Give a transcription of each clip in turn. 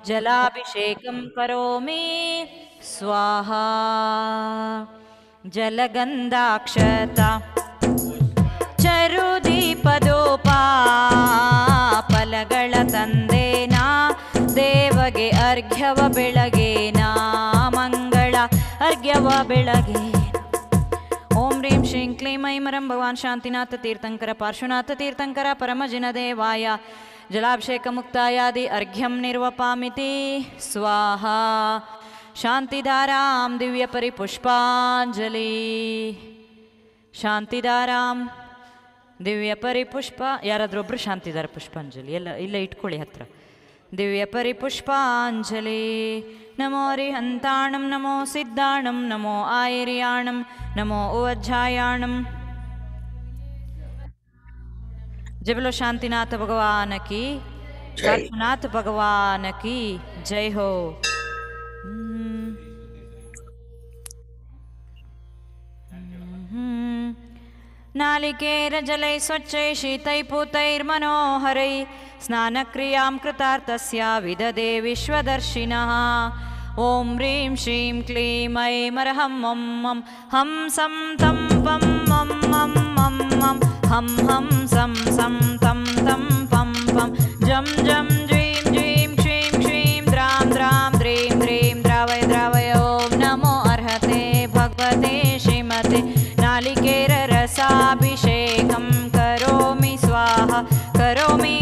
जलाभिषेकं करोमि स्वाहा जलगन्धाक्षता ಚರುದೀಪದೋಪಾಪಲಗಳ ತಂದೇನ ದೇವಗೆ ಅರ್ಘ್ಯವ ಬೆಳಗೇನ ಮಂಗಳ ಅರ್ಘ್ಯವ ಬೆಳಗೇನ ಓಂ ರೀಂ ಶ್ರೀಂ ಕ್ಲೀಂ ಐಂ ರಂ ಭಗವಾನ್ ಶಾಂತಿನಾಥ ತೀರ್ಥಂಕರ ಪಾರ್ಶ್ವನಾಥ ತೀರ್ಥಂಕರ ಪರಮಜಿನದೇವಾಯ ಜಲಾಭಿಷೇಕ ಮುಕ್ತಾಯಾದಿ ಅರ್ಘ್ಯಂ ನಿರ್ವಪಾಮಿತಿ ಸ್ವಾಹಾ ಶಾಂತಿಧಾರಾಂ ದಿವ್ಯ ಪರಿಪುಷ್ಪಾಂಜಲಿ ಶಾಂತಿಧಾರಾಂ ದಿವ್ಯ ಪರಿಪುಷ್ಪ ಯಾರಾದ್ರೊಬ್ರು ಶಾಂತಿಧಾರ ಪುಷ್ಪಾಂಜಲಿ ಎಲ್ಲ ಇಲ್ಲ ಇಟ್ಕೊಳ್ಳಿ ಹತ್ರ ದಿವ್ಯ ಪರಿಪುಷ್ಪಾಂಜಲಿ ನಮೋ ರಿಹಂತಾಣಂ ನಮೋ ಸಿದ್ಧಾಣಂ ನಮೋ ಆಯಿರ್ಯಾಣಂ ನಮೋ ಉವಜ್ಜಾಯಾಣಂ जय बोलो शांतिनाथ भगवान की काशीनाथ भगवान की जय हो। नालिकेर जलै स्वच्छै शीतै पूतैर्मनोहरै स्नानक्रियां कृतार्थस्य विदधे विश्वदर्शिनः ॐ ह्रीं श्रीं क्लीं ऐं अर्हं मं मं हं सं तं पं मं मं मं मं हं हं सं सं तं तं पं पं जं जं ज्रीं ज्रीं क्षीं क्षीं द्रां द्रां द्रीं द्रीं द्रावय द्रावय ॐ नमो अर्हते भगवते श्रीमते नालिकेररसाभिषेकं करोमि स्वाहा करोमि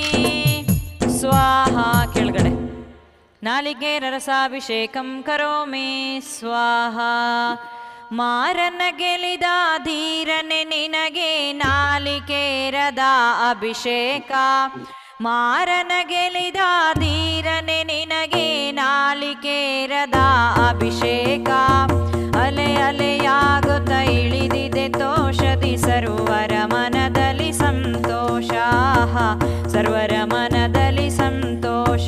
स्वाहा ಕೆಳಗಡೆ ನಾಲಿಕೇರರಸಾಭಿಷೇಕಂ ಕರೋಮಿ ಸ್ವಾಹಾ ಮಾರನ ಗೆಲಿದ ಧೀರನೆ ನಿನಗೆ ನಾಲಿಕೇರದ ಅಭಿಷೇಕ ಮಾರನ ಗೆಲಿದ ಧೀರನೆ ನಿನಗೆ ನಾಲಿಕೇರದ ಅಭಿಷೇಕ ಅಲೆ ಅಲೆಯಾಗುತ್ತ ಇಳಿದಿದೆ ತೋಷದಿ ಸರ್ವರ ಮನದಲ್ಲಿ ಸಂತೋಷ ಸರ್ವರ ಮನದಲ್ಲಿ ಸಂತೋಷ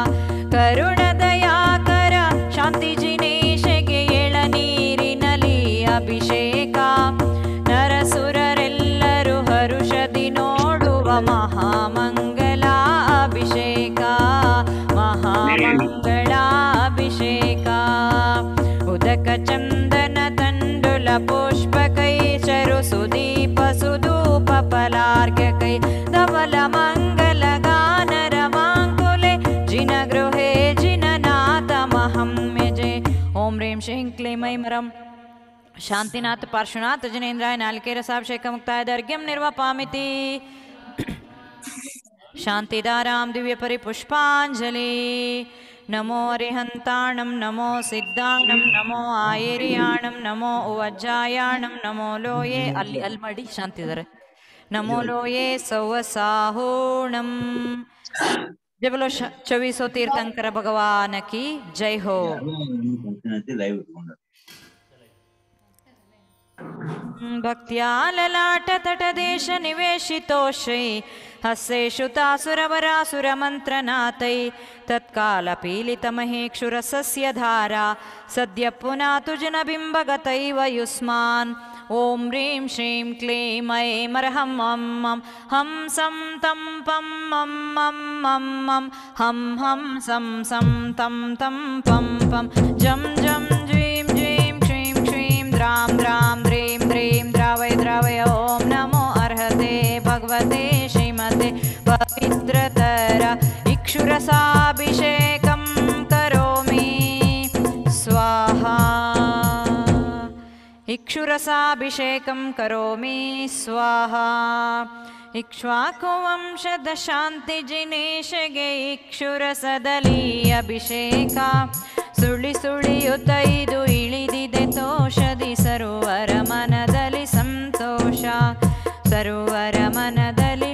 ಕರುಣದಯಾಕರ ಶಾಂತಿ ಜಿನೇಶಗೆ ಎಳನೀರಿನಲಿ ಅಭಿಷೇಕ ನರಸುರರೆಲ್ಲರೂ ಹರುಷದಿ ನೋಡುವ ಮಹಾಮಂಗಲ ಅಭಿಷೇಕ ಮಹಾಮಂಗಳ ಅಭಿಷೇಕ ಉದಕ ಚಂದನ ತಂಡುಲ ಪುಷ್ಪಕೈ ಚರು ಸುದೀಪ ಸುಧೂಪ ಫಲಾರ್ಘ್ಯ ಕೈ ಧವಲ ಮಂಗಲ ಗಾನರ ಮಾಂಕುಲೆ ಜಿನಗೃಹೇ ಜಿನನಾಥಮಹಂ ಯಜೆ ಓಂ ರೀಂ ಶ್ರೀಂ ಕ್ಲೀಂ ಐಂ ರಂ ಶಾಂತಿನಾಥ ಪಾರ್ಶ್ವನಾಥ ಜನೇಂದ್ರಾಯ ನಾಲಿಕೇರಸಾಭಿಷೇಕ ಮುಕ್ತಾಯ ದರ್ಘ್ಯಂ ನಿರ್ವಪಾಮಿತಿ ಶಾಂತಿಧಾರಾಂ ದಿವ್ಯ ಪರಿಪುಷ್ಪಾಂಜಲಿ ನಮೋ ರಿಹಂತಾಣಂ ನಮೋ ಸಿದ್ಧಾಣಂ ನಮೋ ಆಯಿರ್ಯಾಣಂ ನಮೋ ಉವಜ್ಜಾಯಾಣಂ ನಮೋ ಲೋಯೇ ಅಲ್ಲಿ ಮಾಡಿ ಶಾಂತಿಧಾರೆ ನಮೋ ಲೋಯೇ ಸೌವಸಾಹೂಣಂ जय बोलो 2400 तीर्थंकर भगवान की जय हो। भक्त्या ललाट तट देश निवेशितोषै हस्येषु तासुरवरासुर मंत्रनाथै तत्काल पीलित महेक्षुरसस्य धारा सद्य पुनातु जनबिंबगतैव युष्मान् ओं ह्रीं श्रीं क्लीं ऐं अर्हं मं मं हं सं तं पं मं मं मं मं हं हं सं सं तं तं पं पं जं जं ज्रीं ज्रीं क्षीं क्षीं द्रां द्रां द्रीं द्रीं द्रावय द्रावय ॐ नमो अर्हते भगवते श्रीमते पवित्रतर इक्षुरसाभिषेकं करोमि स्वाहा इक्षुरसाभिषेकं करोमि स्वाहा इक्ष्वाकुवंशद शांति जिनेशगे इक्षुरसदली अभिषेक सुळि सुळियुतैದು ಇಳಿದಿದೆ ತೋಷದಿ ಸರ್ವರ ಮನದಲ್ಲಿ ಸಂತೋಷ ಸರ್ವರ ಮನದಲ್ಲಿ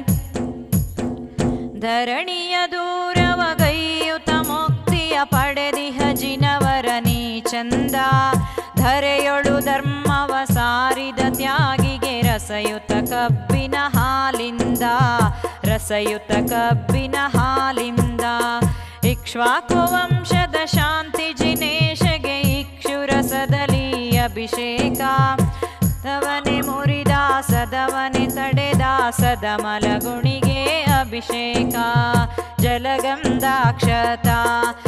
ಧರಣಿಯ ದೂರವಗೈಯುತ ಮುಕ್ತಿಯ ಪಡೆದಿಹ ಜಿನವರ ನೀ ಚಂದ ಧರೆಯೊಳು ಧರ್ಮವ ಸಾರಿದ ತ್ಯಾಗಿಗೆ ರಸಯುತ ಕಬ್ಬಿನ ಹಾಲಿಂದ ರಸಯುತ ಕಬ್ಬಿನ ಹಾಲಿಂದ ಇಕ್ಷ್ವಾಕು ವಂಶದ ಶಾಂತಿ ಜಿನೇಶಗೆ ಇಕ್ಷುರಸದಲಿ ಅಭಿಷೇಕ ತವನೆ ಮುರಿದ ಸದವನೆ ತಡೆದ ಸದಮಲಗುಣಿಗೆ ಅಭಿಷೇಕ ಜಲ जलगन्धाक्षता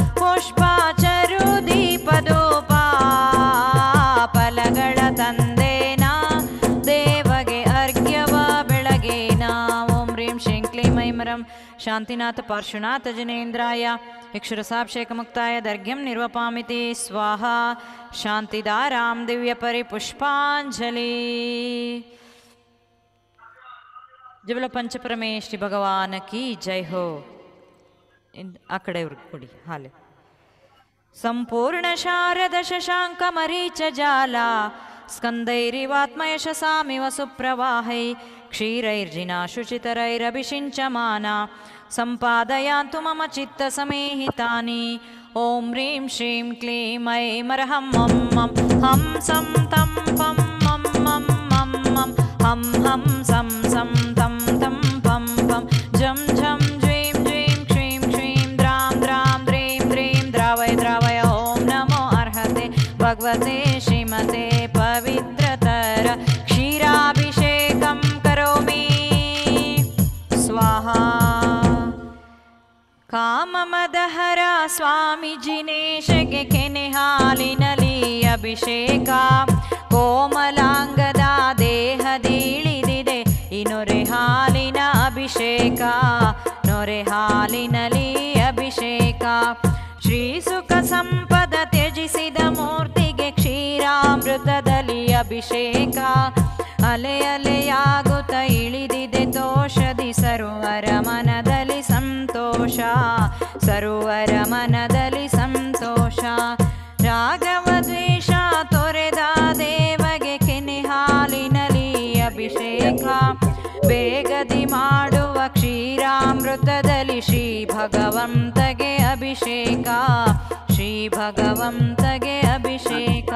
पुष्पाचरुदीपदूपा फलಗಳ ತಂದೇನ ದೇವಗೆ ಅರ್ಘ್ಯವ ಬೆಳಗೇನ. ಓಂ ಹ್ರೀಂ ಶ್ರೀಂ ಕ್ಲೀಂ ಐಂ ರಂ ಶಾಂತಿನಾಥ ಪಾರ್ಶ್ವನಾಥ ಜಿನೇಂದ್ರಾಯ ಇಕ್ಷುರಸಾಭಿಷೇಕಮುಕ್ತಾಯ ದರ್ಘ್ಯಂ ನಿರ್ವಪಾಮಿತಿ ಸ್ವಾಹಾ. ಶಾಂತಿದಾರಾಂ ದಿವ್ಯಪರಿಪುಷ್ಪಾಂಜಲಿ. ಜಬಲ ಪಂಚಪರಮೇಶ್ ಶ್ರೀ ಭಗವಾನ ಕಿ ಜೈ ಹೋ. ಆ ಕಡೆಯವ್ರಿಗೆ ಕೊಡಿ ಹಾಲೆ. ಸಂಪೂರ್ಣ ಶಾರದ ಶಶಾಂಕ ಮರೀಚ ಜಾಲ ಸ್ಕಂದೈರಿವಾತ್ಮಯಶಸಾಮಿವ ಸುಪ್ರವಾಹೈ ಕ್ಷೀರೈರ್ಜಿನಾ ಶುಚಿತರೈರಭಿಷಿಂಚಮಾನ ಸಂಪಾದಯಾಂತು ಮಮ ಚಿತ್ತ ಸಮೇಹಿತಾನಿ. ಓಂ ಹ್ರೀಂ ಶ್ರೀಂ ಕ್ಲೀಂ ಐಂ ಅರ್ಹಂ ಮಂ ಮಂ ಹಂ ಸಂ ತಂ ಪಂ ಮಂ ಮಂ ಮಂ ಮಂ ಹಂ ಹಂ ಸಂ ಸಂ ತಂ ತಂ ಪಂ ಪಂ ಜಂ ಝಂ ಜ್ವೀಂ ಜ್ವೀಂ ಕ್ಷೀಂ ಕ್ಷೀಂ ದ್ರಾಂ ದ್ರಾಂ ದ್ರೀಂ ದ್ರೀಂ ದ್ರಾವಯ ದ್ರಾವಯ. ಓಂ ನಮೋ ಅರ್ಹತೆ ಭಗವತೆ ಶ್ರೀಮತೆ ಪವಿತ್ರತರ ಕ್ಷೀರಾಭಿಷೇಕಂ ಕರೋಮಿ ಸ್ವಾಹಾ. ಕಾಮಮದಹರ ಸ್ವಾಮಿ ಜಿನೇಶಗೆ ಕೆನೆ ಹಾಲಿನಲಿ ಅಭಿಷೇಕ ಕೋಮಲಾಂಗದ ದೇಹದಿಳಿದಿದೆ ಈ ನೊರೆ ಹಾಲಿನ ಅಭಿಷೇಕ ನೊರೆ ಹಾಲಿನಲಿ ಅಭಿಷೇಕ. ಶ್ರೀ ಸುಖ ಸಂಪದ ತ್ಯಜಿಸಿದ ಮೂರ್ತಿಗೆ ಕ್ಷೀರಾಮೃತದಲ್ಲಿ ಅಭಿಷೇಕ ಅಲೆ ಅಲೆಯಾಗುತ್ತ ಇಳಿದಿದೆ ತೋಷದಿ ಸರೋವರ ಮನದಲ್ಲಿ ಸಂತೋಷ ಸರೋವರ ಮನದಲ್ಲಿ ಸಂತೋಷ. ರಾಗವ ದ್ವೇಷ ತೊರೆದ ದೇವಗೆ ಕೆನೆ ಹಾಲಿನಲಿ ಅಭಿಷೇಕ ಬೇಗದಿ ಮಾಡುವ ಕ್ಷೀರಾಮೃತದಲ್ಲಿ ಶ್ರೀ ಭಗವಂತಗೆ ಅಭಿಷೇಕ ಶ್ರೀ ಭಗವಂತಗೆ ಅಭಿಷೇಕ.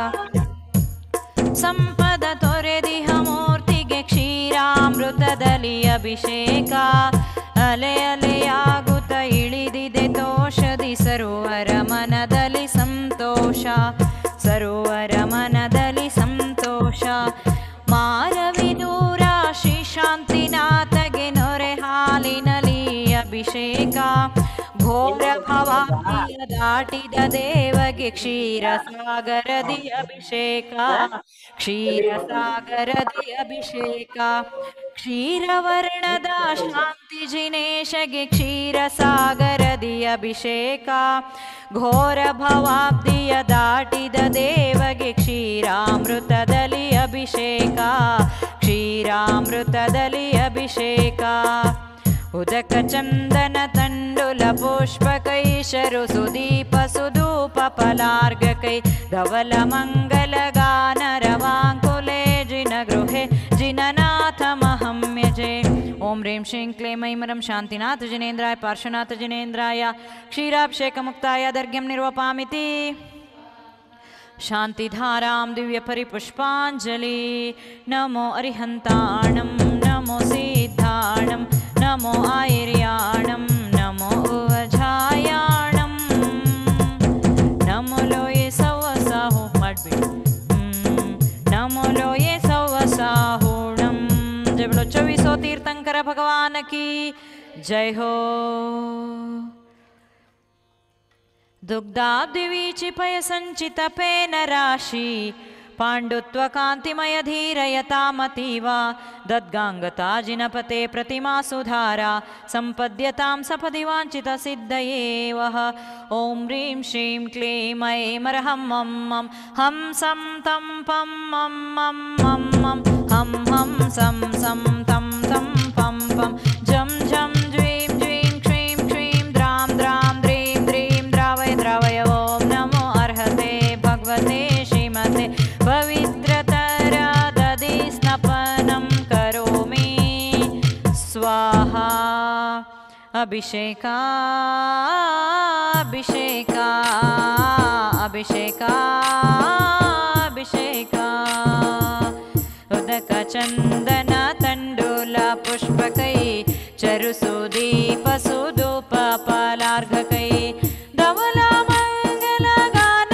ಸಂಪದ ತೊರೆದಿಹ ಮೂರ್ತಿಗೆ ಕ್ಷೀರಾಮೃತದಲ್ಲಿ ಅಭಿಷೇಕ ಅಲೆ ಅಲೆಯಾಗುತ್ತ ಇಳಿದಿದೆ ತೋಷದಿ ಸರೋವರ ಮನದಲ್ಲಿ ಸಂತೋಷ ಸರೋವರ ಮನದಲ್ಲಿ ಸಂತೋಷ. ಮಾರವಿದೂರ ಶ್ರೀ ಶಾಂತಿನಾಥಗೆ ನೊರೆ ಹಾಲಿನಲಿ ಅಭಿಷೇಕ ಘೋರ ಭವಾಬ್ದಿಯ ದಾಟಿದ ದೇವಗೆ ಕ್ಷೀರಸಾಗರದಿ ಅಭಿಷೇಕ ಕ್ಷೀರಸಾಗರದಿ ಅಭಿಷೇಕ. ಕ್ಷೀರವರ್ಣದ ಶಾಂತಿ ಜಿನೇಶಗೆ ಕ್ಷೀರಸಾಗರದಿ ಅಭಿಷೇಕ ಘೋರ ಭವಾಬ್ದಿಯ ದಾಟಿದ ದೇವಗೆ ಕ್ಷೀರಾಮೃತದಲ್ಲಿ ಅಭಿಷೇಕ ಕ್ಷೀರಾಮೃತದಲ್ಲಿ ಅಭಿಷೇಕ. ಉದಕ ಚಂದನ ತಂಡುಲ ಪುಷ್ಪಕೈಶರು ಸುದೀಪ ಸುಧೂಪ ಫಲಾರ್ಘಕೈ ಧವಲ ಮಂಗಲ ಗಾನ ರವಾಂಕುಲೆ ಜಿನ ಗೃಹೆ ಜಿನನಾಥ ಮಹಮ್ಯಜೆ. ಓಂ ಹ್ರೀಂ ಶ್ರೀಂ ಕ್ಲೀಂ ಐಂ ರಂ ಶಾಂತಿನಾಥ ಜಿನೇಂದ್ರಾಯ ಪಾರ್ಶ್ವನಾಥ ಜಿನೇಂದ್ರಾಯ ಕ್ಷೀರಾಭಿಷೇಕ ಮುಕ್ತಾಯ ದರ್ಘ್ಯಂ ನಿರ್ವಪಾಮಿತಿ ಶಾಂತಿಧಾರಾಂ ದಿವ್ಯಪರಿಪುಷ್ಪಾಂಜಲಿ. ನಮೋ ಅರಿಹಂತಾಣಂ ನಮೋ ಸಿದ್ಧಾಣಂ ನಮೋ ಐರ್ಯಾಣಂ ನಮೋ ಉವಜಾಯಾಣಂ ನಮೋ ಲೋಯೆ ಸವಸಾಹು ಮಾಡ್ಬಿಡಿ ನಮೋ ಲೋಯೆ ಸವಸಾಹುಣಂ. ಜೈ बोलो 2400 तीर्थंकर भगवान की जय हो. दुग्धाब्धिवीचिपय संचित पेन राशि पाण्डुत्व कान्तिमय धीरयतामतीव दद्गाङ्गता जिनपते प्रतिमा सुधारा सम्पद्यतां सपदि वाञ्छित सिद्धये वः. ॐ ह्रीं श्रीं क्लीं ऐं अर्हं मं मं हं सं तं पं मं मं मं मं हं हं सं सं तं तं पं पं जं झं ज्वीं ज्वीं क्षीं क्षीं द्रां द्रां द्रीं द्रीं द्रावय द्रावय. ॐ नमो अर्हते भगवते श्रीमते पवित्रतरा दधि स्नपनं करोमि स्वाहा. अभिषेका अभिषेका अभिषेका अभिषेका. उदक चंदन तंडुल पुष्पकै चरुसुदीप सुधूप फलार्घकै धवल मंगल गान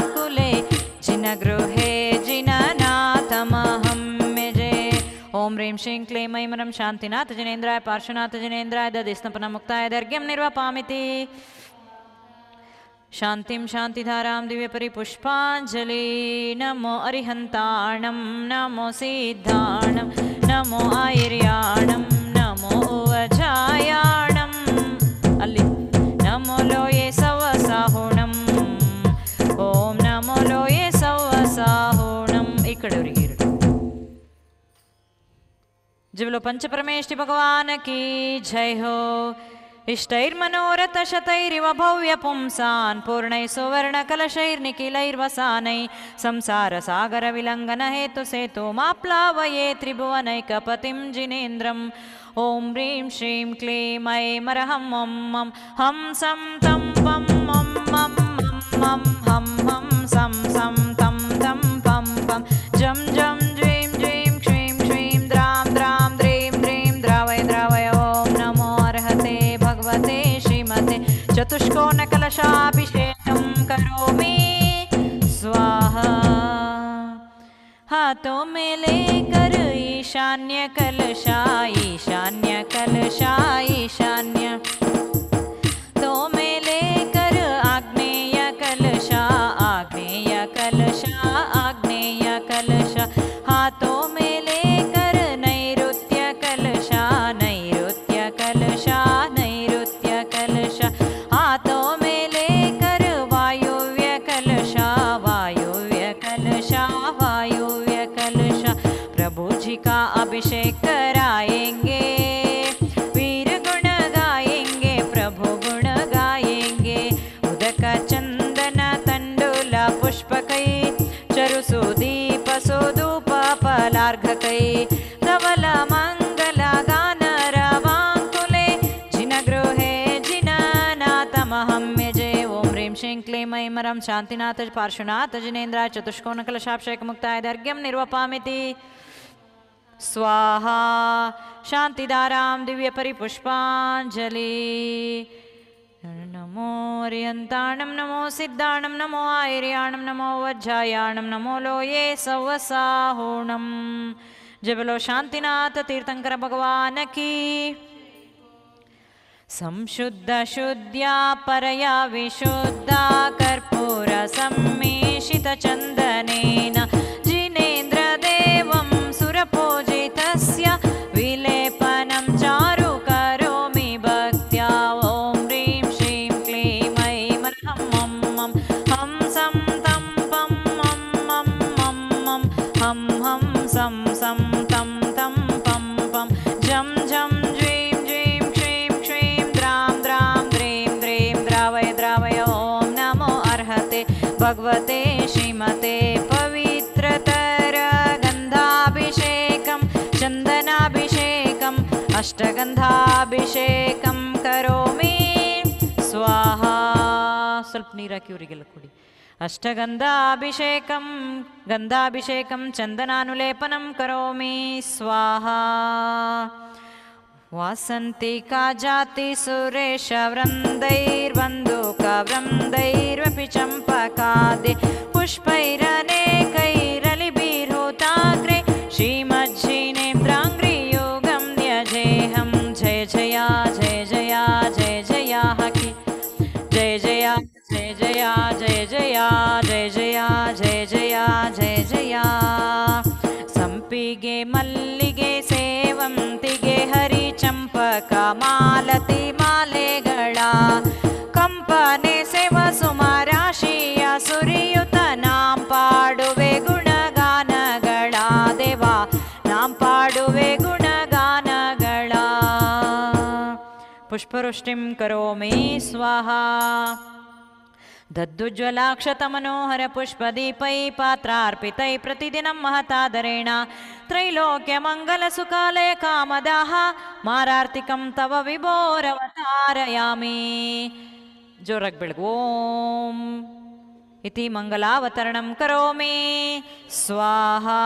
रवांकुले जिन गृहे जिननाथ महम्यजे. ओम ह्रीं श्रीं क्लीं ऐं शान्तिनाथ जिनेन्द्राय पार्श्वनाथ जिनेन्द्राय दधिस्नपनमुक्ताय दर्घ्यं निर्वपामिति। शान्तिं शान्तिधारां दिव्यपरिपुष्पाञ्जलि। नमो अरिहन्ताणं नमो सिद्धाणं नमो आयर्याणं नमो उवजायाणं ಅಲ್ಲಿ नमो लोये सवसाहुणं ओम नमो लोये सवसाहुणं ಈ ಕಡೆಯವರಿಗೆ जिवलो पंचपरमेष्टि भगवान की जय हो। इष्टैर्मनोरथ शतैरिव भव्य पुंसान् पूर्णैः सुवर्णकलशैर्निखिलैर्वसानैः संसार सागर विलंघन हेतु सेतु माप्लावये त्रिभुवनैकपतिं जिनेन्द्रम्। ओं ह्रीं श्रीं क्लीं ऐं मरहं मं मं हं सं तं पं मं मं मं हं हं सं सं तं तं पं पं जं जं ज्वीं ज्वीं क्ष्वीं क्ष्वीं द्रां द्रां द्रीं द्रीं द्रावय द्रावय। ॐ नमो अर्हते भगवते श्रीमते चतुष्कोणकलशाभिषेकं करोमि स्वाहा। हाथों में लेकर ईशान्य कलशा ईशान्य कलशा ईशान्य तो में लेकर आग्नेय कलशा आग्नेय कलशा आग्नेय कलशा। हाथों में लेकर नैऋत्य कलशा नैऋत्य कलशा नैऋत्य कलशा। हाथों में लेकर वायुव्य कलशा वायुव्य कलशा वायुव्य कलशा। प्रभु जी का अभिषेक कराएंगे वीर गुण गाएंगे प्रभु गुण गाएंगे। उदक चंदन तंडुल पुष्पकै चरुसुदीप सुधूप फलार्घकै धवल मंगल गान रवांकुले जिनगृहे जिननाथमहं यजे। ओं ह्रीं श्रीं क्लीं ऐं मरं शान्तिनाथ पार्श्वनाथ जिनेन्द्राय चतुष्कोणकलशाभिषेकमुक्ताय दर्घ्यं निर्वपामिति स्वाहा। शान्तिधारां दिव्यपरिपुष्पाञ्जलि। नमो अरिहन्ताणं नमो सिद्धाणं नमो आयर्याणं नमो वज्रायाणं नमो लोये सवसाहुणं। जय बोलो शांतिनाथ तीर्थंकर भगवान की। संशुद्ध शुद्ध्या परया विशुद्धा कर्पूर सम्मेषित चन्दनेन जिनेन्द्र देवं सुरपूजितस्य विलेपनं चारु करोमि भक्त्या। ॐ ह्रीं श्रीं क्लीं ऐं मरहं मं मं हं सं तं पं मं मं मं मं हं हं सं सं तं तं पं पं जं जं ज्वीं ज्वीं क्ष्वीं क्ष्वीं द्रां द्रां द्रीं द्रीं द्रावय द्रावय। ॐ नमो अर्हते भगवते श्रीमते पवित्रतर गन्धाभिषेकं चन्दनाभिषेकम् अष्टगन्धाभिषेकं करोमि स्वाहा। ಸ್ವಲ್ಪ ನೀರು ಹಾಕಿ ಇವರಿಗೆಲ್ಲ ಕೊಡಿ। अष्टगन्धाभिषेकं गन्धाभिषेकं चन्दनानुलेपनं करोमि स्वाहा। वासन्ति का जाति सुरेश वृन्दैर्बन्धुकवृन्दैर्वपि चम्पकादि पुष्पैरनेकैरलिभिर्हुताग्रे श्रीमज्जिनेन्द्राङ्घ्रियोगं न्यजेहं। जय जया जय जया जय जया हकि जय जया जय जया जय जया जय जया जय जया जय जया। संपिगे मल्लिगे सेवंतिगे हरि चंपक मालती मालेಗಳ ಕಂಪನೆ ಸೇವ ಸುಮರಾಶಿಯ ಸುರಿಯುತ ನಾಂ ಪಾಡುವೆ ಗುಣಗಾನಗಳ ದೇವ ನಾಂ ಪಾಡುವೆ ಗುಣಗಾನಗಳ। पुष्पवृष्टिं करोमि स्वाहा। दद्दुज्ज्वलाक्षतमनोहर पुष्पदीपै पात्रार्पितै प्रतिदिनं महतादरेण त्रैलोक्यमङ्गलसुखालय कामदाः मारार्तिकं तव विभोरवतारयामि। जोराಗಿ ಬೆಳಗು ಓಂ इति मंगलावतरणं करोमि स्वाहा।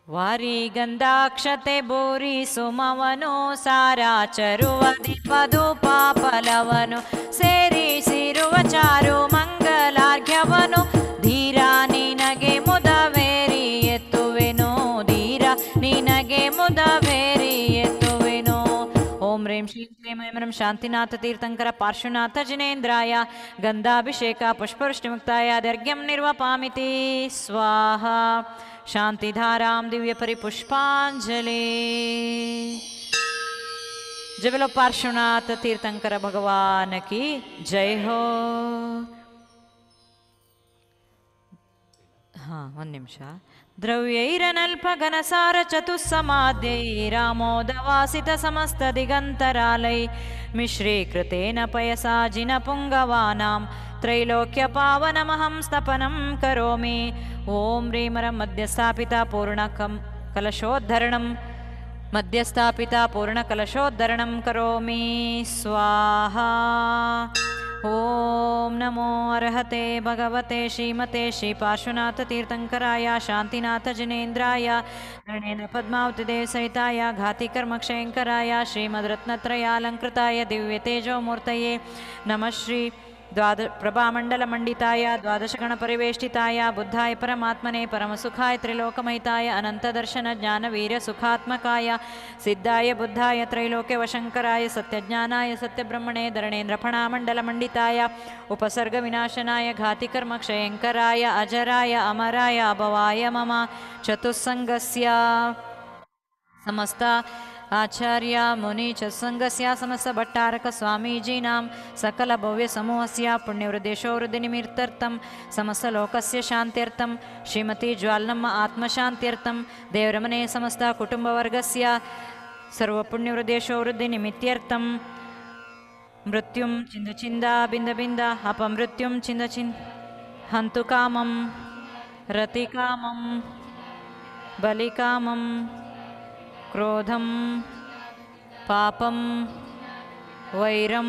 वारी गंधाक्षते बोरी सुमवनु सारा चरुवदिपधुपापलवनु ಸೇರಿ ಸಿರುವ ಚಾರು ಮಂಗಲಾರ್ಘ್ಯವನು ಧೀರ ನಿನಗೆ ಮುದವೇರಿ ಎತ್ತುವೆನು ಧೀರ ನಿನಗೆ ಮುದವೇರಿ ಎತ್ತುವೆನು ಓಂ ह्रीं श्रीं क्लीं ऐं ह्रीं शान्तिनाथ तीर्थंकर पार्श्वनाथ जिनेन्द्राय गंधाभिषेक पुष्पवृष्टिमुक्ताय दर्घ्यं निर्वपामिति स्वाहा शांतिधारां दिव्यपरिपुष्पांजलि। जय बोलो पार्श्वनाथ तीर्थंकर भगवान की जय हो। हाँ ಒಂದು ನಿಮಿಷ द्रव्यैरनल्पघनसार चतुस्समाद्यैरामोदवासित समस्त दिगंतरालै मिश्रीकृतेन पयसा जिनपुङ्गवानां त्रैलोक्यपावनमहं स्तपनं करोमि। ओं ह्रीं मध्यस्थापिता पूर्णकलशोद्धरणं मध्यस्थापिता पूर्णकलशोद्धरणं करोमि स्वाहा। ओं नमो अर्हते भगवते श्रीमते श्री पार्श्वनाथ तीर्थंकराय शांतिनाथ जिनेन्द्राय गणेन्द्र पद्मावती देव सहिताय घातिकर्मक्षयंकराय श्रीमद्रत्नत्रयालंकृताय दिव्य तेजोमूर्तये नमः। श्री प्रभामण्डलमण्डिताय द्वादशगणपरिवेष्टिताय बुद्धाय परमात्मने परमसुखाय त्रिलोकमहिताय अनन्तदर्शन ज्ञानवीर्यसुखात्मकाय सिद्धाय बुद्धाय त्रैलोक्यवशङ्कराय सत्यज्ञानाय सत्यब्रह्मणे धरणेन्द्रफणामण्डलमण्डिताय उपसर्गविनाशनाय घातिकर्मक्षयङ्कराय अजराय अमराय अभवाय मम चतुस्सङ्गस्य समस्त आचार्य मुनि चतुस्सङ्गस्य समस्त भट्टारक स्वामीजीनां सकल भव्य समूहस्य पुण्यवृद्धिशोवृद्धिनिमित्तर्थं समस्त लोकस्य शान्त्यर्थं श्रीमती ज्वालनम्म आत्मशान्त्यर्थं देवरमने समस्त कुटुम्बवर्गस्य सर्वपुण्यवृद्धिशोवृद्धिनिमित्त्यर्थं मृत्युं चिन्द चिन्द बिन्द बिन्द अपमृत्युं चिन्द चिन्द हन्तु कामं रतिकामं बलिकामं क्रोधं पापं वैरं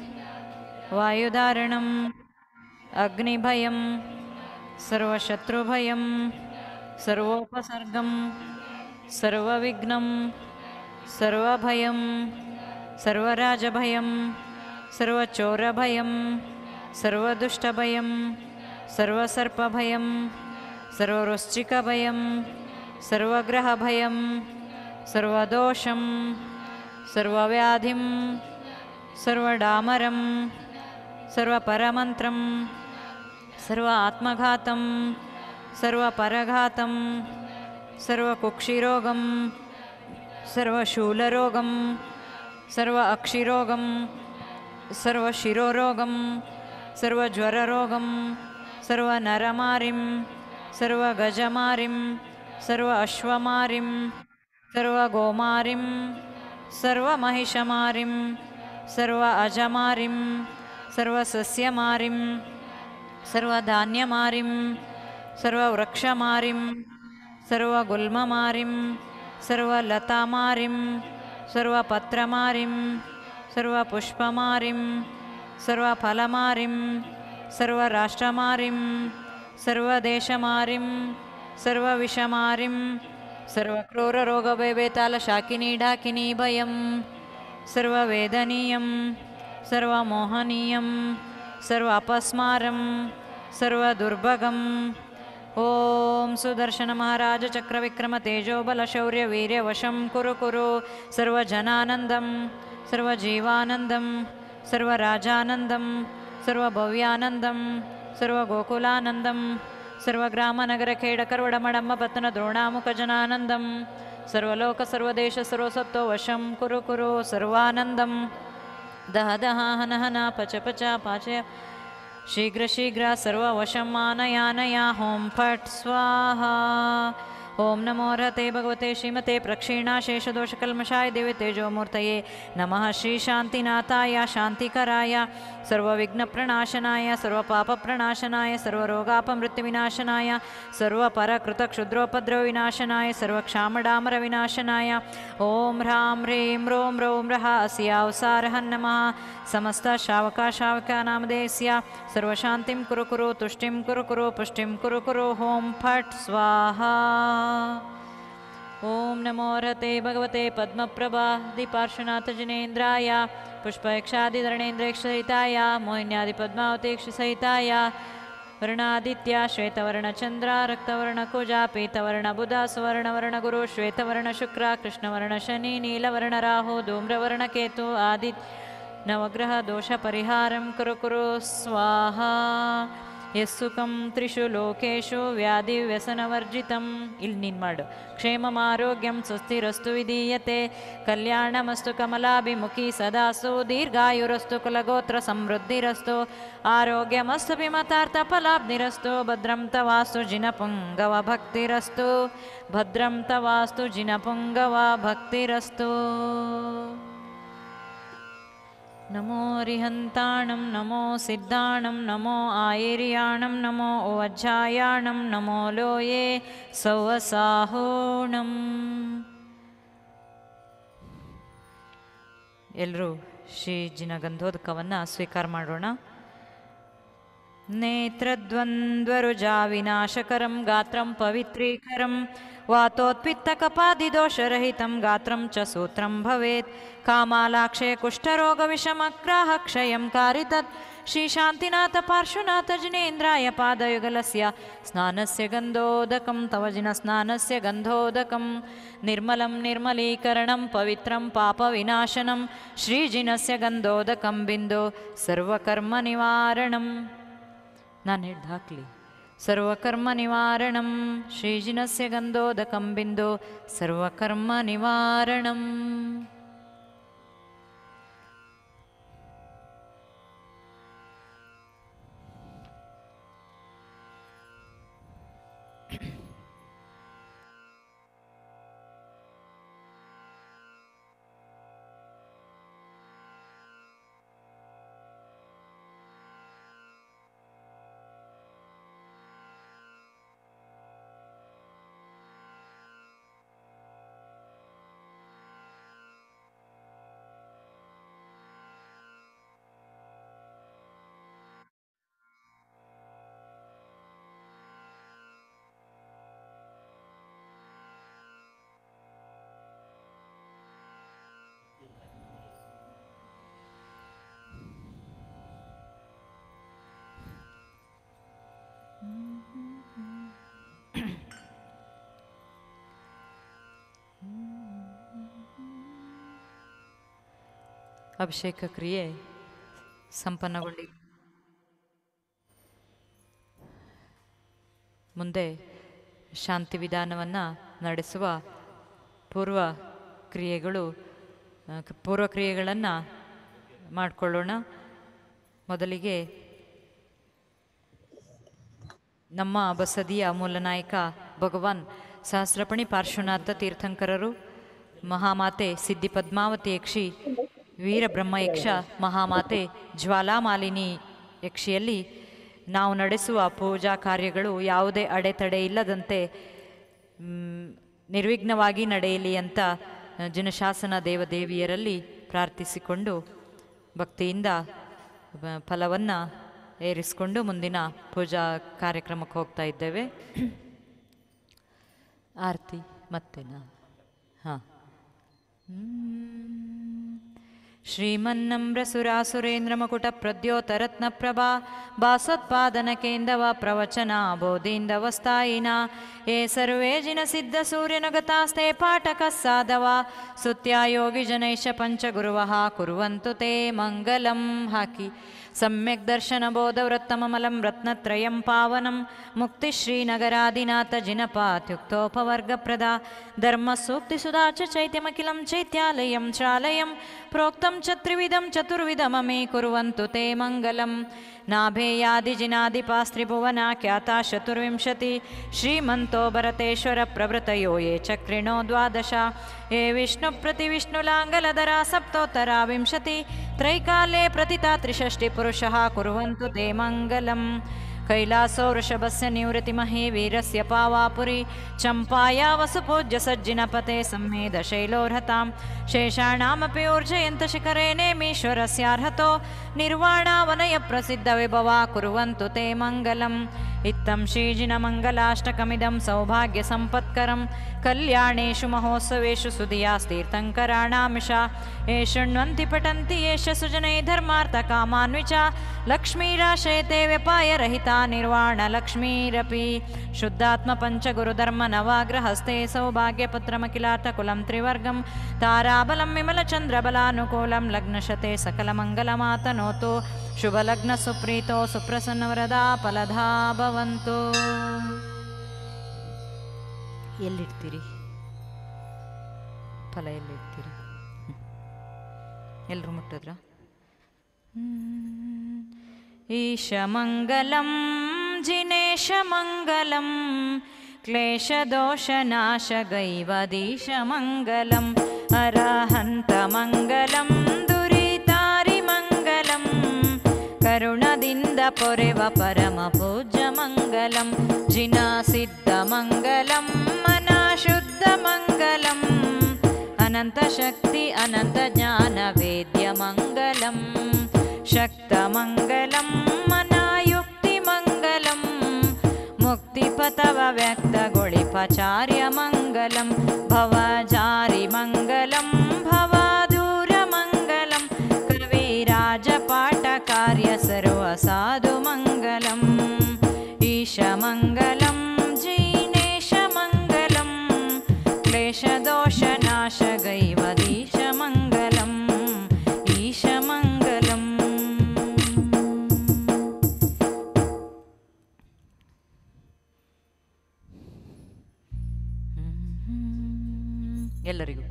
वायुधारणं अग्निभयं सर्वशत्रुभयं सर्वोपसर्गं सर्वविघ्नं सर्वभयं सर्वराजभयं सर्वचोरभयं सर्वदुष्टभयं सर्वसर्पभयं सर्ववृश्चिकभयं सर्वग्रहभयं सर्वदोषं सर्वव्याधिं सर्वडामरं सर्वपरमन्त्रं सर्व आत्मघातं सर्वपरघातं सर्वकुक्षिरोगं सर्वशूलरोगं सर्व अक्षिरोगं सर्वशिरोरोगं सर्वज्वररोगं सर्वनरमारिं सर्वगजमारिं सर्व अश्वमारिं सर्वगोमारिं सर्वमहिषमारिं सर्व अजमारिं सर्वसस्यमारिं सर्वधान्यमारिं सर्ववृक्षमारिं सर्वगुल्ममारिं सर्वलतामारिं सर्वपत्रमारिं सर्वपुष्पमारिं सर्वफलमारिं सर्वराष्ट्रमारिं सर्वदेशमारिं सर्वविषमारिं सर्वक्रूररोगभयवेतालशाकिनी डाकिनी भयं सर्ववेदनीयं सर्वमोहनीयं सर्व अपस्मारं सर्वदुर्भगं। ओं सुदर्शन महाराज चक्रविक्रम तेजोबल शौर्य वीर्यवशं कुरु कुरु सर्वजनानन्दं सर्वजीवानन्दं सर्वराजानन्दं सर्वभव्यानन्दं सर्वगोकुलानन्दं सर्वग्रामनगरखेडकरुडमडम्ब पत्तन द्रोणामुखजनानन्दं सर्वलोक सर्वदेश सर्वसत्तो वशं कुरु कुरु सर्वानन्दं दह दह हन हन पच पच पाचय शीघ्र शीघ्र सर्ववशं आनयानया हों फट् स्वाहा। ओं नमो रहते भगवते श्रीमते प्रक्षीणाशेषदोषकल्मषाय दिव्य तेजोमूर्तये नमः। श्री शांतिनाथाय शांतिकराय सर्वविघ्नप्रणाशनाय सर्वपापप्रणाशनाय सर्वरोगापमृत्युविनाशनाय सर्वपरकृतक्षुद्रोपद्रवविनाशनाय सर्वक्षामडामरविनाशनाय ओं ह्रां ह्रीं ह्रों ह्रौं ह्रः अस्यावसारः नमः। समस्त शावका शावका नामधेयस्य सर्वशान्तिं कुरु कुरु तुष्टिं कुरु कुरु पुष्टिं कुरु कुरु हों फट् स्वाहा। ॐ नमो रते भगवते पद्मप्रभादिपार्श्वनाथजिनेन्द्राय पुष्पयक्षादिधरणेन्द्रेक्षसहिताय मोहिन्यादिपद्मावतेक्षसहिताय वर्णादित्या श्वेतवर्णचन्द्र रक्तवर्णकुजा पीतवर्णबुधा सुवर्णवर्णगुरु श्वेतवर्णशुक्र कृष्णवर्णशनि नीलवर्णराहु धूम्रवर्णकेतु आदि नवग्रहदोषपरिहारं कुरु कुरु स्वाहा यस्सुखं त्रिषु लोकेषु व्याधिव्यसनवर्जितम् ಇಲ್ಲಿ ನೀನು ಮಾಡು ಕ್ಷೇಮಮಾರೋಗ್ಯಂ ಸ್ವಸ್ತಿರಸ್ತು ವಿಧೀಯತೆ ಕಲ್ಯಾಣಮಸ್ತು ಕಮಲಾಭಿಮುಖಿ ಸದಾಸು ದೀರ್ಘಾಯುರಸ್ತು ಕುಲಗೋತ್ರ ಸಮೃದ್ಧಿರಸ್ತು ಆರೋಗ್ಯಮಸ್ತು ವಿಮತಾರ್ಥಫಲಾಬ್ಧಿರಸ್ತು ಭದ್ರಂ ತವಾಸ್ತು ಜಿನಪುಂಗವ ಭಕ್ತಿರಸ್ತು ಭದ್ರಂ ತವಾಸ್ತು ಜಿನಪುಂಗವ ಭಕ್ತಿರಸ್ತು नमो रिहन्ताणं नमो सिद्धाणं नमो आयर्याणं नमो वज्जायाणं नमो लोये सौवसाहोणं ಎಲ್ಲರೂ ಶ್ರೀಜಿನ ಗಂಧೋದಕವನ್ನು ಸ್ವೀಕಾರ ಮಾಡೋಣ. नेत्रद्वन्द्वरुजाविनाशकरं गात्रं पवित्रीकरं वातोत्पित्तकपादिदोषरहितं गात्रं च सूत्रं भवेत् कामालाक्षय कुष्ठरोगविषमग्राहक्षयं कारितत् श्रीशान्तिनाथ पार्श्वनाथजिनेन्द्राय पादयुगलस्य स्नानस्य गन्धोदकं तव जिनस्नानस्य गन्धोदकं निर्मलं निर्मलीकरणं पवित्रं पापविनाशनं श्रीजिनस्य गन्धोदकं बिन्दो सर्वकर्मनिवारणं ನಾನು ಹಿಡ್ದು ಹಾಕಲಿ ಸರ್ವಕರ್ಮ ನಿವಾರಣಂ ಶ್ರೀಜಿನಸ್ಯ ಗಂಧೋದಕಂ ಬಿಂದು ಸರ್ವಕರ್ಮ ನಿವಾರಣಂ. ಅಭಿಷೇಕ ಕ್ರಿಯೆ ಸಂಪನ್ನಗೊಂಡಿ ಮುಂದೆ ಶಾಂತಿ ವಿಧಾನವನ್ನು ನಡೆಸುವ ಪೂರ್ವಕ್ರಿಯೆಗಳನ್ನು ಮಾಡಿಕೊಳ್ಳೋಣ. ಮೊದಲಿಗೆ ನಮ್ಮ ಬಸದಿಯ ಮೂಲನಾಯಕ ಭಗವಾನ್ ಸಹಸ್ರಪಣಿ ಪಾರ್ಶ್ವನಾಥ ತೀರ್ಥಂಕರರು, ಮಹಾಮಾತೆ ಸಿದ್ಧಿ ಪದ್ಮಾವತಿ ಯಕ್ಷಿ, ವೀರಬ್ರಹ್ಮ ಯಕ್ಷ, ಮಹಾಮಾತೆ ಜ್ವಾಲಾಮಾಲಿನಿ ಯಕ್ಷಿಯಲ್ಲಿ ನಾವು ನಡೆಸುವ ಪೂಜಾ ಕಾರ್ಯಗಳು ಯಾವುದೇ ಅಡೆತಡೆ ಇಲ್ಲದಂತೆ ನಿರ್ವಿಘ್ನವಾಗಿ ನಡೆಯಲಿ ಅಂತ ಜಿನಶಾಸನ ದೇವದೇವಿಯರಲ್ಲಿ ಪ್ರಾರ್ಥಿಸಿಕೊಂಡು ಭಕ್ತಿಯಿಂದ ಫಲವನ್ನು ಏರಿಸಿಕೊಂಡು ಮುಂದಿನ ಪೂಜಾ ಕಾರ್ಯಕ್ರಮಕ್ಕೆ ಹೋಗ್ತಾ ಇದ್ದೇವೆ. ಆರತಿ ಮತ್ತೇನಾ? ಹಾಂ. श्रीमन्नम्रसुरासुरेन्द्रमकुटप्रद्योतरत्नप्रभा भासोत्पादनकेन्दव प्रवचना बोधीन्दवस्थायिना ये सर्वे जिनसिद्धसूर्यनगतास्ते पाठकः साधवा स्तुत्या योगिजनैश्च पञ्चगुरुवः कुर्वन्तु ते मङ्गलं. हाकि सम्यक् दर्शनबोधवृत्तममलं रत्नत्रयं पावनं मुक्तिश्रीनगरादिनाथ जिनपात्युक्तोपवर्गप्रदा धर्मसूक्तिसुधा च चैत्यमखिलं चैत्यालयं चालयं प्रोक्तं च त्रिविधं चतुर्विधममे कुर्वन्तु ते मङ्गलं. नाभेयादिजिनादिपास्त्रिभुवना ख्याता चतुर्विंशति श्रीमन्तो भरतेश्वर प्रभृतयो ये चक्रिणो द्वादश ये विष्णुप्रतिविष्णुलाङ्गलधरा सप्तोत्तरा विंशति त्रैकाले प्रतिता त्रिषष्टि पुरुषः कुर्वन्तु ते मङ्गलम्. कैलासो वृषभस्य निवृत्तिमहे वीरस्य पावापुरी चम्पाया वसुपूज्य सज्जिनपते सम्मेदशैलोर्हतां शेषाणामपि ऊर्जयन्तशिखरे नेमीश्वरस्यार्हतो निर्वाणावनयप्रसिद्धविभवा कुर्वन्तु ते मङ्गलम्. इत्थं श्रीजिनमङ्गलाष्टकमिदं सौभाग्यसम्पत्करं कल्याणेषु महोत्सवेषु सुधियास्तीर्थङ्कराणामिषा ये शृण्वन्ति पठन्ति येष सुजनैः धर्मार्थकामान्विचा लक्ष्मीराशयते व्यपायरहिता निर्वाणलक्ष्मीरपि शुद्धात्मपञ्चगुरुधर्मनवाग्रहस्ते सौभाग्यपुत्रमखिलार्थकुलं त्रिवर्गं ताराबलं विमलचन्द्रबलानुकूलं लग्नशते सकलमङ्गलमातनोतु शुभलग्नसुप्रीतो सुप्रसन्नवरदा फलदा ಭವಂತು. ಎಲ್ಲಿಡ್ತೀರಿ ಫಲ ಎಲ್ಲಿಡ್ತೀರಿ? ಎಲ್ಲರೂ ಮುಟ್ಟಿದ್ರ? ಈಶಮಂಗಲಂ ಜಿನೇಶಮಂಗಲಂ ಕ್ಲೇಶದೋಷನಾಶಗೈವದೀಶಮಂಗಲಂ ಅರಹಂತಮಂಗಲಂ ದುರಿತಾರಿಮಂಗಲಂ ಕರುಣದಿಂದ ಪೊರೆವ ಪರಮ ಪೂಜ್ಯ ಮಂಗಲಂ ಜಿನಸಿದ್ಧ ಮಂಗಲಂ ಮನಶುದ್ಧ ಮಂಗಲಂ ಅನಂತ ಶಕ್ತಿ ಅನಂತ ಜ್ಞಾನ ವೇದ್ಯ ಮಂಗಲಂ ಶಕ್ತ ಮಂಗಲಂ ಮನಯುಕ್ತಿ ಮಂಗಲಂ ಮುಕ್ತಿಪಥವ ವ್ಯಕ್ತಗೊಳಿಪಚಾರ್ಯ ಮಂಗಲಂ ಭವಜಾರಿ ಮಂಗಲಂ ಭವದೂರ ಮಂಗಲಂ ಕವಿರಾಜಪಾಠ ಕಾರ್ಯ ಸರ್ವ ಸಾಧು ಮಂಗಲಂ ಈಶಮಂಗಲಂ ಜಿನೇಶಮಂಗಲಂ ಕ್ಲೇಶದೋಷನಾಶಗೈವದೀಶಮಂಗಲಂ ಈಶಮಂಗಲಂ. ಎಲ್ಲರಿಗೂ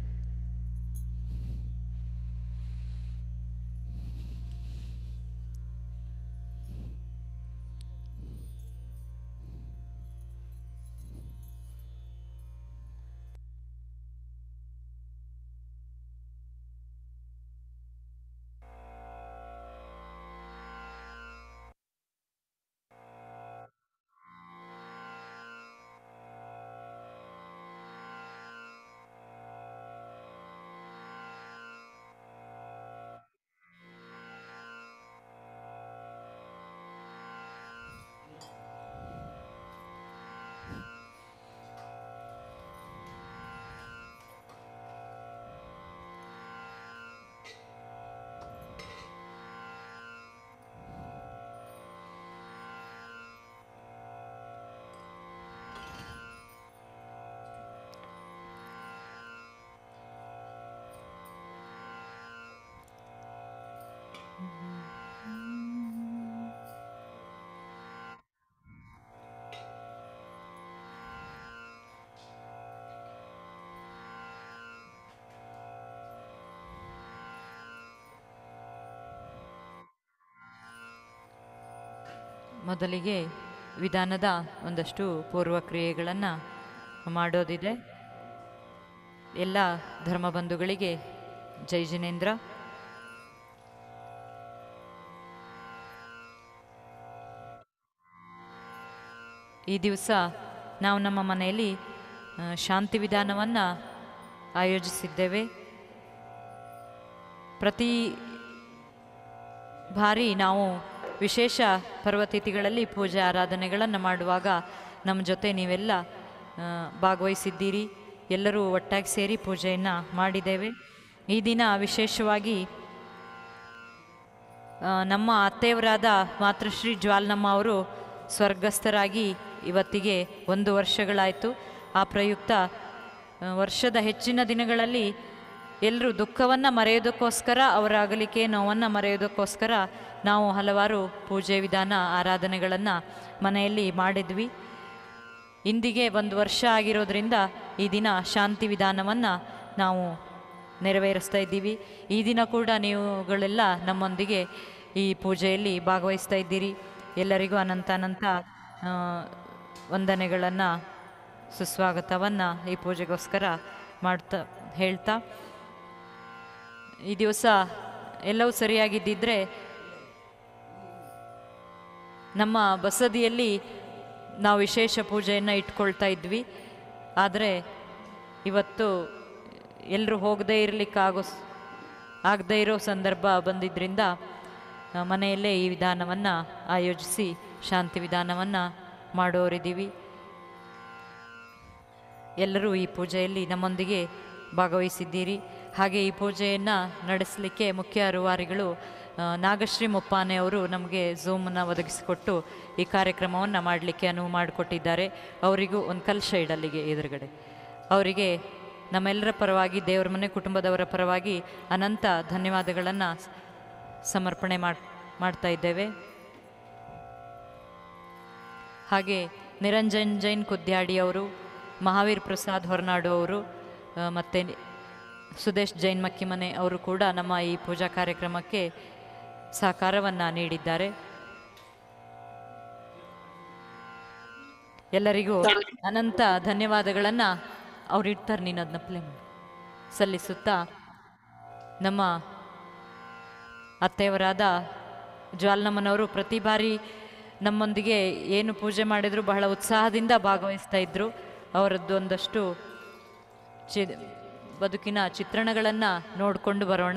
ಮೊದಲಿಗೆ ವಿಧಾನದ ಒಂದಷ್ಟು ಪೂರ್ವಕ್ರಿಯೆಗಳನ್ನು ಮಾಡೋದಿದೆ. ಎಲ್ಲ ಧರ್ಮಬಂಧುಗಳಿಗೆ ಜೈ ಜಿನೇಂದ್ರ. ಈ ದಿವಸ ನಾವು ನಮ್ಮ ಮನೆಯಲ್ಲಿ ಶಾಂತಿ ವಿಧಾನವನ್ನು ಆಯೋಜಿಸಿದ್ದೇವೆ. ಪ್ರತಿ ಬಾರಿ ನಾವು ವಿಶೇಷ ಪರ್ವತಿಥಿಗಳಲ್ಲಿ ಪೂಜೆ ಆರಾಧನೆಗಳನ್ನು ಮಾಡುವಾಗ ನಮ್ಮ ಜೊತೆ ನೀವೆಲ್ಲ ಭಾಗವಹಿಸಿದ್ದೀರಿ. ಎಲ್ಲರೂ ಒಟ್ಟಾಗಿ ಸೇರಿ ಪೂಜೆಯನ್ನು ಮಾಡಿದ್ದೇವೆ. ಈ ದಿನ ವಿಶೇಷವಾಗಿ ನಮ್ಮ ಅತ್ತೆಯವರಾದ ಮಾತೃಶ್ರೀ ಜ್ವಾಲ್ನಮ್ಮ ಅವರು ಸ್ವರ್ಗಸ್ಥರಾಗಿ ಇವತ್ತಿಗೆ 1 ವರ್ಷಗಳಾಯಿತು. ಆ ಪ್ರಯುಕ್ತ ವರ್ಷದ ಹೆಚ್ಚಿನ ದಿನಗಳಲ್ಲಿ ಎಲ್ಲರೂ ದುಃಖವನ್ನು ಮರೆಯೋದಕ್ಕೋಸ್ಕರ, ಅವರ ಅಗಲಿಕೆ ನೋವನ್ನು ಮರೆಯೋದಕ್ಕೋಸ್ಕರ ನಾವು ಹಲವಾರು ಪೂಜೆ ವಿಧಾನ ಆರಾಧನೆಗಳನ್ನು ಮನೆಯಲ್ಲಿ ಮಾಡಿದ್ವಿ. ಇಂದಿಗೆ 1 ವರ್ಷ ಆಗಿರೋದ್ರಿಂದ ಈ ದಿನ ಶಾಂತಿ ವಿಧಾನವನ್ನು ನಾವು ನೆರವೇರಿಸ್ತಾ ಇದ್ದೀವಿ. ಈ ದಿನ ಕೂಡ ನೀವುಗಳೆಲ್ಲ ನಮ್ಮೊಂದಿಗೆ ಈ ಪೂಜೆಯಲ್ಲಿ ಭಾಗವಹಿಸ್ತಾ ಇದ್ದೀರಿ. ಎಲ್ಲರಿಗೂ ಅನಂತ ವಂದನೆಗಳನ್ನು, ಸುಸ್ವಾಗತವನ್ನು ಈ ಪೂಜೆಗೋಸ್ಕರ ಹೇಳ್ತಾ ಈ ದಿವಸ ಎಲ್ಲವೂ ಸರಿಯಾಗಿದ್ದಿದ್ರೆ ನಮ್ಮ ಬಸದಿಯಲ್ಲಿ ನಾವು ವಿಶೇಷ ಪೂಜೆಯನ್ನು ಇಟ್ಕೊಳ್ತಾ ಇದ್ವಿ. ಆದರೆ ಇವತ್ತು ಎಲ್ಲರೂ ಹೋಗದೇ ಆಗದೇ ಇರೋ ಸಂದರ್ಭ ಬಂದಿದ್ದರಿಂದ ಮನೆಯಲ್ಲೇ ಈ ವಿಧಾನವನ್ನು ಆಯೋಜಿಸಿ ಶಾಂತಿ ವಿಧಾನವನ್ನು ಮಾಡೋರಿದ್ದೀವಿ. ಎಲ್ಲರೂ ಈ ಪೂಜೆಯಲ್ಲಿ ನಮ್ಮೊಂದಿಗೆ ಭಾಗವಹಿಸಿದ್ದೀರಿ. ಹಾಗೆ ಈ ಪೂಜೆಯನ್ನು ನಡೆಸಲಿಕ್ಕೆ ಮುಖ್ಯ ರೂವಾರಿಗಳು ನಾಗಶ್ರೀ ಮೊಪ್ಪಾನೆ ಅವರು ನಮಗೆ ಝೂಮನ್ನು ಒದಗಿಸಿಕೊಟ್ಟು ಈ ಕಾರ್ಯಕ್ರಮವನ್ನು ಮಾಡಲಿಕ್ಕೆ ಅನುವು ಮಾಡಿಕೊಟ್ಟಿದ್ದಾರೆ. ಅವರಿಗೂ ಒಂದು ಕಲಶ ಇಡಲ್ಲಿಗೆ ಎದುರುಗಡೆ. ಅವರಿಗೆ ನಮ್ಮೆಲ್ಲರ ಪರವಾಗಿ, ದೇವರ ಮನೆ ಕುಟುಂಬದವರ ಪರವಾಗಿ ಅನಂತ ಧನ್ಯವಾದಗಳನ್ನು ಸಮರ್ಪಣೆ ಮಾಡ್ತಾ ಇದ್ದೇವೆ. ಹಾಗೆ ನಿರಂಜನ್ ಜೈನ್ ಕುದ್ಯಾಡಿ ಅವರು, ಮಹಾವೀರ್ ಪ್ರಸಾದ್ ಹೊರನಾಡು ಅವರು ಮತ್ತು ಸುದೇಶ್ ಜೈನ್ ಮಕ್ಕಿಮನೆ ಅವರು ಕೂಡ ನಮ್ಮ ಈ ಪೂಜಾ ಕಾರ್ಯಕ್ರಮಕ್ಕೆ ಸಹಕಾರವನ್ನು ನೀಡಿದ್ದಾರೆ. ಎಲ್ಲರಿಗೂ ಅನಂತ ಧನ್ಯವಾದಗಳನ್ನು ಅವ್ರು ಇಡ್ತಾರೆ, ನೀನು ಅದನ್ನ ಪ್ಲೇ ಮಾಡಿ, ಸಲ್ಲಿಸುತ್ತಾ ನಮ್ಮ ಅತ್ತೆಯವರಾದ ಜ್ವಾಲ್ನಮ್ಮನವರು ಪ್ರತಿ ಬಾರಿ ನಮ್ಮೊಂದಿಗೆ ಏನು ಪೂಜೆ ಮಾಡಿದ್ರು ಬಹಳ ಉತ್ಸಾಹದಿಂದ ಭಾಗವಹಿಸ್ತಾ ಇದ್ದರು. ಅವರದ್ದು ಒಂದಷ್ಟು ಬದುಕಿನ ಚಿತ್ರಣಗಳನ್ನು ನೋಡಿಕೊಂಡು ಬರೋಣ.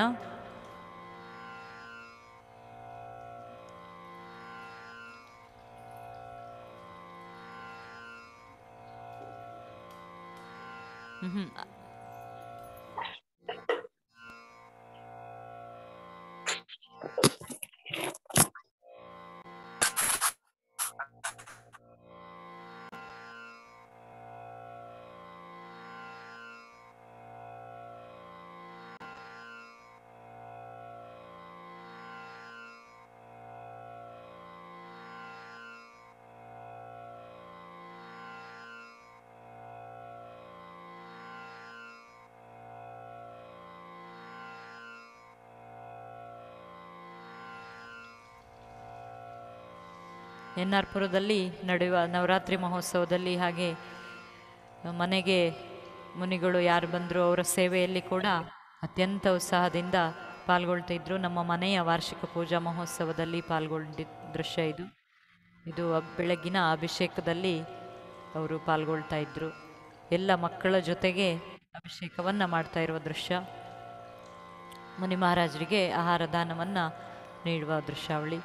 ಎನ್ ಆರ್ ಪುರದಲ್ಲಿ ನಡೆಯುವ ನವರಾತ್ರಿ ಮಹೋತ್ಸವದಲ್ಲಿ ಹಾಗೆ ಮನೆಗೆ ಮುನಿಗಳು ಯಾರು ಬಂದರೂ ಅವರ ಸೇವೆಯಲ್ಲಿ ಕೂಡ ಅತ್ಯಂತ ಉತ್ಸಾಹದಿಂದ ಪಾಲ್ಗೊಳ್ತಿದ್ರು. ನಮ್ಮ ಮನೆಯ ವಾರ್ಷಿಕ ಪೂಜಾ ಮಹೋತ್ಸವದಲ್ಲಿ ಪಾಲ್ಗೊಂಡಿದ್ದ ದೃಶ್ಯ ಇದು ಬೆಳಗ್ಗಿನ ಅಭಿಷೇಕದಲ್ಲಿ ಅವರು ಪಾಲ್ಗೊಳ್ತಾ ಇದ್ದರು. ಎಲ್ಲ ಮಕ್ಕಳ ಜೊತೆಗೆ ಅಭಿಷೇಕವನ್ನು ಮಾಡ್ತಾ ಇರುವ ದೃಶ್ಯ, ಮುನಿ ಮಹಾರಾಜರಿಗೆ ಆಹಾರ ದಾನವನ್ನು ನೀಡುವ ದೃಶ್ಯಾವಳಿ.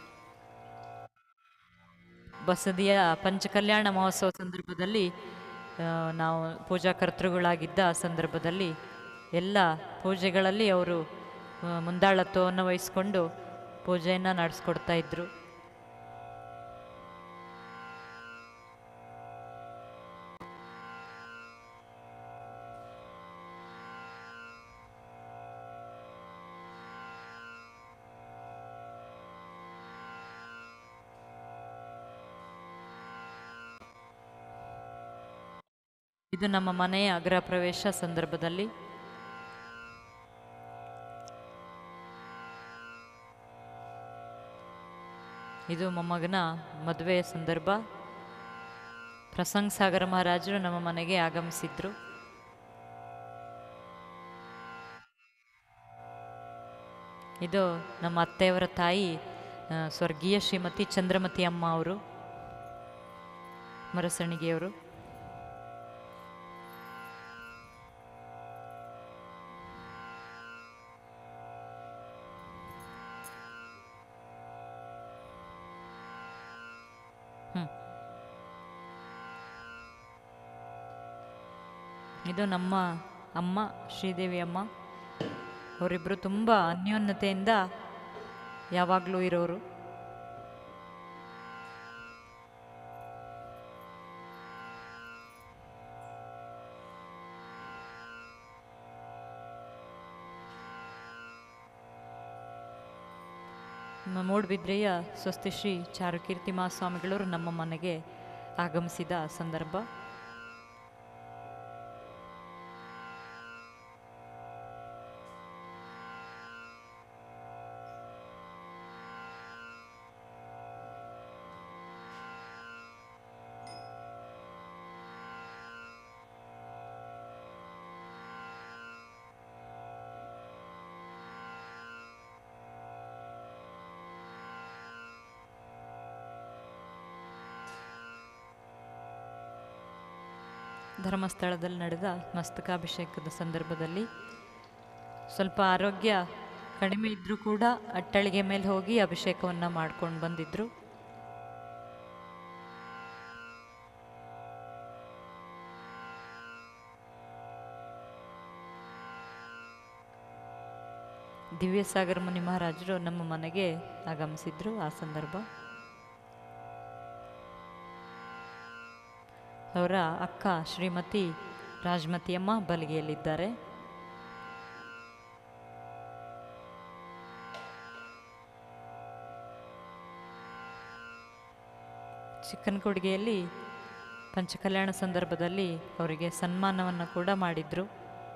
ಬಸದಿಯ ಪಂಚಕಲ್ಯಾಣ ಮಹೋತ್ಸವ ಸಂದರ್ಭದಲ್ಲಿ ನಾವು ಪೂಜಾ ಕರ್ತೃಗಳಾಗಿದ್ದ ಸಂದರ್ಭದಲ್ಲಿ ಎಲ್ಲ ಪೂಜೆಗಳಲ್ಲಿ ಅವರು ಮುಂದಾಳತ್ವವನ್ನು ವಹಿಸಿಕೊಂಡು ಪೂಜೆಯನ್ನು ನಡೆಸ್ಕೊಡ್ತಾ ಇದ್ದರು. ಇದು ನಮ್ಮ ಮನೆಯ ಗೃಹ ಪ್ರವೇಶ ಸಂದರ್ಭದಲ್ಲಿ. ಇದು ಮೊಮ್ಮಗನ ಮದುವೆಯ ಸಂದರ್ಭ. ಪ್ರಸಂಗ ಸಾಗರ ಮಹಾರಾಜರು ನಮ್ಮ ಮನೆಗೆ ಆಗಮಿಸಿದ್ರು. ಇದು ನಮ್ಮ ಅತ್ತೆಯವರ ತಾಯಿ ಸ್ವರ್ಗೀಯ ಶ್ರೀಮತಿ ಚಂದ್ರಮತಿ ಅಮ್ಮ ಅವರು, ಮರಸಣಿಗೆಯವರು. ಇದು ನಮ್ಮ ಅಮ್ಮ ಶ್ರೀದೇವಿ ಅಮ್ಮ. ಅವರಿಬ್ಬರು ತುಂಬ ಅನ್ಯೋನ್ಯತೆಯಿಂದ ಯಾವಾಗಲೂ ಇರೋರು. ಮೂಡುಬಿದ್ರೆಯ ಸ್ವಸ್ತಿ ಶ್ರೀ ಚಾರುಕೀರ್ತಿ ಮಹಾಸ್ವಾಮಿಗಳವರು ನಮ್ಮ ಮನೆಗೆ ಆಗಮಿಸಿದ ಸಂದರ್ಭ. ಧರ್ಮಸ್ಥಳದಲ್ಲಿ ನಡೆದ ಮಸ್ತಕಾಭಿಷೇಕದ ಸಂದರ್ಭದಲ್ಲಿ ಸ್ವಲ್ಪ ಆರೋಗ್ಯ ಕಡಿಮೆ ಇದ್ದರೂ ಕೂಡ ಅಟ್ಟಳಿಗೆ ಮೇಲೆ ಹೋಗಿ ಅಭಿಷೇಕವನ್ನು ಮಾಡ್ಕೊಂಡು ಬಂದಿದ್ದರು. ದಿವ್ಯಸಾಗರ ಮುನಿ ಮಹಾರಾಜರು ನಮ್ಮ ಮನೆಗೆ ಆಗಮಿಸಿದ್ರು. ಆ ಸಂದರ್ಭ ಅವರ ಅಕ್ಕ ಶ್ರೀಮತಿ ರಾಜಮತಿಯಮ್ಮ ಬಲಿಗೆಯಲ್ಲಿದ್ದಾರೆ. ಚಿಕ್ಕನಕೊಡಿಗೆಯಲ್ಲಿ ಪಂಚಕಲ್ಯಾಣ ಸಂದರ್ಭದಲ್ಲಿ ಅವರಿಗೆ ಸನ್ಮಾನವನ್ನು ಕೂಡ ಮಾಡಿದ್ರು.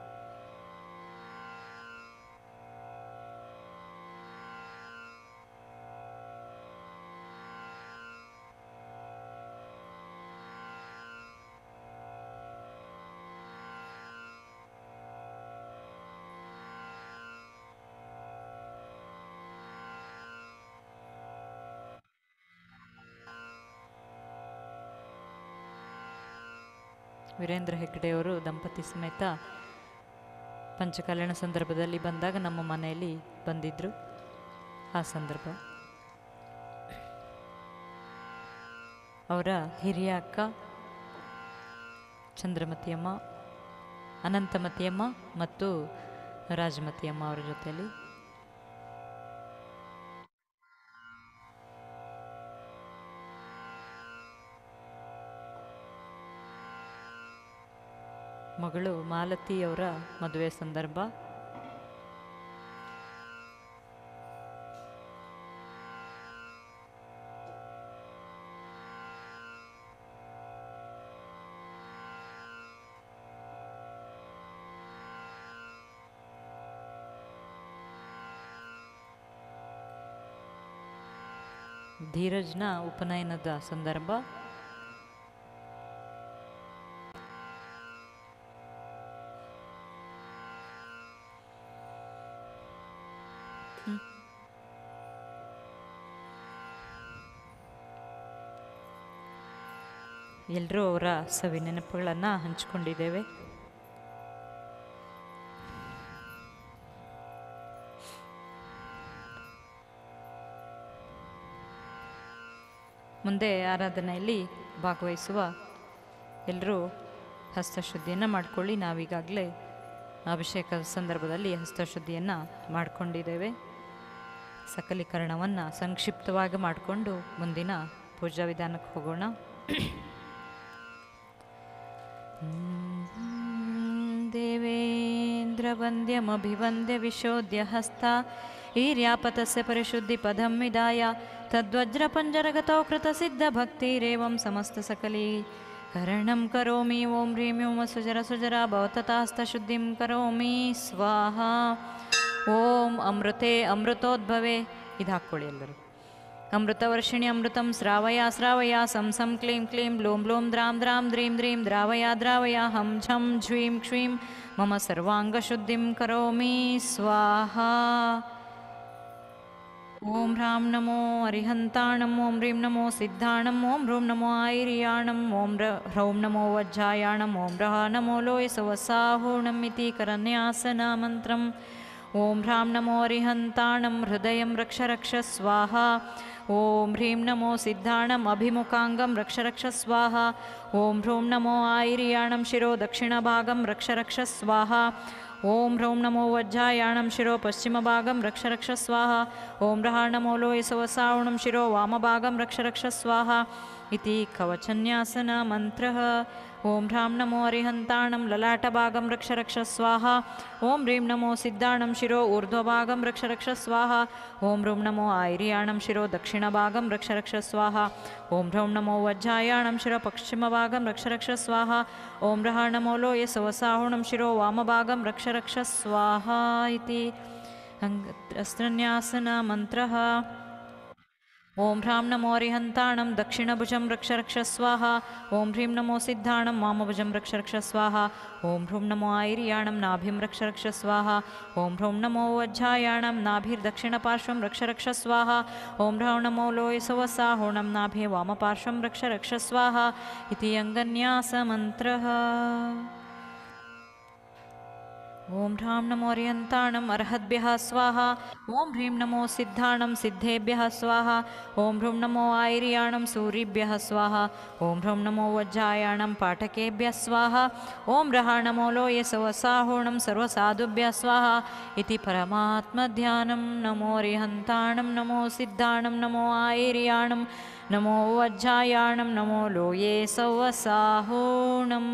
ವೀರೇಂದ್ರ ಹೆಗ್ಗಡೆಯವರು ದಂಪತಿ ಸಮೇತ ಪಂಚಕಲ್ಯಾಣ ಸಂದರ್ಭದಲ್ಲಿ ಬಂದಾಗ ನಮ್ಮ ಮನೆಯಲ್ಲಿ ಬಂದಿದ್ದರು. ಆ ಸಂದರ್ಭ ಅವರ ಹಿರಿಯ ಅಕ್ಕ ಚಂದ್ರಮತಿಯಮ್ಮ, ಅನಂತಮತಿಯಮ್ಮ ಮತ್ತು ರಾಜಮತಿಯಮ್ಮ ಅವರ ಜೊತೆಯಲ್ಲಿ ಮಗಳು ಮಾಲತಿಯವರ ಮದುವೆ ಸಂದರ್ಭ. ಧೀರಜ್ನ ಉಪನಯನದ ಸಂದರ್ಭ. ಎಲ್ಲರೂ ಅವರ ಸವಿ ನೆನಪುಗಳನ್ನು ಹಂಚಿಕೊಂಡಿದ್ದೇವೆ. ಮುಂದೆ ಆರಾಧನೆಯಲ್ಲಿ ಭಾಗವಹಿಸುವ ಎಲ್ಲರೂ ಹಸ್ತಶುದ್ಧಿಯನ್ನು ಮಾಡಿಕೊಳ್ಳಿ. ನಾವೀಗಾಗಲೇ ಅಭಿಷೇಕದ ಸಂದರ್ಭದಲ್ಲಿ ಹಸ್ತಶುದ್ಧಿಯನ್ನು ಮಾಡಿಕೊಂಡಿದ್ದೇವೆ. ಸಕಲೀಕರಣವನ್ನು ಸಂಕ್ಷಿಪ್ತವಾಗಿ ಮಾಡಿಕೊಂಡು ಮುಂದಿನ ಪೂಜಾ ವಿಧಾನಕ್ಕೆ ಹೋಗೋಣ. ದೇವೇಂದ್ರವಂದ್ಯಮಭಿವಂದ್ಯ ವಿಶೋಧ್ಯ ಹಸ್ತ ಈರ್ಯಾಪತಸ್ಯ ಪರಿಶುದ್ಧಿ ಪದಂ ವಿದಾಯ ತದ್ವಜ್ರಪಂಜರಗತೌ ಕೃತಸಿದ್ಧಭಕ್ತಿರೇವಂ ಸಮಸ್ತಸಕಲೀಕರಣಂ ಕರೋಮಿ. ಓಂ ಹ್ರೀಂ ಓಂ ಸುಜರ ಸುಜರ ಭವತತಾಸ್ತಶುದ್ಧಿಂ ಕರೋಮಿ ಸ್ವಾಹಾ. ಓಂ ಅಮೃತೆ ಅಮೃತೋದ್ಭವೆ. ಇದು ಹಾಕ್ಕೊಳ್ಳಿ ಎಲ್ಲರೂ. ಅಮೃತವರ್ಷಿಣಿ ಅಮೃತಂ ಸ್ರಾವಯ ಸ್ರಾವಯ ಸಂ ಸಂ ಕ್ಲೀಂ ಕ್ಲೀಂ ಬ್ಲೂಂ ಬ್ಲೂಂ ದ್ರಾಂ ದ್ರಾಂ ದ್ರೀಂ ದ್ರೀಂ ದ್ರಾವಯ ದ್ರಾವಯ ಹಂ ಝಂ ಝ್ವೀಂ ಕ್ಷೀಂ ಮಮ ಸರ್ವಾಂಗಶುದ್ಧಿಂ ಕರೋಮಿ ಸ್ವಾಹಾ. ಓಂ ಹ್ರಾಂ ನಮೋ ಅರಿಹಂತಾಣಂ. ಓಂ ಹ್ರೀಂ ನಮೋ ಸಿದ್ಧಾಣಂ. ಓಂ ಹ್ರೂಂ ನಮೋ ಐರ್ಯಾಣಂ. ಓಂ ಹ್ರೌಂ ನಮೋ ವಜ್ಜಾಯಾಣಂ. ಓಂ ರಹ ನಮೋ ಲೋಯಸವಸಾಹೂಣಂ ಇತಿ ಕರನ್ಯಾಸನ ಮಂತ್ರಂ. ಓಂ ಹ್ರಾಂ ನಮೋ ಅರಿಹಂತಾಣಂ. ಹೃದಯಂ ರಕ್ಷ ರಕ್ಷ ಸ್ವಾಹಾ. ಓಂ ಹ್ರೀಂ ನಮೋ ಸಿದ್ಧಾಣಂ. ಅಭಿಮುಖಾಂಗಂ ರಕ್ಷ ರಕ್ಷ ಸ್ವಾಹಾ. ಓಂ ಹ್ರೂಂ ನಮೋ ಐರ್ಯಾಣಂ. ಶಿರೋ ದಕ್ಷಿಣಭಾಗಂ ರಕ್ಷ ರಕ್ಷ ಸ್ವಾಹಾ. ಓಂ ಹ್ರೌಂ ನಮೋ ವಜ್ಜಾಯಾಣಂ. ಶಿರೋ ಪಶ್ಚಿಮಭಾಗಂ ರಕ್ಷ ರಕ್ಷ ಸ್ವಾಹಾ. ಓಂ ರಹ ನಮೋ ಲೋಯಸವಸಾವಣಂ. ಶಿರೋ ವಾಮಭಾಗಂ ರಕ್ಷ ರಕ್ಷ ಸ್ವಾಹಾ ಇತಿ ಕವಚನ್ಯಾಸನ ಮಂತ್ರಃ. ಓಂ ಹ್ರಾಂ ನಮೋ ಅರಿಹಂತಾಣಂ. ಲಲಾಟಭಾಗಂ ರಕ್ಷ ರಕ್ಷ ಸ್ವಾಹಾ. ಓಂ ಹ್ರೀಂ ನಮೋ ಸಿದ್ಧಾಣಂ. ಶಿರೋ ಊರ್ಧ್ವಭಾಗಂ ರಕ್ಷ ರಕ್ಷ ಸ್ವಾಹಾ. ಓಂ ಹ್ರೂಂ ನಮೋ ಐರ್ಯಾಣಂ. ಶಿರೋ ದಕ್ಷಿಣಭಾಗಂ ರಕ್ಷ ರಕ್ಷ ಸ್ವಾಹಾ. ಓಂ ಹ್ರೌಂ ನಮೋ ವಜ್ಜಾಯಾಣಂ. ಶಿರೋ ಪಶ್ಚಿಮಭಾಗಂ ರಕ್ಷ ರಕ್ಷ ಸ್ವಾಹಾ. ಓಂ ರಹ ನಮೋ ಲೋಯಸವಸಾಹುಣಂ. ಶಿರೋ ವಾಮಭಾಗಂ ರಕ್ಷ ರಕ್ಷ ಸ್ವಾಹಾ ಇತಿ ಅಸ್ತ್ರನ್ಯಾಸನ ಮಂತ್ರಃ. ಓಂ ಹ್ರಾಂ ನಮೋ ಅರಿಹಂತಾಣಂ. ದಕ್ಷಿಣಭುಜಂ ರಕ್ಷ ರಕ್ಷ ಸ್ವಾಹಾ. ಓಂ ಹ್ರೀಂ ನಮೋ ಸಿದ್ಧಾಣಂ. ವಾಮಭುಜಂ ರಕ್ಷ ರಕ್ಷ ಸ್ವಾಹಾ. ಓಂ ಹ್ರೂಂ ನಮೋ ಐರ್ಯಾಣಂ. ನಾಭಿಂ ರಕ್ಷ ರಕ್ಷ ಸ್ವಾಹಾ. ಓಂ ಹ್ರೌಂ ನಮೋ ವಜ್ಜಾಯಾಣಂ. ನಾಭಿರ್ದಕ್ಷಿಣಪಾರ್ಶ್ವಂ ರಕ್ಷ ರಕ್ಷ ಸ್ವಾಹಾ. ಓಂ ಹ್ರೌಂ ನಮೋ ಲೋಯಸವಸಾಹುಣಂ. ನಾಭಿ ವಾಮಪಾರ್ಶ್ವಂ ರಕ್ಷ ರಕ್ಷ ಸ್ವಾಹಾ ಇತಿ ಅಂಗನ್ಯಾಸ ಮಂತ್ರಃ. ॐ ह्रां नमो अर्यन्ताणम् अर्हद्भ्यः स्वाहा। ॐ ह्रीं नमो सिद्धाणं सिद्धेभ्यः स्वाहा। ॐ ह्रूं नमो आयर्याणं सूरिभ्यः स्वाहा। ॐ ह्रूं नमो वज्रायाणं पाठकेभ्यः स्वाहा। ॐ रः नमो लोये सवसाहोणं सर्वसाधुभ्यः स्वाहा इति परमात्मध्यानं। नमो अर्यन्ताणं नमो सिद्धाणं नमो आयर्याणं नमो वज्रायाणं नमो लोये सवसाहोणम्।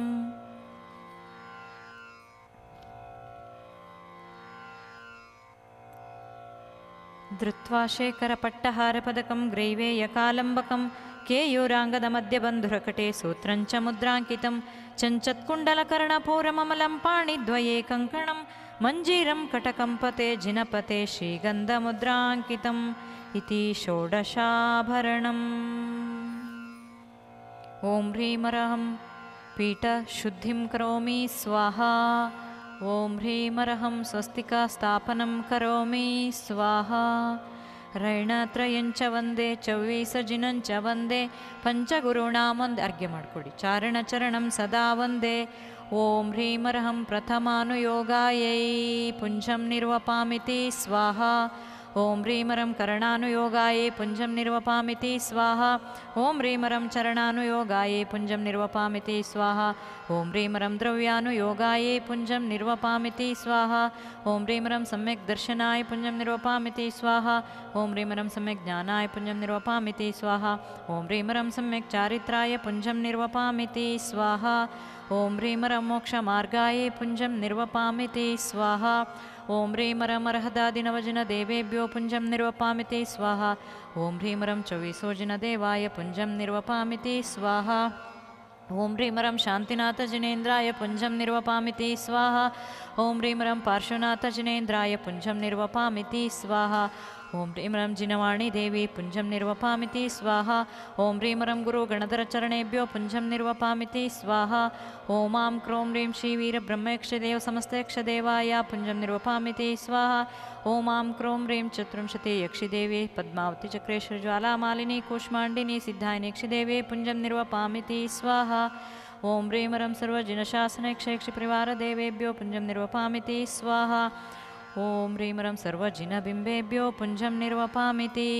धृत्वा शेखरपट्टहारपदकं ग्रैवेयकालम्बकं केयूराङ्गदमध्यबन्धुरकटे सूत्रं च मुद्राङ्कितं चञ्चत्कुण्डलकर्णपूरममलं पाणिद्वये कङ्कणं मञ्जीरं कटकम्पते जिनपते श्रीगन्धमुद्राङ्कितम् इति षोडशाभरणम्। ॐ ह्रीमरहं पीठशुद्धिं करोमि स्वाहा। ॐ ह्रीमरहं स्वस्तिकास्थापनं करोमि स्वाहा। रैणत्रयञ्च वन्दे चौवीसजिनञ्च वन्दे पञ्चगुरूणां वन्दे अर्घ्य माड्कोडि चारणचरणं सदा वन्दे। ॐ ह्रीमरहं प्रथमानुयोगायै पुञ्जं निर्वपामिति स्वाहा। ॐ ह्रीमरं करणानुयोगायै पुञ्जं निर्वपामिति स्वाहा। ॐ ह्रीमरं चरणानुयोगायै पुञ्जं निर्वपामिति स्वाहा। ॐ ह्रीमरं द्रव्यानुयोगायै पुञ्जं निर्वपामिति स्वाहा। ॐ ह्रीमरं सम्यक् दर्शनाय पुञ्जं निर्वपामिति स्वाहा। ॐ ह्रीमरं सम्यक् ज्ञानाय पुञ्जं निर्वपामिति स्वाहा। ॐ ह्रीमरं सम्यक् चारित्राय पुञ्जं निर्वपामिति स्वाहा। ॐ ह्रीमरं मोक्षमार्गाय पुञ्जं निर्वपामिति स्वाहा। ॐ ह्रीमरं अर्हदादिनवजनदेवेभ्यो पुञ्जं निर्वपामिति स्वाहा। ॐ ह्रीमरं चौवीसोजनदेवाय पुञ्जं निर्वपामिति स्वाहा। ॐ ह्रीमरं शान्तिनाथजिनेन्द्राय पुञ्जं निर्वपामिति स्वाहा। ॐ ह्रीमरं पार्श्वनाथजिनेन्द्राय पुञ्जं निर्वपामिति स्वाहा। ॐ ह्रीमरं जिनवाणीदेवी पुञ्जं निर्वपामिति स्वाहा। ॐ ह्रीमरं गुरुगणधरचरणेभ्यो पुञ्जं निर्वपामिति स्वाहा। ॐ आं क्रों ह्रीं श्रीवीरब्रह्मयक्षदेव समस्तयक्षदेवाय पुञ्जं निर्वपामिति स्वाहा। ॐ आं क्रों ह्रीं चतुर्विंशति यक्षिदेवी पद्मावतीचक्रेश्वरज्वालामालिनी कूष्माण्डिनी सिद्धायनीक्षिदेवी पुञ्जं निर्वपामिति स्वाहा। ॐ ह्रीमरं सर्वजिनशासनयक्षयक्षिपरिवारदेवेभ्यो पुञ्जं निर्वपामिति स्वाहा। ॐ ह्रीमरं सर्वजिनबिम्बेभ्यो पुञ्जं निर्वपामिति।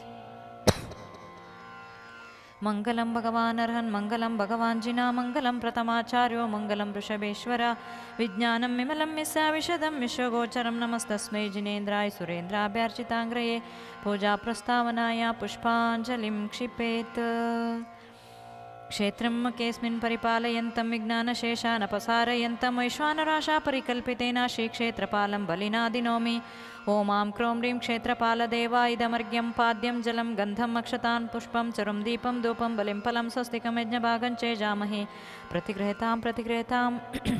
मङ्गलं भगवान् अर्हन् मङ्गलं भगवान् जिना मङ्गलं प्रथमाचार्यो मङ्गलं वृषभेश्वर विज्ञानं विमलं विषदं विश्वगोचरं नमस्तस्मै जिनेन्द्राय सुरेन्द्राभ्यर्चिताङ्ग्रये पूजाप्रस्तावनाय पुष्पाञ्जलिं क्षिपेत्। क्षेत्रं केऽस्मिन् परिपालयन्तं विज्ञानशेषानपसारयन्तं वैश्वानराशा परिकल्पितेन श्रीक्षेत्रपालं बलिना दिनोमि। ॐ आं क्रों ह्रीं क्षेत्रपालदेवा इदमर्घ्यं पाद्यं जलं गन्धम् अक्षतान् पुष्पं चरुं दीपं धूपं बलिं फलं स्वस्तिकं यज्ञभागं चेजामहे प्रतिगृहतां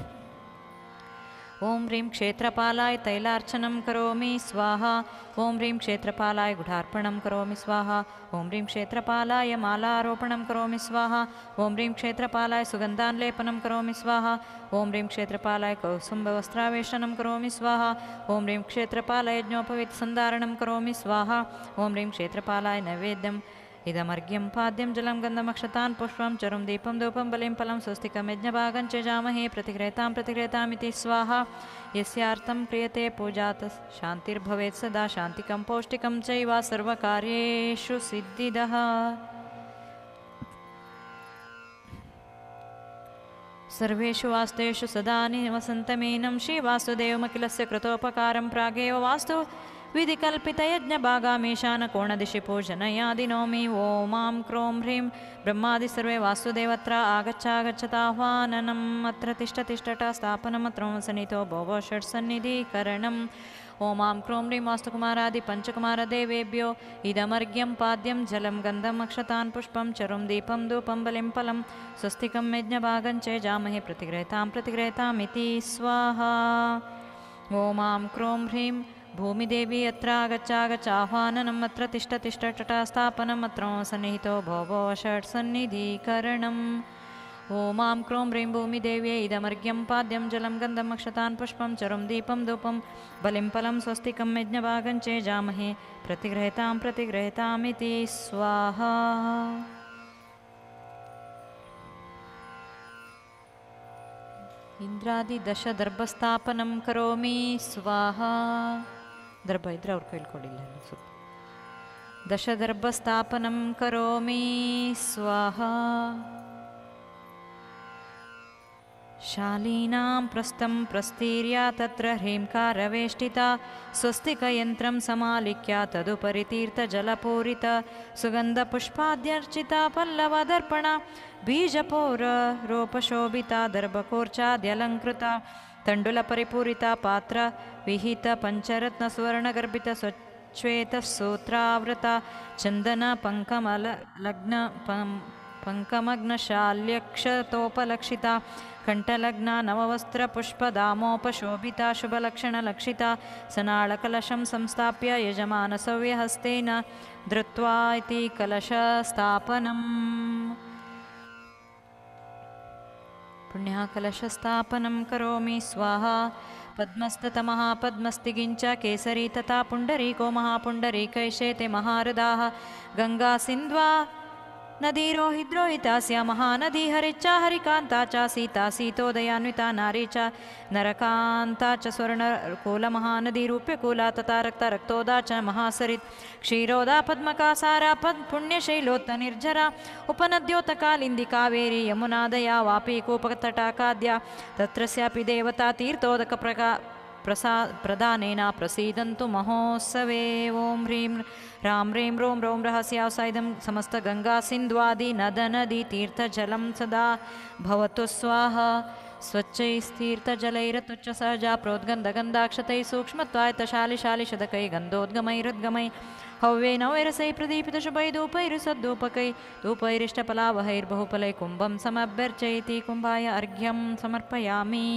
ॐ ह्रीं क्षेत्रपालाय तैलार्चनं करोमि स्वाहा। ॐ ह्रीं क्षेत्रपालाय गुढार्पणं करोमि स्वाहा। ॐ ह्रीं क्षेत्रपालाय मालारोपणं करोमि स्वाहा। ॐ ह्रीं क्षेत्रपालाय सुगन्धान्लेपनं करोमि स्वाहा। ॐ ह्रीं क्षेत्रपालाय कौसुम्बवस्त्रावेशनं करोमि स्वाहा। ॐ ह्रीं क्षेत्रपालाय यज्ञोपवीतसन्धारणं करोमि स्वाहा। ॐ ह्रीं क्षेत्रपालाय नैवेद्यम् इदमर्घ्यं पाद्यं जलं गन्धमक्षतान् पुष्पं चरुं दीपं धूपं बलिं फलं स्वस्तिकं यज्ञभागं चेजामहे प्रतिगृहतामिति स्वाहा। यस्यार्थं क्रियते पूजा शान्तिर्भवेत् सदा शान्तिकं पौष्टिकं चैव सर्वकार्येषु सिद्धिदः। सर्वेषु वास्तुषु सदा निवसन्तमेनं श्रीवासुदेवमखिलस्य कृतोपकारं प्रागेव वास्तु विधिकल्पितयज्ञभागामीशानकोणदिशि पूजनयादिनोमि। ॐ आं क्रों ह्रीं ब्रह्मादि सर्वे वासुदेवत्र आगच्छागच्छताह्वाननम् अत्र तिष्ठतिष्ठट स्थापनमत्र सन्निधो भोवो षट्सन्निधिकरणम्। ॐ आं क्रों ह्रीं वास्तुकुमारादि पञ्चकुमारदेवेभ्यो इदमर्घ्यं पाद्यं जलं गन्धम् अक्षतान् पुष्पं चरुं दीपं धूपं बलिं फलं स्वस्तिकं यज्ञभागं चेजामहे प्रतिगृहतामिति स्वाहा। ॐ आं क्रों ह्रीं भूमिदेवी अत्र आगच्छागच्छाह्वाननम् अत्र तिष्ठतिष्ठट स्थापनम् अत्र सन्निहितो भोवो षट्सन्निधिकरणम्। ॐ आं क्रों ह्रीं भूमिदेव्यै इदमर्घ्यं पाद्यं जलं गन्धम् अक्षतान् पुष्पं चरुं दीपं धूपं बलिं फलं स्वस्तिकं यज्ञभागं चेजामहे प्रतिगृहतामिति स्वाहा। ಇಂದ್ರಾದಿ 10 ದರ್ಭಸ್ಥಾಪನಂ ಕರೋಮಿ ಸ್ವಾಹಾ. ದರ್ಭ ಇದ್ರೆ ಅವ್ರ ಕೈಲಿ ಕೊಡಿಲ್ಲ ಸ್ವಲ್ಪ. 10 ದರ್ಭಸ್ಥಾಪನಂ ಕರೋಮಿ ಸ್ವಾಹಾ. ಶಾಲೀನಾಂ ಪ್ರಸ್ಥಂ ಪ್ರಸ್ಥೀರ್ಯ ತತ್ರ ಹ್ರೀಂಕಾರವೇಷ್ಟಿತ ಸ್ವಸ್ತಿಕಯಂತ್ರಂ ಸಮಾಲಿಕ್ಯ ತದುಪರಿ ತೀರ್ಥಜಲಪೂರಿತ ಸುಗಂಧಪುಷ್ಪಾದ್ಯರ್ಚಿತ ಪಲ್ಲವದರ್ಪಣ ಬೀಜಪೌರ ರೋಪಶೋಭಿತ ದರ್ಭಕೋರ್ಚಾದ್ಯಲಂಕೃತ ತಂಡುಲಪರಿಪೂರಿತ ಪಾತ್ರ ವಿಹಿತ ಪಂಚರತ್ನ ಸುವರ್ಣಗರ್ಭಿತ ಶ್ವೇತಸೂತ್ರಾವೃತ ಚಂದನ ಪಂಕಮಲಗ್ನ ಪಂಕಮಗ್ನಶಾಲ್ಯಕ್ಷತೋಪಲಕ್ಷಿತ ಕಂಠಲಗ್ನ ನವವಸ್ತ್ರ ಪುಷ್ಪಧಾಮೋಪಶೋಭಿತ ಶುಭಲಕ್ಷಣಲಕ್ಷಿತ ಸನಾಳಕಲಶಂ ಸಂಸ್ಥಾಪ್ಯ ಯಜಮಾನಸವ್ಯಹಸ್ತೇನ ಧೃತ್ವಾ ಇತಿ ಕಲಶಸ್ಥಾಪನಂ. ಪುಣ್ಯಕಲಶಸ್ಥಾಪನಂ ಕರೋಮಿ ಸ್ವಾಹಾ. ಪದ್ಮಸ್ತತಮಃ ಪದ್ಮಸ್ತಿಗಿಂಚ ಕೇಸರಿ ತಥಾ ಪುಂಡರೀಕೋ ಮಹಾಪುಂಡರೀಕೈಷೇತೆ ಮಹಾರದಾಃ. ಗಂಗಾ ಸಿಂಧ್ವಾ ನದಿ ರೋಹಿದ್ರೋಹಿತಾಸ್ಯ ಮಹಾನದಿ ಹರಿಚ್ಚ ಹರಿಕಾಂತಾ ಚ ಸೀತಾ ಸೀತೋದಯಾನ್ವಿತಾ ನಾರೀ ಚ ನರಕಾಂತಾ ಚ ಸ್ವರ್ಣಕೂಲ ಮಹಾನದಿ ರೂಪ್ಯಕೂಲ ತಥಾ ರಕ್ತ ರಕ್ತೋದಾ ಚ ಮಹಾಸರಿತ್ ಕ್ಷೀರೋದಾ ಪದ್ಮಕಾ ಸಾರಾ ಪುಣ್ಯಶೈಲೋತ್ತ ನಿರ್ಜರ ಉಪನದ್ಯೋತ ಕಾಲಿಂದಿ ಕಾವೇರಿ ಯಮುನಾದಯ ವಾಪಿ ಕೂಪತಟಾಕಾದ್ಯ ತತ್ರಸ್ಯಾಪಿ ದೇವತಾ ತೀರ್ಥೋದಕ ಪ್ರದಾನೇನ ಪ್ರಸೀದಂತು ಮಹೋತ್ಸವೇ. ಓಂ ಹ್ರೀಂ ರಾಂ ಹ್ರೀಂ ರೋಂ ರೋಂ ರಹಸ್ಯಾವಸಾಯಿದಂ ಸಮಸ್ತ ಗಂಗಾ ಸಿಂಧ್ವಾದಿ ನದ ನದಿ ತೀರ್ಥಜಲಂ ಸದಾ ಭವತು ಸ್ವಾಹಾ. ಸ್ವಚ್ಛೈಸ್ತೀರ್ಥಜಲೈರತುಚ್ಚ ಸಹಜಾ ಪ್ರೋದ್ಗಂಧಗಂಧಾಕ್ಷತೈ ಸೂಕ್ಷ್ಮತ್ವಾಯತಶಾಲಿಶಾಲಿಶದಕೈ ಗಂಧೋದ್ಗಮೈರುದ್ಗಮೈ ಹವ್ಯೇನವೈರಸೈ ಪ್ರದೀಪಿತಶುಭೈ ಧೂಪೈರುಸದ್ದೂಪಕೈ ಧೂಪೈರಿಷ್ಟಫಲಾವಹೈರ್ಬಹುಫಲೈ ಕುಂಭಂ ಸಮಭ್ಯರ್ಚಯತಿ. ಕುಂಭಾಯ ಅರ್ಘ್ಯಂ ಸಮರ್ಪಯಾಮಿ.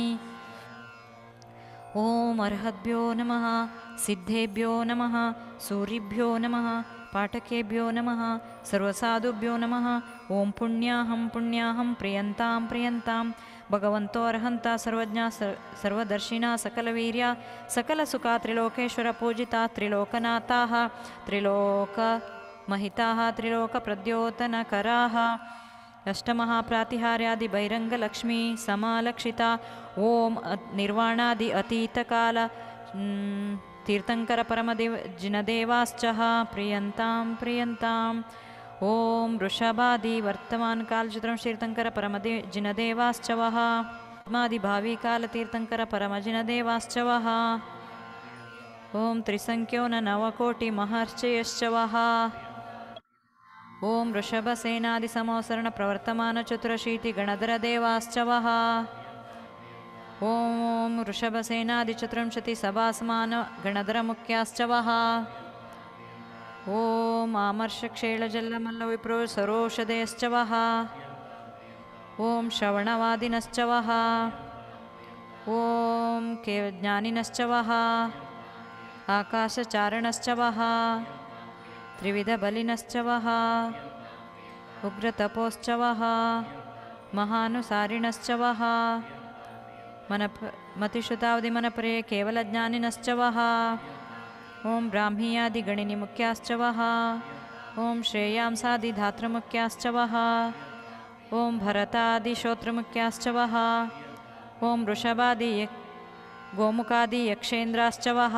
ಓಂ ಅರ್ಹದ್ಭ್ಯೋ ನಮಃ ಸಿದ್ಧೇಭ್ಯೋ ನಮಃ ಸೂರಿಭ್ಯೋ ನಮಃ ಪಾಠಕೇಭ್ಯೋ ನಮಃ ಸರ್ವಸಾಧುಭ್ಯೋ ನಮಃ. ಓಂ ಪುಣ್ಯಾಹಂ ಪುಣ್ಯಾಹಂ ಪ್ರಿಯಂತಾಂ ಪ್ರಿಯಂತಾಂ ಭಗವಂತೋ ಅರ್ಹಂತ ಸರ್ವಜ್ಞ ಸರ್ವದರ್ಶಿನ ಸಕಲವೀರ್ಯ ಸಕಲಸುಖ ತ್ರಿಲೋಕೇಶ್ವರ ಪೂಜಿತ ತ್ರಿಲೋಕನಾಥಾಃ ತ್ರಿಲೋಕಮಹಿತಾಃ ತ್ರಿಲೋಕಪ್ರದ್ಯೋತನಕರಾಃ ಅಷ್ಟಮಹಾಪ್ರಾತಿಹಾರ್ಯಾದಿ ಬೈರಂಗಲಕ್ಷ್ಮೀ ಸಮಾಲಕ್ಷಿತ. ಓಂ ನಿರ್ವಾಣಾದಿ ಅತೀತಕಾಲ ತೀರ್ಥಂಕರ ಜಿನದೇವಾಶ್ಚ ಪ್ರಿಯಂತಾಂ ಪ್ರಿಯಂತಾಂ. ಓಂ ವೃಷಭಾದಿ ವರ್ತಮಾನ ಕಾಲಚಿತ್ರಂ ತೀರ್ಥಂಕರ ಜಿನದೇವಾಶ್ಚ ವಃ ಪದ್ಮಾದಿ ಭಾವಿ ಕಾಲ ತೀರ್ಥಂಕರ ಜಿನದೇವಾಶ್ಚ ವಃ. ಓಂ ತ್ರಿಸಂಖ್ಯೋ ನವಕೋಟಿ ಮಹರ್ಷಯಶ್ಚ ವಃ. ಓಂ ವೃಷಭಸೇನಾದಿ ಸಮೋಸರಣ ಪ್ರವರ್ತಮಾನ ಚತುರಶೀತಿ ಗಣಧರ ದೇವಾಶ್ಚ ವಃ. ಓಂ ವೃಷಭಸೇನಾದಿ ಚತುರ್ವಿಂಶತಿ ಸಭಾಸಮಾನ ಗಣಧರ ಮುಖ್ಯಾಶ್ಚ ವಃ. ಓಂ ಆಮರ್ಷಕ್ಷೇಳಜಲ್ಲಮಲ್ಲ ವಿಪ್ರೋ ಸರೋಷಧಯಶ್ಚ ವಃ. ಓಂ ಶ್ರವಣವಾದಿನಶ್ಚ ವಃ. ಓಂ ಜ್ಞಾನಿನಶ್ಚ ವಃ. ಆಕಾಶಚಾರಣಶ್ಚ ವಃ. ತ್ರಿವಿಧಬಲಿನಶ್ಚ ವಃ. ಉಗ್ರತಪೋಶ್ಚ ವಃ. ಮಹಾನುಸಾರಿಣಶ್ಚ ವಃ. ಮತಿಶ್ರುತಾವಧಿಮನಪರೇ ಕೇವಲಜ್ಞಾನಿನಶ್ಚ ವಃ. ಓಂ ಬ್ರಾಹ್ಮೀಯಾದಿಗಣಿನಿ ಮುಖ್ಯಾಶ್ಚ ವಃ. ಓಂ ಶ್ರೇಯಾಂಸಾದಿಧಾತೃಮುಖ್ಯಾಶ್ಚ ವಃ. ಓಂ ಭರತಾದಿಶ್ರೋತೃಮುಖ್ಯಾಶ್ಚ ವಃ. ಓಂ ವೃಷಭಾದಿ ಗೋಮುಖಾದಿ ಯಕ್ಷೇಂದ್ರಾಶ್ಚ ವಃ.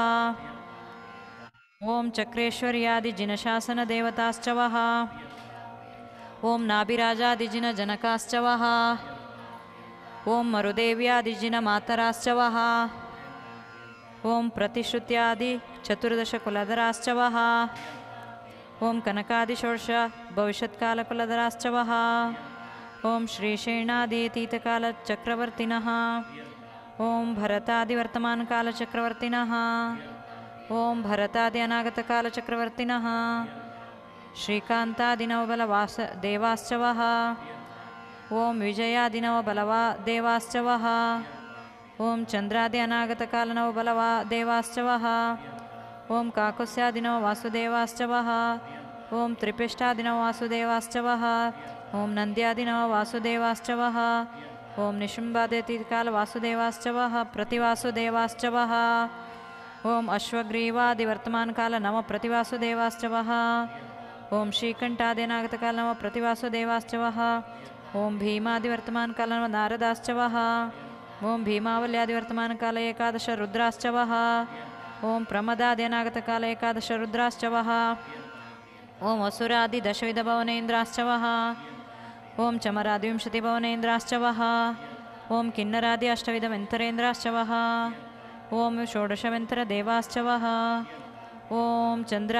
ಓಂ ಚಕ್ರೇಶ್ವರ್ಯಾದಿಜಿನಶಾಸನದೇವತಾಶ್ಚ ವಃ. ಓಂ ನಾಭಿರಾಜಾದಿಜಿನಜನಕಾಶ್ಚ ವಃ. ಓಂ ಮರುದೇವ್ಯಾದಿಜಿನಮಾತರಾಶ್ಚ ವಃ. ಓಂ ಪ್ರತಿಶ್ರುತ್ಯಾದಿ ಚತುರ್ದಶಕುಲಧರಾಶ್ಚ ವಃ. ಓಂ ಕನಕಾದಿಷೋಡಶ ಭವಿಷ್ಯತ್ಕಾಲಕುಲಧರಾಶ್ಚ ವಃ. ಓಂ ಶ್ರೀಶೇಣಾದಿತೀತಕಾಲಚಕ್ರವರ್ತಿನಃ. ಓಂ ಭರತಾದಿವರ್ತಮಾನಕಾಲಚಕ್ರವರ್ತಿನಃ. ಓಂ ಭರತಾದಿ ಅನಾಗತಕಾಲಚಕ್ರವರ್ತಿನಃ. ಶ್ರೀಕಾಂತಾದಿನವಬಲವಾಸ ದೇವಾಶ್ಚ ವಃ. ಓಂ ವಿಜಯಾದಿನವಬಲವಾ ದೇವಾಶ್ಚ ವಃ. ಓಂ ಚಂದ್ರಾದಿ ಅನಾಗತಕಾಲನವಬಲವಾ ದೇವಾಶ್ಚ ವಃ. ಓಂ ಕಾಕುಸ್ಯಾದಿನವ ವಾಸುದೇವಾಶ್ಚ ವಃ. ಓಂ ತ್ರಿಪಿಷ್ಟಾದಿನವ ವಾಸುದೇವಾಶ್ಚ ವಃ. ಓಂ ನಂದ್ಯಾದಿನವ ವಾಸುದೇವಾಶ್ಚ ವಃ. ಓಂ ನಿಶುಂಭಾದಿಕಾಲ ವಾಸುದೇವಾಶ್ಚ ವಃ. ಪ್ರತಿವಾಸುದೇವಾಶ್ಚ ವಃ. ಓಂ ಅಶ್ವಗ್ರೀವಾದಿವರ್ತಮಾನಕಾಲ ನವ ಪ್ರತಿವಾಸುದೇವಾಶ್ಚ ವಃ. ಓಂ ಶ್ರೀಕಂಠಾದಿನಾಗತಕಾಲ ನವ ಪ್ರತಿವಾಸುದೇವಾಶ್ಚ ವಃ. ಓಂ ಭೀಮಾದಿವರ್ತಮಾನಕಾಲ ನವ ನಾರದಾಶ್ಚ ವಃ. ओं भीमावल्यादिवर्तमानकाल एकादश रुद्राश्च वः ओं प्रमदाद्यनागतकाल एकादश रुद्राश्च वः ओं असुरादिदशविधभवनेन्द्राश्च वः ओं चमरादिविंशतिभवनेन्द्राश्च वः ओं किन्नरादि अष्टविधमेन्तरेन्द्राश्च वः ओं षोडशवेन्तरदेवाश्च वः ओं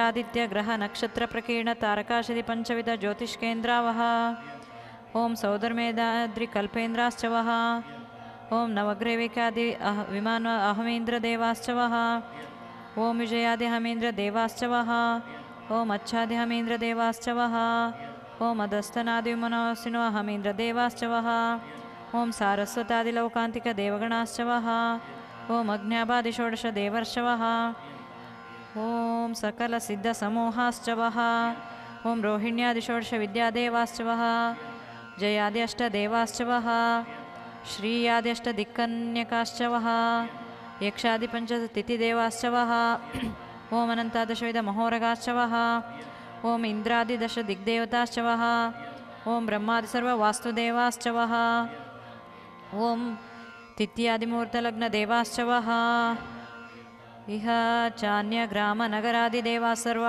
चन्द्रादित्यग्रहनक्षत्रप्रकीर्णतारकाशिपञ्चविधज्योतिष्केन्द्रा वः ओं सौधर्मेधाद्रिकल्पेन्द्राश्च वः ओं नवग्रैविकादि विमान अहमेन्द्रदेवाश्च वः ओं विजयादिहमेन्द्रदेवाश्च वः ओं अच्छादिहमेन्द्रदेवाश्च वः ओं अधस्तनादिमनोसिनो अहमेन्द्रदेवाश्च वः ओं सारस्वतादिलौकान्तिकदेवगणाश्च वः ओं अज्ञाबादिषोडशदेवर्षवः ओं सकलसिद्धसमूहाश्च वः ओं रोहिण्यादिषोडशविद्यादेवाश्च वः जयादि अष्टदेवाश्च वः श्रीयादि अष्टदिक्कन्यकाश्च वः यक्षादिपञ्चतिथिदेवाश्च वः ओं अनन्तादशविधमहोरगाश्च वः ओं इन्द्रादिदशदिग्देवताश्च वः ओं ब्रह्मादिसर्ववास्तुदेवाश्च वः ओं तिथ्यादिमुहूर्तलग्नदेवाश्च वः इह चान्यग्रामनगरादिदेवाः सर्वा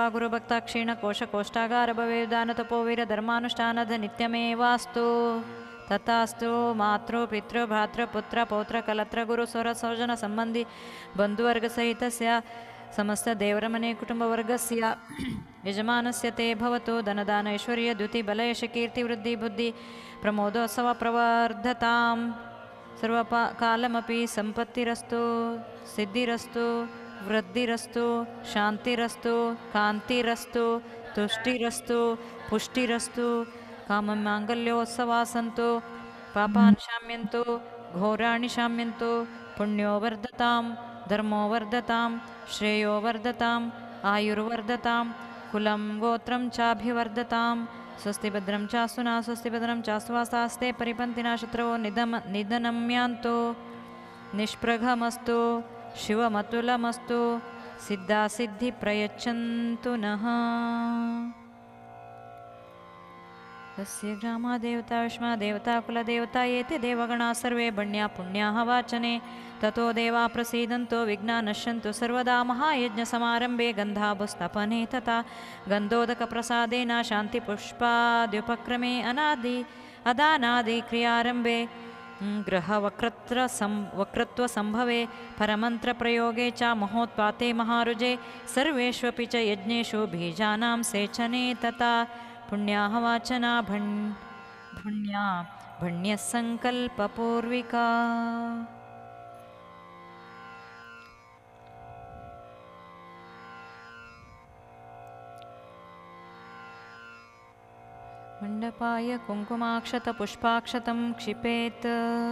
गुरुभक्ताक्षीणकोशकोष्ठागारभवेदानतपोवीरधर्मानुष्ठानध नित्यमेवास्तु तथास्तु मातृ पितृ भ्रातृ पुत्र पौत्र कलत्र गुरु स्वರ सौजन संबंधी बन्धुवर्गसहितस्य समस्तदेवरमने कुटुम्बवर्गस्य यजमानस्य ते भवतु धनदान ऐश्वर्य द्युति बलयश कीर्ति वृद्धि बुद्धि प्रमोदोत्सव प्रवर्धताम् सर्वकालमपि संपत्तिरस्तु सिद्धिरस्तु वृद्धिरस्तु शांतिरस्तु कांतिरस्तु तुष्टिरस्तु पुष्टिरस्तु काममांगल्योत्सवा सन्तु पापान् शाम्यन्तु घोराणि शाम्यन्तु पुण्यो वर्धतां धर्मो वर्धतां श्रेयो वर्धताम् आयुर्वर्धतां कुलं गोत्रं चाभिवर्धतां स्वस्ति भद्रं चास्तु न स्वस्ति भद्रं चास्तु वास्तास्ते परिपन्थिना शत्रवो निधनं यान्तु निष्प्रघमस्तु शिवमतुलमस्तु सिद्धासिद्धि प्रयच्छन्तु नः तस्य ग्रामादेवता विष्मादेवता कुलदेवता एते देवगणा सर्वे बण्या पुण्याः वाचने ततो देवा प्रसीदन्तो विघ्ना नश्यन्तु सर्वदा महायज्ञसमारम्भे गन्धाभुस्तपने तथा गन्धोदकप्रसादेन शान्तिपुष्पाद्युपक्रमे अदानादिक्रियारम्भे ग्रहवक्रत्वसम्भवे परमन्त्रप्रयोगे च महोत्पाते महारुजे सर्वेष्वपि च यज्ञेषु बीजानां सेचने तथा पुण्याः वाचना भण्या भण्यः सङ्कल्पपूर्विका मण्डपाय कुङ्कुमाक्षतपुष्पाक्षतं क्षिपेत्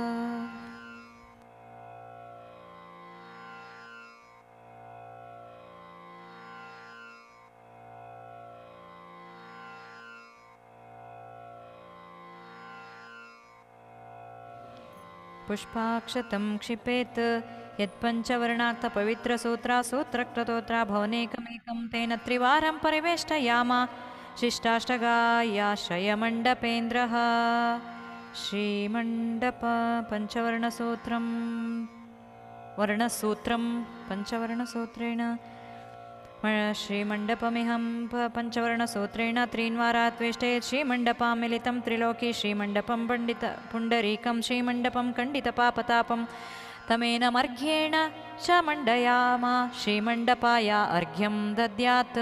पुष्पाक्षतं क्षिपेत् यत्पञ्चवर्णाक्तपवित्रसूत्रा सूत्रक्रतोत्रा भवनेकमेकं तेन त्रिवारं परिवेष्टयाम शिष्टाष्टगायाश्रयमण्डपेन्द्रः श्रीमण्डप पञ्चवर्णसूत्रं वर्णसूत्रं पञ्चवर्णसूत्रेण श्रीमण्डपमिहं पञ्चवर्णसूत्रेण त्रीन्वारात्वेष्टेत् श्रीमण्डपां मिलितं त्रिलोकी श्रीमण्डपं पुण्डरीकं श्रीमण्डपं खण्डितपापतापं तमेनमर्घ्येण च मण्डयाम श्रीमण्डपाय अर्घ्यं दद्यात्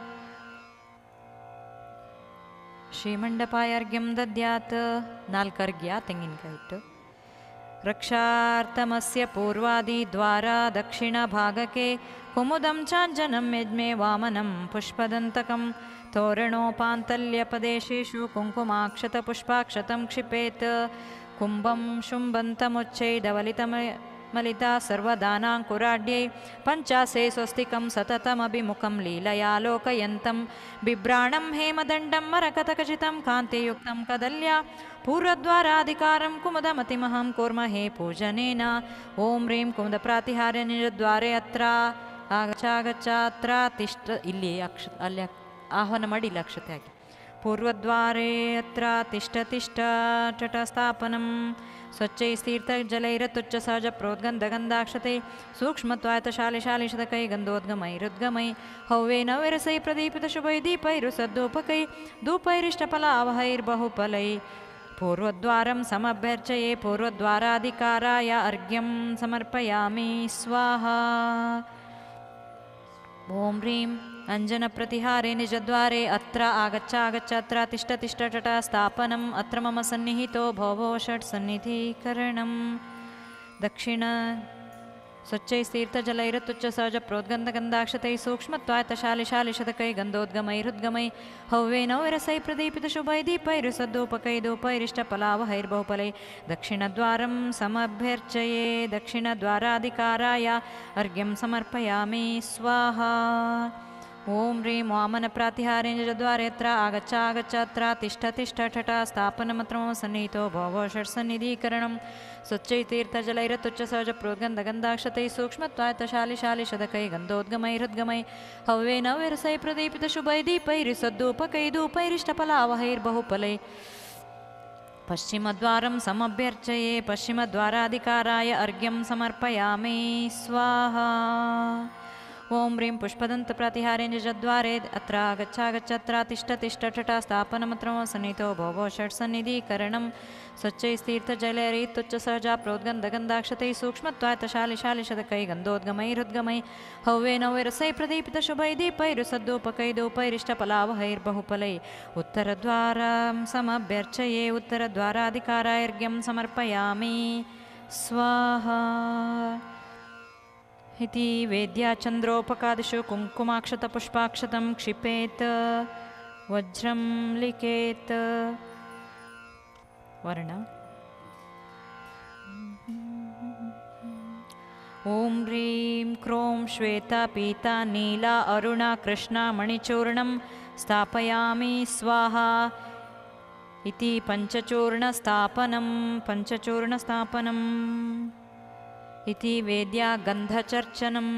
श्रीमण्डपाय अर्घ्यं दद्यात् नाल्कर्घ्य तेंगिनकाಯಿ इट्टु रक्षार्थमस्य पूर्वादिद्वारा दक्षिणभागके कुमुदं चाञ्जनं यज्ञे वामनं पुष्पदन्तकं तोरणोपान्तल्यपदेशेषु कुङ्कुमाक्षतपुष्पाक्षतं क्षिपेत् कुम्भं शुम्भन्तमुच्चैदवलितमलिता सर्वदानाङ्कुराढ्यै पञ्चासे स्वस्तिकं सततमभिमुखं लीलया लोकयन्तं बिभ्राणं हेमदण्डं मरकतखचितं कान्तियुक्तं कदल्या पूर्वद्वाराधिकारं कुमुदमतिमहं कुर्महे पूजनेन ॐ ह्रीं कुमुदप्रातिहार्य निजद्वारे अत्र आगच्छ अत्र तिष्ठ ಇಲ್ಲಿ ಅಲ್ಲಿ ಆಹ್ವಾನ ಮಾಡಿ ಇಲ್ಲಿ ಅಕ್ಷತೆ ಹಾಕಿ पूर्वद्वारे अत्र तिष्ठ तिष्ठ चटस्थापनं स्वच्छैस्तीर्थजलैरतुच्चसहजप्रोद्गन्धगन्धाक्षते सूक्ष्मत्वायतशालिशालिशतकै गन्धोद्गमैरुद्गमै हव्येन विरसै प्रदीपितशुभै दीपैरुसद्धूपकै धूपैरिष्टफलावहैर्बहुफलै पूर्वद्वारं समभ्यर्चये पूर्वद्वाराधिकाराय अर्घ्यं समर्पयामि स्वाहा। ॐ ह्रीं अञ्जनप्रतिहारे निजद्वारे अत्र आगच्छ आगच्छ अत्र तिष्ठ तिष्ठ टट स्थापनम् अत्र मम सन्निहितो भवो षट्सन्निधीकरणं दक्षिण स्वच्छैस्तीर्थजलैरतुच्चसहजप्रोद्गन्धगन्धाक्षतैः सूक्ष्मत्वायतशालिशालिशतकै गन्धोद्गमैरुद्गमै हव्येन विरसै प्रदीपितशुभै दीपैरुसद्धूपकै धूपैरिष्टफलावहैर्बहुफलै दक्षिणद्वारं समभ्यर्चये दक्षिणद्वाराधिकाराय अर्घ्यं समर्पयामि स्वाहा। ॐ ह्रीं वामनप्रातिहारे निजद्वारे अत्र आगच्छ आगच्छ अत्र तिष्ठ तिष्ठ ठठ स्थापनमत्र मम सन्निहितो भवो षट्सन्निधीकरणं स्वच्छैस्तीर्थजलैरतुच्चसहजप्रोद्गन्धगन्धाक्षतैः सूक्ष्मत्वायतशालिशालिशतकै गन्धोद्गमैरुद्गमै हव्येन विरसै प्रदीपितशुभै दीपैरिसद्धूपकै धूपैरिष्टफलावहैर्बहुफलै पश्चिमद्वारं समभ्यर्चये पश्चिमद्वाराधिकाराय अर्घ्यं समर्पयामि स्वाहा। ॐ ह्रीं पुष्पदन्तप्रतिहारे निजद्वारे अत्र आगच्छ आगच्छ अत्र तिष्ठ तिष्ठ ठठ स्थापनमत्र मम सन्निहितो भवो षट्सन्निधीकरणं स्वच्छैस्तीर्थजलैरतुच्चसहजा प्रोद्गन्धगन्धाक्षतैः सूक्ष्मत्वायतशालिशालिशतकै गन्धोद्गमैरुद्गमै हव्येन विरसै प्रदीपितशुभै दीपैरुसद्धूपकै धूपैरिष्टफलावहैर्बहुफलै उत्तरद्वारं समभ्यर्चये उत्तरद्वाराधिकाराय अर्घ्यं समर्पयामि स्वाहा। इति वेद्याचन्द्रोपकादिषु कुङ्कुमाक्षतपुष्पाक्षतं क्षिपेत् वज्रं लिखेत् वर्ण। ॐ ह्रीं क्रों श्वेता पीता नीला अरुणा कृष्णा मणिचूर्णं स्थापयामि स्वाहा। इति पञ्चचूर्णस्थापनम् इति वेद्या गन्धचर्चनम्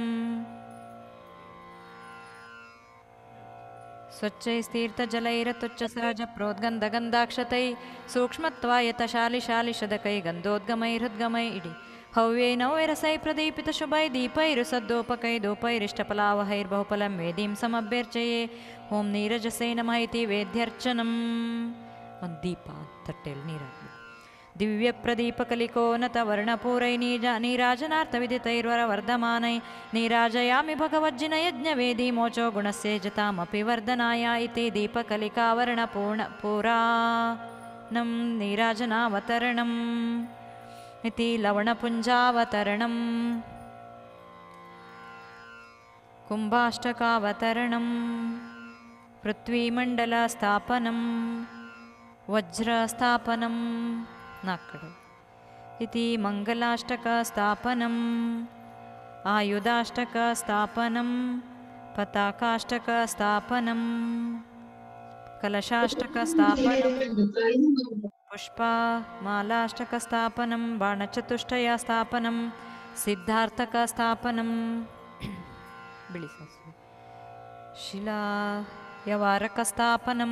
स्वच्छैस्तीर्थजलैरतुच्चसहजप्रोद्गन्धगन्धाक्षतैः सूक्ष्मत्वायतशालिशालिशतकै गन्धोद्गमैरुद्गमै इति हव्येन विरसै प्रदीपितशुभै दीपैरुसद्धूपकै धूपैरिष्टफलावहैर्बहुफलं वेदीं समभ्यर्चये ॐ नीरजसे नमः इति वेद्यर्चनम् ಒಂದು ದೀಪ ತಟ್ಟೆಯಲ್ಲಿ ನೀರಾಗಲಿ दिव्यप्रदीपकलिकोन्नतवर्णपूरै नीराजनार्थविदितैर्वरवर्धमानै नीराजयामि भगवज्जिनयज्ञवेदी मोचो गुणस्य जतामपि वर्धनाय इति दीपकलिकावरणपुराणं नीराजनावतरणम् इति लवणपुञ्जावतरणम् कुम्भाष्टकावतरणम् पृथ्वीमण्डलस्थापनं वज्रस्थापनं नाकड इति मंगलाष्टकस्थापनम् आयुधाष्टकस्थापनं पताकाष्टकस्थापनं कलशाष्टकस्थापनं पुष्पमालाष्टकस्थापनं बाणचतुष्टयस्थापनं सिद्धार्थकस्थापनं शिलायवारकस्थापनं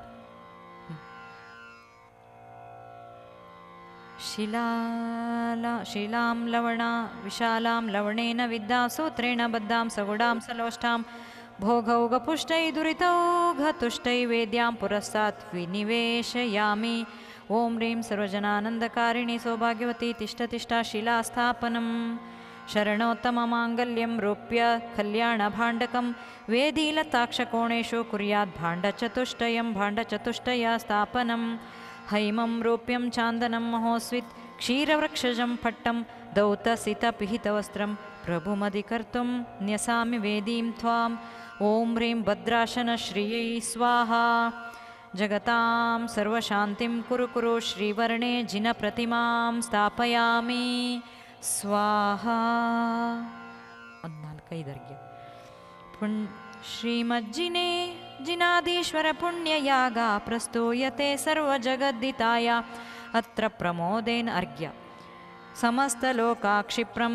शिलां लवणा विशालां लवणेन विद्यां सूत्रेण बद्धां सगुडां सलोष्टां भोगौगपुष्टै दुरितौघतुष्टै वेद्यां पुरस्तात् विनिवेशयामि। ॐ ह्रीं सर्वजनानन्दकारिणी सौभाग्यवती तिष्ठ तिष्ठा शिलास्थापनं शरणोत्तममाङ्गल्यं रूप्य कल्याणभाण्डकं वेदीलताक्षकोणेषु कुर्यात् भाण्डचतुष्टयं भाण्डचतुष्टयस्थापनं हैमं रूप्यं चान्दनं महोस्वित् क्षीरवृक्षजं पट्टं दौतसितपिहितवस्त्रं प्रभुमधिकर्तुं न्यसामि वेदीं त्वाम्। ॐ ह्रीं भद्राशनश्रियै स्वाहा। जगतां सर्वशान्तिं कुरु कुरु श्रीवर्णे जिनप्रतिमां स्थापयामि स्वाहा। श्रीमज्जिने जिनादीश्वर पुण्ययागा प्रस्तूयते सर्वजगद्दिताय अत्र प्रमोदेन अर्घ्य समस्तलोकाक्षिप्रं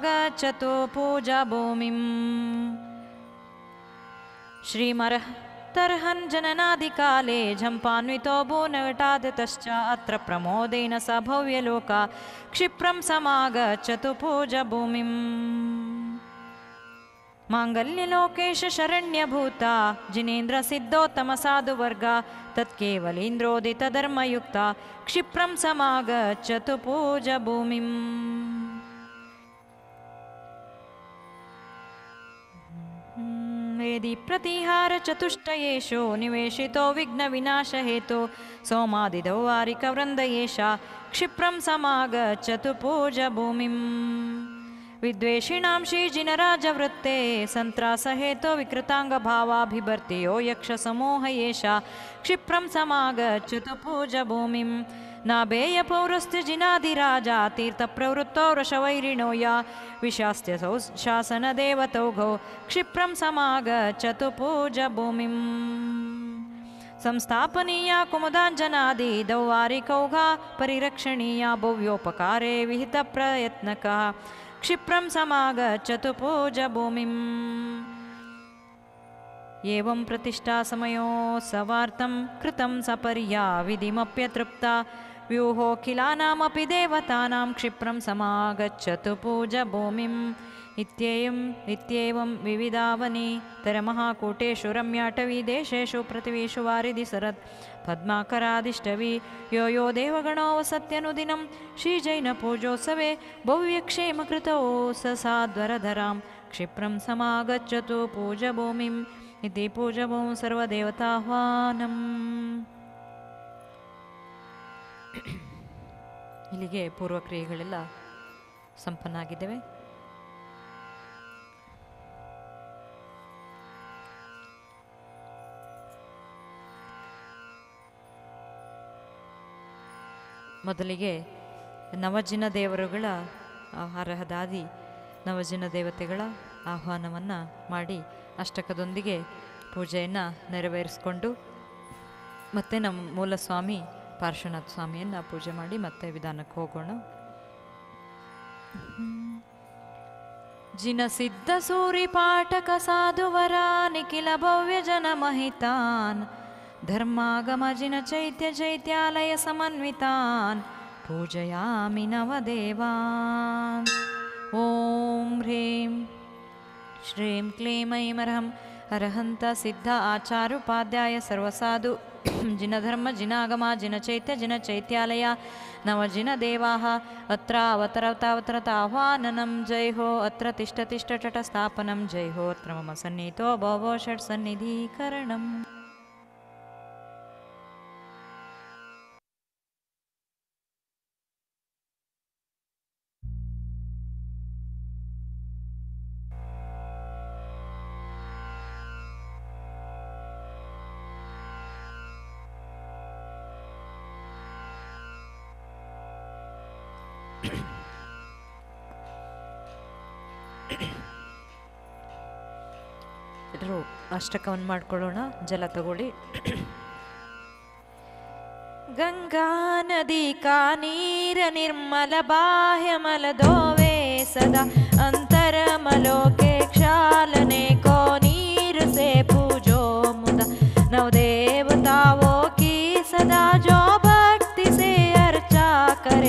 समागच्छतु पूजाभूमिं। तर्हन् जननादिकाले झम्पान्वितो भूनघटादितश्च अत्र प्रमोदेन स भव्यलोका क्षिप्रं समागच्छतु पूजभूमिम् माङ्गल्यलोकेश शरण्यभूता जिनेन्द्र सिद्धोत्तम साधुवर्गा तत्केवलेन्द्रोदितधर्मयुक्ता क्षिप्रं समागच्छतु पूजभूमिम् वेदी प्रतिहार चतुष्टयेषु निवेशितो विघ्नविनाशहेतो सोमादिदौ वारिकवृन्दयेषा क्षिप्रं समागच्छतु पूजभूमिम् विद्वेषिणां श्रीजिनराजवृत्ते सन्त्रासहेतो विकृताङ्गभावाभिभर्तियो यक्षसमूह एषा क्षिप्रं समागच्छतु पूजभूमिम् नाभेयपौरस्त्यजिनादिराजा तीर्थप्रवृत्तो वृषवैरिणो या विशास्त्यसौ शासनदेवतौघौ क्षिप्रं समागच्छतु पूजभूमिम् संस्थापनीया कुमुदाञ्जनादि दौवारिकौघा परिरक्षणीया भव्योपकारे विहितप्रयत्नकः क्षिप्रं समागच्छतु पूजभूमिम् एवं प्रतिष्ठासमयोत्सवार्थं कृतं सपर्या विधिमप्यतृप्ता व्यूहोऽखिलानामपि देवतानां क्षिप्रं समागच्छतु पूजभूमिम् इत्येवं विविधावनि तरमहाकूटेषु रम्याटवीदेशेषु पृथिवीषु वारिधिसरत् पद्माकरादिष्टवी यो यो देवगणो वसत्यनुदिनं श्रीजैनपूजोत्सवे भव्यक्षेमकृतौ स साध्वरधरां क्षिप्रं समागच्छतु पूजभूमिम् इति पूजभूं ಸರ್ವದೇವತಾಹ್ವಾನಂ. ಇಲ್ಲಿಗೆ ಪೂರ್ವಕ್ರಿಯೆಗಳೆಲ್ಲ ಸಂಪನ್ನಾಗಿದ್ದೇವೆ. ಮೊದಲಿಗೆ ನವಜಿನ ದೇವರುಗಳ ಆಹಾರಹದಾದಿ ನವಜಿನ ದೇವತೆಗಳ ಆಹ್ವಾನವನ್ನು ಮಾಡಿ ಅಷ್ಟಕದೊಂದಿಗೆ ಪೂಜೆಯನ್ನು ನೆರವೇರಿಸಿಕೊಂಡು ಮತ್ತೆ ನಮ್ಮ ಮೂಲ ಸ್ವಾಮಿ ಪಾರ್ಶ್ವನಾಥ ಸ್ವಾಮಿಯನ್ನು ಪೂಜೆ ಮಾಡಿ ಮತ್ತೆ ವಿಧಾನಕ್ಕೆ ಹೋಗೋಣ. ಜಿನ ಸಿದ್ಧ ಸೂರಿ ಪಾಠಕ ಸಾಧುವರ ನಿಖಿಲ ಭವ್ಯ ಜನ ಮಹಿತಾನ್ ಧರ್ಮಾಗಮ ಜಿನ ಚೈತ್ಯ ಚೈತ್ಯಾಲಯ ಸಮನ್ವಿತಾನ್ ಪೂಜಯಾಮಿ ನವದೇವಾನ್. ಓಂ ಹ್ರೀಂ ಶ್ರೀಂ ಕ್ಲೀಂ ಐಂ ಅರ್ಹಂ ಅರ್ಹಂತ ಸಿದ್ಧ ಆಚಾರ್ಯೋಪಾಧ್ಯಾಯ ಸರ್ವಸಾಧು ಜಿನಧರ್ಮ ಜಿನಾಗಮ ಜಿನ ಚೈತ್ಯ ಜಿನ ಚೈತ್ಯಾಲಯ ನವಜಿನ ದೇವಾಃ ಅತ್ರ ಅವತರತಾವತರತಾಹ್ವಾನನಂ ಜೈ ಹೋ ಅತ್ರ ತಿಷ್ಠ ತಿಷ್ಠ ಟಟ ಸ್ಥಾಪನಂ ಜೈ ಹೋ ಅತ್ರ ಮಮ ಸನ್ನಿಹಿತೋ ಭವೋ ಷಟ್ ಸನ್ನಿಧೀಕರಣಂ. ಎಲ್ಲರೂ ಅಷ್ಟಕವನ್ನು ಮಾಡ್ಕೊಳ್ಳೋಣ. ಜಲ ತಗೊಳ್ಳಿ. ಗಂಗಾ ನದಿ ಕಾ ನೀರ ನಿರ್ಮಲ ಬಾಹ್ಯಮಲ ಧೋವೆ ಸದಾ ಅಂತರಮಲೋಕೆ ಕ್ಷಾಲನೆ ಕೋ ನೀರ್ ಸೆ ಪೂಜೋ ಮುದ ನವ ದೇವತಾओं की सदा जो भक्ति से अर्चा करे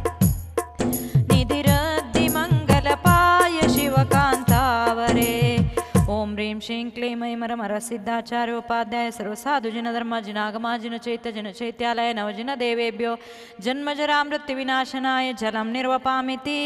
निधि रद्धि मंगल पाय शिवकांतावरे. ओम ह्रीं श्रीं क्लीं ऐं मरम सिद्धाचार्योपाध्याय सर्वसाधु जिन धर्म जिनागम जिन चैत्य जिन चैत्यालय नवजिन देवेभ्यो जन्मजरा मृत्यु विनाशनाय जलम निर्वपामिति.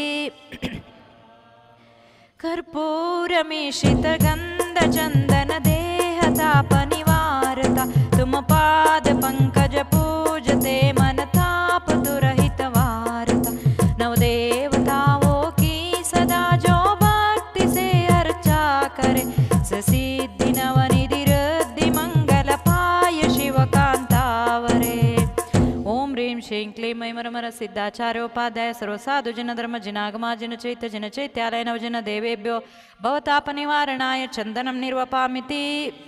कर्पूरमीशित गंध चंदन देहताप निवारता तुम पाद पंकज पूजते मन ताप दुरहित वारता नवदेवताओं की सदा जो भक्ति से अर्चा करे सिद्धि नवनिधि रद्धि मंगल पाय शिवकांतावरे. ओम ह्रीं श्रीं क्लीं ऐं मरमर सिद्धाचार्योपाध्याय सर्वसाधु जिन धर्म जिनागम जिन चैत्य जिन चैत्यालय नवजिन देवेभ्यो भवताप निवारणाय चंदनं निर्वपामिति.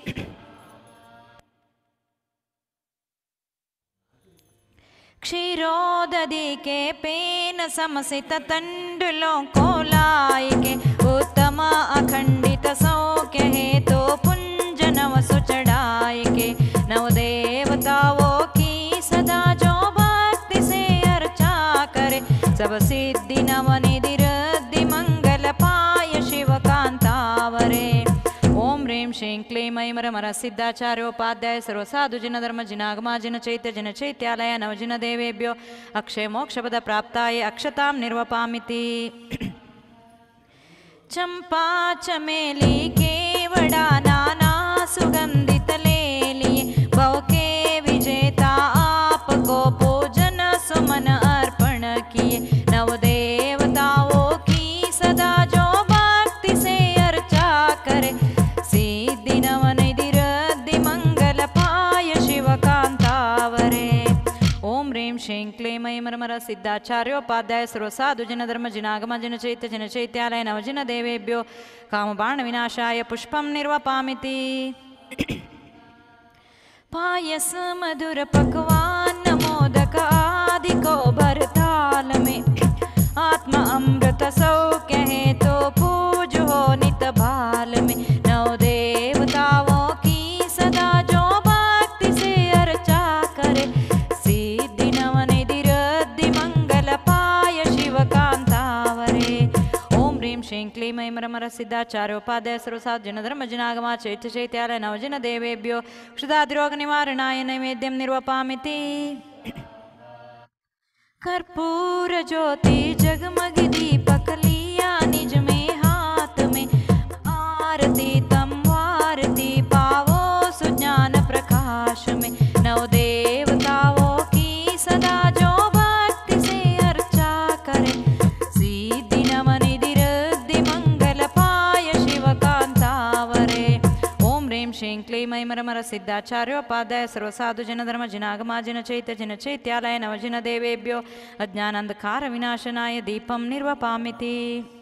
क्षीरोदधि के पेन समसित तंडुलों को लायके उत्तम अखंडित सौख्य हेतु पुंज नव सुचढ़ाए क्लीमैमर मर सिद्धाचार्योपाध्याय सर्वसाधु जिन धर्म जिनागमा जिन चैत्य जिन चैत्यालय नवजिन देवेभ्यो अक्षय मोक्षपद प्राप्ताय अक्षतां निर्वपामिति। चंपा चमेली केवड़ा नाना सुगंधित ले लिए भव के विजेता आपको पूजन सुमन अर्पण किए। नव देवताओं की सदा जो भक्ति से अर्चा करे सिद्धि नवनिधि रद्धि मंगल पाय शिव कांतावरे। ओम ह्रीं श्रीं क्लीं ऐं मरमर सिद्धाचार्योपाध्याय सर्वसाधु जिन धर्म जिनागम जिन चैत्य जिन चैत्यालय नवजिन देवेभ्यो कामबाण विनाशाय पुष्पं निर्वपामिति। पायस मधुर पकवान मोदक आदि को भरताल में आत्मा अमृत सौख्य है तो पूज हो नित भाल में। नव देवताओं की सदा जो भक्ति से अर्चा करे सिद्धि नवनिधि रद्धि मंगल पाय शिव कांतावरे। ओम ह्रीं श्रीं क्लीं ऐं मरमर सिद्धाचार्योपाध्याय सर्वसाधु जिन धर्म जिनागमा चैत्य चैत्यालय नवजिन देवेभ्यो क्षुधादिरोग निवारणाय नैवेद्यं निर्वपामिति। कर्पूर ज्योति जगमग दीपक लिया निज में हाथ में आरती तम वारती पावो सुज्ञान प्रकाश में। नव देवताओं की सदा जो भक्ति से अर्चा करे सिद्धि नवनिधि रद्धि मंगल पाय शिव कांतावरे। ओम ह्रीं श्रीं क्लीं ऐं मरमर सिद्धाचार्योपाध्याय सर्वसाधु जिन धर्म जिनागमा जिन चैत्य जिन चैत्यालय नवजिन देवेभ्यो अज्ञानान्धकार विनाशनाय दीपं निर्वपामिति।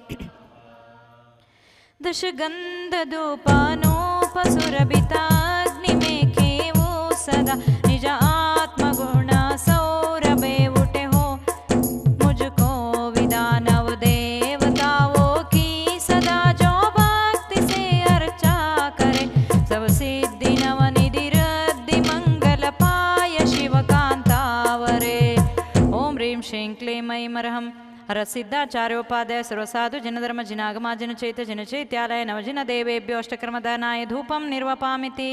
दशगंध धूपानोपसुरभिताग्नि में खेवो सदा निज आत्मगुण सौरभे उठे हो मुझको विदा। नव देवताओं की सदा जो भक्ति से अर्चा करे सब सिद्धि नवनिधि रद्धि मंगल पाय शिव कांतावरे। ओम ह्रीं श्रीं क्लीं ऐं मरहं हर सिद्धाचार्योपाध्याय सर्वसाधु जिन धर्म जिनागमा जिन चैत्य जिन चैत्यालय नवजिन देवेभ्यो अष्टकर्मदानाय धूपं निर्वपामिति।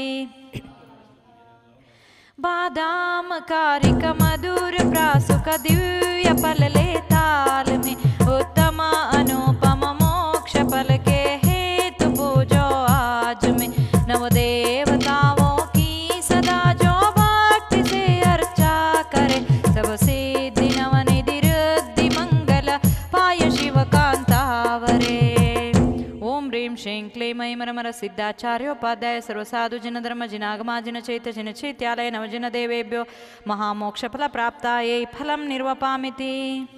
बादाम कारिक मधुर प्रासुक दिव्य फल ले ताल में उत्तम अनुपम मोक्ष फल के हेतु पूजो आज में। नव देवताओं की सदा जो भक्ति से अर्चा करे सब सिद्धि नवनिधि रद्धि मंगल पाय शिव कांतावरे। ओम ह्रीं श्रीं क्लीं ऐं मरमर सिद्धाचार्योपाध्याय सर्वसाधु जिन धर्म जिनागमा जिन चैत्य जिन चैत्यालय नवजिन देवेभ्यो महामोक्ष फल प्राप्तायै फलं निर्वपामिति।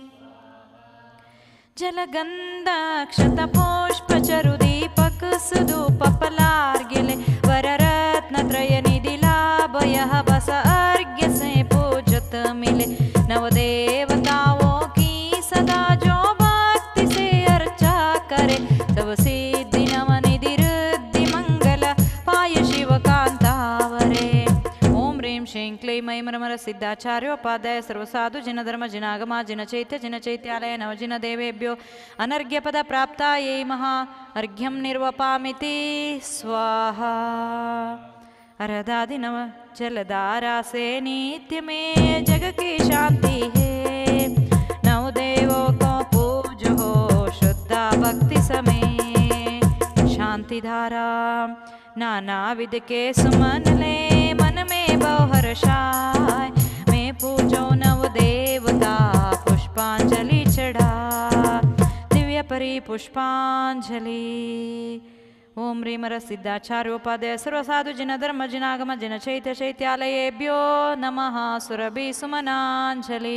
जलगंध अक्षत पुष्प चरु दीपक सुधूप फलार्घ्यले वररत्न त्रय निधि लाभ यह बस अर्घ्य से पूजत मिले। नव देवताओं की सदा जो भक्ति से अर्चा करे सब सिद्धि नवनिधि रद्धि मंगल पाय शिव कांतावरे। ओम ह्रीं श्रीं क्लीं ऐं मरमर सिद्धाचार्योपाध्याय सर्वसाधु जिन धर्म जिनागमा जिन चैत्य जिन चैत्यालय नवजिन देवेभ्यो अनर्घ्य पद प्राप्तायै महा अर्घ्यं निर्वपामिति। स्वाहा। अरदादि नव जलधारा से नित्य में जग की शांति है। नव देवों को पूज हो शुद्धा भक्ति समय शांति धारा नाना विध के सुमन ले मन में बहुहर्षाय मैं पूजो नव देवता पुष्पांजलि चढ़ा दिव्य परि पुष्पांजलि। ओम ह्रीं मर सिद्धाचार्योपाध्याय सर्वसाधु जिन धर्म जिनागम जिन चैत्य चैत्यालयेभ्यो नमः सुरभि सुमनांजलि।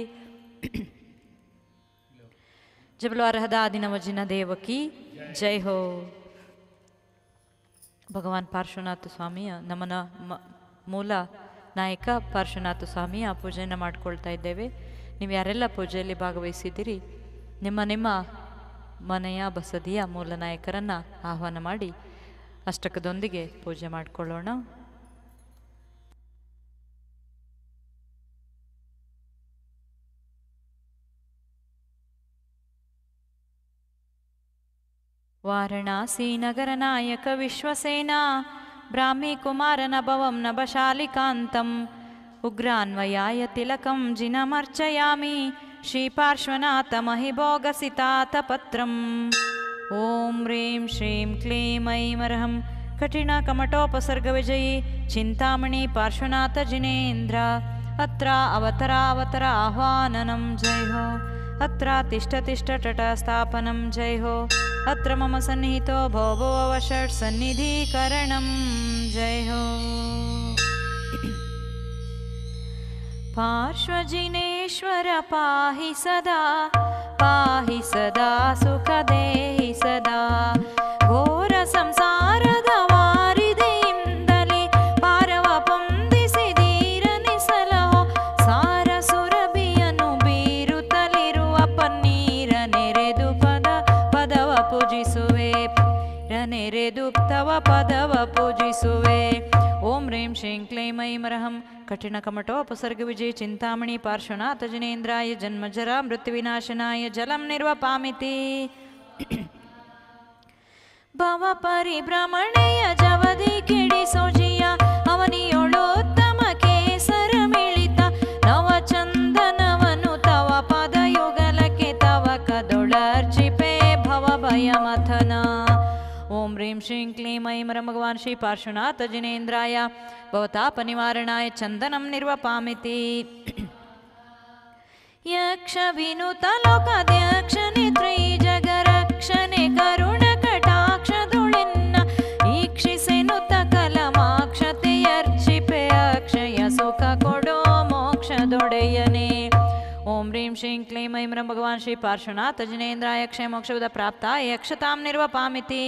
जबलो अरहदादि नवजिन देव की जय हो। ಭಗವಾನ್ ಪಾರ್ಶ್ವನಾಥ ಸ್ವಾಮಿಯ ನಮನ ಮೂಲ ನಾಯಕ ಪಾರ್ಶ್ವನಾಥ ಸ್ವಾಮಿಯ ಪೂಜೆಯನ್ನು ಮಾಡಿಕೊಳ್ತಾ ಇದ್ದೇವೆ. ನೀವು ಯಾರೆಲ್ಲ ಪೂಜೆಯಲ್ಲಿ ಭಾಗವಹಿಸಿದ್ದೀರಿ ನಿಮ್ಮ ನಿಮ್ಮ ಮನೆಯ ಬಸದಿಯ ಮೂಲ ನಾಯಕರನ್ನು ಆಹ್ವಾನ ಮಾಡಿ ಅಷ್ಟಕದೊಂದಿಗೆ ಪೂಜೆ ಮಾಡಿಕೊಳ್ಳೋಣ. वाराणसी नगर नायक विश्वसेना ब्राह्मी कुमारनभवं नभशालिकान्तम् उग्रान्वयाय तिलकं जिनमर्चयामि श्रीपार्श्वनाथमहिभोगसितातपत्रम् ॐ ह्रीं श्रीं क्लीं ऐमरहं कठिनकमठोपसर्गविजयी चिन्तामणि पार्श्वनाथजिनेन्द्र अत्र अवतरावतर आह्वाननं जय हो अत्र तिष्ठ तिष्ठ टटस्थापनं जय हो अत्र मम सन्निहितो भो भो षट् सन्निधिकरणं जय हो पार्श्वजिनेश्वर पाहि सदा सुखदेहि सदा घोर संसाರದ ವಾರಿದೆಯಿಂದಲೇ ಪಾರವ ಪೊಂದಿಸಿದೀರನಿ ಸಲಹೋ ಸಾರ ಸುರಭಿಯನ್ನು ಬೀರುತ್ತಲಿರುವ ಪನ್ನೀರ ನೆರೆದು ಪದವ ಪೂಜಿಸುವೆ ನೆರೆದು ತವ ಪದವ ಪೂಜಿಸುವೆ ಓಂ ह्रीं श्रीं क्लीं ऐमरहं कठिनकमठोपसर्गविजय चिन्तामणि पार्श्वनाथजिनेन्द्राय जन्मजरा मृत्युविनाशनाय जलं निर्वपामिति भव परिभ्रमणेय जवदि किडिसोजिय ಅವನಿಯೊಳೋತ್ತಮ ಕೇಸರ ಮಿಳಿತ ನವಚಂದನವನು ತವ ಪದಯುಗಲಕ್ಕೆ ತವ ಕದೊಳರ್ಚಿಪೆ ಭವ ಭಯಮಥನ ओम ह्रीं श्रीं क्लीं ऐमरं भगवान् श्री पार्श्वनाथजिनेन्द्राय भवतापनिवारणाय चन्दनं निर्वपामिति यक्षविनुतलोकध्यक्षने त्रिजगरक्षणे करुणकटाक्षधुळिन्न ईक्षिसेनुत कलमाक्षतेयर्चिपे अक्षय सुख कोडो मोक्षदೊಡೆಯನೆ ओम ह्रीं श्रीं क्लीं ऐमरं भगवान् श्री पार्श्वनाथजिनेन्द्राय क्षयमोक्षपद प्राप्ताय यक्षतां निर्वपामिति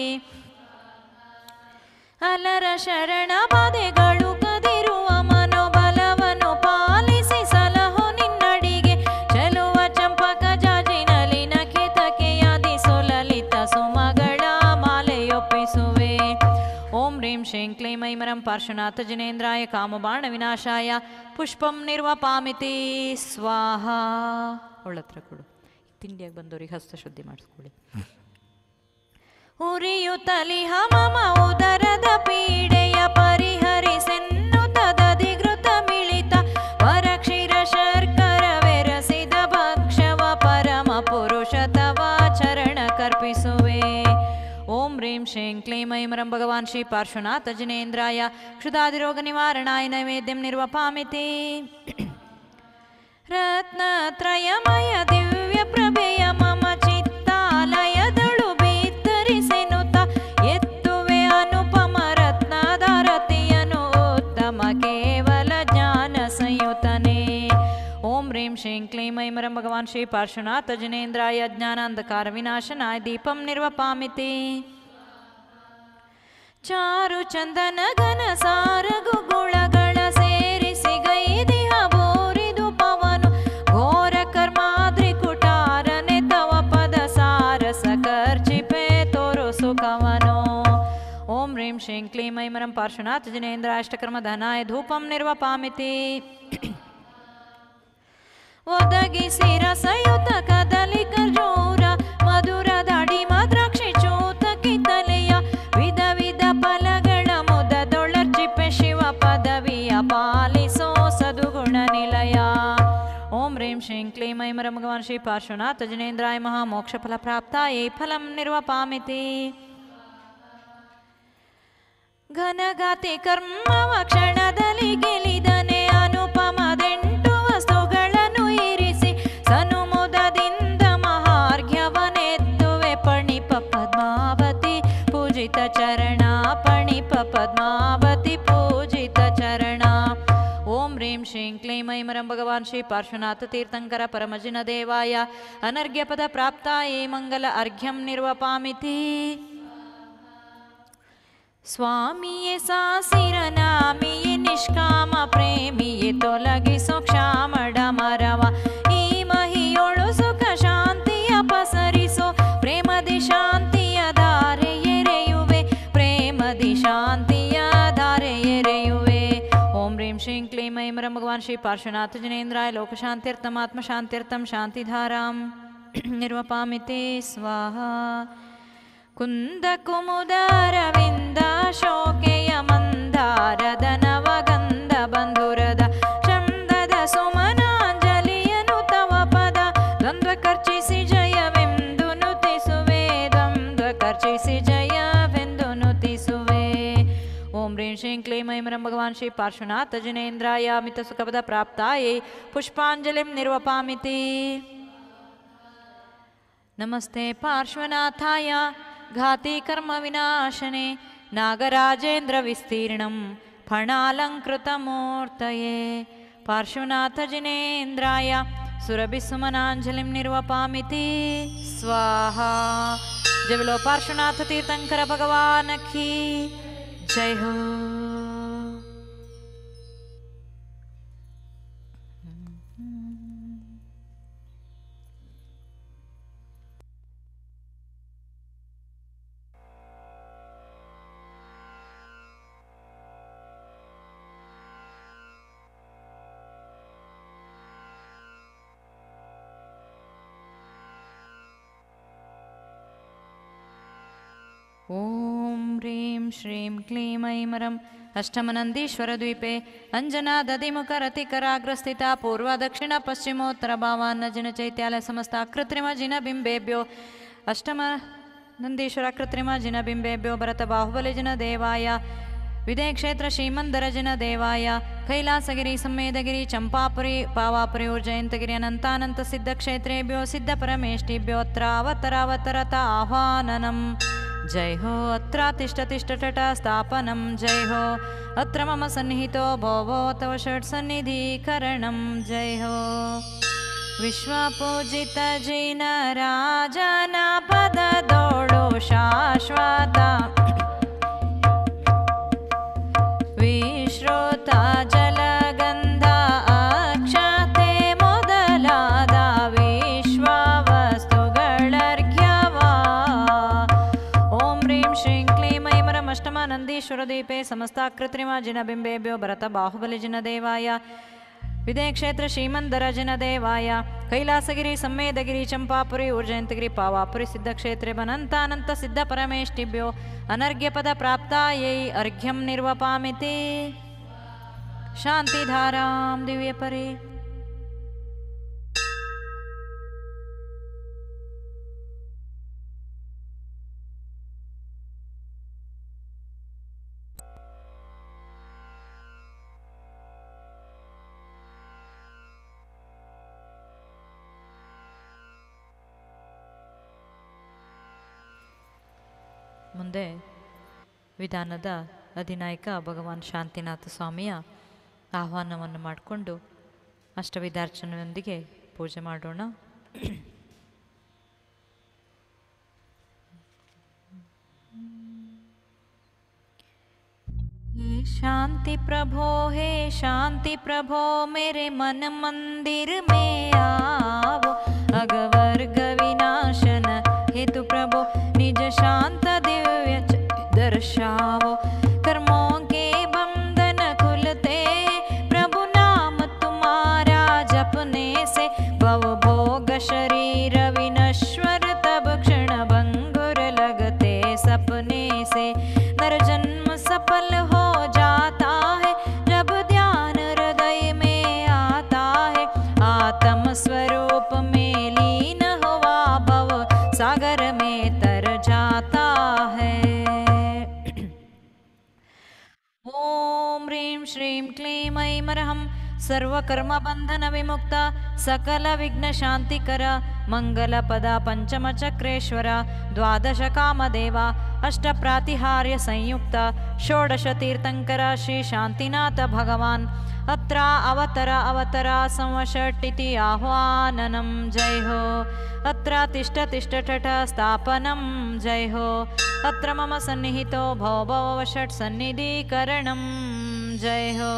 अलर शरण ಬಾಧೆಗಳು ಕದಿರುವ ಮನೋಬಲವನ್ನು ಪಾಲಿಸಿ ಸಲಹೋ ನಿನ್ನಡಿಗೆ ಚೆಲುವ ಚಂಪಕ ಜಾಜಿನಲ್ಲಿ ನಖಿತಕೆಯಾದಿ ಸುಲಲಿತ ಸುಮಗಳ ಮಾಲೆಯೊಪ್ಪಿಸುವೆ ಓಂ ह्रीं श्रीं क्लीं ऐमरं पार्श्वनाथजिनेन्द्राय कामबाण विनाशाय पुष्पं निर्वपामिति स्वाहा ಒಳ್ಳತ್ರ ಕೊಡು ತಿಂಡಿಯಾಗಿ ಬಂದವರಿಗೆ ಹಸ್ತಶುದ್ಧಿ ಮಾಡಿಸ್ಕೊಳ್ಳಿ ಉರಿಯುತ್ತಲಿ ಮಮ ಉದರದ ಪೀಡೆಯ ಪರಿಹರಿಸೆನ್ನುತ್ತದಧಿಗೃತ ಮಿಳಿತ ಪರಕ್ಷೀರ ಶರ್ಕರ ಬೆರಸಿದ ಭಕ್ಷವ ಪರಮ ಪುರುಷ ತವ ಚರಣ ಕರ್ಪಿಸುವೆ ಓಂ ह्रीं श्रीं क्लीं ऐमरं भगवान् श्री पार्श्वनाथजिनेन्द्राय क्षुधादिरोगनिवारणाय नैवेद्यं निर्वपामिति रत्नत्रयमय दिव्यप्रभेय मम चित्तालयदಳು ಬಿತ್ತರಿಸೆನುತ ಎತ್ತುವೆ ಅನುಪಮ ರತ್ನಧಾರತಿಯನು ಉತ್ತಮ ಕೇವಲ ಜ್ಞಾನ ಸಂಯುತನೇ ओम ह्रीं श्रीं क्लीं ऐमरं भगवान् श्री पार्श्वनाथजिनेन्द्राय ज्ञानान्धकार विनाशनाय दीपं निर्वपामिति चारु चंदन घन सार गुगुळಗಳ ಸೇರಿಸಿ ಗೈದಿಹ ಬೋರಿದು ಪವನು ಘೋರ ಕರ್ಮಾದ್ರಿ ಕುಟಾರನೆ ತವ ಪದ ಸಾರಸ ಕರ್ಚಿಪೆ ತೋರು ಸುಖವನು ओम ह्रीं श्रीं क्लीं ऐमरं पार्श्वनाथजिनेन्द्राय अष्टकर्मधनाय धूपं निर्वपामिति ಒದಗಿಸಿ ರಸಯುತ ಕದಲಿ ಖರ್ಜೂರ ಮಧುರ ದಾಡಿ ಮದ್ರಾಕ್ಷಿ ಚೂತ ಕಿತ್ತಲೆಯ ವಿಧ ವಿಧ ಫಲಗಳ ಮುದದೊಳರ್ಚಿಪೆ ಶಿವ ಪದವಿಯ ಪಾಲಿಸೋ ಸದುಗುಣ ನಿಲಯ ಓಂ ह्रीं श्रीं क्लीं ऐमरं भगवान् श्री पार्श्वनाथजिनेन्द्राय महामोक्षफल प्राप्तायै फलं निर्वपामिति ಘನಗಾತಿ ಕರ್ಮವ ಕ್ಷಣದಲ್ಲಿ ಗೆಲಿದನೆ ಅನುಪಮದೆಂಟು ವಸ್ತುಗಳನ್ನು ಇರಿಸಿ ಸನುಮುದದಿಂದ ಮಹಾರ್ಘ್ಯವನೆತ್ತುವೆ ಪಣಿಪ ಪದ್ಮಾವತಿ ಪೂಜಿತ ಚರಣ ಪಣಿಪ ಪದ್ಮಾವತಿ ಪೂಜಿತ ಚರಣ ಓಂ ह्रीं श्रीं क्लीं ऐमरं भगवान् श्री पार्श्वनाथतीर्थंकर परमजिनदेवाय अनर्घ्यपद प्राप्तायै मंगल अर्घ्यं निर्वपामिति स्वामिये सासिरनामिये निष्काम प्रेमिये ತೊಲಗಿಸೋ ಕ್ಷಾಮಡಮರವ ಈ ಮಹಿಯೊಳು ಸುಖ ಶಾಂತಿಯ ಪಸರಿಸೋ ಪ್ರೇಮದಿ ಶಾಂತಿಯ ಧಾರೆ ಎರೆಯುವೆ ಪ್ರೇಮದಿ ಶಾಂತಿಯ ಧಾರೆ ಎರೆಯುವೆ ಓಂ ह्रीं श्रीं क्लीं ऐमरं भगवान् श्री पार्श्वनाथजिनेन्द्राय लोकशान्त्यर्थम् आत्मशान्त्यर्थं शान्तिधारां निर्वपामिति स्वाहा कुन्द कुमुदारविन्द शोकेय मन्द ಶಾರದ ನವಗಂಧ ಬಂಧುರದ ಚಂದದ ಸುಮನಾಂಜಲಿಯನು ತವ ಪದ ದ್ವಂದ್ವ ಕರ್ಚಿಸಿ ಜಯವೆಂದು ನುತಿಸುವೆ ದ್ವಂದ್ವ ಕರ್ಚಿಸಿ ಜಯವೆಂದು ನುತಿಸುವೆ. ಓಂ ಹ್ರೀಂ ಶ್ರೀಂ ಕ್ಲೀಂ ಐಂ ರಂ ಭಗವಾನ್ ಶ್ರೀ ಪಾರ್ಶ್ವನಾಥ ಜಿನೇಂದ್ರಾಯ ಮಿತ ಸುಖಪದ ಪ್ರಾಪ್ತಾಯೈ ಪುಷ್ಪಾಂಜಲಿಂ ನಿರ್ವಪಾಮಿತಿ. ನಮಸ್ತೆ ಪಾರ್ಶ್ವನಾಥಾಯ ಘಾತಿ ಕರ್ಮ ವಿನಾಶನೆ ನಾಗರಾಜೇಂದ್ರ ವಿಸ್ತೀರ್ಣಂ ಫಣಾಲಂಕೃತಮೂರ್ತಯೇ ಪಾರ್ಶ್ವನಾಥ ಜಿನೇಂದ್ರಾಯ ಸುರಭಿಸುಮನಾಂಜಲಿಂ ನಿರ್ವಪಾಮಿತಿ ಸ್ವಾಹಾ. जय बोलो पार्श्वनाथ तीर्थंकर भगवान की जय हो. ಓಂ ಹ್ರೀಂ ಶ್ರೀಂ ಕ್ಲೀಂ ಐಂ ರಂ ಅಷ್ಟಮನಂದೀಶ್ವರದ್ವೀಪೆ ಅಂಜನಾದಧಿಮುಖರತಿಕರಾಗ್ರಸ್ಥಿತ ಪೂರ್ವ ದಕ್ಷಿಣ ಪಶ್ಚಿಮೋತ್ತರ ಭಾವಾನ್ನಜಿನ ಚೈತ್ಯಾಲಯ ಸಮಸ್ತ ಕೃತ್ರಿಮ ಜಿನ ಬಿಂಬೇಭ್ಯೋ ಅಷ್ಟಮನಂದೀಶ್ವರ ಕೃತ್ರಿಮ ಜಿನ ಬಿಂಬೇಭ್ಯೋ ಭರತ ಬಾಹುಬಲಿ ಜಿನ ದೇವಾಯ ವಿದಯ ಕ್ಷೇತ್ರ ಶ್ರೀಮಂದರ ಜಿನ ದೇವಾಯ ಕೈಲಾಸಗಿರಿ ಸಂವೇದಗಿರಿ ಚಂಪಾಪುರಿ ಪಾವಾಪುರಿ ಊರ್ಜಯಂತಗಿರಿ ಅನಂತಾನಂತ ಸಿದ್ಧಕ್ಷೇತ್ರೇಭ್ಯೋ ಸಿದ್ಧ ಪರಮೇಷ್ಟಿಭ್ಯೋ ಅತ್ರ ಅವತರಾವತರತ ಆಹ್ವಾನನಂ जय हो. अत्र तिष्ठ तिष्ठ टट स्थापनं जय हो. अत्र मम सन्निहितो भवो तव षट्सन्निधिकरणं जय हो. विश्वपूजित जिन राजन पद दोडो शाश्वत विश्रुत जलगंध अक्षते ಮೊದಲಾದ ವಿಶ್ವ ವಸ್ತುಗಳರ್ಘ್ಯವಾ. ಓಂ ಹ್ರೀಂ ಶ್ರೀಂ ಕ್ಲೀಂ ಐಂ ರಂ ಅಷ್ಟಮಾನಂದೀಶ್ವರ ದೀಪೆ ಸಮಸ್ತ ಕೃತ್ರಿಮ ಜಿನ ಬಿಂಬೇಭ್ಯೋ ಭರತ ಬಾಹುಬಲಿ ಜಿನ ದೇವಾಯ ವಿದಯ ಕ್ಷೇತ್ರ ಶ್ರೀಮಂದರ ಜಿನ ದೇವಾಯ ಕೈಲಾಸಗಿರಿ ಸಂವೇದಗಿರಿ ಚಂಪಾಪುರಿ ಊರ್ಜಯಂತಗಿರಿ ಪಾವಾಪುರಿ ಸಿದ್ಧಕ್ಷೇತ್ರೆ ಅನಂತಾನಂತ ಸಿದ್ಧ ಪರಮೇಷ್ಟಿಭ್ಯೋ ಅನರ್ಘ್ಯ ಪದ ಪ್ರಾಪ್ತಾಯೈ ಅರ್ಘ್ಯಂ ನಿರ್ವಪಾಮಿತಿ. ಶಾಂತಿಧಾರಾಂ ದಿವ್ಯಪರಿ. ಮುಂದೆ ವಿಧಾನದ ಅಧಿನಾಯಕ ಭಗವಾನ್ ಶಾಂತಿನಾಥ ಸ್ವಾಮಿಯ ಆಹ್ವಾನವನ್ನು ಮಾಡಿಕೊಂಡು ಅಷ್ಟವಿಧಾರ್ಚನೆಯೊಂದಿಗೆ ಪೂಜೆ ಮಾಡೋಣ. शांति प्रभो हे शांति प्रभो मेरे मन मंदिर में आओ अगवर्ग विनाशन हेतु प्रभो निज शांत दिव्य दर्शाओ. कर्मों के बंधन खुलते प्रभु नाम तुम्हारा जपने से भव भोग शरीर विनश्वर तब क्षण भंगुर लगते सपने से. नर जन्म सफल हो जाता है जब ध्यान हृदय में आता है. आत्म स्वरूप में लीन हुआ भव सागर में तर जाता है. ओम ह्रीं श्रीं क्लीं ऐं रं सर्वकर्म बंधन विमुक्त सकल विघ्न शांतिकर मंगल पद पंचम चक्रेश्वर द्वादश कामदेव अष्ट प्रातिहार्य संयुक्त षोडश तीर्थंकर श्री शांतिनाथ भगवान अत्र अवतर संवषट्टिति आह्वाननं जय हो. अत्र तिष्ठ तिष्ठ ठठ स्थापनं जय हो. अत्र मम सन्निहितो भव भव षट् सन्निधिकरणं जय हो.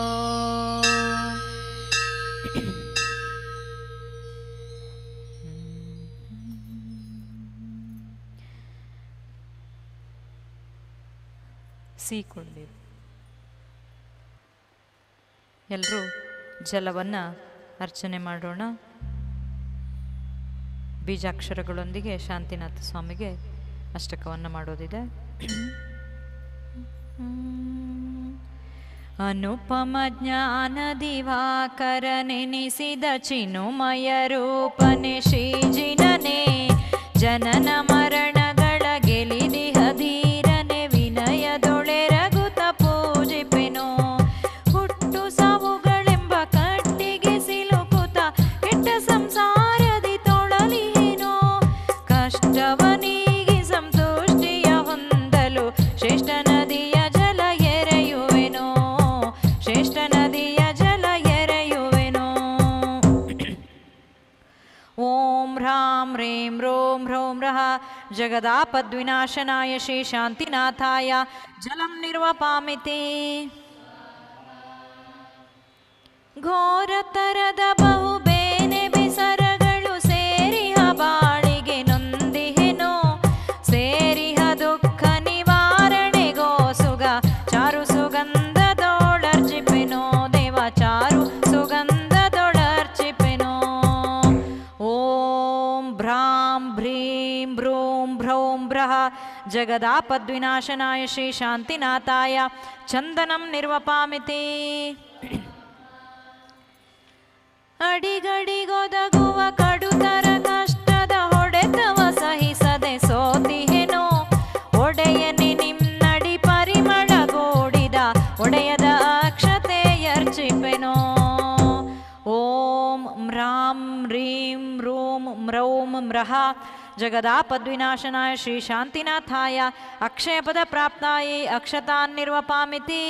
ಸಿಹಿಕೊಳ್ಳಿ. ಎಲ್ಲರೂ ಜಲವನ್ನು ಅರ್ಚನೆ ಮಾಡೋಣ. ಬೀಜಾಕ್ಷರಗಳೊಂದಿಗೆ ಶಾಂತಿನಾಥ ಸ್ವಾಮಿಗೆ ಅಷ್ಟಕವನ್ನು ಮಾಡೋದಿದೆ. ಅನುಪಮ ಜ್ಞಾನ ದಿವಾಕರ ನೆನೆಸಿದ ಚಿನುಮಯ ರೂಪನೆ ಶ್ರೀಜಿನನೆ ಜನನ ಮರಣಗಳ ಗೆಲಿದಿಹ ಧೀರನೆ ವಿನಯದೊಳೆರಗುತ ಪೂಜಿಪೆನೋ ಹುಟ್ಟು ಸಾವುಗಳೆಂಬ ಕಟ್ಟಿಗೆ ಸಿಲುಕುತ ಕೆಟ್ಟ ಸಂಸಾರದಿ ತೊಳಲಿಹೇನೋ ಕಷ್ಟವನಿಗೆ ಸಂತುಷ್ಟಿಯ ಹೊಂದಲು ಶ್ರೇಷ್ಠ ನದಿಯ ಜಲ ಎರೆಯುವೆನೋ ಶ್ರೇಷ್ಠ ನದಿಯ ಜಲ ಎರೆಯುವೆನೋ ಓಂ ಹ್ರಾಂ ಹ್ರೀಂ ರೋಂ ಹ್ರೌಂ ರಃ ಜಗದಾಪದ್ವಿನಾಶನಾಯ ಶ್ರೀ ಶಾಂತಿನಾಥಾಯ ಜಲಂ ನಿರ್ವಪಾಮಿತಿ ಘೋರತರದ ಬಹು ಬೇನೆ ಬೆಸರಗಳು ಸೇರಿಹ ಬಾಳಿಗೆ ನೊಂದಿಹೆನೋ ಸೇರಿಹ ದುಃಖ ನಿವಾರಣೆಗೋಸುಗ ಚಾರು ಸುಗಂಧದೊಳರ್ಚಿಪೆನೋ ದೇವ ಚಾರು ಸುಗಂಧದೊಳರ್ಚಿಪೆನೋ ಓಂ ಭ್ರಾಂ ಭ್ರೀಂ ಭ್ರೂಂ ಭ್ರೌಂ ಭ್ರಃ ಜಗದಾಪದ್ವಿನಾಶನಾಯ ಶ್ರೀ ಶಾಂತಿನಾಥಾಯ ಚಂದನಂ ನಿರ್ವಪಾಮಿತಿ ಅಡಿಗಡಿಗೊದಗುವ ಕಡುತರ ಕಷ್ಟದ ಹೊಡೆತವ ಸಹಿಸದೆ ಸೋತಿಹೆನೋ ಒಡೆಯನೆ ನಿನ್ನಡಿ ಪರಿಮಳಗೂಡಿದ ಒಡೆಯದ ಅಕ್ಷತೆಯರ್ಚಿಪೆನೋ ಓಂ ಮ್ರಾಂ ಹ್ರೀಂ ರೂಂ ಮ್ರೌಂ ಮ್ರಃ ಜಗದಾಪದ್ವಿನಾಶನಾಯ ಶ್ರೀ ಶಾಂತಿನಾಥಾಯ ಅಕ್ಷಯಪದ ಪ್ರಾಪ್ತಾಯೇ ಅಕ್ಷತಾನ್ ನಿರ್ವಪಾಮಿತಿ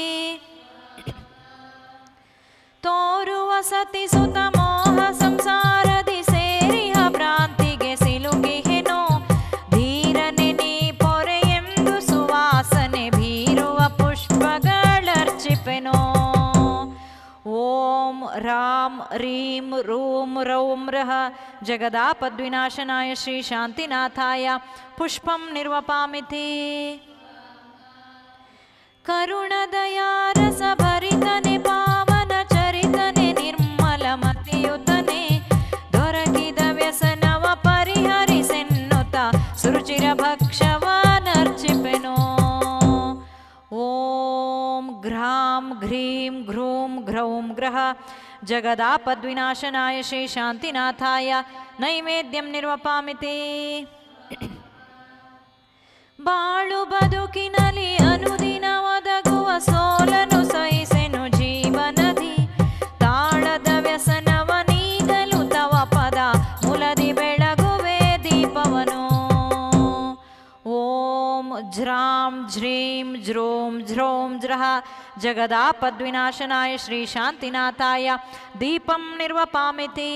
ತೋರುವ ಸತಿ ಸುತ ಮೋಹ ಸಂಸಾರದಿ ಸೇರಿಹ ಭ್ರಾಂತಿಗೆ ಸಿಲುಕಿಹೆನೋ ಧೀರನೆ ನೀ ಪೊರೆ ಎಂದು ಸುವಾಸನೆ ಬೀರುವ ಪುಷ್ಪಗಳರ್ಚಿಪೆನೋ ಓಂ ರಾಂ ರೀಂ ರೂಂ ರೌಂ ರಃ ಜಗದಾಪದ್ವಿನಾಶನಾಯ ಶ್ರೀ ಶಾಂತಿನಾಥಾಯ ಪುಷ್ಪಂ ನಿರ್ವಪಾಮಿತಿ ಕರುಣದಯಾರಸ ಭರಿತನೆ ಪಾವನ ಚರಿತನೆ ನಿರ್ಮಲ ಮತಿಯುತನೆ ದೊರಕಿದ ವ್ಯಸನವ ಪರಿಹರಿಸೆನ್ನುತ್ತ ಸುರುಚಿರ ಭಕ್ಷವನರ್ಚಿಪೆನೋ ಓಂ ಘ್ರಾಂ ಘ್ರೀಂ ಘ್ರೂಂ ಘ್ರೌಂ ಗ್ರಹ ಜಗದಾಪದ್ವಿನಾಶನಾಯ ಶ್ರೀ ಶಾಂತಿನಾಥಾಯ ನೈವೇದ್ಯಂ ನಿರ್ವಪಾಮಿತಿ ಬಾಳು ಬದುಕಿನಲ್ಲಿ ಅನುದಿನ ಒದಗುವ ಸೋಲನು ಸಹಿಸೆನು ಜೀವನದಿ ತಾಳದ ವ್ಯಸನವ ನೀಗಲು ತವ ಪದ ಮುಲದಿ ಬೆಳಗುವೆ ದೀಪವನು ಓಂ ಜ್ರಾಂ ಜ್ರೀಂ ಜ್ರೋಂ ಜ್ರೌಂ ಜ್ರಃ ಜಗದಾಪದ್ವಿನಾಶನಾಯ ಶ್ರೀ ಶಾಂತಿನಾಥಾಯ ದೀಪಂ ನಿರ್ವಪಾಮಿತಿ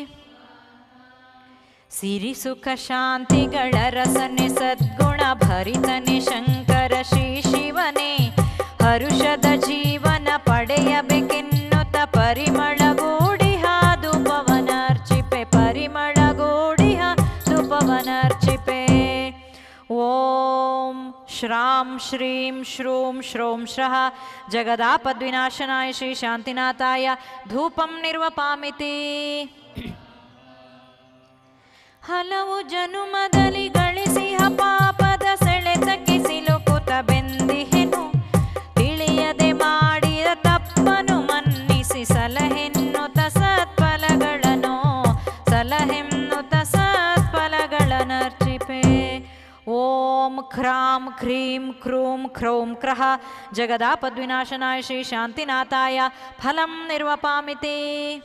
ಸಿರಿ ಸುಖ ಶಾಂತಿಗಳ ರಸನೆ ಸದ್ಗುಣ ಭರಿತನೆ ಶಂಕರ ಶ್ರೀ ಶಿವನೇ ಹರುಷದ ಜೀವನ ಪಡೆಯಬೇಕೆನ್ನುತ್ತ ಪರಿಮಳಗೂಡಿಹ ಧೂಪವನರ್ಚಿಪೆ ಪರಿಮಳಗೂಡಿಹ ಧೂಪವನರ್ಚಿಪೆ ಓಂ ಶ್ರಾಂ ಶ್ರೀಂ ಶ್ರೂಂ ಶ್ರೌಂ ಶ್ರಃ ಜಗದಾಪದ್ವಿನಾಶನಾಯ ಶ್ರೀ ಶಾಂತಿನಾಥಾಯ ಧೂಪಂ ನಿರ್ವಪಾಮಿತಿ ಹಲವು ಜನುಮದಲ್ಲಿ ಗಳಿಸಿಹ ಪಾಪದ ಸೆಳೆತಕ್ಕೆ ಸಿಲುಕುತ ಬೆಂದಿಹೆನು ತಿಳಿಯದೆ ಮಾಡಿದ ತಪ್ಪನು ಮನ್ನಿಸಿ ಸಲಹೆನ್ನುತ ಸತ್ಫಲಗಳನ್ನು ಸಲಹೆನ್ನುತ ಸತ್ಫಲಗಳನ್ನರ್ಚಿಪೆ ಓಂ ಕ್ರಾಂ ಕ್ರೀಂ ಕ್ರೂಂ ಕ್ರೌಂ ಕ್ರಃ ಜಗದಾಪದ್ವಿನಾಶನಾಯ ಶ್ರೀ ಶಾಂತಿನಾಥಾಯ ಫಲಂ ನಿರ್ವಪಾಮಿತಿ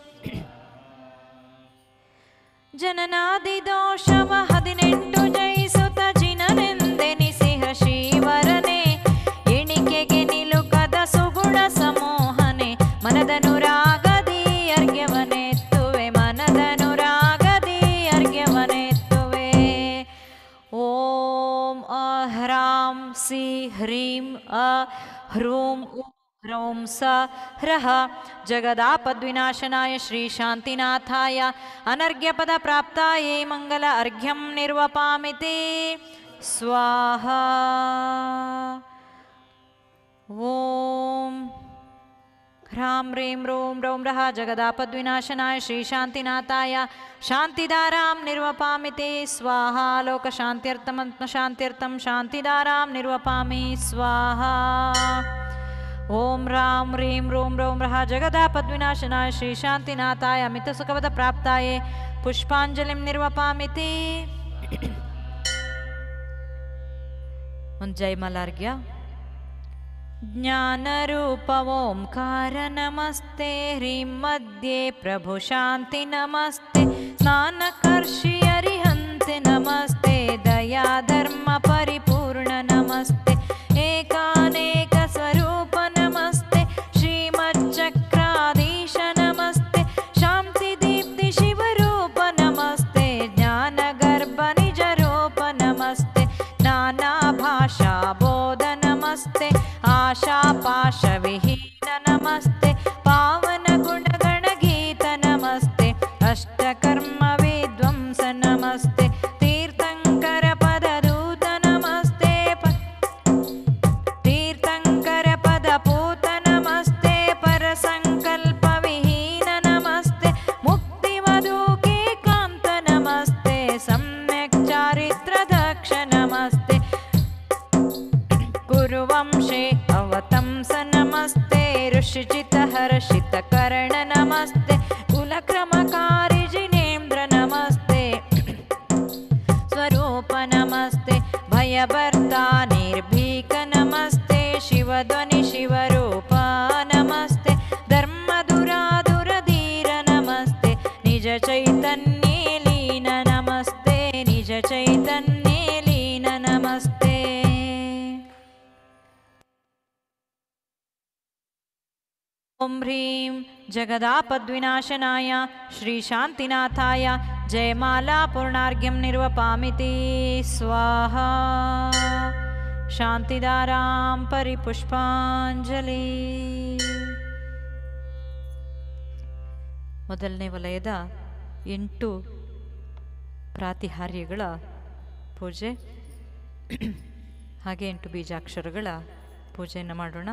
ಜನನಾದಿ ದೋಷವ 18 ಜಯಿಸುತ್ತ ಜಿನನೆಂದೆನಿಸಿಹ ಶ್ರೀವರನೆ ಎಣಿಕೆಗೆ ನಿಲುಕದ ಸುಗುಣ ಸಮೋಹನೆ ಮನದನುರಾಗದಿ ಅರ್ಘ್ಯವನೆತ್ತುವೆ ಮನದನುರಾಗದಿ ಅರ್ಘ್ಯವನೆತ್ತುವೆ ಓಂ ಹ್ರಾಂ ಸಿ ಹ್ರೀಂ ಹ್ರೂಂ ಹ್ರೌಂ ಸ ಹ್ರಃ ಜಗದಾಪದ್ವಿನಾಶನಾಯ ಶ್ರೀ ಶಾಂತಿನಾಥಾಯ ಅನರ್ಘ್ಯಪದ ಪ್ರಾಪ್ತಾಯೇ ಮಂಗಲ ಅರ್ಘ್ಯಂ ನಿರ್ವಪಾಮಿತಿ ಸ್ವಾಹಾ ಓಂ ಹ್ರಾಂ ಹ್ರೀಂ ರೋಂ ರೌಂ ರಃ ಜಗದಾಪದ್ವಿನಾಶನಾಯ ಶ್ರೀ ಶಾಂತಿನಾಥಾಯ ಶಾಂತಿಧಾರಾಂ ನಿರ್ವಪಾಮಿತಿ ಸ್ವಾಹಾ ಲೋಕಶಾಂತ್ಯರ್ಥಂ ಆತ್ಮಶಾಂತ್ಯರ್ಥಂ ಶಾಂತಿಧಾರಾಂ ನಿರ್ವಪಾಮಿ ಸ್ವಾಹಾ ಓಂ ರಾಂ ಹ್ರೀಂ ರೂಂ ರೌಂ ರಃ ಜಗದಾಪದ್ವಿನಾಶನಾಯ ಶ್ರೀ ಶಾಂತಿನಾಥಾಯ ಮಿತಸುಖಪದ ಪ್ರಾಪ್ತಾಯೇ ಪುಷ್ಪಾಂಜಲಿಂ ನಿರ್ವಪಾಮಿತಿ. ಒಂದು ಜಯಮಾಲಾರ್ಘ್ಯ. ಜ್ಞಾನರೂಪ ಓಂಕಾರ ನಮಸ್ತೆ ಹ್ರೀಂ ಮಧ್ಯೆ ಪ್ರಭು ಶಾಂತಿ ನಮಸ್ತೆ ಸ್ನಾನಕರ್ಷಿ ಅರಿಹಂತೆ ನಮಸ್ತೆ ದಯಾ ಧರ್ಮ ಪರಿಪೂರ್ಣ ನಮಸ್ತೆ ಏಕಾನೇಕ ಸ್ವರೂಪ ನಮಸ್ತೆ ಶ್ರೀಮಚ್ಚಕ್ರಾಧೀಶ ನಮಸ್ತೆ ಶಾಂತಿ ದೀಪ್ತಿ ಶಿವರೂಪ ನಮಸ್ತೆ ಜ್ಞಾನಗರ್ಭ ನಿಜ ರೂಪ ನಮಸ್ತೆ ನಾನಾ ಭಾಷಾ ಬೋಧ ನಮಸ್ತೆ ಆಶಾ ಪಾಶ ವಿಹೀನ ನಮಸ್ತೆ ಪಾವನ ಗುಣಗಣ ಗೀತ ನಮಸ್ತೆ ಅಷ್ಟಕರ್ಮ ವಿದ್ವಂಸ ನಮಸ್ತೆ ತೀರ್ಥಂಕರ ಪದದೂತ ನಮಸ್ತೆ ತೀರ್ಥಂಕರ ಪದಪೂತ ನಮಸ್ತೆ ಪರಸಂಕಲ್ಪ ವಿಹೀನ ನಮಸ್ತೆ ಮುಕ್ತಿ ಮಧುಕೇ ಕಾಂತ ನಮಸ್ತೆ ಸಮ್ಯಕ್ ಚಾರಿತ್ರ ದಕ್ಷ ನಮಸ್ತೆ ಗುರುವಂಶೇ ಅವತಂಸ ನಮಸ್ತೆ ಋಷಿಚಿತ ಹರ್ಷಿತ ಕರ್ಣ ನಮಸ್ತೆ ಕುಲಕ್ರಮಕಾರಿ ಜಿನೇಂದ್ರ ನಮಸ್ತೆ ಸ್ವರೂಪ ನಮಸ್ತೆ ಭಯಭರ್ತ ನಿರ್ಭೀಕ ನಮಸ್ತೆ ಶಿವಧ್ವನಿ ಶಿವರೂಪ ನಮಸ್ತೆ ಧರ್ಮದುರಾದುರ ಧೀರ ನಮಸ್ತೆ ನಿಜ ಚೈತನ್ಯೇ ಲೀನ ನಮಸ್ತೆ ನಿಜ ಚೈತನ್ಯೇ ಲೀನ ನಮಸ್ತೆ. ಓಂ ಹ್ರೀಂ ಜಗದಾಪದ್ವಿನಾಶನಾಯ ಶ್ರೀ ಶಾಂತಿನಾಥಾಯ ಜಯಮಾಲಾ ಪೂರ್ಣಾರ್ಘ್ಯಂ ನಿರ್ವಪಾಮಿತಿ ಸ್ವಾಹಾ. ಶಾಂತಿದಾರಾಂ ಪರಿಪುಷ್ಪಾಂಜಲಿ. ಮೊದಲನೇ ವಲಯದ 8 ಪ್ರಾತಿಹಾರ್ಯಗಳ ಪೂಜೆ ಹಾಗೆ 8 ಬೀಜಾಕ್ಷರಗಳ ಪೂಜೆಯನ್ನು ಮಾಡೋಣ.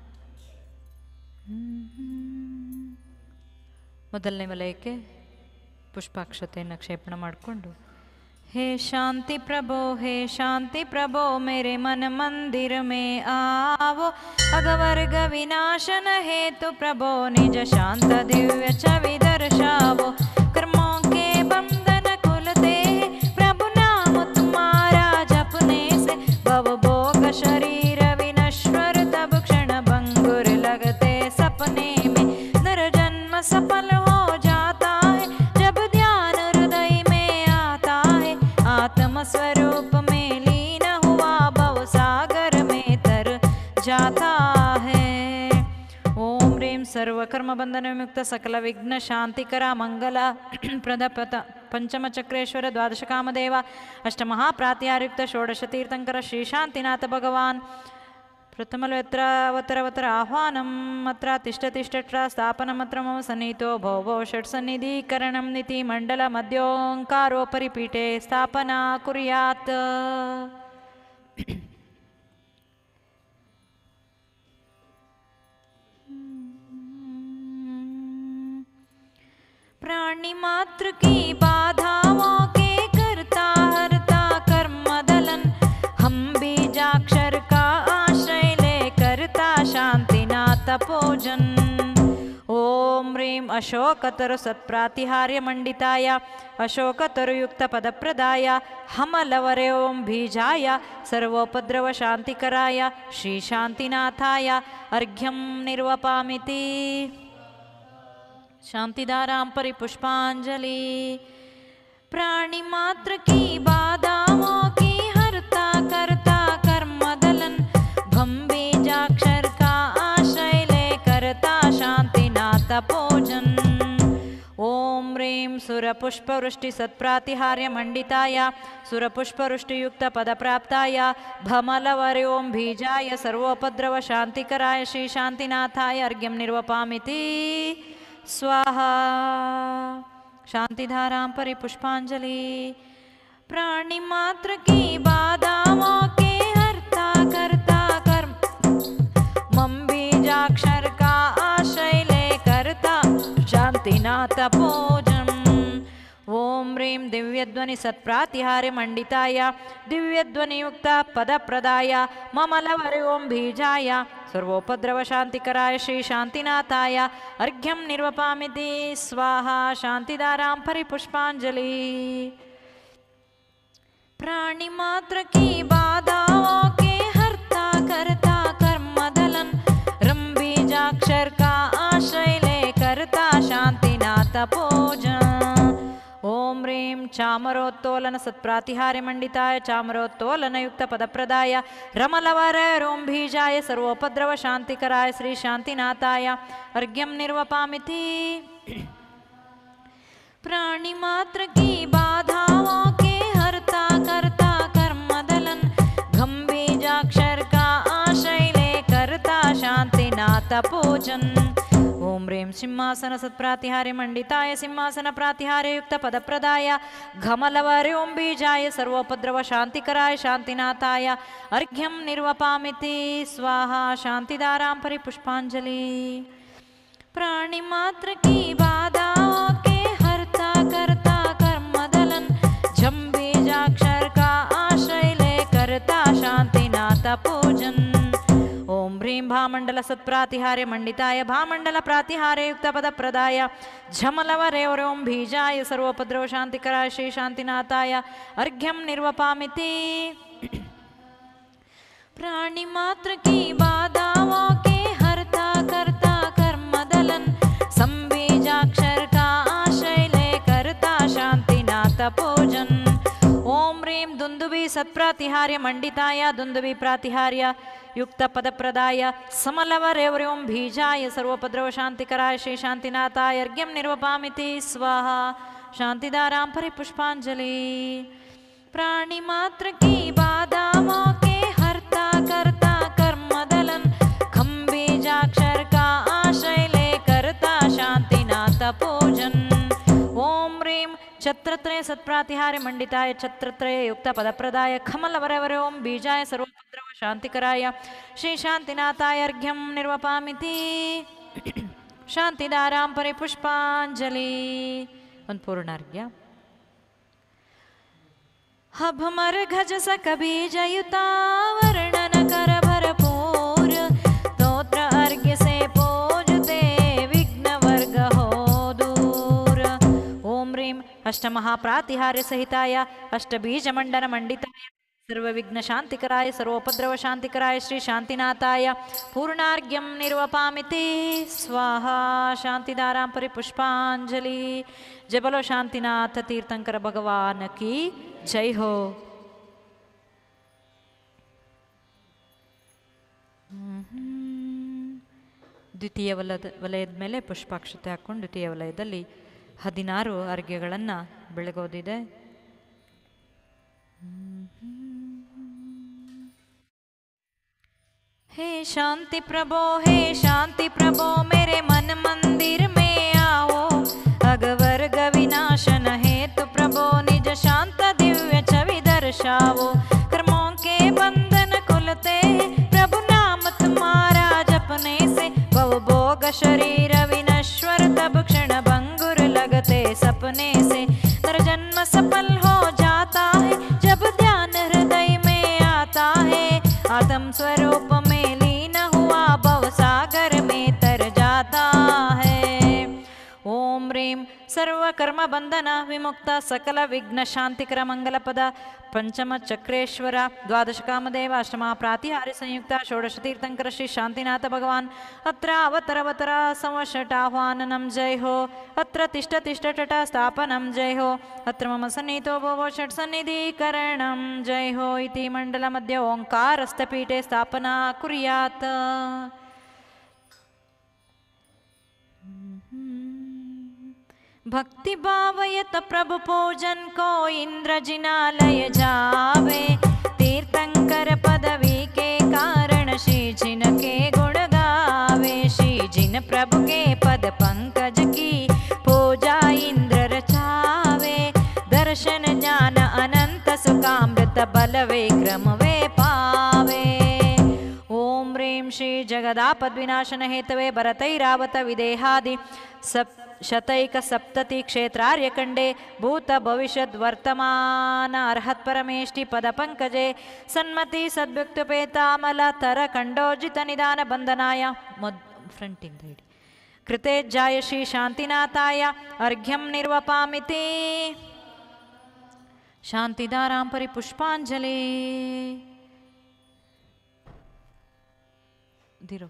ಮೊದಲನೇ ವಲಯಕ್ಕೆ ಪುಷ್ಪಾಕ್ಷತೆಯನ್ನು ಕ್ಷೇಪಣ ಮಾಡಿಕೊಂಡು हे शांति प्रभो मेरे मन मंदिर में आवो अगवर्ग विनाशन हेतु प्रभो निज शांत दिव्य छवि दर्शावो कर्मों के बंधन खुलते प्रभु नाम तुम्हारा जपने से भव भोग शरीर विनश्वर तब क्षण भंगुर लगते सपने में नर जन्म सफल हो जाता है जब ध्यान हृदय में आता है आत्म स्वरूप में लीन हुआ भव सागर में तर जाता है. ओम ह्रीं सर्वकर्म बंधन विमुक्त सकल विघ्न शांतिकरा मंगल प्रद पंचम चक्रेश्वर द्वादश कामदेव अष्टमहाप्रात्यायुक्त षोडश तीर्थंकर श्री शांतिनाथ भगवान प्रथमल्यत्र अवतर आह्वानम अत्र तिष्ठ स्थापनमत्र मम सन्निहितो भो षट्सन्निधीकरणं निति मंडल मध्योंकारोपरि पीठे स्थापना कुर्यात्. प्राणी मात्र की बाधाओं के करता हरता कर्म दलन हम बीजाक्षर का आश्रय ले करता शांतिनाथ पूजन. ओम ह्रीं अशोकतरु सत्प्रातिहार्य मंडिताय अशोकतरुयुक्त पदप्रदाय हमलवरे ओम बीजाय सर्वोपद्रव शांतिकराय श्री शांतिनाथाय अर्घ्यं निर्वपामिति. शांतिदारां परिपुष्पांजलि. प्राणी मात्र की बाधाओं की हरता करता कर्म दलन भम बीजाक्षर का आश्रय ले करता शांतिनाथ पूजन. ओम ह्रीं सुरपुष्पवृष्टि सत्प्रातिहार्य मंडिताय सुरपुष्पवृष्टियुक्त पदप्राप्ताय भमलवरे ओम बीजाय सर्वोपद्रव शांतिकराय श्री शांतिनाथाय अर्घ्यं निर्वपामिति स्वाहा. शांतिधारां परिपुष्पांजलि. प्राणी मात्र की बाधाओं के हरता करता कर्म मम बीजाक्षर का आश्रय ले करता शांतिनाथ पूजन. ओम ह्रीं ದಿವ್ಯಧ್ವನಿ ಸತ್ಪ್ರಾತಿಹಾರ್ಯ ಮಂಡಿತಾಯ ದಿವ್ಯಧ್ವನಿಯುಕ್ತ ಪದಪ್ರದಾಯ ಮಮಲವರೆ ಓಂ ಬೀಜಾಯ ಸರ್ವೋಪದ್ರವ ಶಾಂತಿಕರಾಯ ಶ್ರೀ ಶಾಂತಿನಾಥಾಯ ಅರ್ಘ್ಯಂ ನಿರ್ವಪಾಮಿತಿ ಸ್ವಾಹ ಶಾಂತಿದಾರಾಂ ಪರಿಪುಷ್ಪಾಂಜಲಿ. प्राणी मात्र की बाधाओं के हरता करता कर्मदलन रंबीजाक्षर का आश्रय ले करता शांतिनाथ पूजन. ओम ह्रीं चामरोत्तोलन सत्प्रातिहार्य मंडिताय चामरोत्तोलन युक्त पदप्रदाय रमलवरे रोम बीजाय सर्वोपद्रव शांतिकराय श्री शांतिनाथाय अर्घ्यं निर्वपामिति. प्राणी मात्र की बाधाओं के हरता करता कर्मदलन गंभीजाक्षर का आश्रय ले करता शांतिनाथ पूजन. ओम ह्रीं सिंहासन सत्प्रातिहार्य मंडिताय सिंहासन प्रातिहार्य युक्त पदप्रदाय घमलवरे ओं बीजाय सर्वोपद्रव शांतिकराय शांतिनाथाय अर्घ्यं निर्वपामिति स्वाहा शांतिदारां परिपुष्पांजलि. प्राणी मात्र की बाधाओं के हरता करता कर्मदलन जंबीजाक्षर का आश्रय ले करता शांतिनाथ पूजन. ओम ह्रीं भामंडल सत्प्रातिहार्य मंडिताय भामंडल प्रातिहार्य युक्त पदप्रदाय झमलवरे ओं बीजाय सर्वोपद्रव शांतिकराय श्री शांतिनाथाय अर्घ्यं निर्वपामिति. प्राणी मात्र की बाधाओं के हरता करता कर्मदलन संबीजाक्षर का आश्रय ले करता शांतिनाथ पूजन. ओम ह्रीं दुंदुभि सत्प्रातिहार्य मंडिताय दुंदुभि प्रातिहार्य युक्त पदप्रदाय समलवरे ओं बीजाय सर्वोपद्रव शांतिकराय श्री शांतिनाथाय अर्घ्यं निर्वपामिति स्वाहा शांतिदारां परिपुष्पांजलि. प्राणी मात्र की बाधाओं के हरता करता कर्मदलन खंबीजाक्षर का आश्रय ले करता शांतिनाथ पूजन. ओम ह्रीं छत्रत्रय सत्प्रातिहार्य मंडिताय छत्रत्रय युक्त पदप्रदाय खमलवरे ओं बीजाय सर्वोपद्रव शांतिकराय श्री शांतिनाथाय अर्घ्यं निर्वपामिति शांतिदारां परिपुष्पांजलि. ಒಂದು ಪೂರ್ಣಾರ್ಘ್ಯ. हभमर घज सक बीजयुता वर्णन कर भरपूर स्तोत्र अर्घ्य से पूजते विघ्न वर्ग हो दूर. ओम ह्रीं अष्टमहाप्रातिहार्य सहिताय अष्टबीजमंडन मंडिताय सर्वविघ्न शांतिकराय सर्वोपद्रव शांतिकराय श्री शांतिनाथाय पूर्णार्घ्यं निर्वपामिति स्वाहा शांतिदारां परिपुष्पांजलि. जय बोलो शांतिनाथ तीर्थंकर भगवान की जय हो. ದ್ವಿತೀಯ ವಲಯದ ಮೇಲೆ ಪುಷ್ಪಾಕ್ಷತೆ ಹಾಕ್ಕೊಂಡು ದ್ವಿತೀಯ ವಲಯದಲ್ಲಿ 16 ಅರ್ಘ್ಯಗಳನ್ನು ಬೆಳಗೋದಿದೆ. हे शांति प्रभो मेरे मन मंदिर में आओ अगवर्ग विनाशन हेतु प्रभो निज शांत दिव्य छवि दर्शाओ. कर्मों के बंधन खुलते प्रभु नाम तुम्हारा जपने से भवभोग शरीर विनश्वर तब क्षण भंगुर लगते सपने से. नर जन्म सफल हो जाता है जब ध्यान हृदय में आता है आत्म स्वरूप में लीन हुआ भव सागर में तर जाता है. ओम ह्रीं सर्वकर्म बंधन विमुक्त सकल विघ्न शांतिकर मंगल पद पंचम चक्रेश्वर द्वादश कामदेव अष्टमा प्रातिहार्य संयुक्त षोडश तीर्थंकर श्री शांतिनाथ भगवान. अत्र अवतर संवषटाह्वाननं जय हो. अत्र तिष्ठ टट स्थापनं जय हो. अत्र मम सन्निहितो भवो षट् सन्निधिकरणं जय हो इति मंडल मध्य ओंकारस्थपीठे स्थापना कुर्यात्. भक्ति भावयत प्रभु पूजन को इंद्र जिनालय जावे तीर्थंकर पदवी के कारण श्री जिन के गुण गावे. श्री जिन प्रभु के पद पंकज की पूजा इंद्र रचावे. दर्शन ज्ञान अनंत सुखामृत बल विक्रम वे पावे. ओम ह्रीं श्री जगदापद्विनाशन हेतवे भरतैरावत विदेहादि सब शतैकसप्तति क्षेत्रार्यकण्डे भूतभविष्यद्वर्तमान अर्हत्परमेष्टि पदपङ्कजे सन्मति सद्युक्तपेतामलतरखण्डोजितनिदानबन्धनाय फ्रण्टिंद इडि कृतेज्जाय श्री शान्तिनाथाय अर्घ्यं निर्वपामिति शान्तिधारां परिपुष्पाञ्जलि धीरो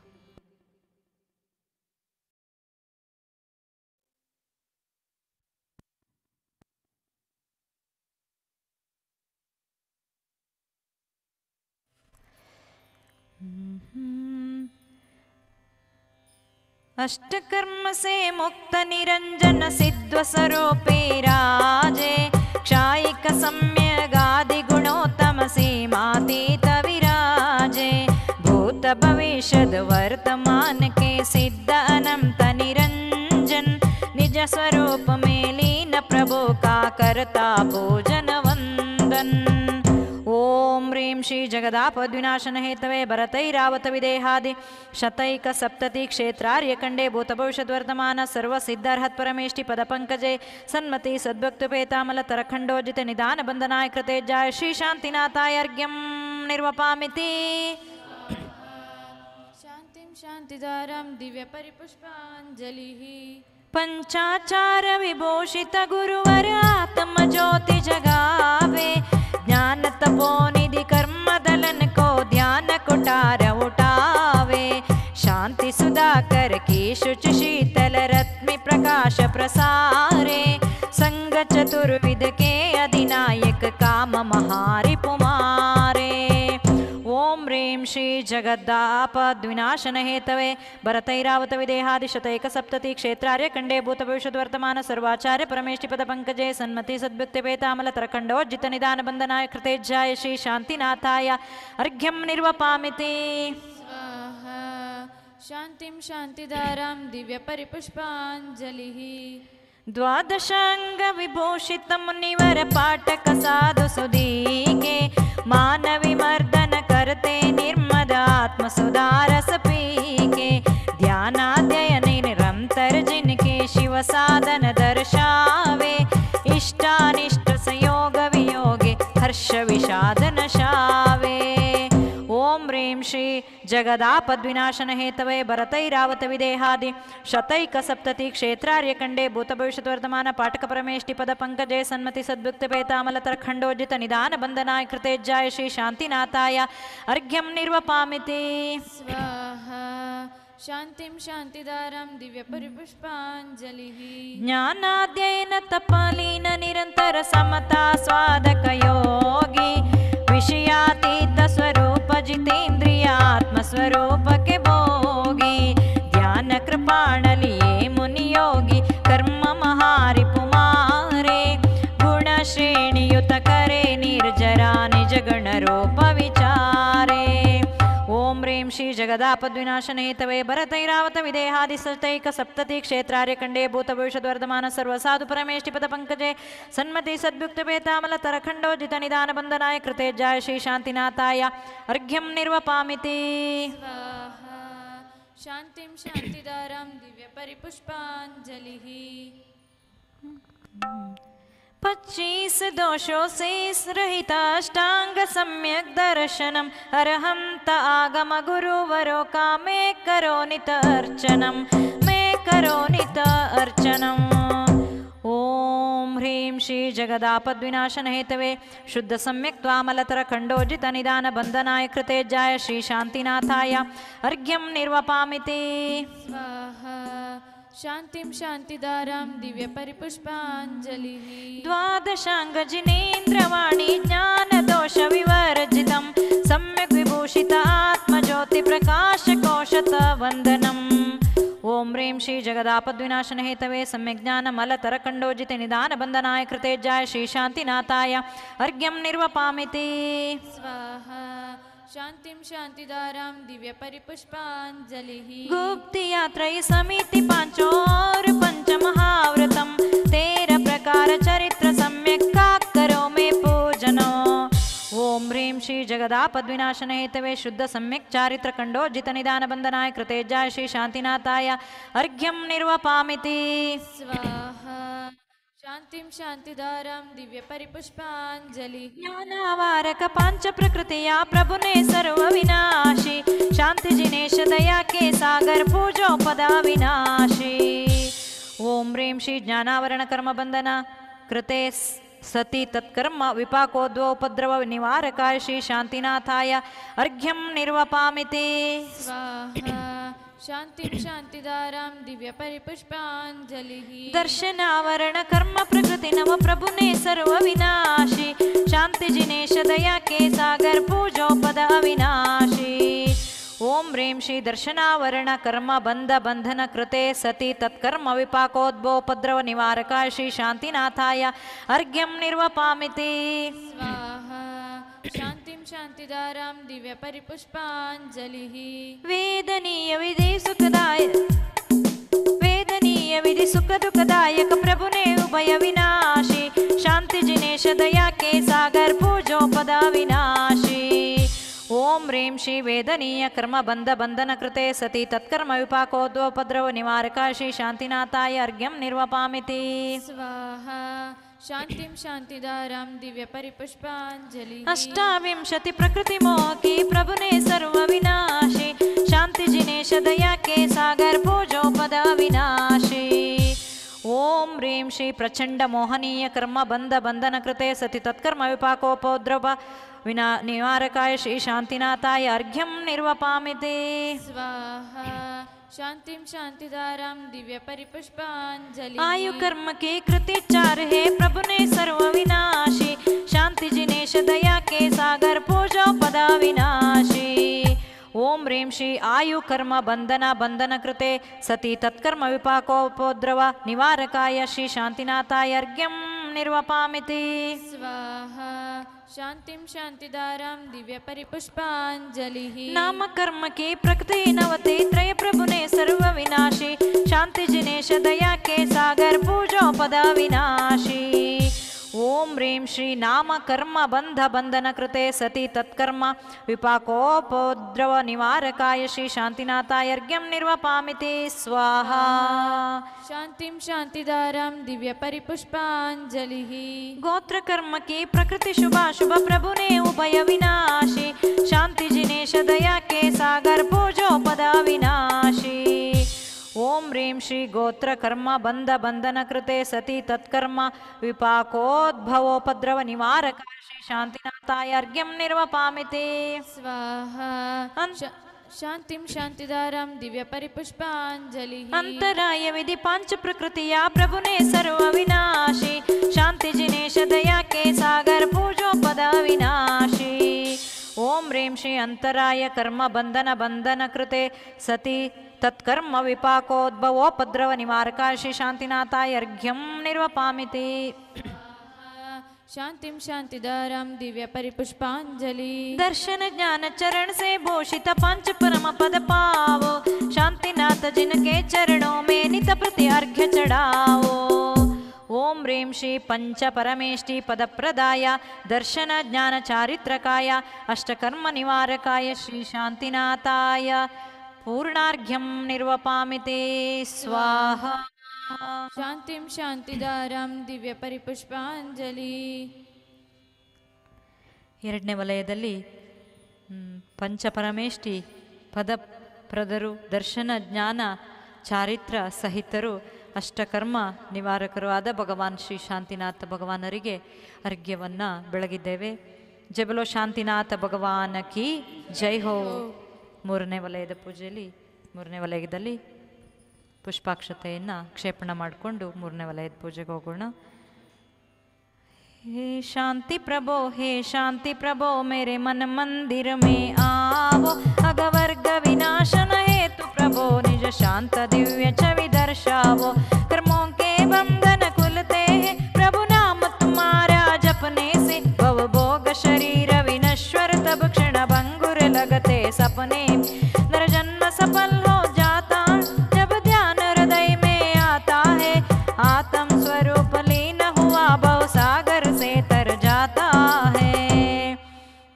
अष्टकर्म से मुक्त निरंजन सिद्ध स्वरूपे राजे क्षायिक सम्यगादि गुणोत्तम सीमातीत विराजे भूत भविष्यद वर्तमान के सिद्ध अनंत निरंजन निज स्वरूप में लीन प्रभु का करता पूजन वंदन। ओम ह्रीं श्री जगदापद्विनाशन हेतवे भरतैरावत विदेहादि शतैक सप्तति क्षेत्रार्यकण्डे भूतभविष्यद्वर्तमान सर्वसिद्धार्हत्परमेष्टि पदपङ्कजे सन्मति सद्भक्तुपेतामल तरखण्डोजित निदान बंधनाय कृते जाय श्री शान्तिनाथाय अर्घ्यं निर्वपामिति शान्तिं शान्तिधारां दिव्य परिपुष्पाञ्जलिः पंचाचार विभूषित गुरुवर आत्म ज्योति जगावे ज्ञान तपोनिधि कर्म दलन को ध्यान कुटार उठावे शांति सुधाकर की शुच शीतल रत्मि प्रकाश प्रसारे संग चतुर्विध के अधिनायक काम महारिपुमारे। ओम ह्रीं श्री जगदापद्विनाशन हेतवे भरतैरावत विदेहादिशतैक सप्तति क्षेत्रार्यकण्डे भूतभविष्यद्वर्तमान सर्वाचार्य परमेष्टि पदपङ्कजे सन्मति सद्भक्तिपेतामल तरखण्डोज्जित निदान बंधनाय कृतेज्जाय श्री शान्तिनाथाय अर्घ्यं निर्वपामिति स्वाहा शान्तिं शान्तिधारां दिव्य परिपुष्पाञ्जलिः द्वादशांग विभूषित मुनिवर पाठक साधु सुदीके मानवी मर्दन करते निर्मद आत्म सुधारस पीके ध्यानाध्ययन निरंतर जिनके शिव साधन दर्शावे इष्टानिष्ट संयोग वियोगे हर्ष विषादन शावे। ओम ह्रीं श्री जगदापद्विनाशन हेतवे भरतैरावत विदेहादि शतैक सप्तति क्षेत्रार्यकण्डे भूतभविष्यद्वर्तमान पाठक परमेष्टि पदपङ्कजे सन्मति सद्भक्तपेतामल तरखण्डोजित निदान बंधनाय कृतेज्जाय श्री शान्तिनाथाय अर्घ्यं निर्वपामिति स्वाहा शान्तिं शान्तिधारां दिव्य परिपुष्पाञ्जलिः ज्ञानाध्ययन तपलीन निरंतर समता स्वादक योगी विषयातीत स्वरूप जितेन्द्रिय आत्म स्वरूप के भोगी ध्यान कृपाण लिए मुनि योगी कर्म महारिपुमारे गुण श्रेणी युत करे निर्जरा निज गण रूप विचारे। ओम ह्रीं श्री जगदापद्विनाशन हेतवे भरतैरावत विदेहादिशतैक सप्तति क्षेत्रार्यकण्डे भूतभविष्यद्वर्तमान सर्वसाधु परमेष्टि पदपङ्कजे सन्मति सद्भक्तपेतामल तरखण्डोजित निदान बंधनाय कृतेज्जाय श्री शान्तिनाथाय अर्घ्यं निर्वपामिति स्वाहा शान्तिं शान्तिधारां दिव्य परिपुष्पाञ्जलिः 25 दोषों से रहित अष्टांग सम्यक दर्शनम अरहंत आगम गुरुवरों का मैं करो नित अर्चनम। ओम ह्रीं श्री जगदापद्विनाशन हेतवे शुद्ध सम्यक त्वामलतर खंडोजित निदान बंधनाय कृतेज्जाय श्री शान्तिनाथाय अर्घ्यं निर्वपामिति स्वाहा शान्तिं शान्तिधारां दिव्य परिपुष्पाञ्जलिः द्वादशांग जिनेन्द्रवाणी ज्ञान दोष विवर्जितं सम्यक् विभूषित आत्मज्योति प्रकाश कोशत वंदनम्। ओम ह्रीं श्री जगदापद्विनाशन हेतवे सम्यक् ज्ञान मलतर खंडोजित निदान बंधनाय कृतेज्जाय श्री शान्तिनाथाय अर्घ्यं निर्वपामिति स्वाहा शान्तिं शान्तिधारां दिव्य परिपुष्पाञ्जलिः गुप्त यात्रा समिति पांचों और पंच महाव्रतम 13 प्रकार चरित्र सम्यक का करो में पूजनो। ಓಂ ಹ್ರೀಂ ಶ್ರೀ ಜಗದಾಪದ್ವಿನಾಶನ ಹೇತವೇ ಶುದ್ಧ ಸಮ್ಯಕ್ ಚಾರಿತ್ರ ಖಂಡೋಜ್ಜಿತ ನಿಧಾನ ಬಂಧನಾಯ ಕೃತೇಜ್ಜಾಯ ಶ್ರೀ ಶಾಂತಿನಾಥಾಯ ಅರ್ಘ್ಯಂ ನಿರ್ವಪಾಮಿತಿ. स्वाहा शान्तिं शान्तिधारां दिव्यपरिपुष्पाञ्जलिः. ಜ್ಞಾನವಾರಕ ಪಾಂಚ ಪ್ರಕೃತಿಯ ಪ್ರಭುನೇ ಸರ್ವ ವಿನಾಶಿ ಶಾಂತಿ ಜಿನೇಶ ದಯಾ ಕೆ ಸಾಗರ್ ಪೂಜೋಪದ ವಿನಾಶಿ. ಓಂ ಹ್ರೀಂ ಶ್ರೀ ಜ್ಞಾನಾವರಣ ಕರ್ಮ ಬಂಧನ ಕೃತೆ ಸತಿ ತತ್ಕರ್ಮ ವಿಪಾಕೋದ್ವೋಪದ್ರವ ನಿವಾರಕಾಯ ಶ್ರೀ ಶಾಂತಿನಾಥಾಯ ಅರ್ಘ್ಯಂ ನಿರ್ವಪಾಮಿತಿ. स्वाहा शान्तिं शान्तिधारां दिव्यपरिपुष्पाञ्जलिः. ದರ್ಶನಾವರಣ ಕರ್ಮ ಪ್ರಕೃತಿ ನವ ಪ್ರಭುನೇ ಸರ್ವ ವಿನಾಶಿ ಶಾಂತಿ ಜಿನೇಶ ದಯಾ ಕೆ ಸಾಗರ್ ಪೂಜೋಪದ ಅವಿನಾಶಿ. ಓಂ ಹ್ರೀಂ ಶ್ರೀ ದರ್ಶನಾವರಣ ಕರ್ಮ ಬಂಧ ಬಂಧನ ಕೃತೆ ಸತಿ ತತ್ಕರ್ಮ ವಿಪಾಕೋದ್ಭೋಪದ್ರವ ನಿವಾರಕಾಯ ಶ್ರೀ ಶಾಂತಿನಾಥಾಯ ಅರ್ಘ್ಯಂ ನಿರ್ವಪಾಮಿತಿ. स्वाहा शान्तिं शान्तिधारां दिव्यपरिपुष्पाञ्जलिः. ವೇದನೀಯ ವಿಧಿ ಸುಖ ದುಃಖದಾಯಕ ಪ್ರಭುನೇ ಉಭಯ ವಿನಾಶಿ ಶಾಂತಿ ಜಿನೇಶ ದಯಾ ಕೆ ಸಾಗರ್ ಪೂಜೋಪದ ವಿನಾಶಿ. ಓಂ ಹ್ರೀಂ ಶ್ರೀ ವೇದನೀಯ ಕರ್ಮ ಬಂಧ ಬಂಧನ ಕೃತೆ ಸತಿ ತತ್ಕರ್ಮ ವಿಪಾಕೋದ್ವೋಪದ್ರವ ನಿವಾರಕ ಶ್ರೀ ಶಾಂತಿನಾಥಾಯ ಅರ್ಘ್ಯಂ ನಿರ್ವಪಾಮಿತಿ. स्वाहा शान्तिं शान्तिधारां दिव्यपरिपुष्पाञ्जलिः. ಅಷ್ಟಾವಿಂಶತಿ ಪ್ರಕೃತಿ ಮೋಹಕಿ ಪ್ರಭುನೇ ಸರ್ವ ವಿನಾಶಿ ಶಾಂತಿ ಜಿನೇಶ ದಯಾ ಕೆ ಸಾಗರ್ ಪೂಜೋಪದ ವಿನಾಶಿ. ಓಂ ಹ್ರೀಂ ಶ್ರೀ ಪ್ರಚಂಡ ಮೋಹನೀಯ ಕರ್ಮ ಬಂಧ ಬಂಧನ ಕೃತೆ ಸತಿ ತತ್ಕರ್ಮ ವಿಪಾಕೋಪೋದ್ರವ ನಿವಾರಕಾಯ ಶ್ರೀ ಶಾಂತಿನಾಥಾಯ ಅರ್ಘ್ಯಂ ನಿರ್ವಪಾಮಿತಿ. स्वाहा शान्तिं शान्तिधारां दिव्यपरिपुष्पाञ्जलिः. आयु कर्म के कृति चार है प्रभु ने सर्व विनाशी शांति जिनेश दया के सागर पूजो पद विनाशी. ओम ह्रीं श्री आयु कर्म बंधन बंधन कृते सती तत्कर्म विपाकोपोद्रव निवारकाय श्री शांतिनाथाय अर्घ्यं निर्वपामिति. स्वाहा शान्तिं शान्तिधारां दिव्यपरिपुष्पाञ्जलिः. नाम कर्म की प्रकृति नवते त्रय प्रभु ने सर्व विनाशी शांति जिनेश दया के सागर पूजो पद विनाशी. ओम ह्रीं श्री नाम कर्म बंध बंधन कृते सती तत्कर्म विपाकोपोद्रव निवारकाय श्री शांतिनाथाय अर्घ्यं निर्वपामिति. स्वाहा शान्तिं शान्तिधारां दिव्यपरिपुष्पाञ्जलिः. गोत्र कर्म की प्रकृति शुभा शुभ प्रभु ने उभय विनाशी शांति जिनेश दया के सागर पूजो पद विनाशी. ओम ह्रीं श्री गोत्र कर्म बंध बंधन कृते सती तत्कर्म विपाकोद्भवोपद्रव निवारक श्री शांतिनाथाय अर्घ्यं निर्वपामिति. स्वाहा शान्तिं शान्तिधारां दिव्यपरिपुष्पाञ्जलिः. अंतराय विधि पांच प्रकृतिया प्रभु ने सर्व विनाशी शांति जिनेश दया के सागर पूजो पद विनाशी. ओम ह्रीं श्री अंतराय कर्म बंधन बंधन कृते सती तत्कर्म विपाकोद्भवोपद्रव निवारकाय श्री शांतिनाथाय अर्घ्यं निर्वपामिति. शान्तिं शान्तिधारां दिव्यपरिपुष्पाञ्जलि. दर्शन ज्ञान चरण से भूषित पंच परम पद पावो शांतिनाथ जिनके चरणों में नित प्रति अर्घ्य चढ़ाओ. ओम ह्रीं श्री पंच परमेष्टि पद प्रदाय दर्शन ज्ञान चारित्रकाय अष्टकर्म निवारकाय श्री शांतिनाथाय पूर्णार्घ्यं निर्वपामिति. स्वाहा शान्तिं शान्तिधारां दिव्यपरिपुष्पाञ्जलि. ಎರಡನೇ ವಲಯದಲ್ಲಿ ಪಂಚಪರಮೇಷ್ಠಿ ಪದಪ್ರದರು ದರ್ಶನ ಜ್ಞಾನ ಚಾರಿತ್ರ ಸಹಿತರು ಅಷ್ಟಕರ್ಮ ನಿವಾರಕರು ಆದ ಭಗವಾನ್ ಶ್ರೀ ಶಾಂತಿನಾಥ ಭಗವಾನರಿಗೆ ಅರ್ಘ್ಯವನ್ನು ಬೆಳಗಿದ್ದೇವೆ. ಜಬಲೋ ಶಾಂತಿನಾಥ ಭಗವಾನ ಕಿ ಜೈ ಹೋ. ಮೂರನೇ ವಲಯದ ಪೂಜೆಯಲ್ಲಿ ಮೂರನೇ ವಲಯದಲ್ಲಿ ಪುಷ್ಪಾಕ್ಷತೆಯನ್ನು ಕ್ಷೇಪಣ ಮಾಡಿಕೊಂಡು ಮೂರನೇ ವಲಯದ ಪೂಜೆಗೆ ಹೋಗೋಣ. हे शांति प्रभो मेरे मन मंदिर में आओ अगवर्ग विनाशन हेतु प्रभो निज शांत दिव्य छवि दर्शावो. कर्मों के बंधन खुलते हैं प्रभु नाम तुम्हारा जपने से भव भोग शरीर विनश्वर तब क्षण भंगुर लगते सपने. नर जन्म सफल हो जाता जब ध्यान हृदय में आता है आत्म स्वरूप लीन हुआ भव सागर से तर जाता है.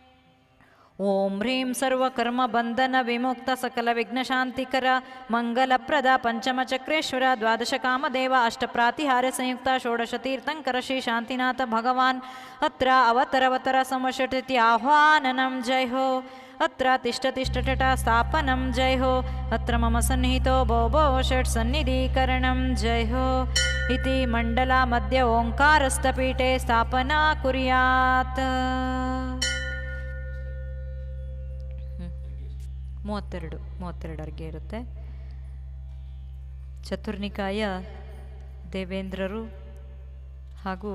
ह्रीं सर्वकर्मबन्धनविमुक्त सकलविघ्नशान्तिकर मङ्गलप्रद पञ्चमचक्रेश्वर द्वादशकामदेव अष्टप्रातिहार्यसंयुक्ता षोडशतीर्थङ्कर श्रीशान्तिनाथ भगवान् अत्र अवतरवतर समषटिति आह्वाननं जय हो अत्र तिष्ठतिष्ठटटा स्थापनं जय हो अत्र मम सन्निहितो भो भो षट् सन्निधीकरणं जय हो इति मण्डला मध्य ओङ्कारस्थपीठे स्थापना कुर्यात् 32 ಅರ್ಘ್ಯ ಇರುತ್ತೆ. ಚತುರ್ನಿಕಾಯ ದೇವೇಂದ್ರರು ಹಾಗೂ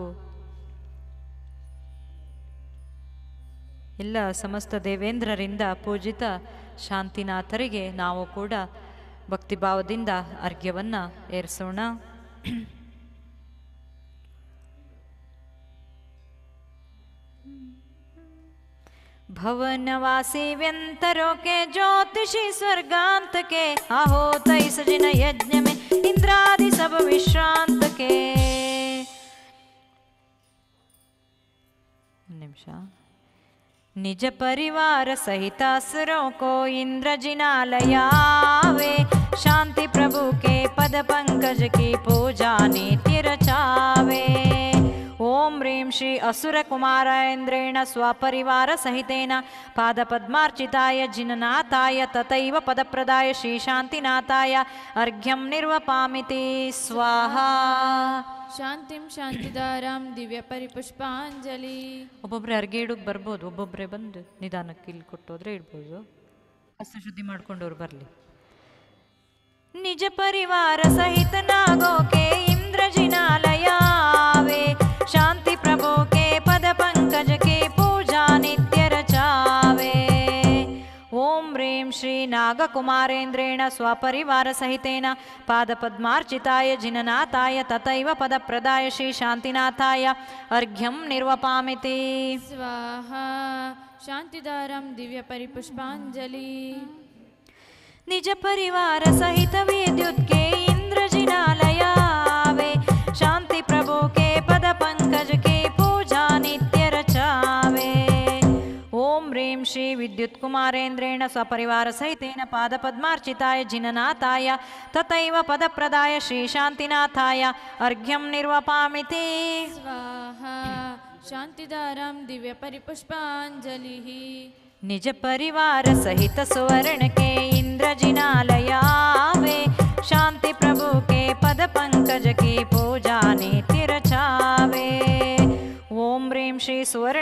ಎಲ್ಲ ಸಮಸ್ತ ದೇವೇಂದ್ರರಿಂದ ಪೂಜಿತ ಶಾಂತಿನಾಥರಿಗೆ ನಾವು ಕೂಡ ಭಕ್ತಿಭಾವದಿಂದ ಅರ್ಘ್ಯವನ್ನು ಏರಿಸೋಣ. भवनवासी व्यंतरों के ज्योतिषी स्वर्गांत के आहोत इस जिन यज्ञ में इंद्रादि सब विश्रांत के. निमिष निज परिवार सहित असुरों को इंद्र जिनालयावे शांति प्रभु के पद पंकज की पूजा नित्य रचावे. ओम ह्रीं श्री असुर कुमारेन्द्रेण स्वपरिवार सहितेन पादपद्मार्चिताय जिननाथाय तथैव पदप्रदाय श्री शांतिनाथाय अर्घ्यं निर्वपामिति स्वाहा. ಶಾಂತಿಂ ಶಾಂತಿದಾರಾಂ ದಿವ್ಯ ಪರಿಪುಷ್ಪಾಂಜಲಿ. ಒಬ್ಬೊಬ್ಬರೇ ಅರ್ಘ್ಯ ಇಡೋಕೆ ಬರ್ಬೋದು, ಒಬ್ಬೊಬ್ಬರೇ ಬಂದು ನಿಧಾನಕ್ಕೆ ಇಲ್ಲಿ ಕೊಟ್ಟೋದ್ರೆ ಇಡ್ಬೋದು. ಹಸ್ತ ಶುದ್ಧಿ ಮಾಡ್ಕೊಂಡವ್ರು ಬರಲಿ. ನಿಜ ಪರಿವಾರ ಸಹಿತ ನಾಗೋಕೆ ಇಂದ್ರ ಜಿನಾಲಯಾವೆ शांति प्रभु के पद पंकज की पूजा नित्य रचावे. ओम ह्रीं श्री नागकुमारेन्द्रेण स्वपरिवार सहितेन पादपद्मार्चिताय जिननाथाय तथैव पदप्रदाय श्री शांतिनाथाय अर्घ्यं निर्वपामिति स्वाहा. शांतिदारां दिव्य परिपुष्पांजलि. निज परिवार सहित विद्युत के इंद्र जिनालयावे शांति प्रभु के पद पंकज की पूजा नित्य रचावे. ओम ह्रीं श्री विद्युत कुमारेन्द्रेण स्वपरिवार सहितेन पादपद्मार्चिताय जिननाथाय तथैव पदप्रदाय श्री शांतिनाथाय अर्घ्यं निर्वपामिति स्वाहा. शांतिदारां दिव्य परिपुष्पांजलि. निज परिवार सहित सुवर्ण के इंद्र जिनालयावे शांति प्रभु के पद पंकज की पूजा नित्य रचावे. ओम ह्रीं श्री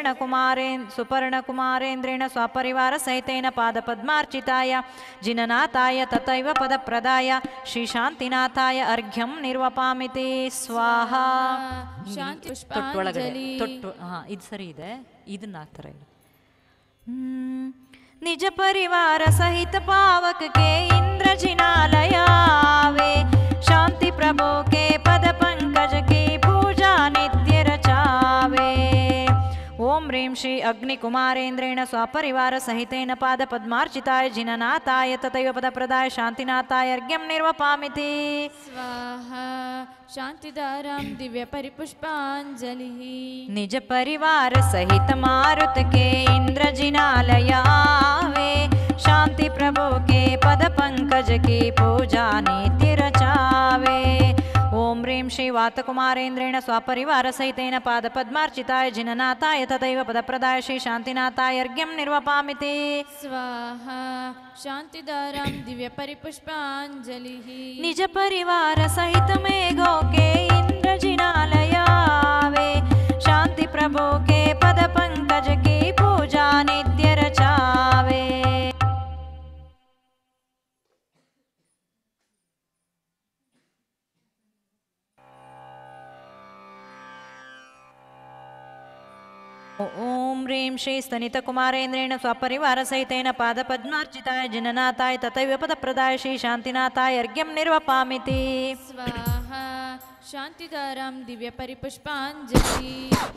सुपर्णकुमारेन्द्रेण स्वपरिवार सहितेन पादपद्मार्चिताय जिननाथाय तथैव पदप्रदाय श्री शांतिनाथाय अर्घ्यं निर्वपामिति स्वाहा. ಶಾಂತಿ ಪುಷ್ಪಾಂಜಲಿ. ಇದು ಸರಿ ಇದೆ, ಇದನ್ನ ಹಾಕ್ತಾರ. निज परिवार सहित पावक के इंद्र जिनालयावे शांति प्रभु के पद पंकज की पूजा नित्य रचावे. ओम ह्रीं श्री अग्निकुमारेन्द्रेण स्वपरिवार सहितेन पादपद्मार्चिताय जिननाथाय तथैव पदप्रदाय शांतिनाथाय अर्घ्यं निर्वपामिति स्वाहा. शांतिदारां दिव्य परिपुष्पांजलि. निज परिवार सहित मारुत के इंद्र जिनालयावे शांति प्रभु के पद पंकज की पूजा नित्य रचावे. ओम ह्रीं श्री वातकुमारेन्द्रेण स्वपरिवार सहितेन पादपद्मार्चिताय जिननाथाय तथैव पदप्रदाय श्री शांतिनाथाय अर्घ्यं निर्वपामिति स्वाहा. शांतिदारां दिव्य परिपुष्पांजलि. निज परिवार सहित मेघों के इंद्र जिनालयावे शांति प्रभु के पद पंकज की पूजा नित्य रचावे. ओम ह्रीं श्री स्तनितकुमारेन्द्रेण स्वपरिवार सहितेन पादपद्मार्चिताय जिननाथाय तथैव पदप्रदाय श्री शांतिनाथाय अर्घ्यं निर्वपामिति स्वाहा. शांतिदारां दिव्य परिपुष्पांजलि.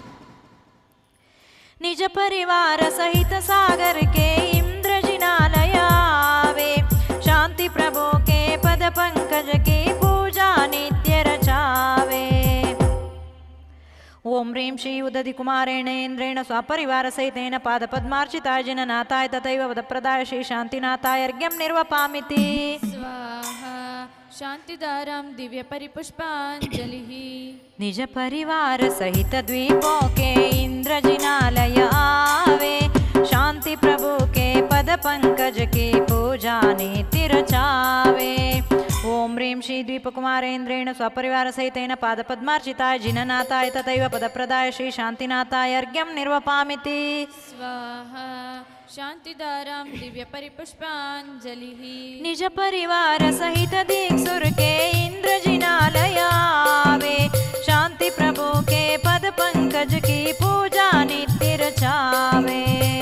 निज परिवार सहित सागर के इंद्र जिनालयावे शांति प्रभु के पद पंकज की पूजा नित्य रचावे. ओम ह्रीं श्री उदधि कुमारेण इन्द्रेण स्वपरिवार सहितेन पादपद्मार्चिताय जिननाथाय तथैव वदप्रदाय श्री शान्तिनाथाय अर्घ्यं निर्वपामिति। स्वाहा शान्तिदारां दिव्य परिपुष्पाञ्जलिः। निज परिवार सहित द्वीपों के इंद्र जिनालय आवे, शांति प्रभु के पद पंकज की पूजा नीति रचावे। ओम ह्रीं श्री द्वीप कुमारेन्द्रेण स्वपरिवार सहितेन पादपद्मार्चिताय जिननाथाय तथैव पदप्रदाय श्री शान्तिनाथाय अर्घ्यं निर्वपामिति। स्वाहा शान्तिदारां दिव्य परिपुष्पाञ्जलिः। निज परिवार सहित दीक्षुर के इंद्र जिनालय आवे, शांति प्रभु के पद पंकज की पूजा नित्य रचावे।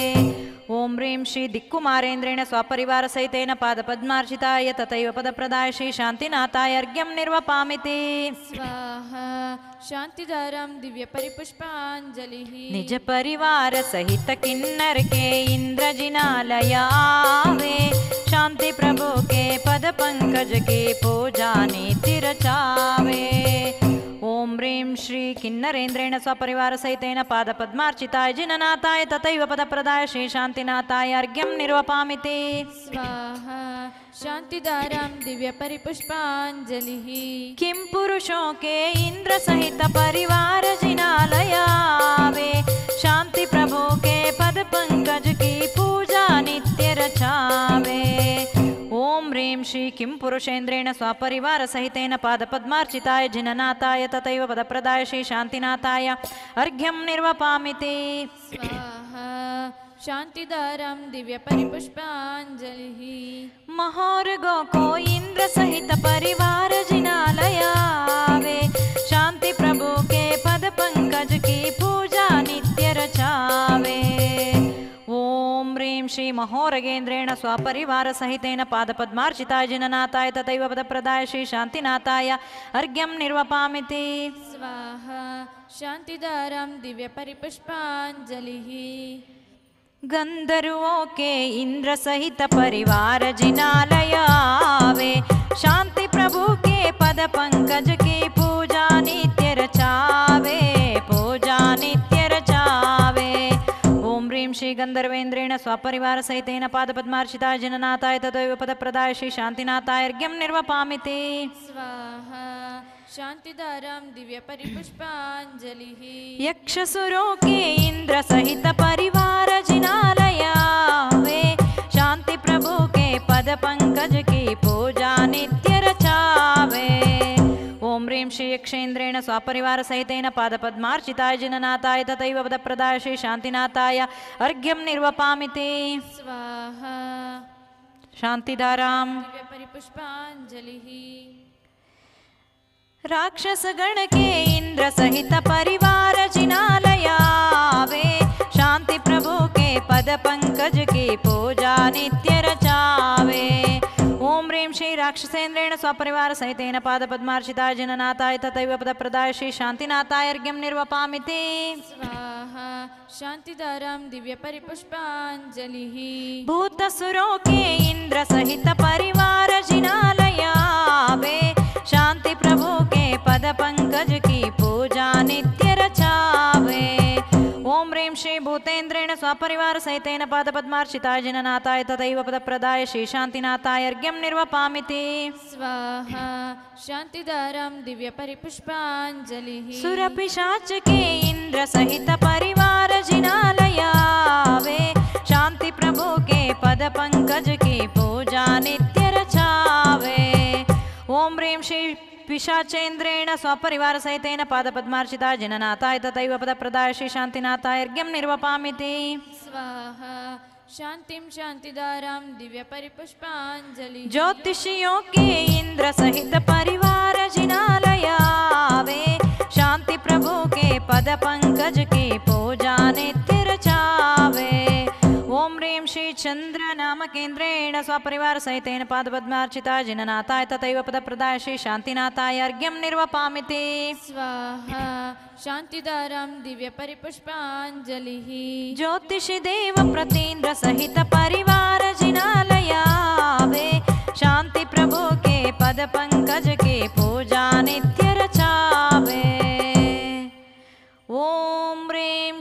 ओम ह्रीं श्री दिक्कुमारेन्द्रेण स्वपरिवार सहितेन पादपद्मार्चिताय तथैव पदप्रदाय श्री शान्तिनाथाय अर्घ्यं निर्वपामिति। स्वाहा शान्तिदारां दिव्य परिपुष्पाञ्जलिः। निज परिवार सहित किन्नर के इंद्र जिनालय आवे, शांति प्रभु के पद पंकज की पूजा नीति रचावे। ओम ह्रीं श्री किन्नरेन्द्रेण स्वपरिवार सहितेन पादपद्मार्चिताय जिननाथाय तथैव पदप्रदाय श्री शान्तिनाथाय अर्घ्यं निर्वपामिति। स्वाहा शान्तिदारां दिव्य परिपुष्पाञ्जलिः। किं पुरुषों के इंद्र सहित परिवार जिनालय आवे, शांति प्रभु के पद पंकज की पूजा नित्य रचावे। ओम ह्रीं श्री किं पुरुषेन्द्रेण स्वपरिवार सहितेन पादपद्मार्चिताय जिननाथाय तथैव पदप्रदाय श्री शान्तिनाथाय अर्घ्यं निर्वपामिति। स्वाहा शान्तिदारां दिव्य परिपुष्पाञ्जलिः। महोर्गो को इंद्र सहित परिवार जिनालय आवे, शांति प्रभु के पद पंकज की पूजा नित्य रचावे। ओम ह्रीं श्री महोरगेन्द्रेण स्वपरिवार सहितेन पादपद्मार्चिताय जिननाथाय तथैव पदप्रदाय श्री शान्तिनाथाय अर्घ्यं निर्वपामिति। स्वाहा शान्तिदारां दिव्य परिपुष्पाञ्जलिः। गंधर्वों के इंद्र सहित परिवार जिनालय आवे, शांति प्रभु के पद पंकज की पूजा नित्य रचावे, पूजा नित्य रचावे। ओम ह्रीं श्री गंधर्वेन्द्रेण स्वपरिवार सहितेन पादपद्मार्चिताय जिननाथाय तथैव पदप्रदाय श्री शान्तिनाथाय अर्घ्यं निर्वपामिति। स्वाहा शान्तिदारां दिव्य परिपुष्पाञ्जलिः। यक्षसुरों के इंद्र सहित परिवार जिनालय आवे, शांति प्रभु के पद पंकज की पूजा नित्य रचावे। ओम ह्रीं श्री यक्षेन्द्रेण स्वपरिवार सहितेन पादपद्मार्चिताय जिननाथाय तथैव पदप्रदाय श्री शान्तिनाथाय अर्घ्यं निर्वपामिति। स्वाहा शान्तिदारां दिव्य परिपुष्पाञ्जलिः। राक्षस गण के इंद्र सहित परिवार जिनालय आवे, शांति प्रभु के पद पंकज की पूजा नित्य रचावे। ओम ह्रीं श्री राक्षसेन्द्रेण स्वपरिवार सहितेन पादपद्मार्चिताय जिननाथाय तथैव पदप्रदाय श्री शान्तिनाथाय अर्घ्यं निर्वपामिति। स्वाहा शान्तिदारां दिव्य परिपुष्पाञ्जलिः। भूतसुरों के इंद्र सहित परिवार जिनालय आवे, शांति प्रभु के पद पंकज की पूजा नित्य रचावे। ओम ह्रीं श्री भूतेन्द्रेण स्वपरिवार सहितेन पादपद्मार्चिताय जिननाथाय तथैव पदप्रदाय श्री शान्तिनाथाय अर्घ्यं निर्वपामिति। स्वाहा शान्तिदारां दिव्य परिपुष्पाञ्जलिः। सुरपिशाच के इंद्र सहित परिवार जिनालय आवे, शांति प्रभु के पद पंकज की पूजा नित्य रचावे। ओम ह्रीं श्री पिशाचेन्द्रेण स्वपरिवार सहितेन पादपद्मार्चिताय जिननाथाय तथैव पदप्रदाय श्री शान्तिनाथाय अर्घ्यं निर्वपामिति। स्वाहा शान्तिं शान्तिदारां दिव्य परिपुष्पाञ्जलिः। ज्योतिषियों के इंद्र सहित परिवार जिनालय आवे, शांति प्रभु के पद पंकज की पूजा नित्य रचावे। ओम ह्रीं श्री चंद्र नामकेन्द्रेण स्वपरिवार सहितेन पादपद्मार्चिताय जिननाथाय तथैव पदप्रदाय श्री शान्तिनाथाय अर्घ्यं निर्वपामिति। स्वाहा शान्तिदारां दिव्य परिपुष्पाञ्जलिः। ज्योतिषि देव प्रतीन्द्र सहित परिवार जिनालय आवे, शांति प्रभु के पद पंकज की पूजा नित्य रचावे। ओम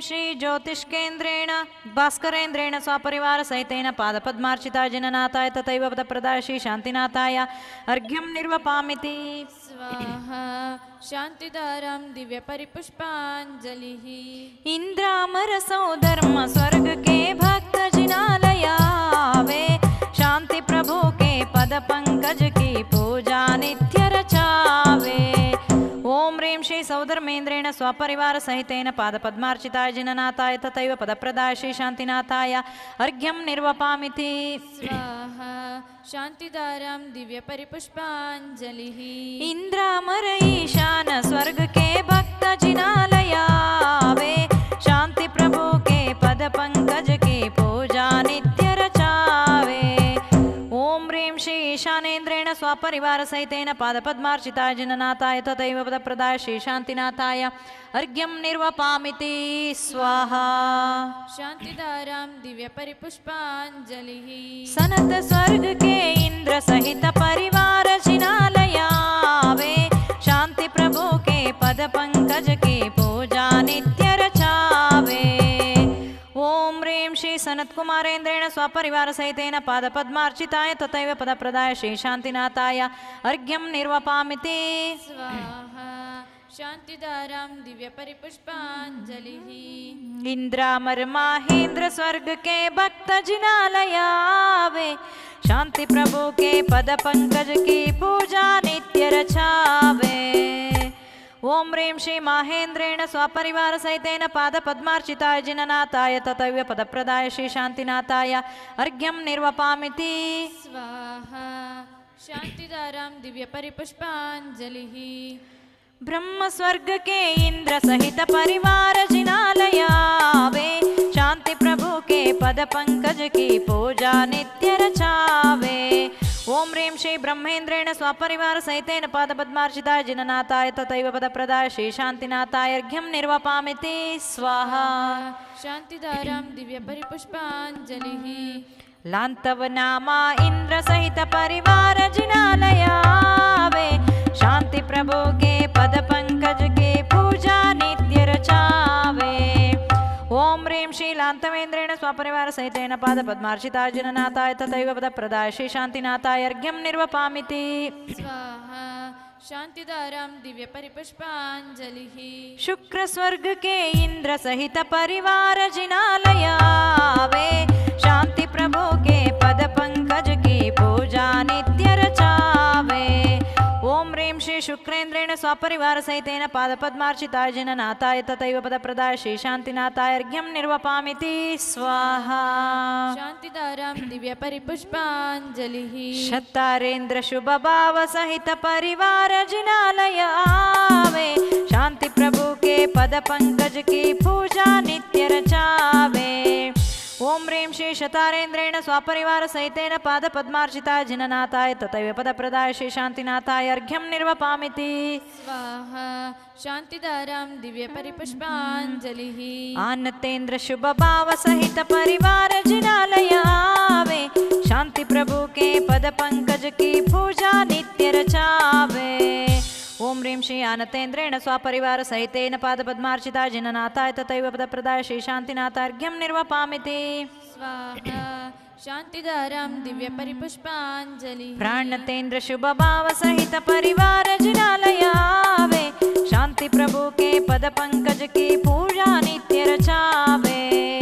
श्री ज्योतिष्केन्द्रेण भास्करेन्द्रेण स्वपरिवार सहितेन पादपद्मार्चिताय जिननाथाय तथैव पदप्रदाय श्री शान्तिनाथाय अर्घ्यं निर्वपामिति। स्वाहा शान्तिदारां दिव्यपरिपुष्पाञ्जलिः। इंद्रामर सौधर्म स्वर्ग के भक्त जिनालयावे शांति प्रभु के पद पंकज की पूजा नित्य रचावे। ओम ह्रीं श्री सौधर्मेन्द्रेण स्वपरिवार सहितेन पादपद्मार्चिताय जिननाथाय तथैव पदप्रदाय श्री शान्तिनाथाय अर्घ्यं निर्वपामिति। स्वाहा शान्तिदारां दिव्यपरिपुष्पाञ्जलिः। इंद्रामर ईशान स्वर्ग के भक्त जिनालयावे शांति प्रभु के पद पंकज की पूजा नित्य रचावे। ओम ह्रीं श्री ईशानेन्द्रेण स्वपरिवार सहितेन पादपद्मार्चिताय जिननाथाय तथैव पदप्रदाय श्री शान्तिनाथाय अर्घ्यं निर्वपामिति। स्वाहा शान्तिदारां दिव्यपरिपुष्पाञ्जलिः। सनत स्वर्ग के इंद्र सहित परिवार जिनालयावे शांति प्रभु के पद पंकज की पूजा नित्य रचावे। ओम ह्रीं श्री सनत कुमारेन्द्रेण स्वपरिवार सहितेन पादपद्मार्चिताय तथैव पदप्रदाय श्री शान्तिनाथाय अर्घ्यं निर्वपामिति। स्वाहा शान्तिदारां दिव्यपरिपुष्पाञ्जलिः। इंद्रामर माहेंद्र स्वर्ग के भक्त जिनालयावे शांति प्रभु के पद पंकज की पूजा नित्य रचावे। ओम ह्रीं श्री माहेन्द्रेण स्वपरिवार सहितेन पादपद्मार्चिताय जिननाथाय तथैव पदप्रदाय श्री शान्तिनाथाय अर्घ्यं निर्वपामिति। स्वाहा शान्तिदारां दिव्यपरिपुष्पाञ्जलिः। ब्रह्म स्वर्ग के इंद्र सहित परिवार जिनालयावे शांति प्रभु के पद पंकज की पूजा नित्य रचावे। ओम ह्रीं श्री ब्रह्मेन्द्रेण स्वपरिवार सहितेन पादपद्मार्चिताय जिननाथाय तथैव पदप्रदाय श्री शान्तिनाथाय अर्घ्यं निर्वपामिति। स्वाहा शान्तिदारां दिव्यपरिपुष्पाञ्जलिः। लान्तव नामा इंद्र सहित परिवार जिनालयावे शांति प्रभु के पद पंकज की पूजा नित्य रचावे। ओम ह्रीं श्री लान्तवेन्द्रेण स्वपरिवार सहितेन पादपद्मार्चिताय जिननाथाय तथैव पदप्रदाय श्री शान्तिनाथाय अर्घ्यं निर्वपामिति। स्वाहा शान्तिदारां दिव्यपरिपुष्पाञ्जलिः। शुक्र स्वर्ग के इंद्र सहित परिवार जिनालयावे शांति प्रभु के पद पंकज की पूजा नित्य रचावे। ओम ह्रीं श्री शुक्रेन्द्रेण स्वपरिवार सहितेन पादपद्मार्चिताय जिननाथाय तथैव पदप्रदाय श्री शान्तिनाथाय अर्घ्यं निर्वपामिति। स्वाहा शान्तिदारां दिव्यपरिपुष्पाञ्जलिः। शतारेन्द्र शुभ भाव सहित परिवार जिनालयावे शांति प्रभु के पद पंकज की पूजा नित्य रचावे। ओम ह्रीं श्री शतारेन्द्रेण स्वपरिवार सहितेन पादपद्मार्चिताय जिननाथाय तथैव पदप्रदाय श्री शान्तिनाथाय अर्घ्यं निर्वपामिति। स्वाहा शान्तिदारां दिव्यपरिपुष्पाञ्जलिः। आनतेन्द्र शुभ भाव सहित परिवार जिनालयावे शांति प्रभु के पद पंकज की पूजा नित्य रचावे। ओम ह्रीं श्री आनतेन्द्रेण स्वपरिवार सहितेन पादपद्मार्चिताय जिननाथाय तथैव पदप्रदाय श्री शान्तिनाथाय अर्घ्यं निर्वपामिति। स्वाहा शान्तिदारां दिव्यपरिपुष्पाञ्जलिः। प्राणतेन्द्र शुभ भाव सहित परिवार जिनालयावे शांति प्रभु के पद पंकज की पूजा नित्य रचावे।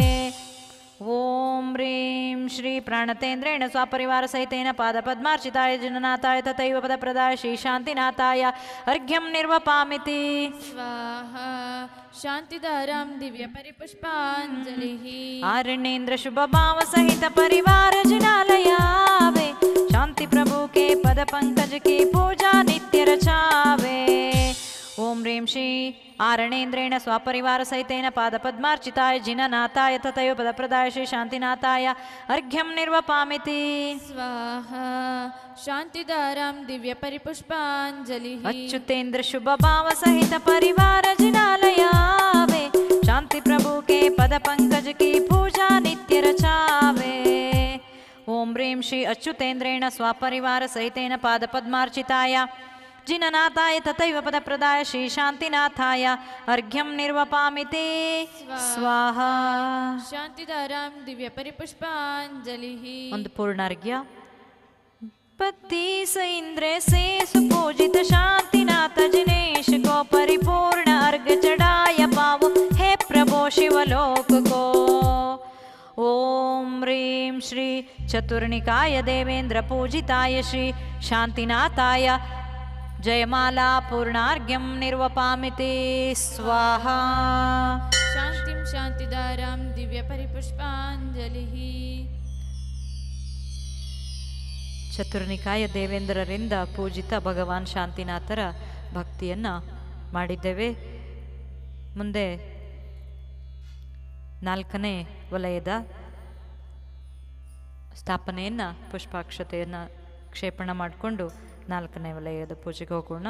ओम ह्रीं श्री प्राणतेन्द्रेण स्वपरिवार सहितेन पादपद्मार्चिताय जिननाथाय तथैव पदप्रदाय श्री शान्तिनाथाय अर्घ्यं निर्वपामिति। स्वाहा शान्तिदारां दिव्यपरिपुष्पाञ्जलिः। आरणेन्द्र शुभ भाव सहित परिवार जिनालयावे शांति प्रभु के पद पंकज की पूजा नित्य रचावे। ओम ह्रीं श्री आरणेन्द्रेण स्वपरिवार सहितेन पादपद्मार्चिताय जिननाथाय तथैव पदप्रदाय श्री शान्तिनाथाय अर्घ्यं निर्वपामिति। स्वाहा शान्तिदारां दिव्यपरिपुष्पाञ्जलिः। अच्युतेन्द्र शुभ भाव सहित परिवार जिनालयावे शांति प्रभु के पद पंकज की पूजा नित्य रचावे। ओम ह्रीं श्री अच्युतेन्द्रेण स्वपरिवार सहितेन पादपद्मार्चिताय जिननाथाय तथैव पदप्रदाय श्रीशान्तिनाथाय अर्घ्यं निर्वपामि ते स्वाहा. शान्तिधारां दिव्यपरिपुष्पाञ्जलिः. ಒಂದು ಪೂರ್ಣ ಅರ್ಘ್ಯ. पति स इंद्र से सुपूजित शांतिनाथ जिनेश को परिपूर्ण अर्घ चढ़ाया पावो हे प्रभो शिवलोक को. ओम ह्रीं श्री चतुर्निकाय देवेंद्र पूजिताय श्री शांतिनाथाय जयमाला पूर्णार्घ्यं निर्वपामि ते स्वाहा. शान्तिं शान्तिधारां दिव्यपरिपुष्पाञ्जलिः. ಚತುರ್ನಿಕಾಯ ದೇವೇಂದ್ರರಿಂದ ಪೂಜಿತ ಭಗವಾನ್ ಶಾಂತಿನಾಥರ ಭಕ್ತಿಯನ್ನು ಮಾಡಿದ್ದೇವೆ. ಮುಂದೆ 4ನೇ ವಲಯದ ಸ್ಥಾಪನೆಯನ್ನು ಪುಷ್ಪಾಕ್ಷತೆಯನ್ನು ಕ್ಷೇಪಣ ಮಾಡಿಕೊಂಡು 4ನೇ ವಲಯದ ಪೂಜೆಗೆ ಹೋಗೋಣ.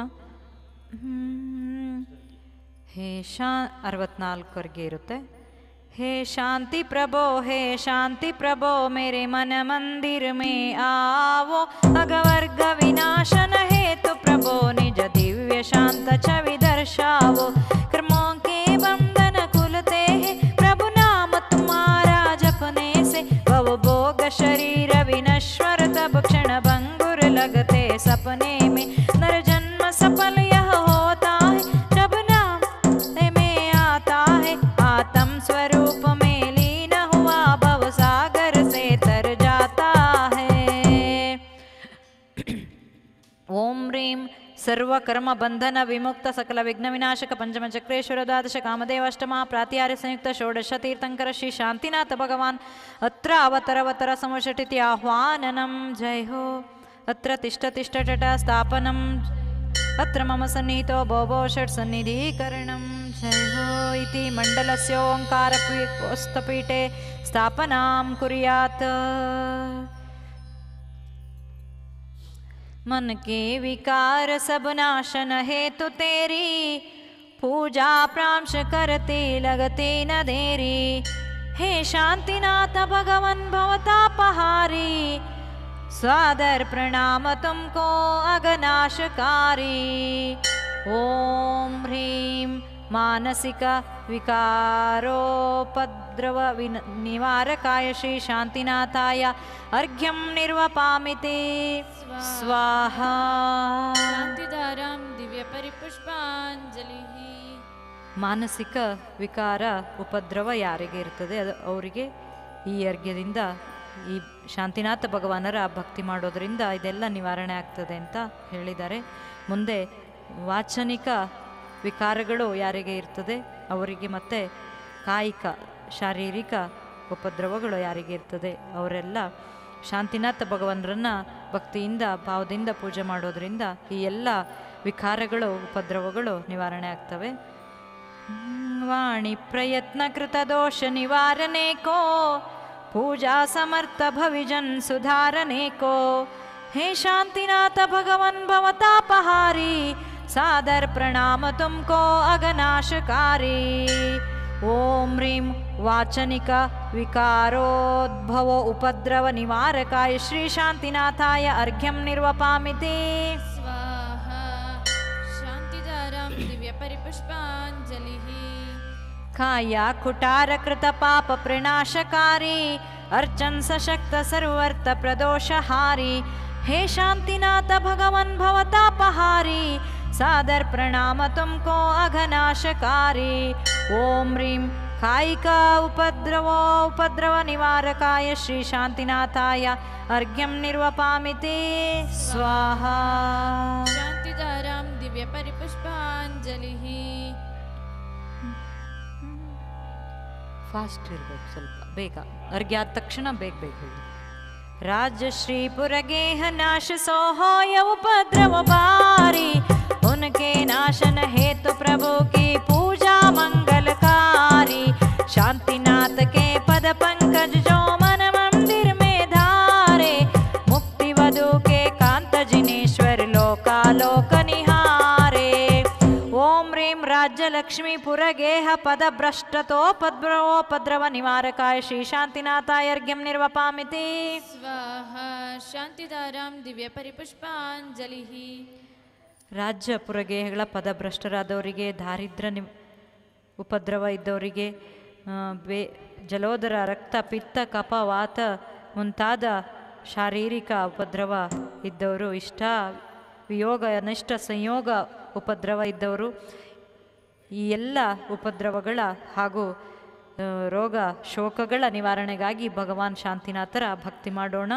64 ಇರುತ್ತೆ. हे शांति प्रभो मेरे मन मंदिर में आओ अगवर्ग विनाशन हेतु प्रभो निज दिव्य शांत छवि दर्शाओ. कर्मों के बंधन खुलते हैं प्रभु नाम तुम्हारा जपने से भव भोग शरीर विनश्वर तब क्षण भंगुर लगते सपने में. नर जन्म सफल यह होता है जब नाम में आता है आत्म स्वरूप में लीन हुआ भव सागर से तर जाता है. ओम ह्रीं सर्वकर्म बंधन विमुक्त सकल विघ्न विनाशक पंचम चक्रेश्वर द्वादश कामदेव अष्टमा प्रात्यार्य संयुक्त षोडश तीर्थंकर श्री शांतिनाथ भगवान अत्र अवतरवतर समुषटिति आह्वाननं. जय हो. अत्र तिष्ठ तिष्ठ टट स्थापनम् अत्र मम सन्निहितो भो षट् सन्निधीकरणं. जय हो इति मंडलस्य ओंकारपीठे स्थापनां कुर्यात्. मन के विकार सब नाशन हेतु तेरी पूजा प्रांश करते लगते न देरी. हे शांतिनाथ भगवन भवतापहारी सादर प्रणाम तुमको अगनाशकारी. ओम ह्रीं मानसिक विकारोपद्रव निवारकाय श्री शांतिनाथाय अर्घ्यं निर्वपामि ते स्वाहा. शान्तिधारां दिव्यपरिपुष्पाञ्जलिः. ಮಾನಸಿಕ ವಿಕಾರ ಉಪದ್ರವ ಯಾರಿಗೆ ಇರ್ತದೆ ಅದು ಅವರಿಗೆ ಈ ಅರ್ಘ್ಯದಿಂದ ಈ ಶಾಂತಿನಾಥ ಭಗವಾನರ ಭಕ್ತಿ ಮಾಡೋದರಿಂದ ಇದೆಲ್ಲ ನಿವಾರಣೆ ಆಗ್ತದೆ ಅಂತ ಹೇಳಿದ್ದಾರೆ. ಮುಂದೆ ವಾಚನಿಕ ವಿಕಾರಗಳು ಯಾರಿಗೆ ಇರ್ತದೆ ಅವರಿಗೆ, ಮತ್ತು ಕಾಯಿಕ ಶಾರೀರಿಕ ಉಪದ್ರವಗಳು ಯಾರಿಗೆ ಇರ್ತದೆ ಅವರೆಲ್ಲ ಶಾಂತಿನಾಥ ಭಗವಾನರನ್ನು ಭಕ್ತಿಯಿಂದ ಭಾವದಿಂದ ಪೂಜೆ ಮಾಡೋದರಿಂದ ಈ ಎಲ್ಲ ವಿಕಾರಗಳು ಉಪದ್ರವಗಳು ನಿವಾರಣೆ ಆಗ್ತವೆ. ವಾಣಿ ಪ್ರಯತ್ನ ಕೃತ ದೋಷ ನಿವಾರಣೆ ಕೋ पूजा समर्थ भविजन सुधारने को. हे शांतिनाथ भगवन भवतापहारी सादर प्रणाम तुमको अगनाशकारी. ओम ह्रीं वाचनिक विकारोद्भव उपद्रव निवारकाय श्री शांतिनाथाय अर्घ्यं निर्वपामि ते स्वाहा. शान्तिधारां दिव्यपरिपुष्पाञ्जलिः. काया कुटार कृत पाप प्रणाशकारी अर्चन सशक्त सर्वर्थ प्रदोषहारी. हे शांतिनाथ भगवन भवतापहारी सादर प्रणाम तुमको अघनाशकारी. ओम ह्रीं कायिका उपद्रव निवारकाय श्री शांतिनाथाय अर्घ्यं निर्वपामि ते स्वाहा. शान्तिधारां दिव्यपरिपुष्पाञ्जलिः. ಫಾಸ್ಟ್ ಇರಬೇಕು, ಸ್ವಲ್ಪ ಬೇಗ ಅರ್ಘ್ಯ ಆದ ತಕ್ಷಣ ಬೇಗ ಹೇಳಿ. राजश्री गेह नाश सोहोय उपद्रव बारी उनके नाशन हेतु प्रभु की पूजा मंगलकारी। शांतिनाथ के पद पंकज जो मन मंदिर में धारे मुक्ति वधु के कांत जिनेश्वर लोकालोक निहारे। ओम ह्रीं राज्य लक्ष्मी पुरगेह पद भ्रष्टतोपद्रवोपद्रव निवारकाय श्री शांतिनाथाय अर्घ्यं निर्वपामिति स्वाहा। शांतिधारां दिव्य परिपुष्पांजलिः। ರಾಜ್ಯ ಪುರಗೇಹಗಳ ಪದಭ್ರಷ್ಟರಾದವರಿಗೆ, ದಾರಿದ್ರ್ಯ ಉಪದ್ರವ ಇದ್ದವರಿಗೆ, ಜಲೋದರ, ರಕ್ತ, ಪಿತ್ತ, ಕಫ, ವಾತ ಮುಂತಾದ ಶಾರೀರಿಕ ಉಪದ್ರವ ಇದ್ದವರು, ಇಷ್ಟ ವಿಯೋಗ ಅನಿಷ್ಟ ಸಂಯೋಗ ಉಪದ್ರವ ಇದ್ದವರು, ಈ ಎಲ್ಲ ಉಪದ್ರವಗಳ ಹಾಗೂ ರೋಗ ಶೋಕಗಳ ನಿವಾರಣೆಗಾಗಿ ಭಗವಾನ್ ಶಾಂತಿನಾಥರ ಭಕ್ತಿ ಮಾಡೋಣ.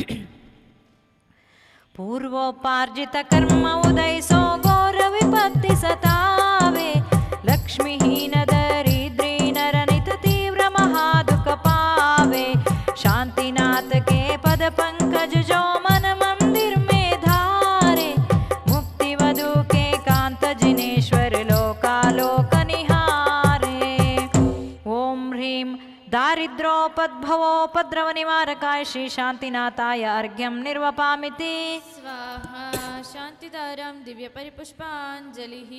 ಪೂರ್ವೋಪಾರ್ಜಿತ ಕರ್ಮ ಉದಯಿಸೋ ಘೋರ ವಿಪತ್ತಿ ಸತಾವೆ, ಲಕ್ಷ್ಮೀಹೀನ ದರಿದ್ರಿ ನರನಿತ ತೀವ್ರ ಮಹಾದುಃಖ ಪಾವೆ. शांतिनाथ के पद पंकज जो मन मंदिर में धारे, मुक्ति वधु के कांत जिनेश्वर लोकालोक निहारे. ओम ह्रीं दारिद्रोपद्भवोपद्रव निवारकाय श्री शांतिनाथाय अर्घ्यं निर्वपामिति. स्वाहा शांतिदारां दिव्य परिपुष्पांजलिः.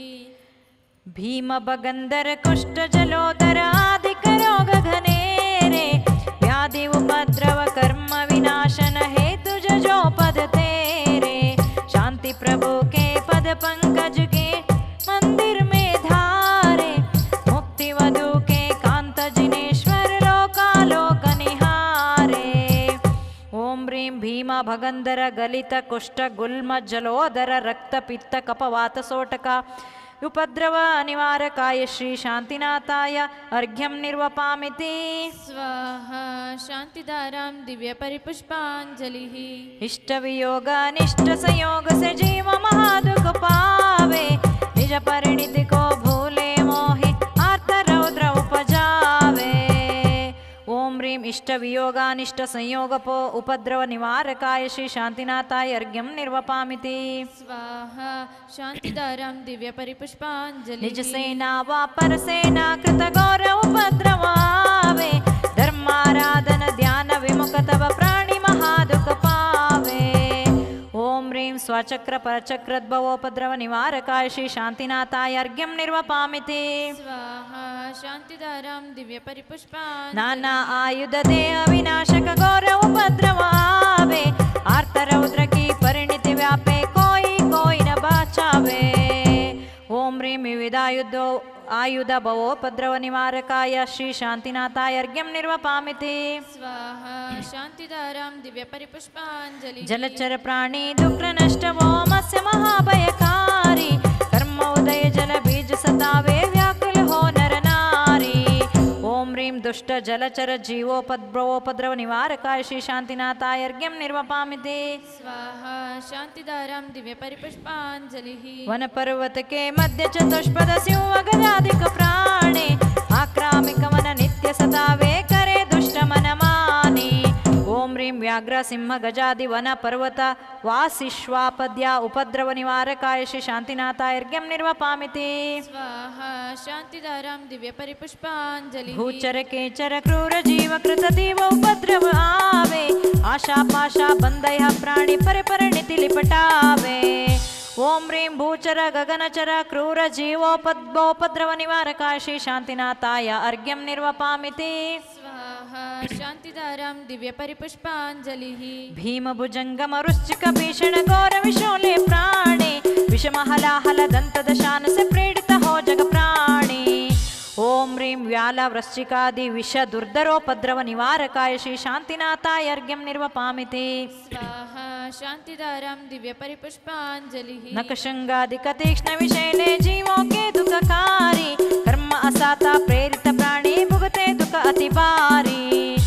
भीम बगंधर कुष्ठ जलोदर आदिक रोग घनेरे, व्याधि उपद्रव कर्म विनाशन हेतु जो पद तेरे. शांति प्रभु के पद पंकज के मंदिर में धारे, मुक्ति वधु के कांत जिनेश्वर लोकालोक निहारे. ओम ह्रीं भीम भगंधर गलित कुष्ठ गुल्म जलोदर रक्त पित्त कफ वात सोटक उपद्रव निवारकाय श्री शांतिनाथाय अर्घ्यं निर्वपामिति. स्वाहा शांतिदारां दिव्य परिपुष्पांजलिः. इष्ट वियोग अनिष्ट संयोग से जीव महादुख पावे, निज परिणति को भूले मोहि आर्त रौद्र उपजावे. ओम ह्रीं इष्ट वियोगानिष्ट संयोग उपद्रव निवारकाय श्री शांतिनाथाय अर्घ्यं निर्वपामिति. स्वाहा शांतिदारां दिव्य परिपुष्पांजलिः. निज सेना वा पर सेना कृत गौर उपद्रवावे, धर्माराधन ध्यान विमुख तव प्राणी महादुख पावे. ओम ह्रीं स्वचक्र परचक्रद्भवोपद्रव निवारकाय श्री शांतिनाथाय अर्घ्यं निर्वपामिति. स्वाहा शांतिदारां दिव्य परिपुष्पांजलिः. नाना आयुध देह विनाशक गौर उपद्रवावे, आर्त रौद्र की परिणति व्यापे कोई कोई न बचावे. ओम ह्रीं आयुध भवोपद्रव निवारकाय श्री शांतिनाथाय अर्घ्यं निर्वपामिति. स्वाहा शांतिदारां दिव्य परिपुष्पांजलिः. जलचर प्राणी दुःख नष्ट वो मत्स्य महाभयकारी, कर्म उदय जल बीज सतावे व्याकुल हो नर नारी. ओम ह्रीं दुष्ट जलचर जीवोपद्रवोपद्रव निवारकाय श्री शांतिनाथाय अर्घ्यं निर्वपामिति. स्वाहा शांतिदारां दिव्य परिपुष्पांजलिः. वन पर्वत के मध्य चतुष्पद सिंह गजाधिक प्राणे, आक्रामिक मन नित्य सतावे करे दुष्ट मन मानी. ओम ह्रीं व्याघ्र सिंह गजादि वन पर्वत वासिश्वापद्या उपद्रव निवारकाय श्री शांतिनाथाय अर्घ्यं निर्वपामिति. स्वाहा शांतिदारां दिव्य परिपुष्पांजलिः. भूचर केचर क्रूर जीव कृत दीव उपद्रव आवे, आशा पाशा बंधय प्राणी पर परिणति लिपटावे. ओम ह्रीं भूचर गगनचर क्रूर जीवोपद्रव निवारकाय श्री शांतिनाथाय अर्घ्यं निर्वपामिति. स्वाहा शांतिदारां दिव्य परिपुष्पांजलिः. भीम भुजंग मरुश्चिक भीषण गौर विशोले प्राणे, विषमहलाहल दंत दशान से प्रेरित हो जग प्राणी. ओम ह्रीं व्याल वृश्चिकादि विष दुर्धरोपद्रव निवारकाय श्री शांतिनाथाय अर्घ्यं निर्वपामिति. स्वाहा शांतिदारां दिव्य परिपुष्पांजलिः. नखशृंगादिक तीक्ष्ण विशैले जीवों के दुखकारी, कर्म असाता प्रेरित प्राणी भुगते दुख अति भारी.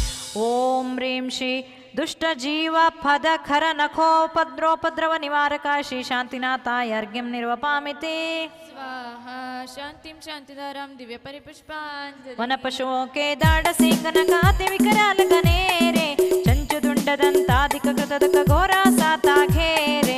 ओम ह्रीं श्री दुष्ट जीव पद खर नखोपद्रोपद्रव निवारकाय श्री शांतिनाथाय अर्घ्यं निर्वपामिति. स्वाहा शांतिं शांतिदारां दिव्य परिपुष्पांजलिः. वन पशुओं के दाढ़ सिंह नखाति विकराल घनेरे, चंचु दुंड दंतादिक कृत दुख घोरा साता घेरे.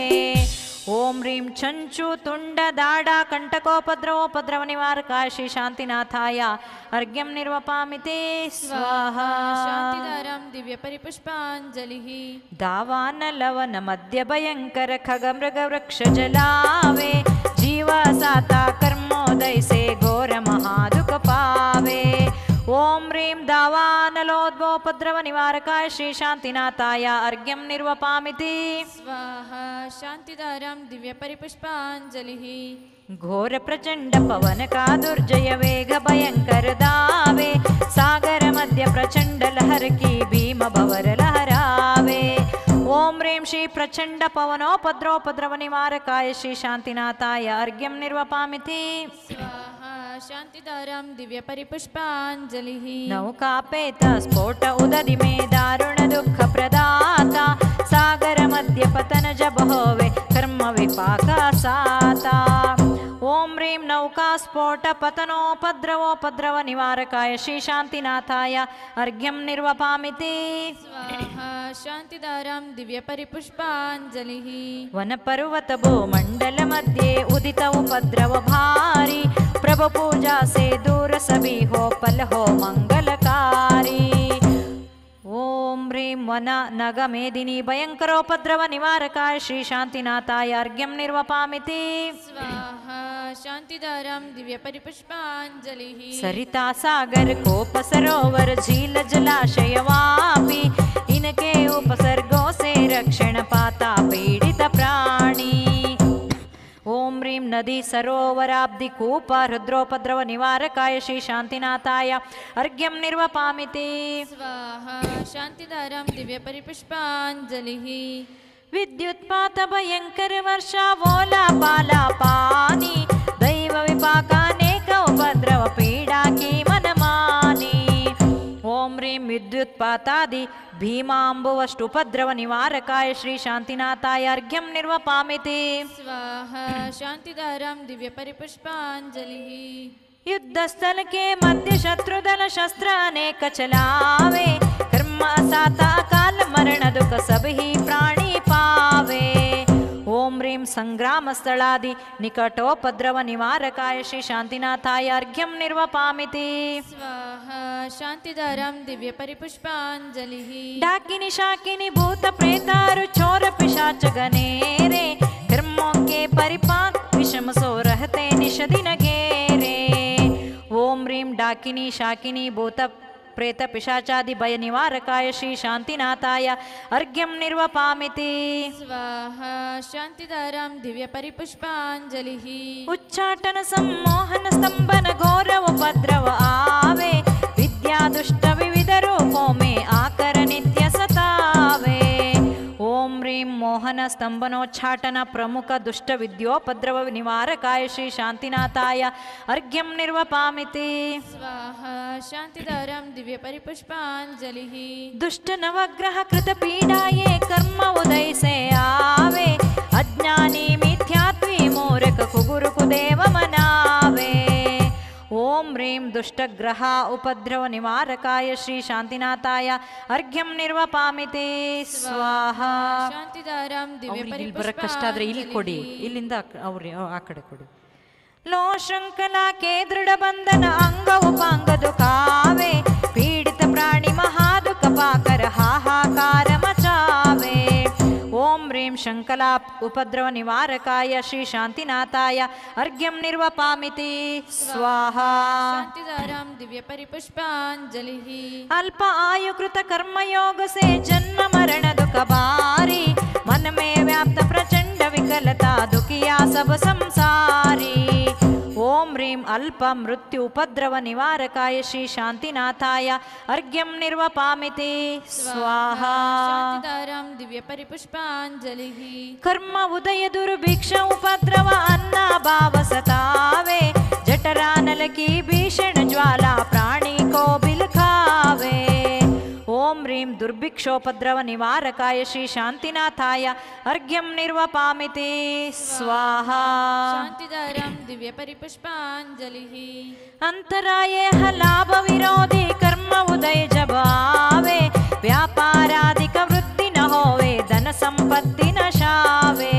ओम ह्रीं चंचु तुंड दाढ़ कंटकोपद्रवोपद्रव निवारकाय श्री शांतिनाथाय अर्घ्यं निर्वपामिति. स्वाहा शांतिदारां दिव्य परिपुष्पांजलिः. दावान लवन मध्य भयंकर खग मृग वृक्ष जलावे, जीव साता कर्मोदय से घोर महादुख पावे. ಓಂ ಹ್ರೀಂ ದಾವಾನಲೋದ್ಭೋಪದ್ರವ ನಿವಾರಕಾಯ ಶ್ರೀ ಶಾಂತಿನಾಥಾಯ ಅರ್ಘ್ಯಂ ನಿರ್ವಪಾಮಿತಿ. स्वाहा शान्तिदारां दिव्यपरिपुष्पाञ्जलिः. घोर प्रचंड पवन का दुर्जय वेग भयंकर दावे सागर मध्य प्रचंड लहर की भीम भवर लहरावे. ओम ह्रीं श्री प्रचंड पवनोपद्रवोपद्रव निवारकाय श्री शांतिनाथाय अर्घ्यं निर्वपामिति. स्वाहा शान्तिदारां दिव्यपरिपुष्पाञ्जलिः. नौकापेत स्फोट उदधि में दारुण दुःख प्रदाता सागर मध्य पतन जब होवे कर्म विपाक साता. ओम ह्रीं नौका स्फोट पतनोपद्रवोपद्रव निवारकाय श्री शांतिनाथाय अर्घ्यं निर्वपामिति. स्वाहा शान्तिदारां दिव्यपरिपुष्पाञ्जलिः. वन पर्वत भूमंडल मध्ये उदित उपद्रव भारी प्रभु पूजा से दूर सभी हो पल हो मंगलकारी. ओम ह्रीं वन नग मेदिनी भयंकरोपद्रव निवारकाय श्री शांतिनाथाय अर्घ्यं निर्वपामिति. स्वाहा शान्तिदारां दिव्यपरिपुष्पाञ्जलिः. सरिता सागर कोप सरोवर झील जलाशय वापी इनके उपसर्गों से रक्षण पाता पीड़ित प्राणी. ओम ह्रीं नदी सरोवराब्धि कूप रुद्रोपद्रव निवारकाय श्री शांतिनाथाय अर्घ्यं निर्वपामिति. स्वाहा शान्तिदारां दिव्यपरिपुष्पाञ्जलिः. विद्युत्पात भयंकर वर्षा वोला पाला पानी दैव विपाकानेक उपद्रव पीड़ा की मनमानी. ओम ह्रीं विद्युत्पातादि भीमाम्बुवष्टुपद्रव निवारकाय श्री शांतिनाथाय अर्घ्यं निर्वपामिति. स्वाहा शान्तिदारां दिव्यपरिपुष्पाञ्जलिः. युद्धस्थल के मध्य शत्रुदल शस्त्र अनेक चलावे कर्म असाता काल मरण दुख सब ही प्राणी पावे. ओम ह्रीं संग्राम स्थलादि निकटोपद्रव निवारकाय श्री शांतिनाथाय अर्घ्यं निर्वपामिति. स्वाहा शान्तिदारां दिव्यपरिपुष्पाञ्जलिः. डाकिनी शाकिनी भूत प्रेतारु चोर पिशाच गनेरे कर्मों के परिपाक विषम सो रहते निश दिन घेरे. ओम ह्रीं डाकिनी शाकिनी भूत प्रेत पिशाचादि भय निवारकाय श्री शांतिनाथाय अर्घ्यं निर्वपामिति. स्वाहा शान्तिदारां दिव्यपरिपुष्पाञ्जलिः. उच्चाटन सम्मोहन स्तंभन घोर उपद्रव आवे विद्या दुष्ट विविध रूपों में आकर नित्य सतावे. ओम ह्रीं मोहन स्तंभनोच्चाटन प्रमुख दुष्ट विद्योपद्रव निवारकाय श्री शांतिनाथाय अर्घ्यं निर्वपामिति. स्वाहा शान्तिदारां दिव्यपरिपुष्पाञ्जलिः. दुष्ट नवग्रह कृत पीड़ाये कर्म उदय से आवे अज्ञानी मिथ्यात्वी मूर्ख कुगुरु कुदेव मनावे. ओम ह्रीं दुष्टग्रह उपद्रव निवारकाय श्री शांतिनाथाय अर्घ्यं निर्वपामिति. स्वाहा. ಶಾಂತಿದಾರಾಂ ಕಷ್ಟಾದ್ರೆ ಇಲ್ಲಿ ಕೊಡಿ, ಇಲ್ಲಿಂದ ಅವ್ರಿ ಆ ಕಡೆ ಕೊಡಿ. लो श्रृंखला के दृढ़ बंधन अंग उपांग दुखावे पीड़ित प्राणी महादुख पाकर हाहाकार मचावे. ओम ह्रीं शंकला उपद्रव निवारकाय श्री शांतिनाथाय अर्घ्यं निर्वपामिति. स्वाहा. ಶಾಂತಿದಾರಾಂ दिव्यपरिपुष्पाञ्जलिः. अल्प आयु कृत कर्मयोग से जन्म मरण दुख भारी मन में व्याप्त प्रचंड विकलता दुखिया सब संसारी. ओम ह्रीं अल्प मृत्यु उपद्रव निवारकाय श्री शांतिनाथाय अर्घ्यं निर्वपामिति. स्वाहा. ಶಾಂತಿದಾರಾಂ दिव्यपरिपुष्पाञ्जलिः. कर्म उदय दुर्भिक्ष उपद्रव अन्ना भाव सतावे जठरानल की भीषण ज्वाला प्राणी को बिलखावे. ओम ह्रीं दुर्भिक्षोपद्रव निवारकाय श्री शांतिनाथाय अर्घ्यं निर्वपामिति. स्वाहा. ಶಾಂತಿದಾರಾಂ दिव्यपरिपुष्पाञ्जलिः. अंतराये लाभ विरोधी कर्म उदय जब आवे व्यापाराधिक वृद्धि न होवे धन संपत्ति न शावे.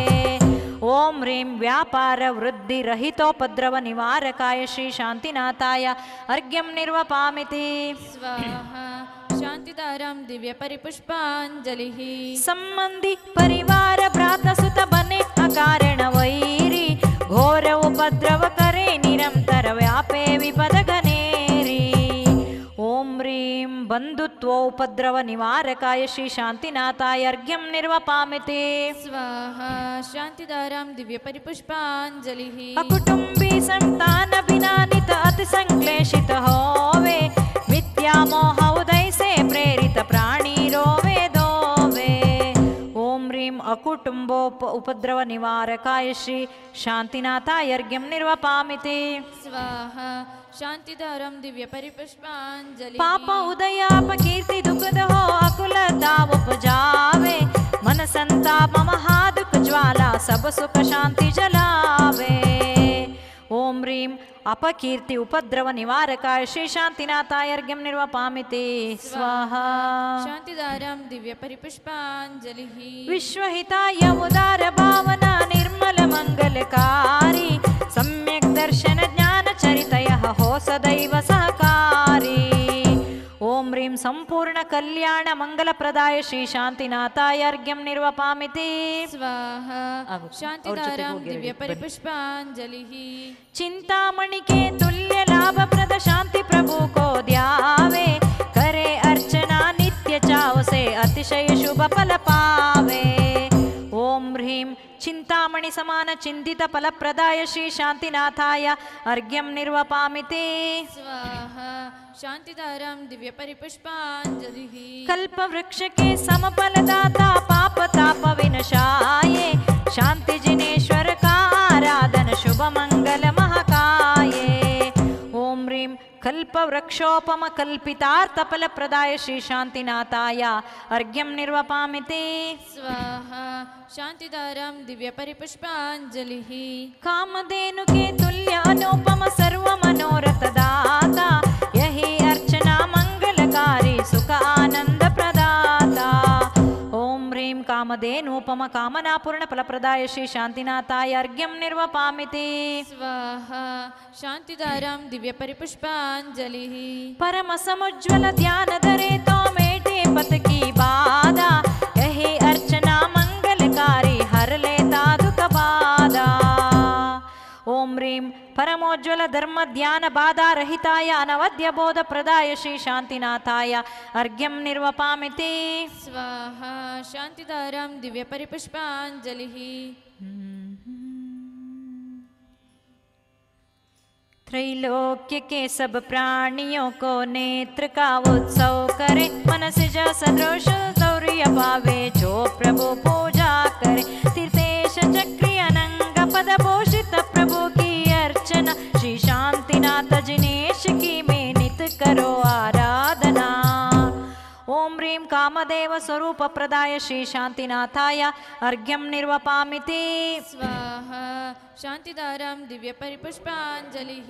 ओम ह्रीं व्यापार वृद्धि रहितोपद्रव निवारकाय श्री शांतिनाथाय अर्घ्यं निर्वपामिति. स्वाहा. ಶಾಂತಿದಾರಾಂ दिव्यपरिपुष्पाञ्जलिः. संबंधी परिवार भ्राता सुत बने अकारण वैरी घोर उपद्रव करे निरंतर व्यापे विपद घनेरी. उपद्रव निवारकाय श्री शांतिनाथाय अर्घ्यं निर्वपामि ते स्वाहा शान्तिदारां दिव्यपरिपुष्पाञ्जलिः अकुटुम्बी संतानभिनानित अतिसंक्लेशित होवे विद्यामोह उदय से प्रेरित प्राणी रोवे दोवे ओम ह्रीं अकुटुम्बोप उपद्रव निवारकाय श्री शांतिनाथाय अर्घ्यं निर्वपामि ते स्वाहा शान्तिदारां दिव्यपरिपुष्पाञ्जलिः पाप उदयापकीर्ति दुखद हो अकुल दाव उपजावे मन संताप महादुख ज्वाला सब सुख शांति जलावे ओम ह्रीं अपकीर्ति उपद्रव निवारकाय श्री शांतिनाथाय अर्घ्यं निर्वपामि ते स्वाहा शान्तिदारां दिव्यपरिपुष्पाञ्जलिः विश्वहिताय उदार भावना निर्मल मंगलकारी सम्यक दर्शन ज्ञान चरितयः हो सदैव सहकारी ओम ह्रीं संपूर्ण कल्याण मंगल प्रदाय श्री शांतिनाथाय अर्घ्यं निर्वपामि ते स्वाहा आगो। शान्तिदारां और जೊತೆಗೆ दिव्यपरिपुष्पाञ्जलिः चिंतामणि के तुल्य लाभ प्रद शांति प्रभु को ध्यावे करे अर्चना नित्य चाव से अतिशय शुभ फल पावे ओम ह्रीं चिंतामणि समान चिंतित फल प्रदाय श्री शांतिनाथाय अर्घ्यं निर्वपामि ते स्वाहा शान्तिदारां दिव्यपरिपुष्पाञ्जलिः कल्प वृक्ष के समफलदाता पाप ताप विनाशाये शांति जिनेश्वर का आराधन शुभ मंगल महाकाये ओम ह्रीं कल्प वृक्षोपम कल्पितार्थ फल प्रदाय श्री शांतिनाथाय अर्घ्यं निर्वपामि ते स्वाहा शान्तिदारां दिव्यपरिपुष्पाञ्जलिः कामधेनु के तुल्य अनुपम सर्व मनोरथ दाता यही अर्चना मंगलकारी सुख आनंद प्रदाता ओम ह्रीं कामधेनूपम कामना पूर्ण फल प्रदाय श्री शांतिनाथाय अर्घ्यं निर्वपामि ते स्वाहा शान्तिदारां दिव्यपरिपुष्पाञ्जलिः परम समुज्वल ध्यान धरे तो मेटे पत की बाधा यही अर्चना मंगलकारी हर लेता दुख बाधा ओम ह्रीं परमोज्वल धर्म ध्यान बाधा रहिताय अनवद्य बोध प्रदाय श्री शांतिनाथाय अर्घ्यं निर्वपामि ते स्वाहा शान्तिदारां दिव्यपरिपुष्पाञ्जलिः त्रैलोक्य के सब प्राणियों को नेत्र का उत्सव करे मन से जा सदृश शौर्य पावे जो प्रभु पूजा करे तीर्थेश चक्री अनंग पद भूषित प्रभु की अर्चना श्री शांतिनाथ जिनेश की में नित करो आराधना ओम ह्रीं कामदेव स्वरूप प्रदाय श्री शांतिनाथाय अर्घ्यं निर्वपामि ते स्वाहा शान्तिदारां दिव्यपरिपुष्पाञ्जलिः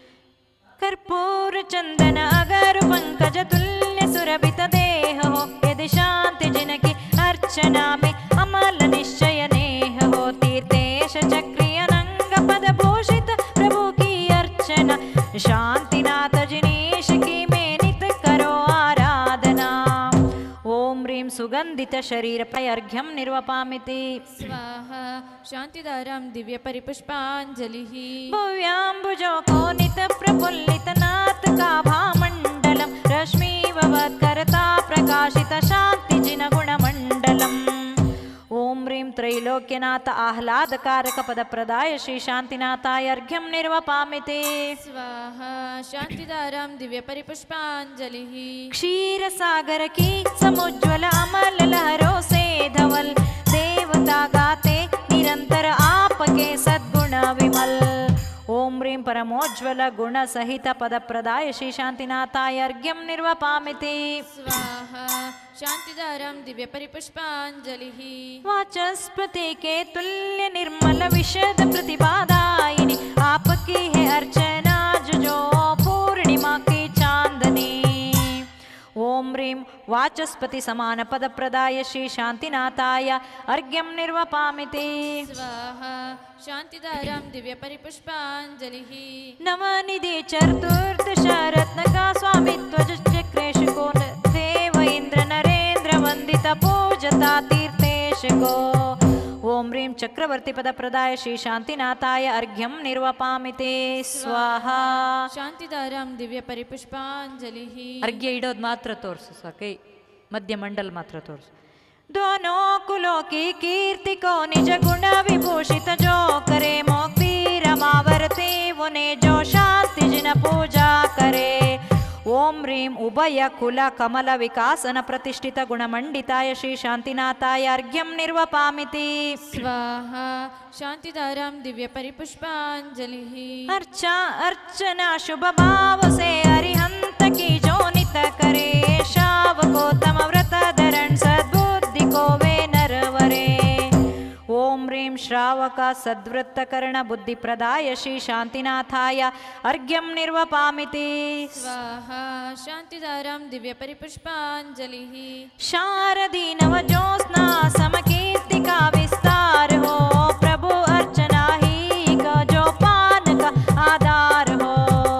कर्पूर चंदन अगर पंकज तुल्य सुरभित देह हो यदि शांति जिनकी अर्चना में अमल निश्चय नेह हो तीर्थेश चक्री अनंग पद भूषित प्रभु की अर्चना शांतिनाथ जिनेश की में नित करो आराधना ओम ह्रीं सुगंधित शरीर अर्घ्यं निर्वपामि ते स्वाहा शान्तिदारां दिव्यपरिपुष्पाञ्जलिः भव्याम्बुजों को नित प्रफुल्लित नाथ का भामण्डलम् रश्मिवत् करता प्रकाशित शांति जिन गुणमण्डलम् ओम ह्रीं त्रैलोक्यनाथ आह्लादकारक पद प्रदाय श्री शांतिनाथाय अर्घ्यं निर्वपामि ते स्वाहा शान्तिदारां दिव्यपरिपुष्पाञ्जलिः क्षीर सागर की समुज्वल अमल लहरों से धवल देवता गाते निरंतर आपके सद्गुण विमल ओम ह्रीं परमोज्वल गुण सहित पद प्रदाय श्री शांतिनाथाय अर्घ्यं निर्वपामि ते स्वाहा शान्तिदारां दिव्यपरिपुष्पाञ्जलिः वाचस्पति के तुल्य निर्मल विशद प्रतिभादायिनी आपकी है अर्चना जो पूर्णिमा की चांदनी ओम ह्रीं वाचस्पति समान पद प्रदाय श्री शांतिनाथाय अर्घ्यं निर्वपामि ते स्वाहा शान्तिदारां दिव्यपरिपुष्पाञ्जलिः नवनिधि चतुर्दश रत्न का स्वामित्व चक्रेश को देव इंद्र नरेंद्र वंदित पूजता तीर्थेश को ओम ह्रीं चक्रवर्ती पद प्रदाय श्री शांतिनाथाय अर्घ्यं निर्वपामि ते स्वाहा. ಶಾಂತಿದಾರಾಂ ದಿವ್ಯ ಪರಿಪುಷ್ಪಾಂಜಲಿ. अर्घ्य इडोद मात्र तोर्सु साके मध्य मंडल मात्र तोर्सु. दोनों कुलों की कीर्ति को निज गुण विभूषित जो करे मोक्ति रमावरते उन्हें जो शांति जिन पूजा करे. ओम ह्रीं उभय कुल कमल विकासन प्रतिष्ठित गुणमंडिताय श्री शांतिनाथाय अर्घ्यं निर्वपामि ते स्वाहा. ಶಾಂತಿದಾರಾಂ ದಿವ್ಯ ಪರಿಪುಷ್ಪಾಂಜಲಿ. अर्चना शुभ भाव से अरिहंत की जो नित करे शावकोत्तम व्रत धरण सद्बुद्धि को वे नरवरे. ओम ह्रीं श्रावक सद्वृत्त कर्ण बुद्धि प्रदाय श्री शांतिनाथाय अर्घ्यं निर्वपामि ते स्वाहा. ಶಾಂತಿದಾರಾಂ ದಿವ್ಯ ಪರಿಪುಷ್ಪಾಂಜಲಿ. शारदी नव ज्योत्स्ना समकीर्ति का विस्तार हो प्रभु अर्चना ही का जो पान का आधार हो.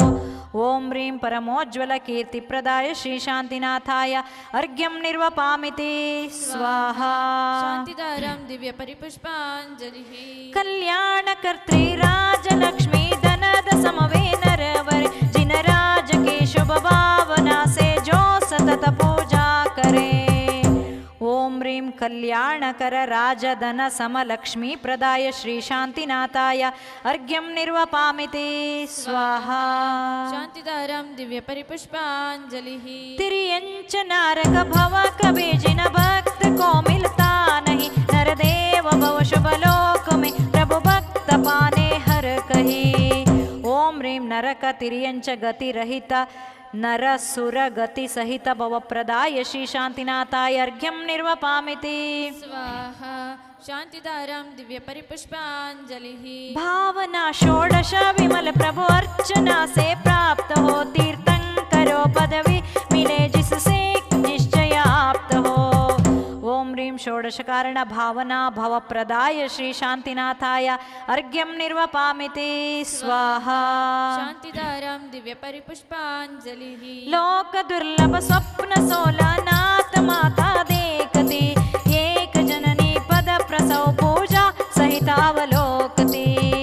ओम ह्रीं परमोज्वल कीर्ति प्रदाय श्री शांतिनाथाय अर्घ्यं निर्वपामि ते स्वाहा. ಶಾಂತಿದಾರಾಂ ದಿವ್ಯ ಪರಿಪುಷ್ಪಾಂಜಲಿ. कल्याणकर्त्री राजलक्ष्मी धनद समवे नरवर जिन राज के शुभ भावना से जो सतत पूजा करे. ओम ह्रीं कल्याणकर राजधन समलक्ष्मी प्रदाय श्री शांतिनाथाय अर्घ्यं निर्वपामि ते स्वाहा. ಶಾಂತಿದಾರಾಂ ದಿವ್ಯ ಪರಿಪುಷ್ಪಾಂಜಲಿ. तिर्यंच नारक भव कभी जिन भक्त को मिलता नहीं नरदेव भव शुभ लोक में प्रभु भक्त पाने हर कही. ओम ह्रीं नरक तिर्यंच गति रहित नर सुर गति सहित भव प्रदाय श्री शांतिनाथाय अर्घ्यं निर्वपामि ते स्वाहा. ಶಾಂತಿದಾರಾಂ ದಿವ್ಯ ಪರಿಪುಷ್ಪಾಂಜಲಿ. भावना षोडश विमल प्रभु अर्चना से प्राप्त हो तीर्थंकरो पदवी मिले जिससे निश्चय आप्त हो. ओम ह्रीं षोडश कारण भावना भव प्रदाय श्री शांतिनाथाय अर्घ्यं निर्वपामि ते स्वाहा. ಶಾಂತಿದಾರಾಂ ದಿವ್ಯ ಪರಿಪುಷ್ಪಾಂಜಲಿ. लोक दुर्लभ स्वप्न सोलानाथ माता देखती एक जननी पद प्रसव पूजा सहित अवलोकती.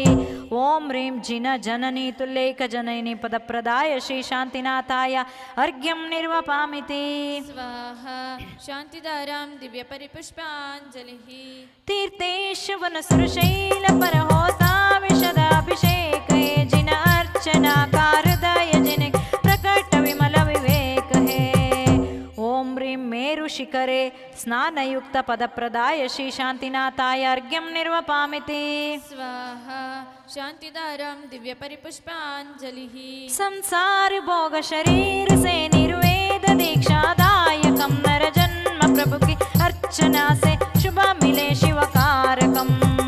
ओम ह्रीं जिन जननी तुल्यैक जननी पद प्रदाय श्री शांतिनाथाय अर्घ्यं निर्वपामि ते स्वाहा. ಶಾಂತಿದಾರಾಂ ದಿವ್ಯ ಪರಿಪುಷ್ಪಾಂಜಲಿ. तीर्थेश वन सुरशैल पर होता विशद अभिषेक है जिन अर्चना का हृदय जिन प्रकट विमल विवेक है. ओम ह्रीं मेरु शिखरे स्नानयुक्त पद प्रदाय श्री शांतिनाथाय अर्घ्यं निर्वपामि ते स्वाहा. ಶಾಂತಿದಾರಾಂ ದಿವ್ಯ ಪರಿಪುಷ್ಪಾಂಜಲಿ. संसार भोग शरीर से निर्वेद दीक्षादायकं नर जन्म प्रभु की अर्चना से शुभ मिले शिवकारकम.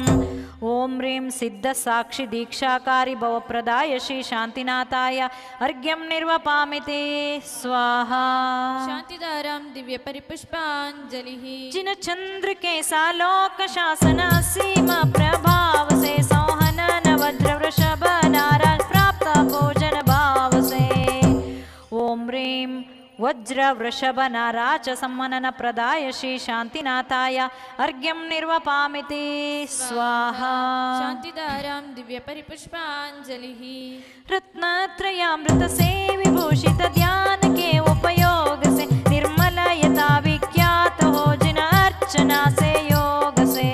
ओम ह्रीं सिद्ध साक्षी दीक्षाकारी भव प्रदाय श्री शांतिनाथाय अर्घ्यं निर्वपामि ते स्वाहा. ಶಾಂತಿದಾರಾಂ ದಿವ್ಯ ಪರಿಪುಷ್ಪಾಂಜಲಿ. जिन चंद्र के सालोक शासन सीम प्रभाव से संहनन वज्र वृषभ नाराज प्राप्त भोजन भाव से. ओम ह्रीं वज्र वृषभ नाराज सम्मनन प्रदाय श्री शांतिनाथाय अर्घ्यं निर्वपामि ते स्वाहा. ಶಾಂತಿದಾರಾಂ ದಿವ್ಯ ಪರಿಪುಷ್ಪಾಂಜಲಿ. रत्नत्रयामृत से विभूषित ध्यान के उपयोग से निर्मलयता विख्यात हो जिन अर्चना से योग से.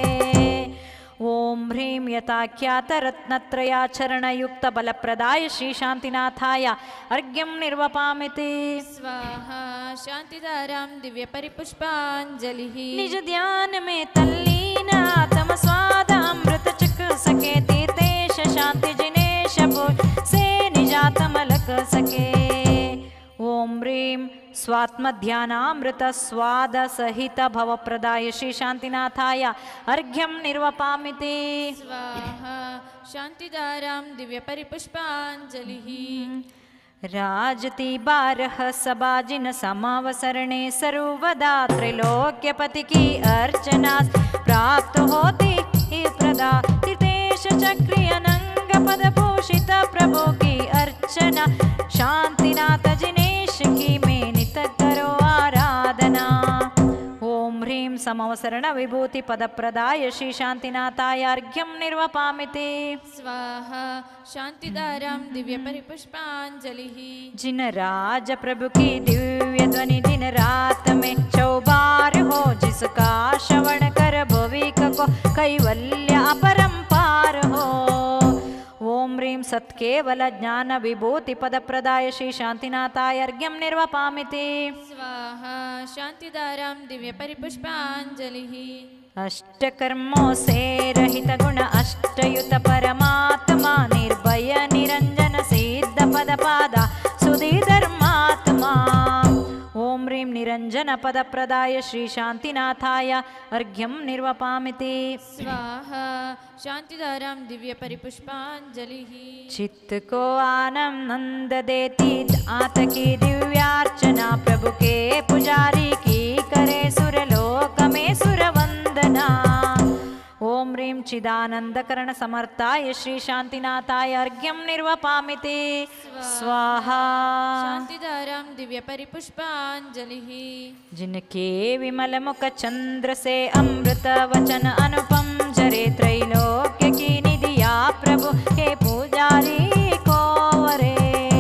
ओम ह्रीं यथाख्यात रत्नत्रयाचरण युक्त बल प्रदाय श्री शांतिनाथाय अर्घ्यं निर्वपामि ते स्वाहा. ಶಾಂತಿದಾರಾಂ ದಿವ್ಯ ಪರಿಪುಷ್ಪಾಂಜಲಿ. निज ध्यान में तल्लीन आत्म स्वाद अमृत चख सके तीर्थेश शांति जिनेश भोज से निजातम लग सके. ओम ह्रीं स्वात्मध्यानामृत स्वाद सहित भव प्रदाय श्री शांतिनाथाय अर्घ्यं निर्वपामि ते स्वाहा. ಶಾಂತಿದಾರಾಂ ದಿವ್ಯ ಪರಿಪುಷ್ಪಾಂಜಲಿ. राजती बारह सबाजिन समावसरणे सर्वदा त्रिलोक्यपति की अर्चना प्राप्त होती ही प्रदा तीर्थेश चक्री अनंग पद भूषित प्रभु की अर्चना शांतिनाथ जिनेश की में नित करो आराधना. ओम ह्रीं समवसरण विभूति पदप्रदाय श्री शांतिनाथाय अर्घ्यं निर्वपामिते स्वाहा शांतिधारां दिव्य परिपुष्पांजलि जिन राज प्रभु की दिव्य ध्वनि दिन रात में चौबार हो जिसका श्रवण कर भविक को कैवल्य अपरंपार हो ओम ह्रीं सत्केवल ज्ञान विभूति पदप्रदाय श्री शांतिनाथाय अर्घ्यं निर्वपामिते स्वाहा शांतिधारां दिव्य परिपुष्पांजलि अष्टकर्मों से रहित गुण अष्टयुत परमात्मा निर्भय निरंजन सिद्ध पद पादा सुधि धर्मात्मा ओम ह्रीं निरंजन पद प्रदाय श्री शांतिनाथाय अर्घ्यं निर्वपामिते स्वाहा शांतिधारां दिव्य परिपुष्पांजलि चित्त को आनंद देती दात की दिव्यार्चना प्रभु के पुजारी की करे सुरलोक में सुरवंदना ओम ह्रीं चिदानंदकरण समर्थाय श्री शांतिनाथाय अर्घ्यं निर्वपामिते स्वाहा शांतिधारां दिव्य परिपुष्पांजलि जिनके विमल मुख चंद्र से अमृत वचन अनुपम जरे त्रैलोक्य की निधिया प्रभु के पुजारी को वरे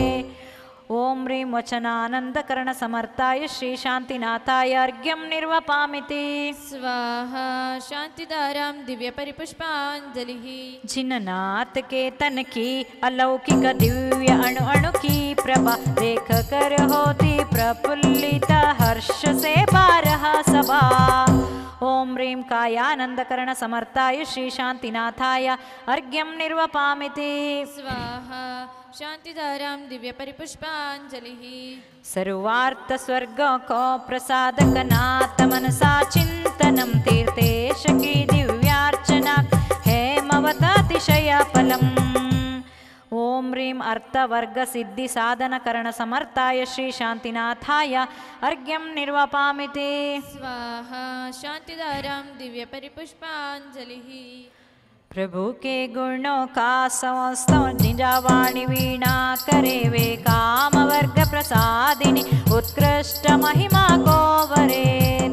ओम ह्रीं वचनानंदकरण समर्थाय श्री शांतिनाथाय अर्घ्यं निर्वपामिते स्वाहा शांतिधारां दिव्य परिपुष्पांजलि जिन नाथ के तन की अलौकिक दिव्य अणु अणु की प्रभा देख कर होती प्रफुल्लित हर्ष से बारह सभा ओम ह्रीं कायानंदकरण समर्थाय श्री शांतिनाथाय अर्घ्यं निर्वपामिते स्वाहा शांतिधारां दिव्य परिपुष्पांजलि सर्वार्थ स्वर्ग को प्रसादक नाथ मनसा चिंतनम तीर्थेश की दिव्यार्चना हेमवतातिशय फलम ओम ह्रीं अर्थवर्ग सिद्धि साधन करण समर्थाय श्री शांतिनाथाय अर्घ्यं निर्वपामिते स्वाहा शांतिधारां दिव्य परिपुष्पांजलि प्रभु के गुणों का संस्तव निजावाणी वीणा करे वे काम वर्ग प्रसादिनी उत्कृष्ट महिमा को वरे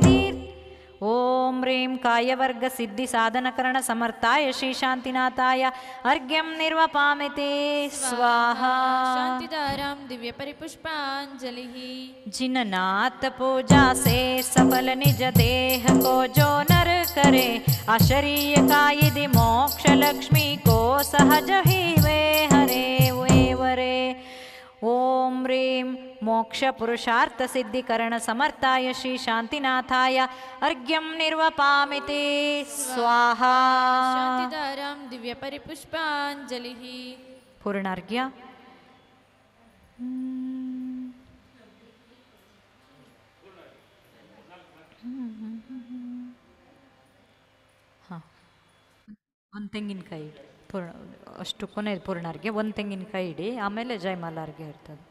ओम ह्रीं कायवर्ग सिद्धि साधन करण समर्थाय श्री शांतिनाथाय अर्घ्यं निर्वपामिते स्वाहा शांतिधारां दिव्य परिपुष्पांजलि जिन नाथ पूजा से सफल निज देह को जो नर करे अशरीय का यदि मोक्ष लक्ष्मी को सहज ही वे हरे वे वरे ओम ह्रीं मोक्ष पुरुषार्थ सिद्धिकरण समर्थाय श्री शांतिनाथाय अर्घ्यं निर्वपामिते स्वाहा शांतिधारां दिव्य परिपुष्पांजलि पूर्णार्घ्य ಒಂದು ತೆಂಗಿನಕಾಯಿ ಇಡಿ ಅಷ್ಟು ಕೊನೆಯದು ಪೂರ್ಣಾರ್ಗೆ ಒಂದು ತೆಂಗಿನಕಾಯಿ ಇಡಿ ಆಮೇಲೆ ಜಯಮಾಲಾರ್ಗೆ ಇರ್ತದೆ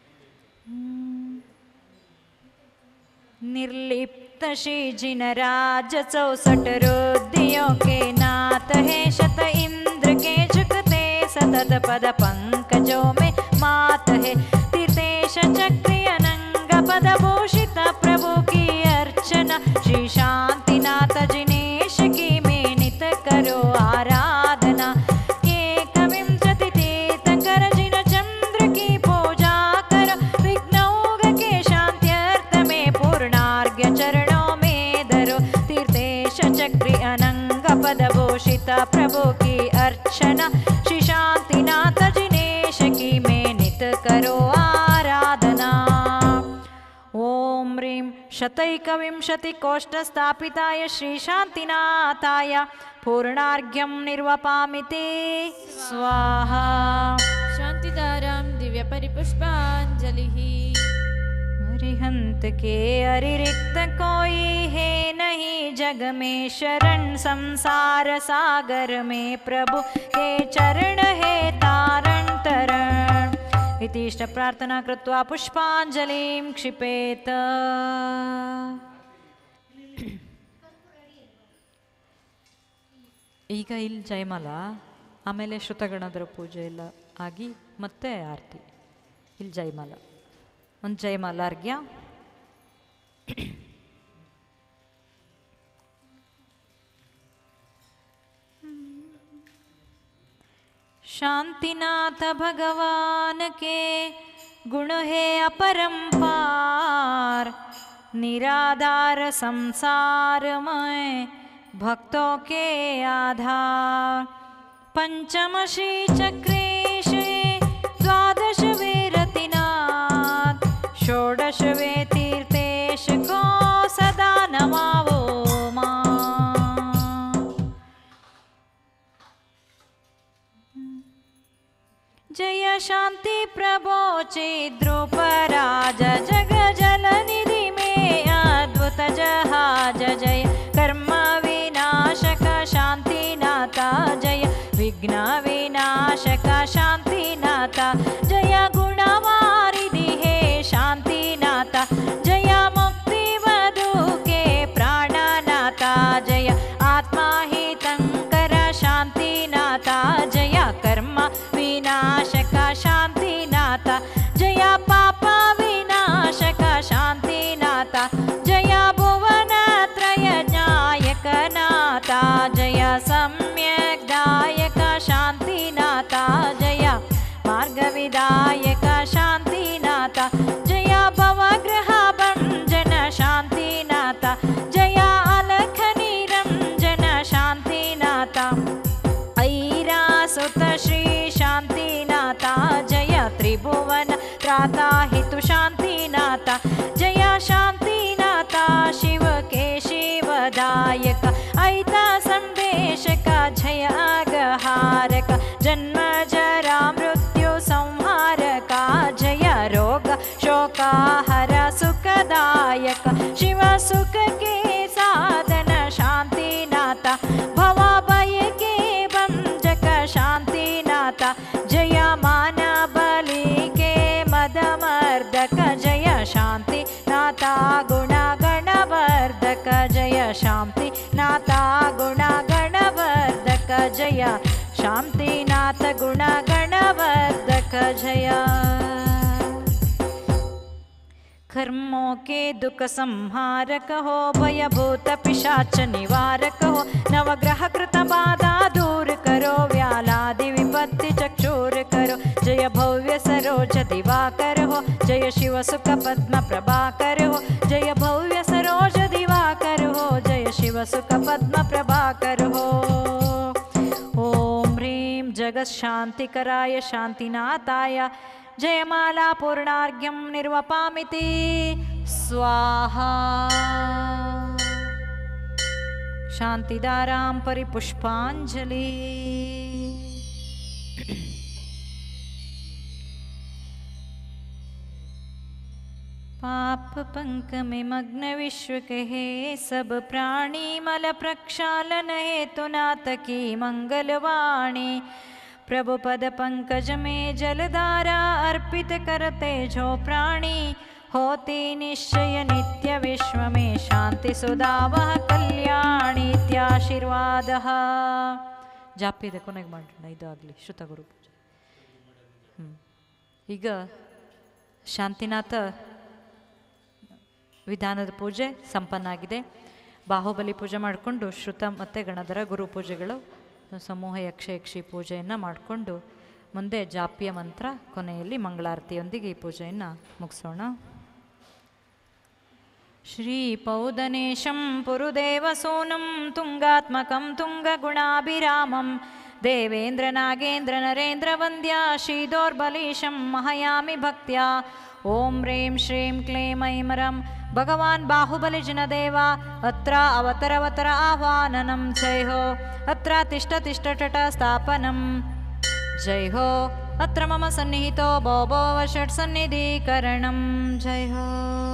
निर्लिप्त श्री जिन राज 64 रुद्रियों के नाथ है शत इंद्र के झुकते सतत पद पंकजों में मात है तीर्थेश चक्री अनंग पद भूषित प्रभु की अर्चना श्री शांतिनाथ जिनेश की में नित करो आराधना एक विंशति तीर्थंकर जिन चंद्र की पूजा करो विघ्नौघ के शांत्यर्थ में पूर्णार्घ्य चरणों में धरो तीर्थेश चक्री अनंग पद भूषित प्रभु की अर्चना श्री शांतिनाथ जिनेश की में नित करो आराधना ओम ह्रीं शतैकविंशतिकोष्ठस्थापिताय श्री शांतिनाथाय पूर्णार्घ्यं निर्वपामिते स्वाहा शांतिधारां दिव्य परिपुष्पांजलि अरिहंत के अरिरिक्त कोई है नहीं जग में शरण संसार सागर में प्रभु के चरण है तारण तरण इति इष्ट प्रार्थना कृत्वा पुष्पांजलिं क्षिपेत ಈಗ ಇಲ್ಲಿ ಜಯಮಾಲ ಆಮೇಲೆ ಶ್ರುತಗಣದರ ಪೂಜೆ ಎಲ್ಲ ಆಗಿ ಮತ್ತೆ ಆರತಿ ಇಲ್ಲಿ ಜಯಮಾಲ ಒಂದು ಜಯಮಾಲ ಅರ್ಘ್ಯ शांतिनाथ भगवान के गुण है अपरंपार, निराधार संसार में भक्तों के आधार। पंचमशी चक्रेशे द्वादशवे रतिनाथ, षोडशवे तीर्थेश को सदा नमावो मां। जय शांति प्रभो चिद्रूपराज जग जल निधि में अद्भुत जहाज, जय कर्म विनाशक शांतिनाथा, जय विघ्न विनाशक शांतिनाथा, जय गुणवारिधि हे शांतिनाथा, जय मुक्ति वधु के प्राणनाथा, जय आत्मा हितंकर शांतिनाथा, जय कर्म विनाशक शांतिनाथा, जय पाप विनाशक शांतिनाथा, जय भुवनत्रय नायक नाथा, जय सम्यक दायक शांतिनाथा, जय मार्ग विदायक शांतिनाथा, जय भवग्रह भंजन शांतिनाथा, जय अलख निरंजन शांतिनाथा, ऐरासुत श्री शांतिनाथा, जय त्रिभुवन त्राता हितु शांतिनाथा, जय शांतिनाथा शिव के शिवदायक, ऐता संदेशक जय अगहारक, जन्म जरा मृत्यु संहारक, जय रोग शोकाहर सुखदायक, शिव सुख के साधन शांतिनाथा, भवभय के भंजक शांतिनाथा, जय मान बलि के मदमर्दक, जय शांतिनाथा गुणगणवर्धक, जय शांतिनाथा गुणगणवर्धक, जय शांतिनाथ गुणगणवर्धक, जय। कर्मों के दुख संहारक हो, भयभूत पिशाच निवारक हो, नवग्रह कृत बाधा दूर करो, व्यालादि विपत्ति चक्षुर करो, जय भव्य सरोज दिवाकर हो, जय शिव सुख पद्म प्रभाकर हो, जय भव्य सरोज दिवाकर हो, जय शिव सुख पद्म प्रभाकर हो। ओम ह्रीं जगत् शांतिकराय शांतिनाथाय जयमाला पूर्णार्घ्यं निर्वपामिति स्वाहा। शांतिदारां परिपुष्पांजलि। पाप पंक में मग्न विश्व कहे, सब प्राणी मल प्रक्षालन हेतु नाथ की मंगलवाणी, प्रभु पद पंकज में जलधारा अर्पित करते जो प्राणी, होती निश्चय नित्य विश्व में शांति सुधा वह कल्याणी इत्याशीर्वादः। ಜಾಪ್ಯದ ಕೊನೆಗೆ ಮಾಡೋಣ, ಇದು ಆಗಲಿ ಶ್ರುತಗುರು ಪೂಜೆ. ಈಗ ಶಾಂತಿನಾಥ ವಿಧಾನದ ಪೂಜೆ ಸಂಪನ್ನ ಆಗಿದೆ. ಬಾಹುಬಲಿ ಪೂಜೆ ಮಾಡಿಕೊಂಡು ಶ್ರುತ ಮತ್ತು ಗಣಧರ ಗುರು ಪೂಜೆಗಳು, ಸಮೂಹ ಯಕ್ಷ ಯಕ್ಷಿ ಪೂಜೆಯನ್ನು ಮಾಡಿಕೊಂಡು ಮುಂದೆ ಜಾಪ್ಯ ಮಂತ್ರ, ಕೊನೆಯಲ್ಲಿ ಮಂಗಳಾರತಿಯೊಂದಿಗೆ ಈ ಪೂಜೆಯನ್ನು ಮುಗಿಸೋಣ. ಶ್ರೀಪೌದನೇಶಂ ಪುರುದೇವಸೂನುಂ ತುಂಗಾತ್ಮಕಂ ತುಂಗಗುಣಾಭಿರಾಮಂ ದೇವೇಂದ್ರ ನಾಗೇಂದ್ರ ನರೇಂದ್ರ ವಂದ್ಯ ಶ್ರೀದೋರ್ಬಲೀಶಂ ಮಹಯಾಮಿ ಭಕ್ತ್ಯಾ. ಓಂ ಹ್ರೀಂ ಶ್ರೀಂ ಕ್ಲೀಂ ಐಂ ರಂ ಭಗವಾನ್ ಬಾಹುಬಲಿ ಜನದೇವ ಅತ್ರ ಅವತರವತರ ಆಹ್ವಾನನಂ. ಜೈ ಹೋ ಅತ್ರ ತಿಷ್ಠ ತಿಷ್ಠ ಟಟ ಸ್ಥಾಪನಂ. ಜೈ ಹೋ ಅತ್ರ ಮಮ ಸನ್ನಿಹಿತೋ ಭೋ ಭೋವ ಷಟ್ ಸನ್ನಿಧೀಕರಣಂ. ಜೈ ಹೋ.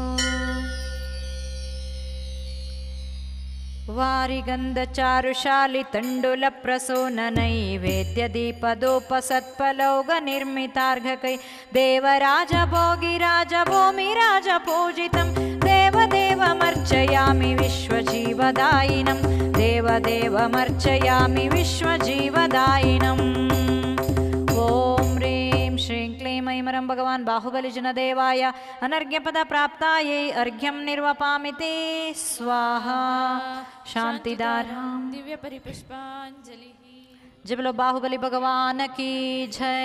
ವಾರಿಗಂಧಚಾರುಶಾಲಿ ತಂಡುಲ ಪ್ರಸೂನ ನೈವೇದ್ಯ ದೀಪದೂಪ ಸತ್ಫಲೌಘ ನಿರ್ಮಿತಾರ್ಘಕೈ ದೇವರಾಜ ಭೋಗಿರಾಜ ಭೂಮಿರಾಜ ಪೂಜಿತಂ ದೇವದೇವಮರ್ಚಯಾಮಿ ವಿಶ್ವಜೀವದಾಯಿನಂ ದೇವದೇವಮರ್ಚಯಾಮಿ ವಿಶ್ವಜೀವದಾಯಿನಂ. ಓಂ ಹ್ರೀಂ ಶ್ರೀಂ ಕ್ಲೀಂ ಐಂ ರಂ ಭಗವಾನ್ ಬಾಹುಬಲಿ ಜನದೇವಾಯ ಅನರ್ಘ್ಯಪದ ಪ್ರಾಪ್ತಾಯೈ ಅರ್ಘ್ಯಂ ನಿರ್ವಪಾಮಿತಿ ಸ್ವಾಹಾ. ಶಾಂತಿದಾರಾಂ ದಿವ್ಯ ಪರಿಪುಷ್ಪಾಂಜಲಿ. जय बोलो बाहुबली भगवान की जय.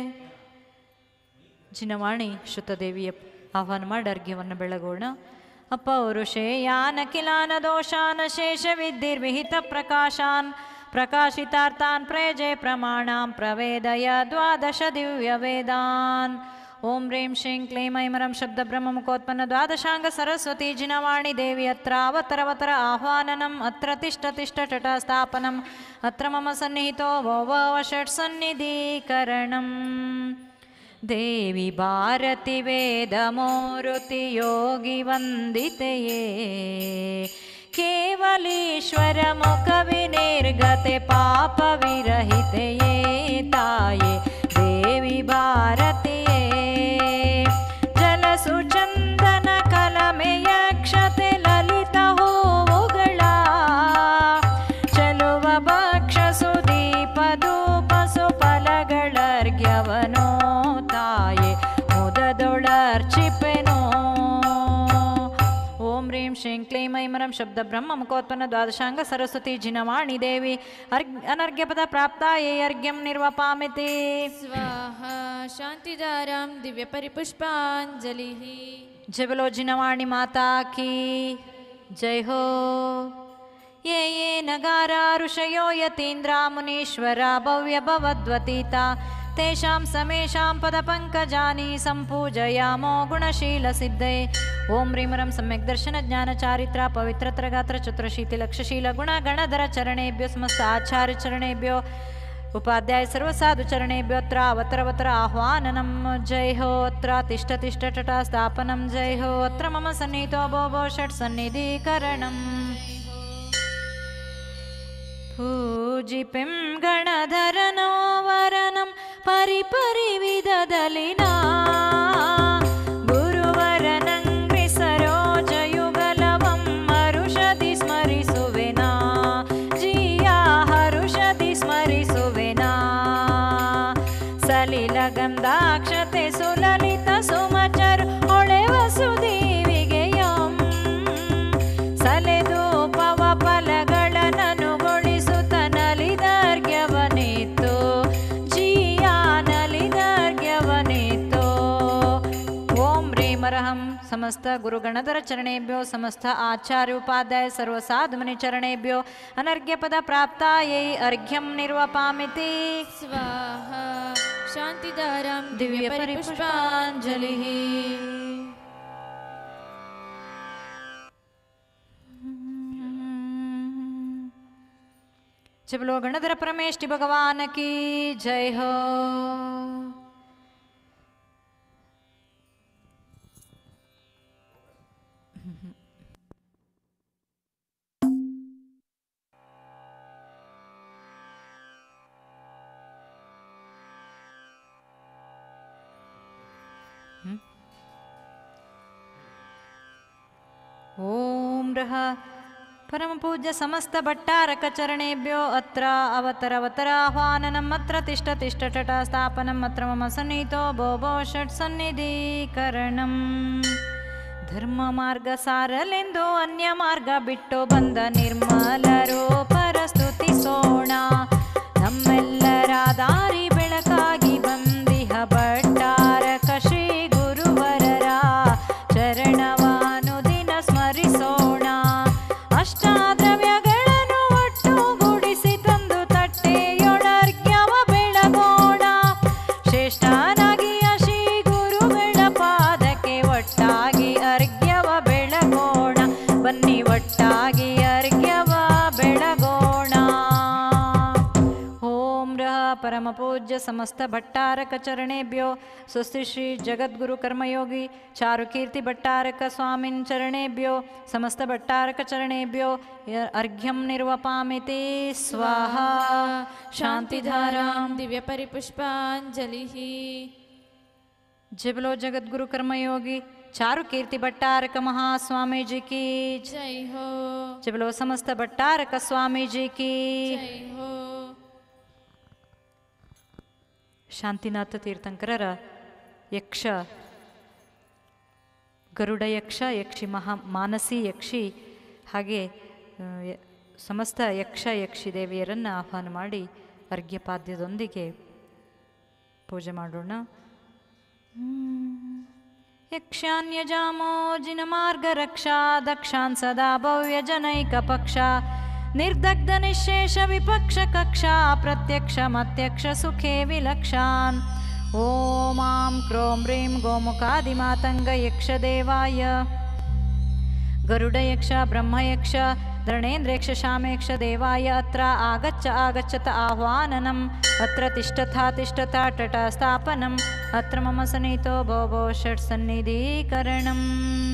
ಜಿನವಾಣಿ ಶ್ರುತದೇವಿಯ ಆಹ್ವಾನ ಮಾಡಿ ಅರ್ಘ್ಯವನ್ನು ಬೆಳಗೋಣ. ಅಪೌರುಷೇಯಾನ ಕಿಲಾನ ದೋಷಾನ ಶೇಷ ವಿದ್ಧಿರ್ವಿಹಿತ ಪ್ರಕಾಶಾನ್ ಪ್ರಕಾಶಿತಾರ್ಥಾನ್ ಪ್ರಯಜೆ ಪ್ರಮಾಣಾಂ ಪ್ರವೇದಯ ದ್ವಾದಶ ದಿವ್ಯ ವೇದಾನ್. ಓಂ ಹ್ರೀಂ ಶ್ರೀಂ ಕ್ಲೀಂ ಐಮರಂ ಶಬ್ದ ಬ್ರಹ್ಮ ಮುಖೋತ್ಪನ್ನ ದ್ವಾದಶಾಂಗ ಸರಸ್ವತಿ ಜಿನವಾಣಿ ದೇವಿ ಅತ್ರ ಅವತರವತರ ಆಹ್ವಾನನಂ ಅತ್ರ ತಿಷ್ಠ ತಿಷ್ಠ ಟಟ ಸ್ಥಾಪನಂ ಅತ್ರ ಮಮ ಸನ್ನಿಹಿತೋ ವೋವ ಷಟ್ ಸನ್ನಿಧೀಕರಣಂ. ದೇವಿ ಭಾರತಿ ವೇದಮೋರುತಿ ಯೋಗಿ ವಂದಿತೆಯೇ ಕೇವಲೀಶ್ವರ ಮುಖ ವಿನಿರ್ಗತೆ ಪಾಪ ವಿರಹಿತೆಯೇ ತಾಯೇ ದೇವಿ ಭಾರತಿಯೇ. ಜಲಸು ಚಂದನ ಕಲಮೆಯಕ್ಷತೆ ಲಲಿತ ಹೂವುಗಳ ಚಲುವ ಭಕ್ಷಸು ದೀಪ ಧೂಪ ಸುಫಲಗಳರ್ಘ್ಯವನೋ ತಾಯೇ ಮುದದೊಳರ್ಚಿಪೆನೋ. ಓಂ ಹ್ರೀಂ ಶ್ರೀಂ ಕ್ಲೀಂ ಐಮರಂ ಶಬ್ದ ಬ್ರಹ್ಮ ಮುಖೋತ್ಪನ್ನ ದ್ವಾದಶಾಂಗ ಸರಸ್ವತಿ ಜಿನವಾಣಿ ದೇವಿ ಅನರ್ಘ್ಯಪದ ಪ್ರಾಪ್ತಾಯೇ ಅರ್ಘ್ಯಂ ನಿರ್ವಪಾಮಿತಿ. स्वाहा शांतिदारां दिव्य परिपुष्पांजलि. जय बोलो जिनवाणी माता की जय हो. ये ये नगारा ऋषयो यतीन्द्रा मुनीश्वरा भव्य भवद्वतीता तेषां समेषां पदपङ्कजानि सम्पूजयामो गुणशीलसिद्धये. ओं ह्रीमरं सम्यक् दर्शन ज्ञान चारित्रा पवित्रतर गात्र चतुरशीति लक्षशील गुण गणधर चरणेभ्यो समस्त आचार्य चरणेभ्यो उपाध्याय सर्वसाधु चरणेभ्यो अत्र अवतरवतर आह्वाननं. जय हो अत्र तिष्ठ तिष्ठ टटा स्थापनं. जय हो अत्र मम सन्निहितो भो षट् सन्निधीकरणम्. पूजिपिं गणधरनो वरनं परिपरिविददलिना गुरुवरनङ्ग्रि सरोजयुगलवं हरुषदि स्मरिसुवेना जिया हरुषदि स्मरिसुवेना. सलिलगन्धाक्षते सुललित सुमचर ಹೊಳೆವ ಸುದೀವಿಗೆಯಂ ಸಲೆದೂಪವ ಫಲಗಳನನುಗೊಳಿಸುತ್ತ ನಲಿದರ್ಘ್ಯವನಿತ್ತು ಜಿಯಾ ನಲಿದರ್ಘ್ಯವನಿತ್ತು. ಓಂ ಹ್ರೀಮರಹಂ ಸಮಸ್ತ ಗುರುಗಣಧರ ಚರಣೇಭ್ಯೋ ಸಮಸ್ತ ಆಚಾರ್ಯ ಉಪಾಧ್ಯಾಯ ಸರ್ವಸಾಧು ಮುನಿ ಚರಣೇಭ್ಯೋ ಅನರ್ಘ್ಯಪದ ಪ್ರಾಪ್ತಾಯೈ ಅರ್ಘ್ಯಂ ನಿರ್ವಪಾಮಿತಿ. स्वाहा शांतिदारां दिव्य दिव्य परिपुष्पांजलि. जय बोलो गणधर परमेष्टि भगवान की जय हो. ओम रह परम पूज्य समस्त भट्टारक चरणेभ्यो अत्र अवतरवतर आह्वाननम् अत्र तिष्ठ तिष्ठ टटा स्थापनम् अत्र मम सन्निहितो भो षट् सन्निधीकरणम्. ಧರ್ಮ ಮಾರ್ಗ ಸಾರಲೆಂದು ಅನ್ಯ ಮಾರ್ಗ ಬಿಟ್ಟು ಬಂದ ನಿರ್ಮಲರು ಪರಸ್ತುತಿಸೋಣ. ನಮ್ಮೆಲ್ಲರ ದಾರಿ ಬೆಳಕಾಗಿ ಬಂದಿಹ ಭಟ್ಟಾರಕ ಶ್ರೀ ಗುರುವರರ ಚರಣವಾನು ದಿನ ಸ್ಮರಿಸೋಣ. ಅಷ್ಟಾದ್ರವ್ಯಗಳನ್ನು ಒಟ್ಟುಗೂಡಿಸಿ ತಂದು ತಟ್ಟೆಯೊಳರ್ಘ್ಯವ ಬೆಳಗೋಣ. ಶ್ರೇಷ್ಠನಾಗಿಯ ಶ್ರೀ ಗುರುಗಳ ಪಾದಕ್ಕೆ ಒಟ್ಟಾಗಿ ಅರ್ಘ್ಯವ ಬೆಳಗೋಣ. ಬನ್ನಿ ಒಟ್ಟಾಗಿ ಅರ್ಘ್ಯವ ಬೆಳಗೋಣ. ಓಂ ರಹ ಪರಮ ಪೂಜ್ಯ ಸಮಸ್ತ ಭಟ್ಟಾರಕ ಚರಣೇಭ್ಯೋ ಸ್ವಸ್ತಿ ಶ್ರೀ ಜಗದ್ಗುರು ಕರ್ಮಯೋಗಿ ಚಾರುಕೀರ್ತಿ ಭಟ್ಟಾರಕ ಸ್ವಾಮಿನ್ ಚರಣೇಭ್ಯೋ ಸಮಸ್ತ ಭಟ್ಟಾರಕ ಚರಣೇಭ್ಯೋ ಅರ್ಘ್ಯಂ ನಿರ್ವಪಾಮಿತಿ. ಸ್ವಾಹಾ शांतिधारां दिव्य परिपुष्पांजलि. जय बोलो जगद्गुरु कर्मयोगी चारुकीर्ति भट्टारक महास्वामी जी की जय हो. जय बोलो समस्त भट्टारक स्वामी जी की. जय हो. ಶಾಂತಿನಾಥ ತೀರ್ಥಂಕರರ ಯಕ್ಷ ಗರುಡ ಯಕ್ಷ ಯಕ್ಷಿ ಮಾನಸಿ ಯಕ್ಷಿ ಹಾಗೆ ಸಮಸ್ತ ಯಕ್ಷ ಯಕ್ಷಿ ದೇವಿಯರನ್ನು ಆಹ್ವಾನ ಮಾಡಿ ಅರ್ಘ್ಯಪಾದ್ಯದೊಂದಿಗೆ ಪೂಜೆ ಮಾಡೋಣ. ಯಕ್ಷಾನ್ಯಜಾಮೋ ಜಿನಮಾರ್ಗರಕ್ಷಾ ದಕ್ಷಾನ್ ಸದಾ ಭವ್ಯಜನೈಕಪಕ್ಷ ನಿರ್ದಗ್ಧ ನಿಶೇಷ ವಿಪಕ್ಷ ಕಕ್ಷಾ ಪ್ರತ್ಯಕ್ಷ ಮತ್ಯಕ್ಷ ಸುಖೇ ವಿಲಕ್ಷಾನ್. ಓಂ ಆಂ ಕ್ರೋಂ ಹ್ರೀಂ ಗೋಮುಖಾದಿಮಾತಂಗ ಯಕ್ಷದೇವಾಯ ಗರುಡಯಕ್ಷ ಬ್ರಹ್ಮಯಕ್ಷ ಧರಣೇಂದ್ರೇಕ್ಷ ಶಾಮೇಕ್ಷ ದೇವಾಯ ಅತ್ರ ಆಗಚ್ಚ ಆಗಚ್ಚತ ಆಹ್ವಾನನಂ ಅತ್ರ ತಿಷ್ಠತಾ ತಿಷ್ಠತಾ ಟಟ ಸ್ಥಾಪನಂ ಅತ್ರ ಮಮ ಸನ್ನಿಹಿತೋ ಭೋ ಷಟ್ಸನ್ನಿಧೀಕರಣಂ.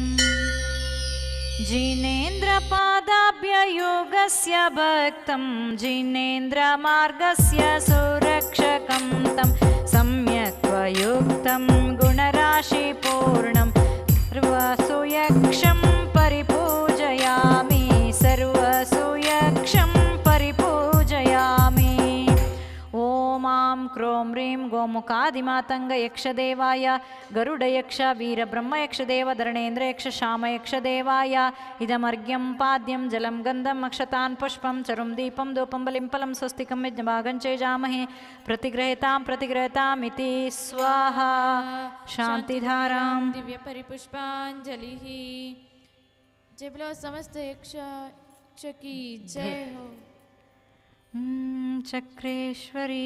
ಜಿನೇಂದ್ರ ಪಾದಾಭ್ಯಯೋಗಸ್ಯ ಭಕ್ತಂ ಜಿನೇಂದ್ರ ಮಾರ್ಗಸ್ಯ ಸುರಕ್ಷಕಂ ತಂ ಸಮ್ಯಕ್ ವಯುಕ್ತಂ ಗುಣರಾಶಿ ಪೂರ್ಣಂ ಸರ್ವಸುಯಕ್ಷಂ ಪರಿಪೂಜಯಾಮಿ ಸರ್ವಸುಯಕ್ಷಂ ಪರಿಪೂಜಯಾಮಿ. ಓಂ ಆಂ ಕ್ರೋಂ ಹ್ರೀಂ ಗೋಮುಖಾದಿಮಾತಂಗ ಯಕ್ಷದೇವಾಯ ಗರುಡಯಕ್ಷ ವೀರಬ್ರಹ್ಮಯಕ್ಷದೇವ ಧರಣೇಂದ್ರಯಕ್ಷ ಶಾಮಯಕ್ಷದೇವಾಯ ಇದಮರ್ಘ್ಯಂ ಪಾದ್ಯಂ ಜಲಂ ಗಂಧಂ ಅಕ್ಷತಾನ್ ಪುಷ್ಪಂ ಚರುಂ ದೀಪಂ ಧೂಪಂ ಬಲಿಂ ಫಲಂ ಸ್ವಸ್ತಿಕಂ ಯಜ್ಞಭಾಗಂಚೇಜಾಮಹೇ ಪ್ರತಿಗೃಹತಾಂ ಪ್ರತಿಗೃಹತಾಮಿತಿ ಸ್ವಾಹ. ಶಾಂತಿಧಾರಾಂ ದಿವ್ಯ ಪರಿಪುಷ್ಪಾಂಜಲಿ. जय बोलो समस्त यक्ष की जय हो. ಚಕ್ರೇಶ್ವರಿ.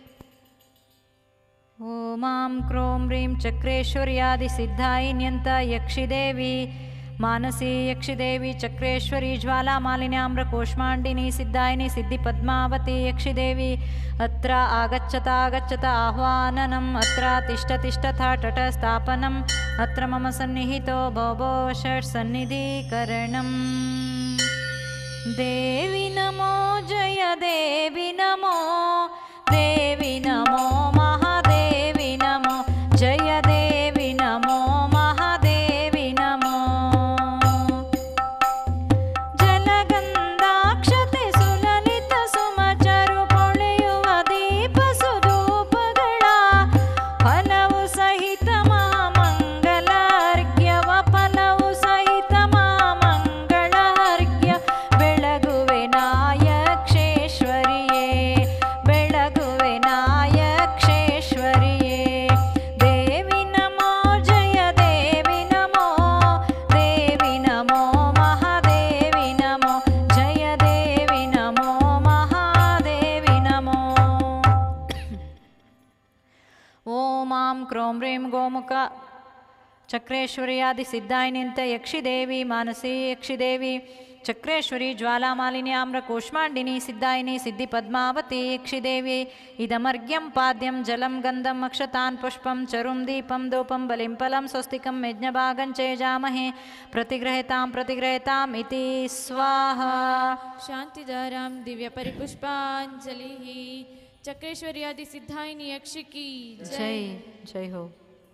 ಓಂ ಆಂ ಕ್ರೋಂ ಹ್ರೀಂ ಚಕ್ರೇಶ್ವರ್ಯಾದಿಸಿದ್ಧಾಯಿನ್ಯಂತ ಯಕ್ಷಿದೇವಿ ಮಾನಸಿ ಯಕ್ಷಿದೇವಿ ಚಕ್ರೇಶ್ವರಿ ಜ್ವಾಲಾಮಾಲಿನ್ಯಾಮ್ರ ಕೂಷ್ಮಾಂಡಿನಿ ಸಿದ್ಧಾಯಿನಿ ಸಿದ್ಧಿ ಪದ್ಮಾವತಿ ಯಕ್ಷಿದೇವಿ ಅತ್ರ ಆಗಚ್ಚತ ಆಹ್ವಾನನಂ ಅತ್ರ ತಿಷ್ಠತಾ ಟಟ ಸ್ಥಾಪನಂ ಅತ್ರ ಮಮ ಸನ್ನಿಹಿತೋ ಭೋ ಷಟ್ಸನ್ನಿಧೀಕರಣಂ. ದೇವಿ ನಮೋ ಜಯ ದೇವಿ ನಮೋ ದೇವಿ ನಮೋ ಮಹಾದೇವಿ ನಮೋ ಜಯ ದೇವಿ ನಮೋ ಮಹಾದೇವಿ ನಮೋ. ಜಲಗಂಧಾಕ್ಷತೆ ಸುಲಲಿತ ಸುಮಚರು ಪೊಳೆಯುವ ದೀಪ ಸುಧೂಪಗಳ ಫಲವು ಸಹಿತ ಮಹಾಮಂಗಲ ಅರ್ಘ್ಯವ ಫಲವು ಸಹಿತ ಮಹಾಮಂಗಳ ಅರ್ಘ್ಯ ಬೆಳಗುವೆ ನಾಯಕ್ಷೇಶ್ವರಿಯೇ ಬೆಳಗುವೆ ನಾಯಕ್ಷೇಶ್ವರಿಯೇ. ದೇವಿ ನಮೋ ಜಯ ದೇವಿ ನಮೋ ದೇವಿ ನಮೋ ಮಹಾದೇವಿ ನಮೋ ಜಯ ದೇವಿ ನಮೋ ಮಹಾದೇವಿ ನಮೋ. ಓಂ ಆಂ ಕ್ರೋಂ ಹ್ರೀಂ ಗೋಮುಖ ಚಕ್ರೇಶ್ವರಿಯಾದಿ ಸಿದ್ಧಾಯಿನಿಂತ ಯಕ್ಷಿದೇವಿ ಮಾನಸಿ ಯಕ್ಷಿದೇವಿ ಚಕ್ರೇಶ್ವರಿ ಜ್ವಾಲಾಮಾಲಿನ್ಯಾಮ್ರ ಕೂಷ್ಮಾಂಡಿನಿ ಸಿದ್ಧಾಯಿನಿ ಸಿದ್ಧಿ ಪದ್ಮಾವತಿ ಯಕ್ಷಿದೇವಿ ಇದಮರ್ಘ್ಯಂ ಪಾದ್ಯಂ ಜಲಂ ಗಂಧಂ ಅಕ್ಷತಾನ್ ಪುಷ್ಪಂ ಚರುಂ ದೀಪಂ ಧೂಪಂ ಬಲಿಂ ಫಲಂ ಸ್ವಸ್ತಿಕಂ ಯಜ್ಞಭಾಗಂಚೇಜಾಮಹೇ ಪ್ರತಿಗೃಹತಾಂ ಇತಿ ಸ್ವಾಹ. शांतिधारां दिव्य परिपुष्पांजलि. चक्रेश्वरी आदि सिद्धायिनी यक्ष की जय जय हो.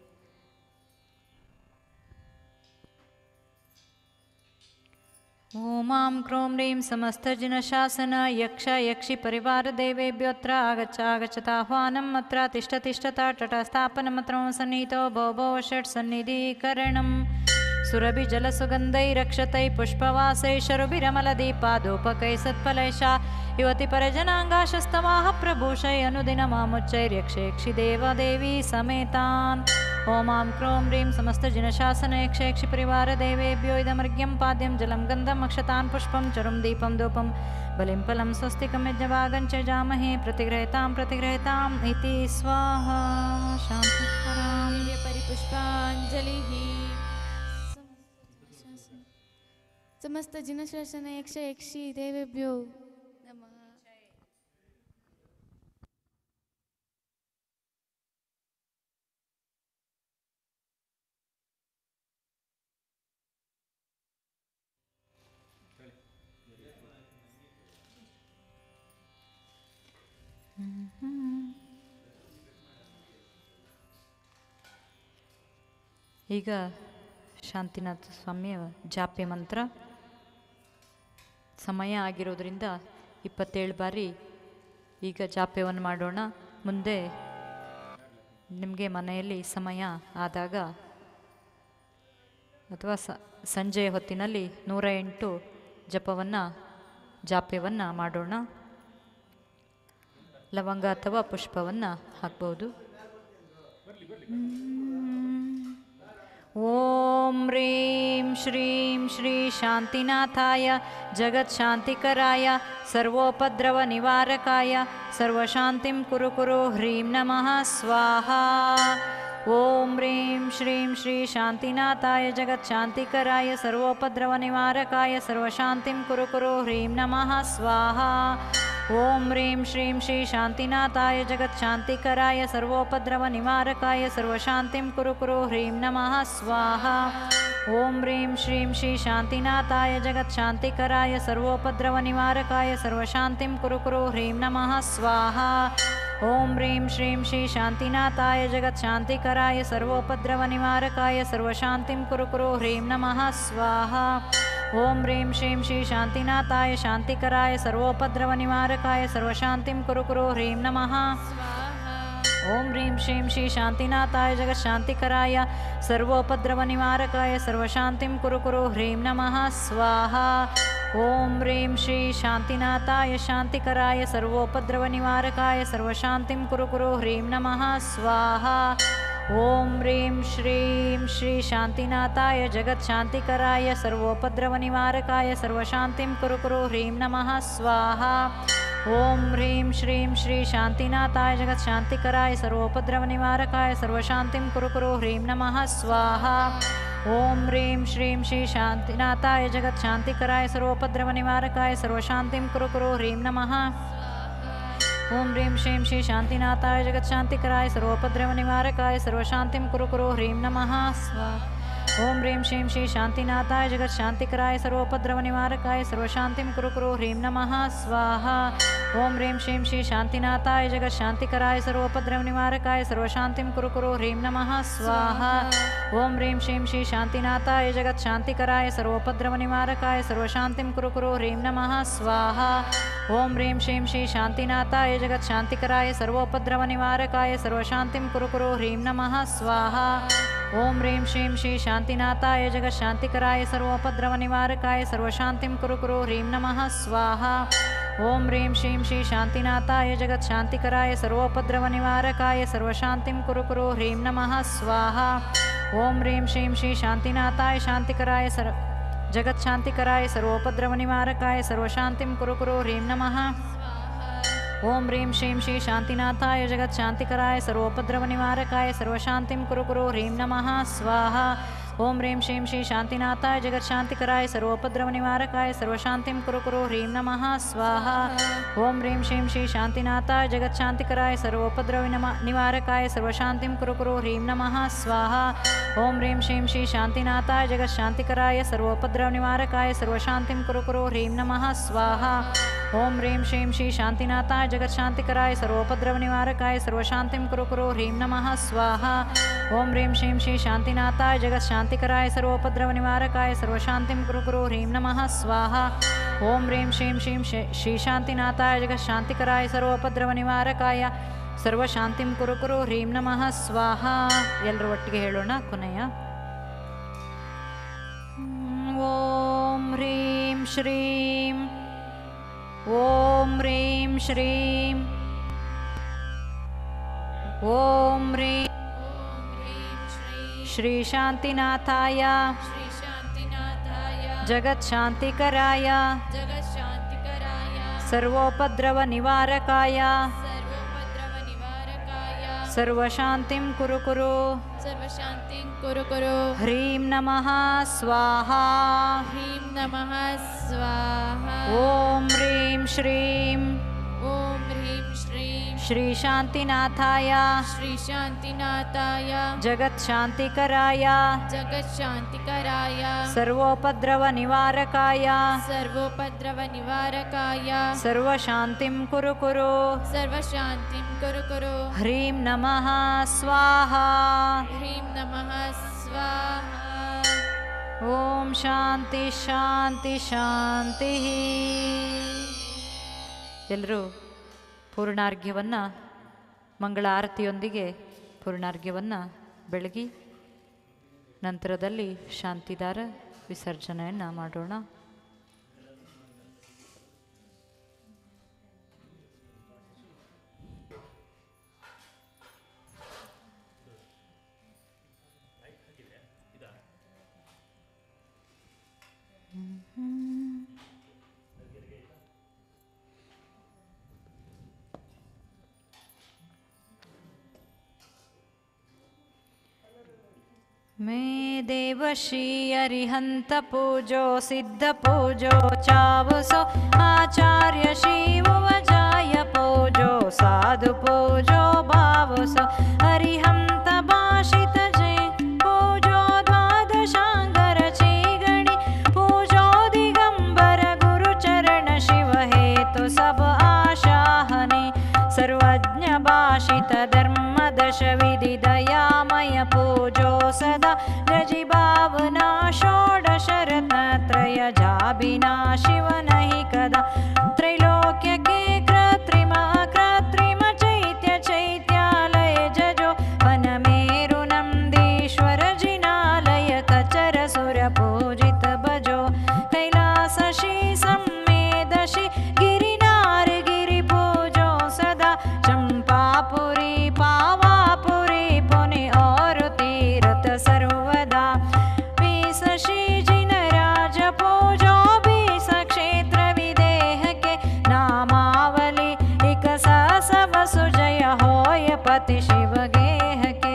ಓಂ ಆಂ ಕ್ರೋಂ ಹ್ರೀಂ ಸಮಸ್ತಜಿನಶಾಸನ ಯಕ್ಷ ಯಕ್ಷಿ ಪರಿವಾರ ದೇವೇಭ್ಯೋತ್ರ ಆಗಚ್ಚತಾಹ್ವಾನಂ ಅತ್ರ ತಿಷ್ಠತಾ ಟಟ ಸ್ಥಾಪನಮತ್ರ ಮಮ ಸನ್ನಿಹಿತೋ ಭೋ ಷಟ್ಸನ್ನಿಧೀಕರಣಂ. ಸುರಭಿಜಲಸುಗಂಧೈರಕ್ಷತೈ ಪುಷ್ಪವಾಸೈ ಶರುಭಿರಮಲದೀಪಾದೋಪಕೈ ಸತ್ಫಲೈಷ ಯುವತಿ ಪರಜನಾಂಗಾಶಸ್ತವಾಹ ಪ್ರಭೂಷೈ ಅನುದಿನ ಮಾಮುಚ್ಚೈರ್ಯಕ್ಷೇಕ್ಷಿ ದೇವದೇವಿ ಸಮೇತಾನ್. ಓಂ ಆಂ ಕ್ರೋಂ ಹ್ರೀಂ ಸಮಸ್ತಜಿನಶಾಸನ ಯಕ್ಷ ಯಕ್ಷಿ ಪರಿವಾರ ದೇವೇಭ್ಯೋ ಇದಮರ್ಘ್ಯಂ ಪಾದ್ಯಂ ಜಲಂ ಗಂಧಂ ಅಕ್ಷತಾನ್ ಪುಷ್ಪಂ ಚರುಂ ದೀಪಂ ಧೂಪಂ ಬಲಿಂ ಫಲಂ ಸ್ವಸ್ತಿಕಂ ಯಜ್ಞಭಾಗಂಚೇಜಾಮಹೇ ಪ್ರತಿಗೃಹತಾಂ ಇತಿ ಸ್ವಾಹ. ಶಾಂತಿಧಾರಾಂ दिव्य परिपुष्पांजलि. समस्त जिनशासन यक्ष यक्षी देवेभ्यो नमः. ಈಗ ಶಾಂತಿನಾಥ ಸ್ವಾಮಿಯ ಜಾಪ್ಯ ಮಂತ್ರ ಸಮಯ ಆಗಿರೋದ್ರಿಂದ 27 ಬಾರಿ ಈಗ ಜಾಪ್ಯವನ್ನು ಮಾಡೋಣ. ಮುಂದೆ ನಿಮಗೆ ಮನೆಯಲ್ಲಿ ಸಮಯ ಆದಾಗ ಅಥವಾ ಸಂಜೆಯ ಹೊತ್ತಿನಲ್ಲಿ 108 ಜಾಪ್ಯವನ್ನು ಮಾಡೋಣ. ಲವಂಗ ಅಥವಾ ಪುಷ್ಪವನ್ನು ಹಾಕ್ಬೋದು. ಓಂ ಹ್ರೀಂ ಶ್ರೀಂ ಶ್ರೀ ಶಾಂತಿನಾಥಾಯ ಜಗತ್ಶಾಂತಿಕರಾಯ ಸರ್ವೋಪದ್ರವ ನಿವಾರಕಾಯ ಸರ್ವಶಾಂತಿಂ ಕುರು ಕುರು ಹ್ರೀಂ ನಮಃ ಸ್ವಾಹಾ. ಓಂ ಹ್ರೀಂ ಶ್ರೀಂ ಶ್ರೀ ಶಾಂತಿನಾಥಾಯ ಜಗತ್ಶಾಂತಿಕರಾಯ ಸರ್ವೋಪದ್ರವ ನಿವಾರಕಾಯ ಸರ್ವಶಾಂತಿಂ ಕುರು ಕುರು ಹ್ರೀಂ ನಮಃ ಸ್ವಾಹಾ. ಓಂ ಹ್ರೀಂ ಶ್ರೀಂ ಶ್ರೀ ಶಾಂತಿನಾಥಾಯ ಜಗತ್ಶಾಂತಿಕರಾಯ ಸರ್ವೋಪದ್ರವ ನಿವಾರಕಾಯ ಸರ್ವಶಾಂತಿಂ ಕುರು ಕುರು ಹ್ರೀಂ ನಮಃ ಸ್ವಾಹಾ. ಓಂ ಹ್ರೀಂ ಶ್ರೀಂ ಶ್ರೀ ಶಾಂತಿನಾಥಾಯ ಜಗತ್ಶಾಂತಿಕರಾಯ ಸರ್ವೋಪದ್ರವ ನಿವಾರಕಾಯ ಸರ್ವಶಾಂತಿಂ ಕುರು ಕುರು ಹ್ರೀಂ ನಮಃ ಸ್ವಾಹಾ. ಓಂ ಹ್ರೀಂ ಶ್ರೀಂ ಶ್ರೀ ಶಾಂತಿನಾಥಾಯ ಜಗತ್ಶಾಂತಿಕರಾಯ ಸರ್ವೋಪದ್ರವ ನಿವಾರಕಾಯ ಸರ್ವಶಾಂತಿಂ ಕುರು ಕುರು ಹ್ರೀಂ ನಮಃ ಸ್ವಾಹಾ. ಓಂ ಹ್ರೀಂ ಶ್ರೀಂ ಶ್ರೀ ಶಾಂತಿನಾಥಾಯ ಶಾಂತಿಕರಾಯ ಸರ್ವೋಪದ್ರವ ನಿವಾರಕಾಯ ಸರ್ವಶಾಂತಿಂ ಕುರು ಕುರು ಹ್ರೀಂ ನಮಃ. ಓಂ ಹ್ರೀಂ ಶ್ರೀಂ ಶ್ರೀ ಶಾಂತಿನಾಥಾಯ ಜಗತ್ಶಾಂತಿಕರಾಯ ಸರ್ವೋಪದ್ರವ ನಿವಾರಕಾಯ ಸರ್ವಶಾಂತಿಂ ಕುರು ಕುರು ಹ್ರೀಂ ನಮಃ ಸ್ವಾಹಾ. ಓಂ ಹ್ರೀಂ ಶ್ರೀ ಶಾಂತಿನಾಥಾಯ ಶಾಂತಿಕರಾಯ ಸರ್ವೋಪದ್ರವ ನಿವಾರಕಾಯ ಸರ್ವಶಾಂತಿಂ ಕುರು ಕುರು ಹ್ರೀಂ ನಮಃ ಸ್ವಾಹಾ. ಓಂ ಹ್ರೀಂ ಶ್ರೀಂ ಶ್ರೀ ಶಾಂತಿನಾಥಾಯ ಜಗತ್ಶಾಂತಿಕರಾಯ ಸರ್ವೋಪದ್ರವ ನಿವಾರಕಾಯ ಸರ್ವಶಾಂತಿಂ ಕುರು ಕುರು ಹ್ರೀಂ ನಮಃ ಸ್ವಾಹಾ. ಓಂ ಹ್ರೀಂ ಶ್ರೀಂ ಶ್ರೀ ಶಾಂತಿನಾಥಾಯ ಜಗತ್ಶಾಂತಿಕರಾಯ ಸರ್ವೋಪದ್ರವ ನಿವಾರಕಾಯ ಸರ್ವಶಾಂತಿಂ ಕುರು ಕುರು ಹ್ರೀಂ ನಮಃ ಸ್ವಾಹಾ. ಓಂ ಹ್ರೀಂ ಶ್ರೀಂ ಶ್ರೀ ಶಾಂತಿನಾಥಾಯ ಜಗತ್ಶಾಂತಿಕರಾಯ ಸರ್ವೋಪದ್ರವ ನಿವಾರಕಾಯ ಸರ್ವಶಾಂತಿಂ ಕುರು ಕುರು ಹ್ರೀಂ ನಮಃ. ಓಂ ಹ್ರೀಂ ಶ್ರೀಂ ಶ್ರೀ ಶಾಂತಿನಾಥಾಯ ಜಗತ್ಶಾಂತಿಕರಾಯ ಸರ್ವೋಪದ್ರವ ನಿವಾರಕಾಯ ಸರ್ವಶಾಂತಿಂ ಕುರು ಕುರು ಹ್ರೀಂ ನಮಃ ಸ್ವಾಹಾ. ಓಂ ಹ್ರೀಂ ಶ್ರೀಂ ಶ್ರೀ ಶಾಂತಿನಾಥಾಯ ಜಗತ್ಶಾಂತಿಕರಾಯ ಸರ್ವೋಪದ್ರವ ನಿವಾರಕಾಯ ಸರ್ವಶಾಂತಿಂ ಕುರು ಕುರು ಹ್ರೀಂ ನಮಃ ಸ್ವಾಹಾ. ಓಂ ಹ್ರೀಂ ಶ್ರೀಂ ಶ್ರೀ ಶಾಂತಿನಾಥಾಯ ಜಗತ್ಶಾಂತಿಕರಾಯ ಸರ್ವೋಪದ್ರವ ನಿವಾರಕಾಯ ಸರ್ವಶಾಂತಿಂ ಕುರು ಕುರು ಹ್ರೀಂ ನಮಃ ಸ್ವಾಹಾ. ಓಂ ಹ್ರೀಂ ಶ್ರೀಂ ಶ್ರೀ ಶಾಂತಿನಾಥಾಯ ಜಗತ್ಶಾಂತಿಕರಾಯ ಸರ್ವೋಪದ್ರವ ನಿವಾರಕಾಯ ಸರ್ವಶಾಂತಿಂ ಕುರು ಕುರು ಹ್ರೀಂ ನಮಃ ಸ್ವಾಹಾ. ಓಂ ಹ್ರೀಂ ಶ್ರೀಂ ಶ್ರೀ ಶಾಂತಿನಾಥಾಯ ಜಗತ್ಶಾಂತಿಕರಾಯ ಸರ್ವೋಪದ್ರವ ನಿವಾರಕಾಯ ಸರ್ವಶಾಂತಿಂ ಕುರು ಕುರು ಹ್ರೀಂ ನಮಃ ಸ್ವಾಹಾ. ಓಂ ಹ್ರೀಂ ಶ್ರೀಂ ಶ್ರೀ ಶಾಂತಿನಾಥಾಯ ಜಗತ್ಶಾಂತಿಕರಾಯ ಸರ್ವೋಪದ್ರವ ನಿವಾರಕಾಯ ಸರ್ವಶಾಂತಿಂ ಕುರು ಕುರು ಹ್ರೀಂ ನಮಃ ಸ್ವಾಹಾ. ಓಂ ಹ್ರೀಂ ಶ್ರೀಂ ಶ್ರೀ ಶಾಂತಿನಾಥಾಯ ಜಗತ್ಶಾಂತಿಕರಾಯ ಸರ್ವೋಪದ್ರವ ನಿವಾರಕಾಯ ಸರ್ವಶಾಂತಿಂ ಕುರು ಕುರು ಹ್ರೀಂ ನಮಃ ಸ್ವಾಹಾ. ಓಂ ಹ್ರೀಂ ಶ್ರೀಂ ಶ್ರೀ ಶಾಂತಿನಾಥಾಯ ಶಾಂತಿಕರಾಯ ಜಗತ್ಶಾಂತಿಕರಾಯ ಸರ್ವೋಪದ್ರವ ನಿವಾರಕಾಯ ಸರ್ವಶಾಂತಿಂ ಕುರು ಕುರು ಹ್ರೀಂ ನಮಃ. ಓಂ ಹ್ರೀಂ ಶ್ರೀಂ ಶ್ರೀ ಶಾಂತಿನಾಥಾಯ ಜಗತ್ಶಾಂತಿಕರಾಯ ಸರ್ವೋಪದ್ರವ ನಿವಾರಕಾಯ ಸರ್ವಶಾಂತಿಂ ಕುರು ಕುರು ಹ್ರೀಂ ನಮಃ ಸ್ವಾಹಾ. ಓಂ ಹ್ರೀಂ ಶ್ರೀಂ ಶ್ರೀ ಶಾಂತಿನಾಥಾಯ ಜಗತ್ಶಾಂತಿಕರಾಯ ಸರ್ವೋಪದ್ರವ ನಿವಾರಕಾಯ ಸರ್ವಶಾಂತಿಂ ಕುರು ಕುರು ಹ್ರೀಂ ನಮಃ ಸ್ವಾಹಾ. ಓಂ ಹ್ರೀಂ ಶ್ರೀಂ ಶ್ರೀ ಶಾಂತಿನಾಥಾಯ ಜಗತ್ಶಾಂತಿಕರಾಯ ಸರ್ವೋಪದ್ರವ ನಿವಾರಕಾಯ ಸರ್ವಶಾಂತಿಂ ಕುರು ಕುರು ಹ್ರೀಂ ನಮಃ ಸ್ವಾಹಾ. ಓಂ ಹ್ರೀಂ ಶ್ರೀಂ ಶ್ರೀ ಶಾಂತಿನಾಥಾಯ ಜಗತ್ಶಾಂತಿಕರಾಯ ಸರ್ವೋಪದ್ರವ ನಿವಾರಕಾಯ ಸರ್ವಶಾಂತಿಂ ಕುರು ಕುರು ಹ್ರೀಂ ನಮಃ ಸ್ವಾಹಾ. ಓಂ ಹ್ರೀಂ ಶ್ರೀಂ ಶ್ರೀ ಶಾಂತಿನಾಥಾಯ ಜಗತ್ಶಾಂತಿಕರಾಯ ಸರ್ವೋಪದ್ರವ ನಿವಾರಕಾಯ ಸರ್ವಶಾಂತಿಂ ಕುರು ಕುರು ಹ್ರೀಂ ನಮಃ ಸ್ವಾಹಾ. ಓಂ ಹ್ರೀಂ ಶ್ರೀಂ ಶ್ರೀ ಶಾಂತಿನಾಥಾಯ ಜಗತ್ಶಾಂತಿಕರಾಯ ಸರ್ವೋಪದ್ರವ ನಿವಾರಕಾಯ ಸರ್ವಶಾಂತಿಂ ಕುರು ಕುರು ಹ್ರೀಂ ನಮಃ ಸ್ವಾಹಾ. ಓಂ ಹ್ರೀಂ ಶ್ರೀಂ ಶ್ರೀಂ ಶ್ರೀ ಶಾಂತಿನಾಥಾಯ ಜಗತ್ಶಾಂತಿಕರಾಯ ಸರ್ವೋಪದ್ರವ ನಿವಾರಕಾಯ ಸರ್ವಶಾಂತಿಂ ಕುರು ಕುರು ಹ್ರೀಂ ನಮಃ ಸ್ವಾಹಾ. ಎಲ್ಲರೂ ಒಟ್ಟಿಗೆ ಹೇಳೋಣ ಕೊನೆಯ. ಓಂ ಹ್ರೀಂ ಶ್ರೀಂ ಓಂ ಹ್ರೀಂ ಶ್ರೀಂ ಓಂ ಹ್ರೀಂ ಶ್ರೀ ಶಾಂತಿನಾಥಾಯ ಜಗತ್ಶಾಂತಿಕರಾಯ ಸರ್ವೋಪದ್ರವ ನಿವಾರಕಾಯ ಸರ್ವಶಾಂತಿಂ ಕುರು ಕುರು ಹ್ರೀಂ ನಮಃ ಸ್ವಾಹಾ. ಹ್ರೀಂ ನಮಃ ಸ್ವಾಹಾ. ಓಂ ಹ್ರೀಂ ಶ್ರೀಂ ಓಂ ಹ್ರೀಂ ಶ್ರೀಂ ಶ್ರೀ ಶಾಂತಿನಾಥಾಯ ಶ್ರೀ ಶಾಂತಿನಾಥಾಯ ಜಗತ್ಶಾಂತಿಕರಾಯ ಜಗತ್ಶಾಂತಿಕರಾಯ ಸರ್ವೋಪದ್ರವ ನಿವಾರಕಾಯ ಸರ್ವೋಪದ್ರವ ನಿವಾರಕಾಯ ಸರ್ವಶಾಂತಿಂ ಕುರು ಕುರು ಸರ್ವಶಾಂತಿಂ ಕುರು ಕುರು ಹ್ರೀಂ ನಮಃ ಸ್ವಾಹಾ. ಹ್ರೀಂ ನಮಃ ಸ್ವಾಹಾ. ಓಂ ಶಾಂತಿ ಶಾಂತಿ ಶಾಂತಿ. ಎಲ್ಲರೂ ಪೂರ್ಣಾರ್ಘ್ಯವನ್ನು ಮಂಗಳ ಆರತಿಯೊಂದಿಗೆ ಪೂರ್ಣಾರ್ಘ್ಯವನ್ನು ಬೆಳಗಿ ನಂತರದಲ್ಲಿ ಶಾಂತಿದಾರ ವಿಸರ್ಜನೆಯನ್ನು ಮಾಡೋಣ. मे देवशी अरिहंत पूजो सिद्ध पूजो चावसो आचार्य शिव वजाय पूजो साधु पूजो भावसो अरिहंत भाषित जय पूजो द्वादशांगर चीगणि पूजो दिगंबर गुरु चरण शिव हेतु सब आशाहने सर्वज्ञ भाषित धर्म दश विधि दयामय पूजो सदा रजि भावना षोडश रत्नत्रय जाबिना शिव नहीं कदा त्रैलोक्य के कृत्रिम अकृत्रिम चैत्य चैत्यालय जजो वनमेरु नंदीश्वर जिनालय कचर सुर पूजित भजो कैलास श्री सम्मेदशि गिरिनार गिरि पूजो सदा चंपापुरी पावापुरी पुनि और तीर्थ सर्वदा बीस श्री जिनराज पूजो बीस क्षेत्र विदेह के नामावली एक सब सुजय होय पति शिव गेह के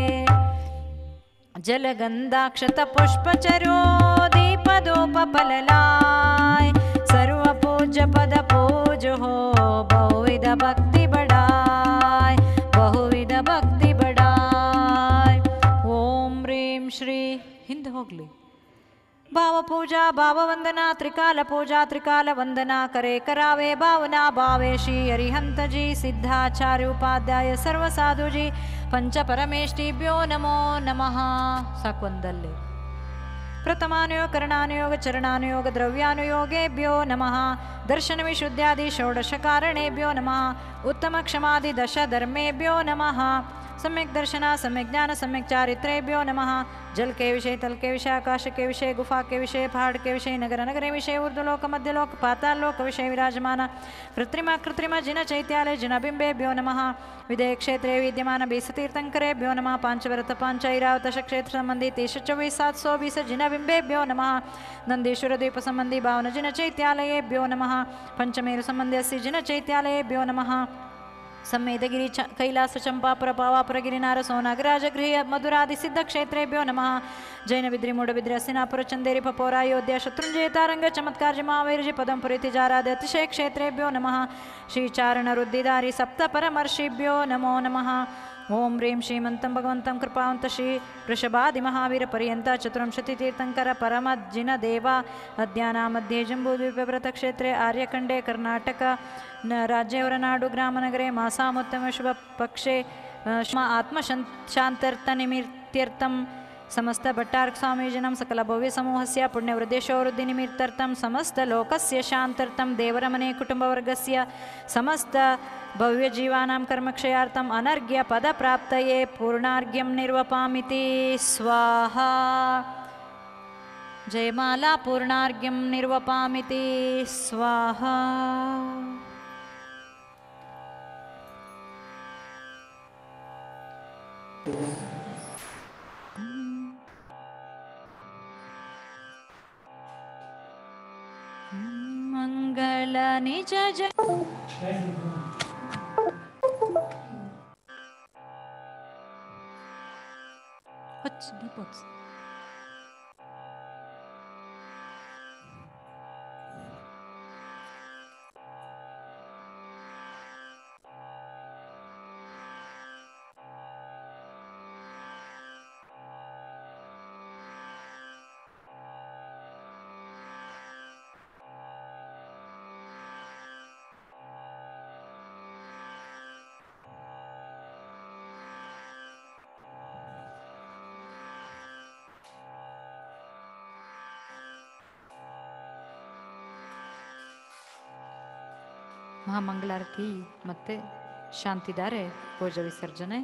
जलगंधाक्षत पुष्पचरो दीप धूप फललाय सर्व पूज्य पद पूज हो बहुविध भक्ति बढ़ाय बहुविध भक्ति बढ़ाय ओम ह्रीं श्री हिंद होगली भाव पूजा भाव वंदना त्रिकाल पूजा त्रिकाल वंदना करे करावे भावना भावे श्री अरिहंत जी सिद्धाचार्य उपाध्याय सर्व साधु जी पंच परमेष्टिभ्यो नमो नमः साक्वंदल्ले प्रथमानुयोग करणानुयोग चरणानुयोग द्रव्यानुयोगेभ्यो नमः दर्शन विशुद्ध्यादि षोडश कारणेभ्यो नमः उत्तम क्षमादि दश धर्मेभ्यो नमः सम्यक दर्शन सम्यक ज्ञान सम्यक चारित्रेभ्यो नमः जल के विषय तल के विषय आकाश के विषय गुफा के विषय पहाड़ के विषय नगर नगरे विषय ऊर्ध्वलोक मध्यलोक पाताल लोक विषय विराजमान कृत्रिम कृत्रिम जिन चैत्यालय जिनबिंबेभ्यो नमः विदेह क्षेत्रे विद्यमान 20 तीर्थंकरेभ्यो नमः पांचव्रत पांचैरावत क्षेत्र संबंधी 23,720 जिनबिंबेभ्यो नमः नंदीश्वर द्वीप संबंधी 52 जिन चैत्यालयेभ्यो नमः पंचमेरु संबंधी 80 जिन चैत्यालयेभ्यो नमः सम्मेदगिरी कैलास चंपापुर पावापुर गिरिनार सोनागराज गृह मधुरादि सिद्ध क्षेत्रेभ्यो नमः जैन बिद्री मूडबिद्री अस्तिनापुर चंदेरी पपोरा अयोध्या शत्रुंजय तारंग चमत्कार महावीरजी पदमपुरी तिजाराद अतिशय क्षेत्रेभ्यो नमः श्रीचारण रुद्धिधारी सप्त परमर्षिभ्यो नमो नमः ओम ह्रीं श्रीमंतं भगवंतं कृपावंत श्री वृषभादि महावीर पर्यंत चतुर्विंशति तीर्थंकर परमज्जिन देवा अद्याना मध्ये जम्बूद्वीपव्रत क्षेत्रे आर्यखंडे कर्नाटक राज्ये ಹೊರನಾಡು ಗ್ರಾಮನಗರೆ ಮಾಸಾಮುತ್ತಮ ಶುಭ ಪಕ್ಷೆ ಆತ್ಮಶಾಂತರ್ಥನಿಮಿತ್ಯರ್ಥಂ समस्त भट्टार्क स्वामीजनं सकल भव्य समूहस्य पुण्यवृद्धिशोवृद्धिनिमित्तर्थं समस्त लोकस्य शांत्यर्थं देवरमने कुटुंबवर्गस्य समस्त भव्यजीवानां कर्मक्षयार्थम् अनर्घ्य पदप्राप्तये पूर्णार्घ्यं निर्वपामिति स्वाहा जयमाला पूर्णार्घ्यं निर्वपामिति स्वाहा मंगल निज जय ಮಹಾಮಂಗಳಾರತಿ ಮತ್ತೆ ಶಾಂತಿಧಾರೆ ಭೋಜ ವಿಸರ್ಜನೆ.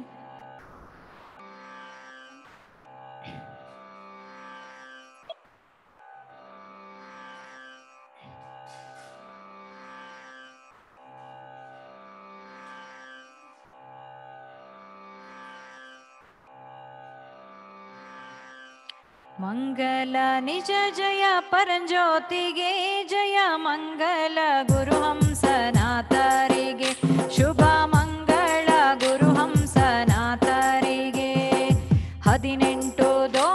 ಮಂಗಲ ನಿಜ ಜಯ ಪರಂಜ್ಯೋತಿಗೆ ಜಯ ಮಂಗಲ ಗುರುಹಂಸನಾಥರಿಗೆ ಶುಭ ಮಂಗಳ ಗುರುಹಂಸನಾಥರಿಗೆ 18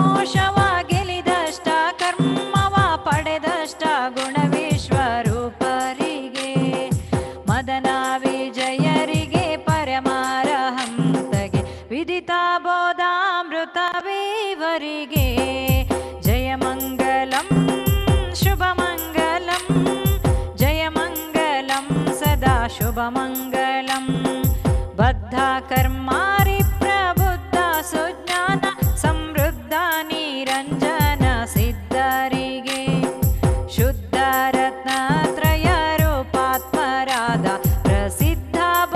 ಸ್ವಯಮಾರಹಂತಗೆ ವಿದಿತಾ ಬೋಧಾಮೃತವೀವರಿಗೆ ಜಯ ಮಂಗಲಂ ಶುಭಮಂಗಲಂ ಜಯ ಮಂಗಲಂ ಸದಾ ಶುಭಮಂಗಲಂ ಬದ್ಧ ಕರ್ಮಾರಿ ಪ್ರಬುದ್ಧ ಸುಜ್ಞಾನ ಸಮೃದ್ಧ ನಿರಂಜನ ಸಿದ್ಧರಿಗೆ ಶುದ್ಧ ರತ್ನತ್ರಯ ರೂಪಾತ್ಮರಾದ ಪ್ರಸಿದ್ಧ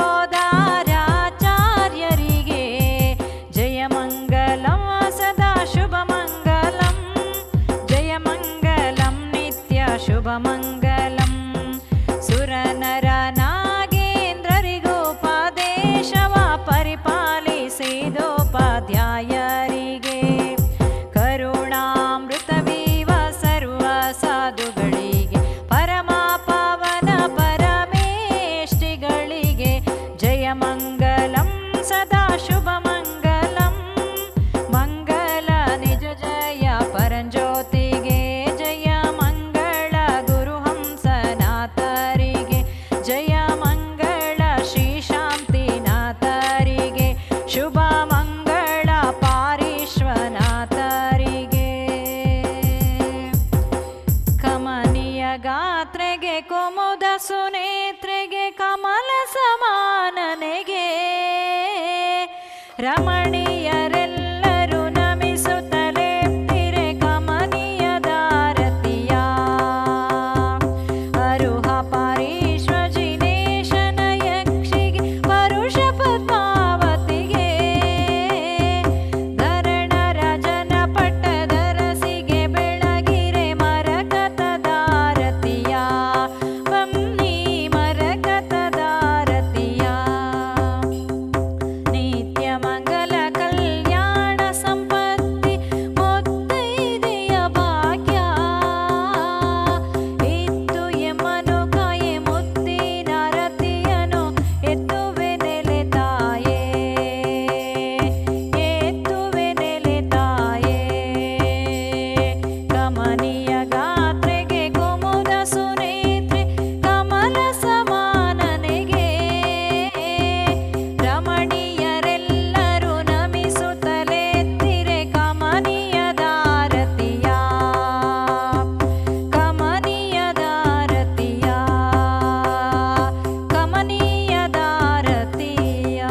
ಬೋಧಾರಾಚಾರ್ಯರಿಗೆ ಜಯ ಮಂಗಲಂ ಸದಾ ಶುಭಮಂಗಲಂ ಜಯ ಮಂಗಲಂ ನಿತ್ಯ ಶುಭಮಂಗಲಂ ಸುರನರ ನಾಗೇಂದ್ರರಿಗೋಪದೇಶವ ಪರಿಪಾಲಿಸಿದೋಪಾಧ್ಯಾಯರಿಗೆ ಕರುಣಾಮೃತವೀವ ಸರ್ವ ಸಾಧುಗಳಿಗೆ ಪರಮ ಪಾವನ ಪರಮೇಷ್ಠಿಗಳಿಗೆ ಜಯ ಮಂಗಲಂ ಸದಾ ಶುಭಮಂಗಲಂ ಮಂಗಲ ನಿಜ ಜಯ ಪರಂಜ್ಯೋತಿಗೆ ಜಯ ಮಂಗಳ ಗುರುಹಂಸನಾಥರಿಗೆ ಜಯ ಮಂಗಳ ಶ್ರೀ ಶಾಂತಿನಾಥರಿಗೆ ಶುಭ ಮಂಗಳ ಪಾರೀಶ್ವನಾಥರಿಗೆ ಕಮನೀಯ ಗಾತ್ರೆಗೆ ಕುಮುದ ಸುನೇತ್ರೆಗೆ ಕಮಲ ಸಮಾನನೆಗೆ ರಮಣೀಯರೆಲ್ಲರೂ ನಮಿಸುತ್ತಲೆತ್ತಿರೆ ಕಮನೀಯದಾರತಿಯ ಅರುಹ ಪಾರೀಶ್ವ ಜಿನೇಶನ ಯಕ್ಷಿಗೆ ಪರುಷ ಪದ್ಮಾವತಿಗೆ ಧರಣ ರಾಜನ ಪಟ್ಟದರಸಿಗೆ ಬೆಳಗಿರೆ ಮರಕತದಾರತಿಯ ಬನ್ನಿ ಮರಕತದಾರತಿಯ ನಿತ್ಯ ಮಂಗಲ ಕಲ್ಯಾಣ ಸಂಪತ್ತಿ ಮುತ್ತೈದೆಯ ಭಾಗ್ಯ ಇತ್ತು ಎಮ್ಮನು ಕಾಯೆ ಮುತ್ತಿನ ರತಿಯನು ಎತ್ತುವೆ ನೆಲೆ ತಾಯೇ ಎತ್ತುವೆ ನೆಲೆ ತಾಯೇ ಕಮನೀಯ ಗಾತ್ರೆಗೆ ಕುಮುದ ಸುನೇತ್ರೆ ಕಮಲ ಸಮಾನನೆಗೆ ರಮಣೀಯರೆಲ್ಲರೂ ನಮಿಸುತ್ತಲೆತ್ತಿರೆ ಕಮನೀಯದಾರತಿಯ ಕಮನೀಯದಾರತಿಯ ಕಮನೀಯದಾರತಿಯ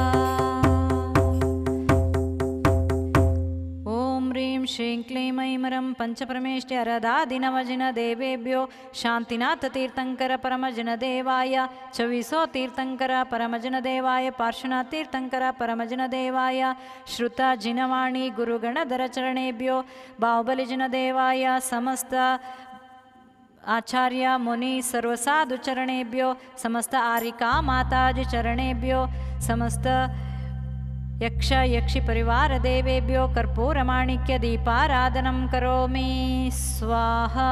ಓಂ ಹ್ರೀಂ ಶ್ರೀಂ ಕ್ಲೀಂ ಐಮರಂ ಪಂಚಪರಮೇಷ್ಠ್ಯರದಾದಿನವಜಿನ ದೇವೇಭ್ಯೋ ಶಾಂತಿನಾಥ ತೀರ್ಥಂಕರ ಪರಮಜನ ದೇವಾಯ ಚವಿಸೋ ತೀರ್ಥಂಕರ ಪರಮಜನ ದೇವಾಯ ಪಾರ್ಶ್ವನಾಥ ತೀರ್ಥಂಕರ ಪರಮಜನ ದೇವಾಯ ಶ್ರುತ ಜಿನವಾಣಿ ಗುರುಗಣಧರ ಚರಣೇಭ್ಯೋ ಬಾಹುಬಲಿಜನ ದೇವಾಯ ಸಮಸ್ತ ಆಚಾರ್ಯ ಮುನಿ ಸರ್ವಸಾಧು ಚರಣೇಭ್ಯೋ ಸಮಸ್ತ ಆರಿಕಾ ಮಾತಾಜಿ ಚರಣೇಭ್ಯೋ ಸಮಸ್ತ ಯಕ್ಷ ಯಕ್ಷಿ ಪರಿವಾರ ದೇವೇಭ್ಯೋ ಕರ್ಪೂರ ಮಾಣಿಕ್ಯ ದೀಪಾರಾಧನಂ ಕರೋಮಿ ಸ್ವಾಹಾ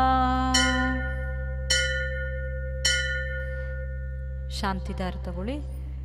ಶಾಂತಿದಾರ ತಗೊಳ್ಳಿ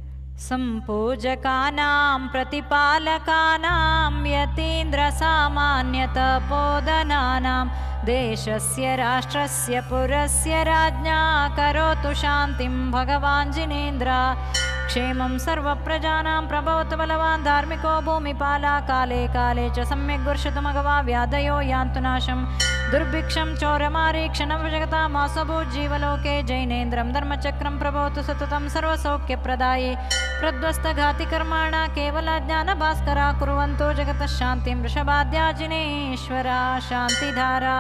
ಸಂಪೂಜಕಾನಾಂ ಪ್ರತಿಪಾಲಕಾನಾಂ ಯತೀಂದ್ರ ಸಾಮಾನ್ಯ ತಪೋದನಾನಾಂ ದೇಶಸ್ಯ ರಾಷ್ಟ್ರಸ್ಯ ಪುರಸ್ಯ ರಾಜ್ಞಾ ಕರೋತು ಶಾಂತಿಂ ಭಗವಾನ್ ಜಿನೇಂದ್ರ क्षेमं सर्वप्रजानां प्रभवतु बलवान् धार्मिको भूमिपाला काले काले च सम्यक् गुर्षतु मघवा व्याधयो यान्तु नाशं दुर्भिक्षं चौरमारीक्षणं जगतामासभूज्जीवलोके जैनेन्द्रं धर्मचक्रं प्रभवतु सततं सर्वसौख्यप्रदाये प्रध्वस्तघातिकर्माणा केवलज्ञानभास्करा कुर्वन्तो जगतः शान्तिं वृषभाद्याजिनेश्वरा शान्तिधारा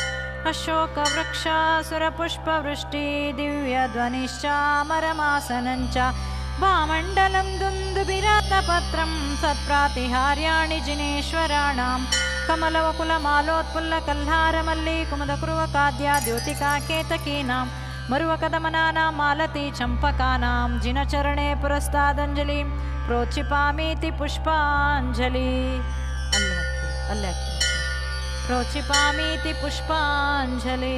अशोकवृक्षासुरपुष्पवृष्टि दिव्यध्वनिश्चामरमासनञ्च भामण्डलं दुन्दुभिरातपत्रं सत्प्रातिहार्याणि जिनेश्वराणां कमलवकुलमालोत्पुल्लकल्हारमल्लीकुमुदकुर्वकाद्याद्योतिकाकेतकीनां मरुवकदमनानां मालती चम्पकानां जिनचरणे पुरस्तादञ्जलिं प्रोक्षिपामीति पुष्पाञ्जलि प्रोक्षिपामीति पुष्पाञ्जलि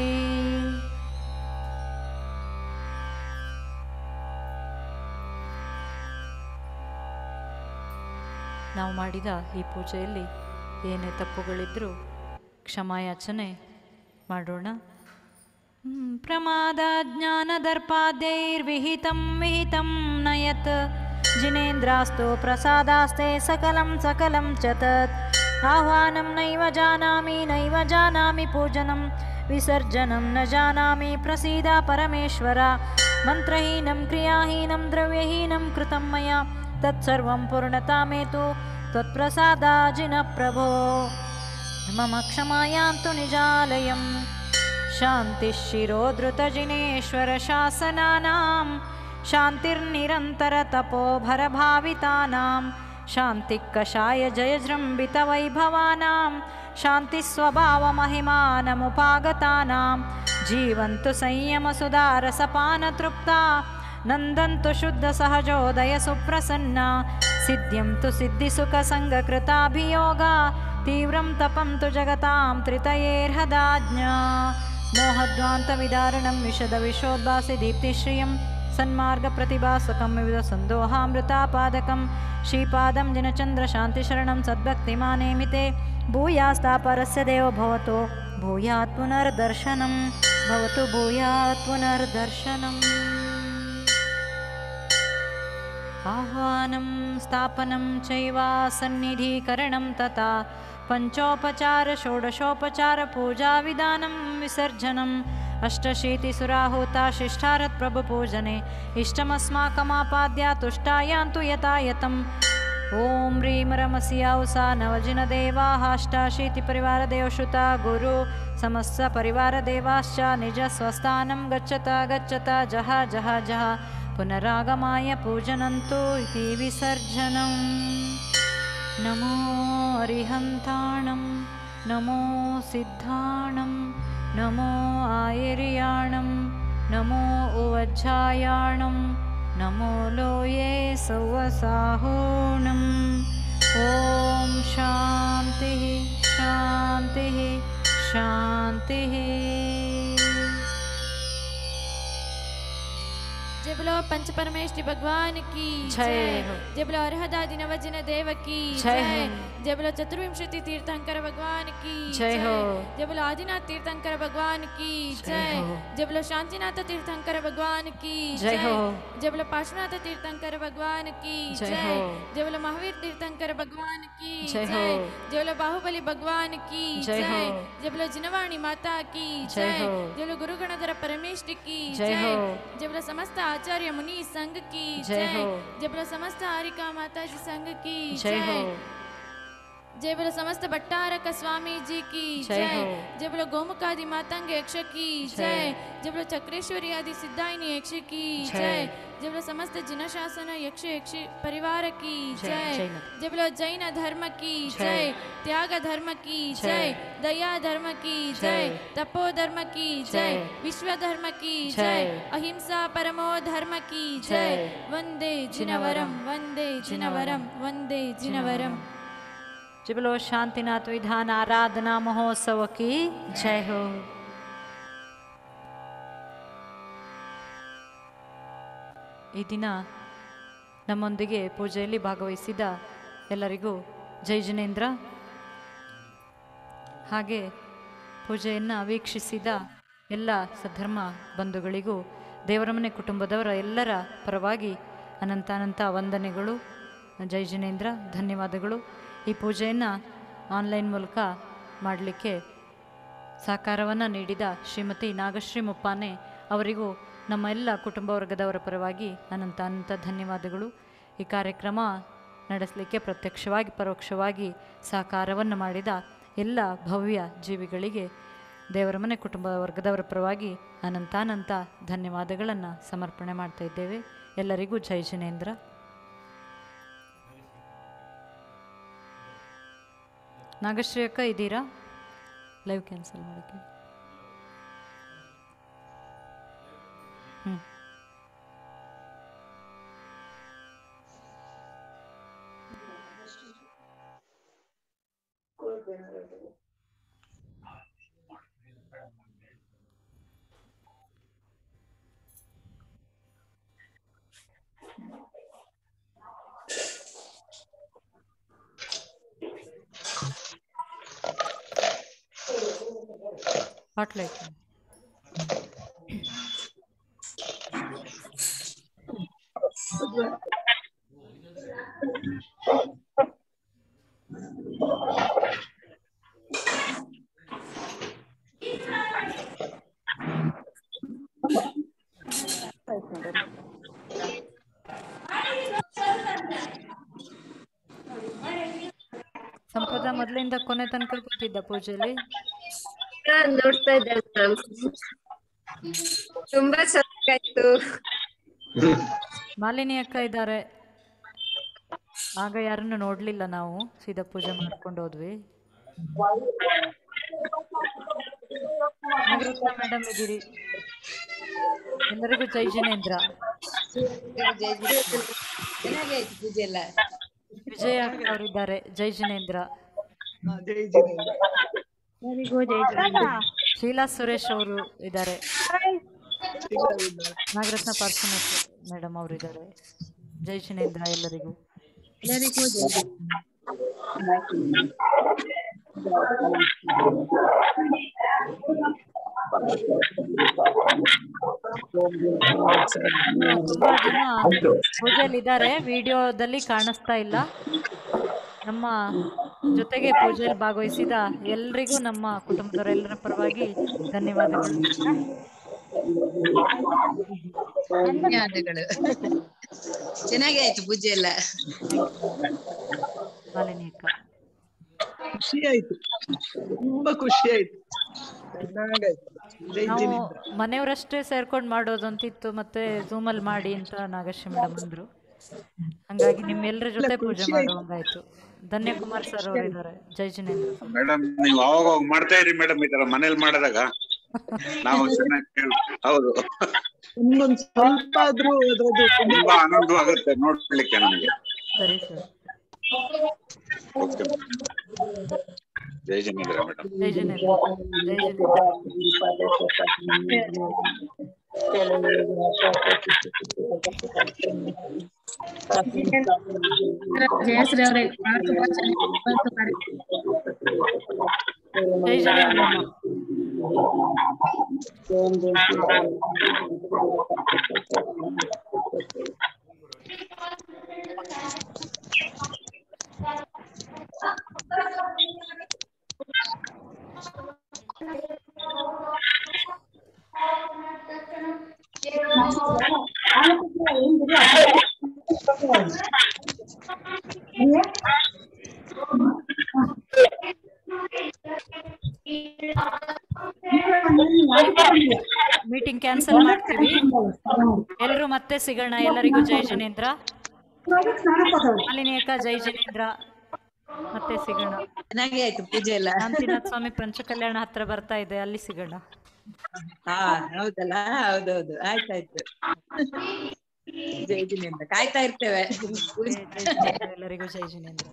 ನಾವು ಮಾಡಿದ ಈ ಪೂಜೆಯಲ್ಲಿ ಏನೇ ತಪ್ಪುಗಳಿದ್ದರೂ ಕ್ಷಮಾಯಾಚನೆ ಮಾಡೋಣ. ಪ್ರಮಾದ ಜ್ಞಾನದರ್ಪಾದ್ಯೈರ್ವಿಹಿತಂ ವಿಹಿತಂ ನಯತ್ जिनेन्द्रास्तु प्रसादास्ते सकलं सकलं च तत् आह्वानं नैव जानामि पूजनं विसर्जनं न जानामि प्रसीद परमेश्वर मन्त्रहीनं क्रियाहीनं द्रव्यहीनं कृतं मया तत्सर्वं पूर्णतामेतु त्वत्प्रसादाजिन प्रभो मम क्षमायान्तु निजालयम् शान्तिश्शिरोधृतजिनेश्वर शासनानां शान्तिर्निरन्तरतपोभरभावितानां शान्तिकषाय जयजृम्भितवैभवानां शान्तिस्वभावमहिमानमुपागतानां जीवन्तु संयमसुधारसपानतृप्ता नन्दन्तु शुद्धसहजोदयसुप्रसन्ना सिद्ध्यन्तु सिद्धिसुखसङ्गकृताभियोगा तीव्रं तपं तु जगतां त्रितयेर्हदाज्ञा मोहध्वान्तविदारणं विशदविशोद्भासि दीप्तिश्रियं सन्मार्गप्रतिभासकं विविधसन्दोहामृतापादकं श्रीपादं जिनचन्द्रशान्तिशरणं सद्भक्तिमानेमिते भूयास्तापरस्य देवो भवतो भूयात् पुनर्दर्शनं भवतु भूयात् पुनर्दर्शनम् आह्वानं स्थापनं चैव सन्निधीकरणं तथा पञ्चोपचार षोडशोपचारपूजाविधानं विसर्जनम् अष्टशीतिसुराहुता शिष्टारत्प्रभुपूजने इष्टमस्माकमापाद्या तुष्टायान्तु यथायतम् ॐ ह्रीं रमसिया उषा नवजिनदेवाः अष्टाशीतिपरिवारदेवश्रुता गुरु समस्तपरिवारदेवाश्च निजस्वस्थानं गच्छत जह जह जह पुनरागमाय पूजनन्तु इति विसर्जनम् नमो अरिहन्ताणं नमो सिद्धाणं नमो आयर्याणं नमो उवज्झायाणं नमो लोये सौवसाहोणम् ॐ शान्तिः शान्तिः शान्तिः। जय बोलो पंच परमेश्वरी भगवान की जय। जय बोलो अरहदादि नवजन देव की जय। जय बोलो चतुर्विंशति तीर्थंकर भगवान की जय। जय बोलो आदिनाथ तीर्थंकर भगवान की जय। जय बोलो शांतिनाथ तीर्थंकर भगवान की जय। जय बोलो पार्श्वनाथ तीर्थंकर भगवान की जय। जय बोलो महावीर तीर्थंकर भगवान की जय। जय बोलो बाहुबली भगवान की जय। जय बोलो जिनवाणी माता की जय। जय बोलो गुरु गणधर परमेश्वरी की जय। जय बोलो समस्त आचार्य मुनि संघ की जय। जय बोलो समस्त हारिका माता जी संघ की जय। जय बोलो समस्त भट्टारक स्वामी जी की जय। जय बोलो गोमुखादि मातंग यक्ष की जय। जय बोलो चक्रेश्वरी आदि सिद्धायिनी यक्ष की जय। जय बोलो समस्त जिनशासन यक्ष परिवार की जय। जय बोलो जैन धर्म की जय। त्याग धर्म की जय। दया धर्म की जय। तपो धर्म की जय। विश्व धर्म की जय। अहिंसा परमो धर्म की जय। वंदे जिनवरम वंदे जिनवरम वंदे जिनवरम। जय बोलो शांतिनाथ विधान आराधना महोत्सव की जय हो। ಈ ದಿನ ನಮ್ಮೊಂದಿಗೆ ಪೂಜೆಯಲ್ಲಿ ಭಾಗವಹಿಸಿದ ಎಲ್ಲರಿಗೂ ಜೈ ಜಿನೇಂದ್ರ. ಹಾಗೆ ಪೂಜೆಯನ್ನು ವೀಕ್ಷಿಸಿದ ಎಲ್ಲ ಸದ್ಧರ್ಮ ಬಂಧುಗಳಿಗೂ ದೇವರ ಮನೆ ಕುಟುಂಬದವರ ಎಲ್ಲರ ಪರವಾಗಿ ಅನಂತಾನಂತ ವಂದನೆಗಳು. ಜೈ ಜಿನೇಂದ್ರ, ಧನ್ಯವಾದಗಳು. ಈ ಪೂಜೆಯನ್ನು ಆನ್ಲೈನ್ ಮೂಲಕ ಮಾಡಲಿಕ್ಕೆ ಸಹಕಾರವನ್ನು ನೀಡಿದ ಶ್ರೀಮತಿ ನಾಗಶ್ರೀ ಮುಪ್ಪಾನೆ ಅವರಿಗೂ ನಮ್ಮ ಎಲ್ಲ ಕುಟುಂಬ ವರ್ಗದವರ ಪರವಾಗಿ ಅನಂತ ಧನ್ಯವಾದಗಳು. ಈ ಕಾರ್ಯಕ್ರಮ ನಡೆಸಲಿಕ್ಕೆ ಪ್ರತ್ಯಕ್ಷವಾಗಿ ಪರೋಕ್ಷವಾಗಿ ಸಹಕಾರವನ್ನು ಮಾಡಿದ ಎಲ್ಲ ಭವ್ಯ ಜೀವಿಗಳಿಗೆ ದೇವರ ಮನೆ ಕುಟುಂಬ ವರ್ಗದವರ ಪರವಾಗಿ ಅನಂತ ಧನ್ಯವಾದಗಳನ್ನು ಸಮರ್ಪಣೆ ಮಾಡ್ತಾ ಇದ್ದೇವೆ. ಎಲ್ಲರಿಗೂ ಜೈ ಜಿನೇಂದ್ರ. ನಾಗಶ್ರೀ ಅಕ್ಕ ಇದ್ದೀರಾ? ಲೈವ್ ಕ್ಯಾನ್ಸಲ್ ಮಾಡೋಕ್ಕೆ. Spotlight. ಸಂಪದ ಮೊದಲಿಂದ ಕೊನೆ ತನಕ ಕೂತಿದ್ದ ಪೂಜೆಯಲ್ಲಿ. ನೋಡ್ತಾ ಇದ್ದೆ ಮ್ಯಾಮ್, ತುಂಬಾ ಚೆನ್ನಾಗಾಯ್ತು. ಮಾಲಿನಿ ಅಕ್ಕ ಇದ್ದಾರೆ. ಆಗ ಯಾರನ್ನು ನೋಡ್ಲಿಲ್ಲ ನಾವು, ಸೀದಾ ಪೂಜೆ ಮಾಡ್ಕೊಂಡು ಹೋದ್ವಿ. ನಾಗರತ್ನ ಮೇಡಮ್ ಇದ್ದೀರಿ. ಎಲ್ಲರಿಗೂ ಜೈ ಜಿನೇಂದ್ರ. ಚೆನ್ನಾಗಾಯ್ತು ಪೂಜೆ ಎಲ್ಲ. ವಿಜಯ ಅಕ್ಕ ಅವರಿದ್ದಾರೆ. ಜೈ ಜಿನೇಂದ್ರ. ಶೀಲಾ ಸುರೇಶ್ ಅವರು ಇದ್ದಾರೆ. ನಾಗರತ್ನ ಪಾರ್ಶ್ವನ ಮೇಡಮ್ ಅವರು ಇದ್ದಾರೆ. ಜೈ ಜಿನೇಂದ್ರ ಎಲ್ಲರಿಗೂ. ತುಂಬಾ ಜನ ಪೂಜೆಯಲ್ಲಿ ಇದ್ದಾರೆ, ವಿಡಿಯೋದಲ್ಲಿ ಕಾಣಿಸ್ತಾ ಇಲ್ಲ. ನಮ್ಮ ಜೊತೆಗೆ ಪೂಜೆಯಲ್ಲಿ ಭಾಗವಹಿಸಿದ ಎಲ್ರಿಗೂ ನಮ್ಮ ಕುಟುಂಬದವರೆಲ್ಲರ ಪರವಾಗಿ ಧನ್ಯವಾದಗಳು. ಚೆನ್ನಾಗಿ ಆಯ್ತು ಪೂಜೆ ಎಲ್ಲ. ಮಾಲಿನಿ ಅಕ್ಕ ಖುಷಿ ಆಯ್ತು, ತುಂಬಾ ಖುಷಿ ಆಯ್ತು. ನಾವು ಮನೆಯವರಷ್ಟೇ ಸೇರ್ಕೊಂಡು ಮಾಡೋದು ಅಂತಿತ್ತು, ಮತ್ತೆ ಝೂಮಲ್ಲಿ ಮಾಡಿ ಅಂತ ನಾಗಶ್ರೀ ಮೇಡಮ್ ಅಂದ್ರು. ಹಂಗಾಗಿ ನಿಮ್ಮೆಲ್ಲರ ಜೊತೆ ಪೂಜೆ ಮಾಡುವಂಗಾಯ್ತು. ಧನ್ಯಕುಮಾರ್ ಸರ್ ಅವರು ಇದ್ದಾರೆ. ಜೈ ಜಿನೇಂದ್ರ. ಮೇಡಮ್ ನೀವು ಅವಾಗ ಮಾಡ್ತಾ ಇರಿ ಮೇಡಮ್, ಈ ತರ ಮನೇಲಿ ಮಾಡಿದಾಗ ನಾವು ಹೌದು ಇನ್ನೊಂದ್ ಸ್ವಲ್ಪ ಆದ್ರೂ ಅದ್ರದ್ದು ತುಂಬಾ ಆನಂದವಾಗುತ್ತೆ ನೋಡ್ಲಿಕ್ಕೆ ನಮಗೆ. ಸರಿ ಸರ್. ಓಕೆ ಜೈ ಜಿನೇಂದ್ರ ಮೇಡಮ್. ಜೈ ಜಿನೇಂದ್ರ. ಜೈ ಜಯಶ್ರೀ ಅವರೇ ಜೈ ಜಿನೇಂದ್ರ. ಮೀಟಿಂಗ್ ಕ್ಯಾನ್ಸಲ್ ಮಾಡ್ತೀವಿ. ಎಲ್ಲರೂ ಮತ್ತೆ ಸಿಗೋಣ. ಎಲ್ಲರಿಗೂ ಜೈ ಜಿನೇಂದ್ರ. ಮಾಲಿನಿ ಅಕ್ಕ ಜೈ ಜಿನೇಂದ್ರ. ಮತ್ತೆ ಸಿಗೋಣ. ಚೆನ್ನಾಗಿ ಆಯ್ತು ಪೂಜೆ ಎಲ್ಲ. ಶಾಂತಿನಾಥ ಸ್ವಾಮಿ ಪಂಚಕಲ್ಯಾಣ ಹತ್ರ ಬರ್ತಾ ಇದೆ, ಅಲ್ಲಿ ಸಿಗೋಣ. ಹಾ ಹೌದಲ್ಲ, ಹೌದೌದು, ಆಯ್ತಾಯ್ತು. ಜೈ ಜಿನೇಂದ್ರ, ಕಾಯ್ತಾ ಇರ್ತೇವೆ. ಎಲ್ಲರಿಗೂ ಜೈ ಜಿನೇಂದ್ರ.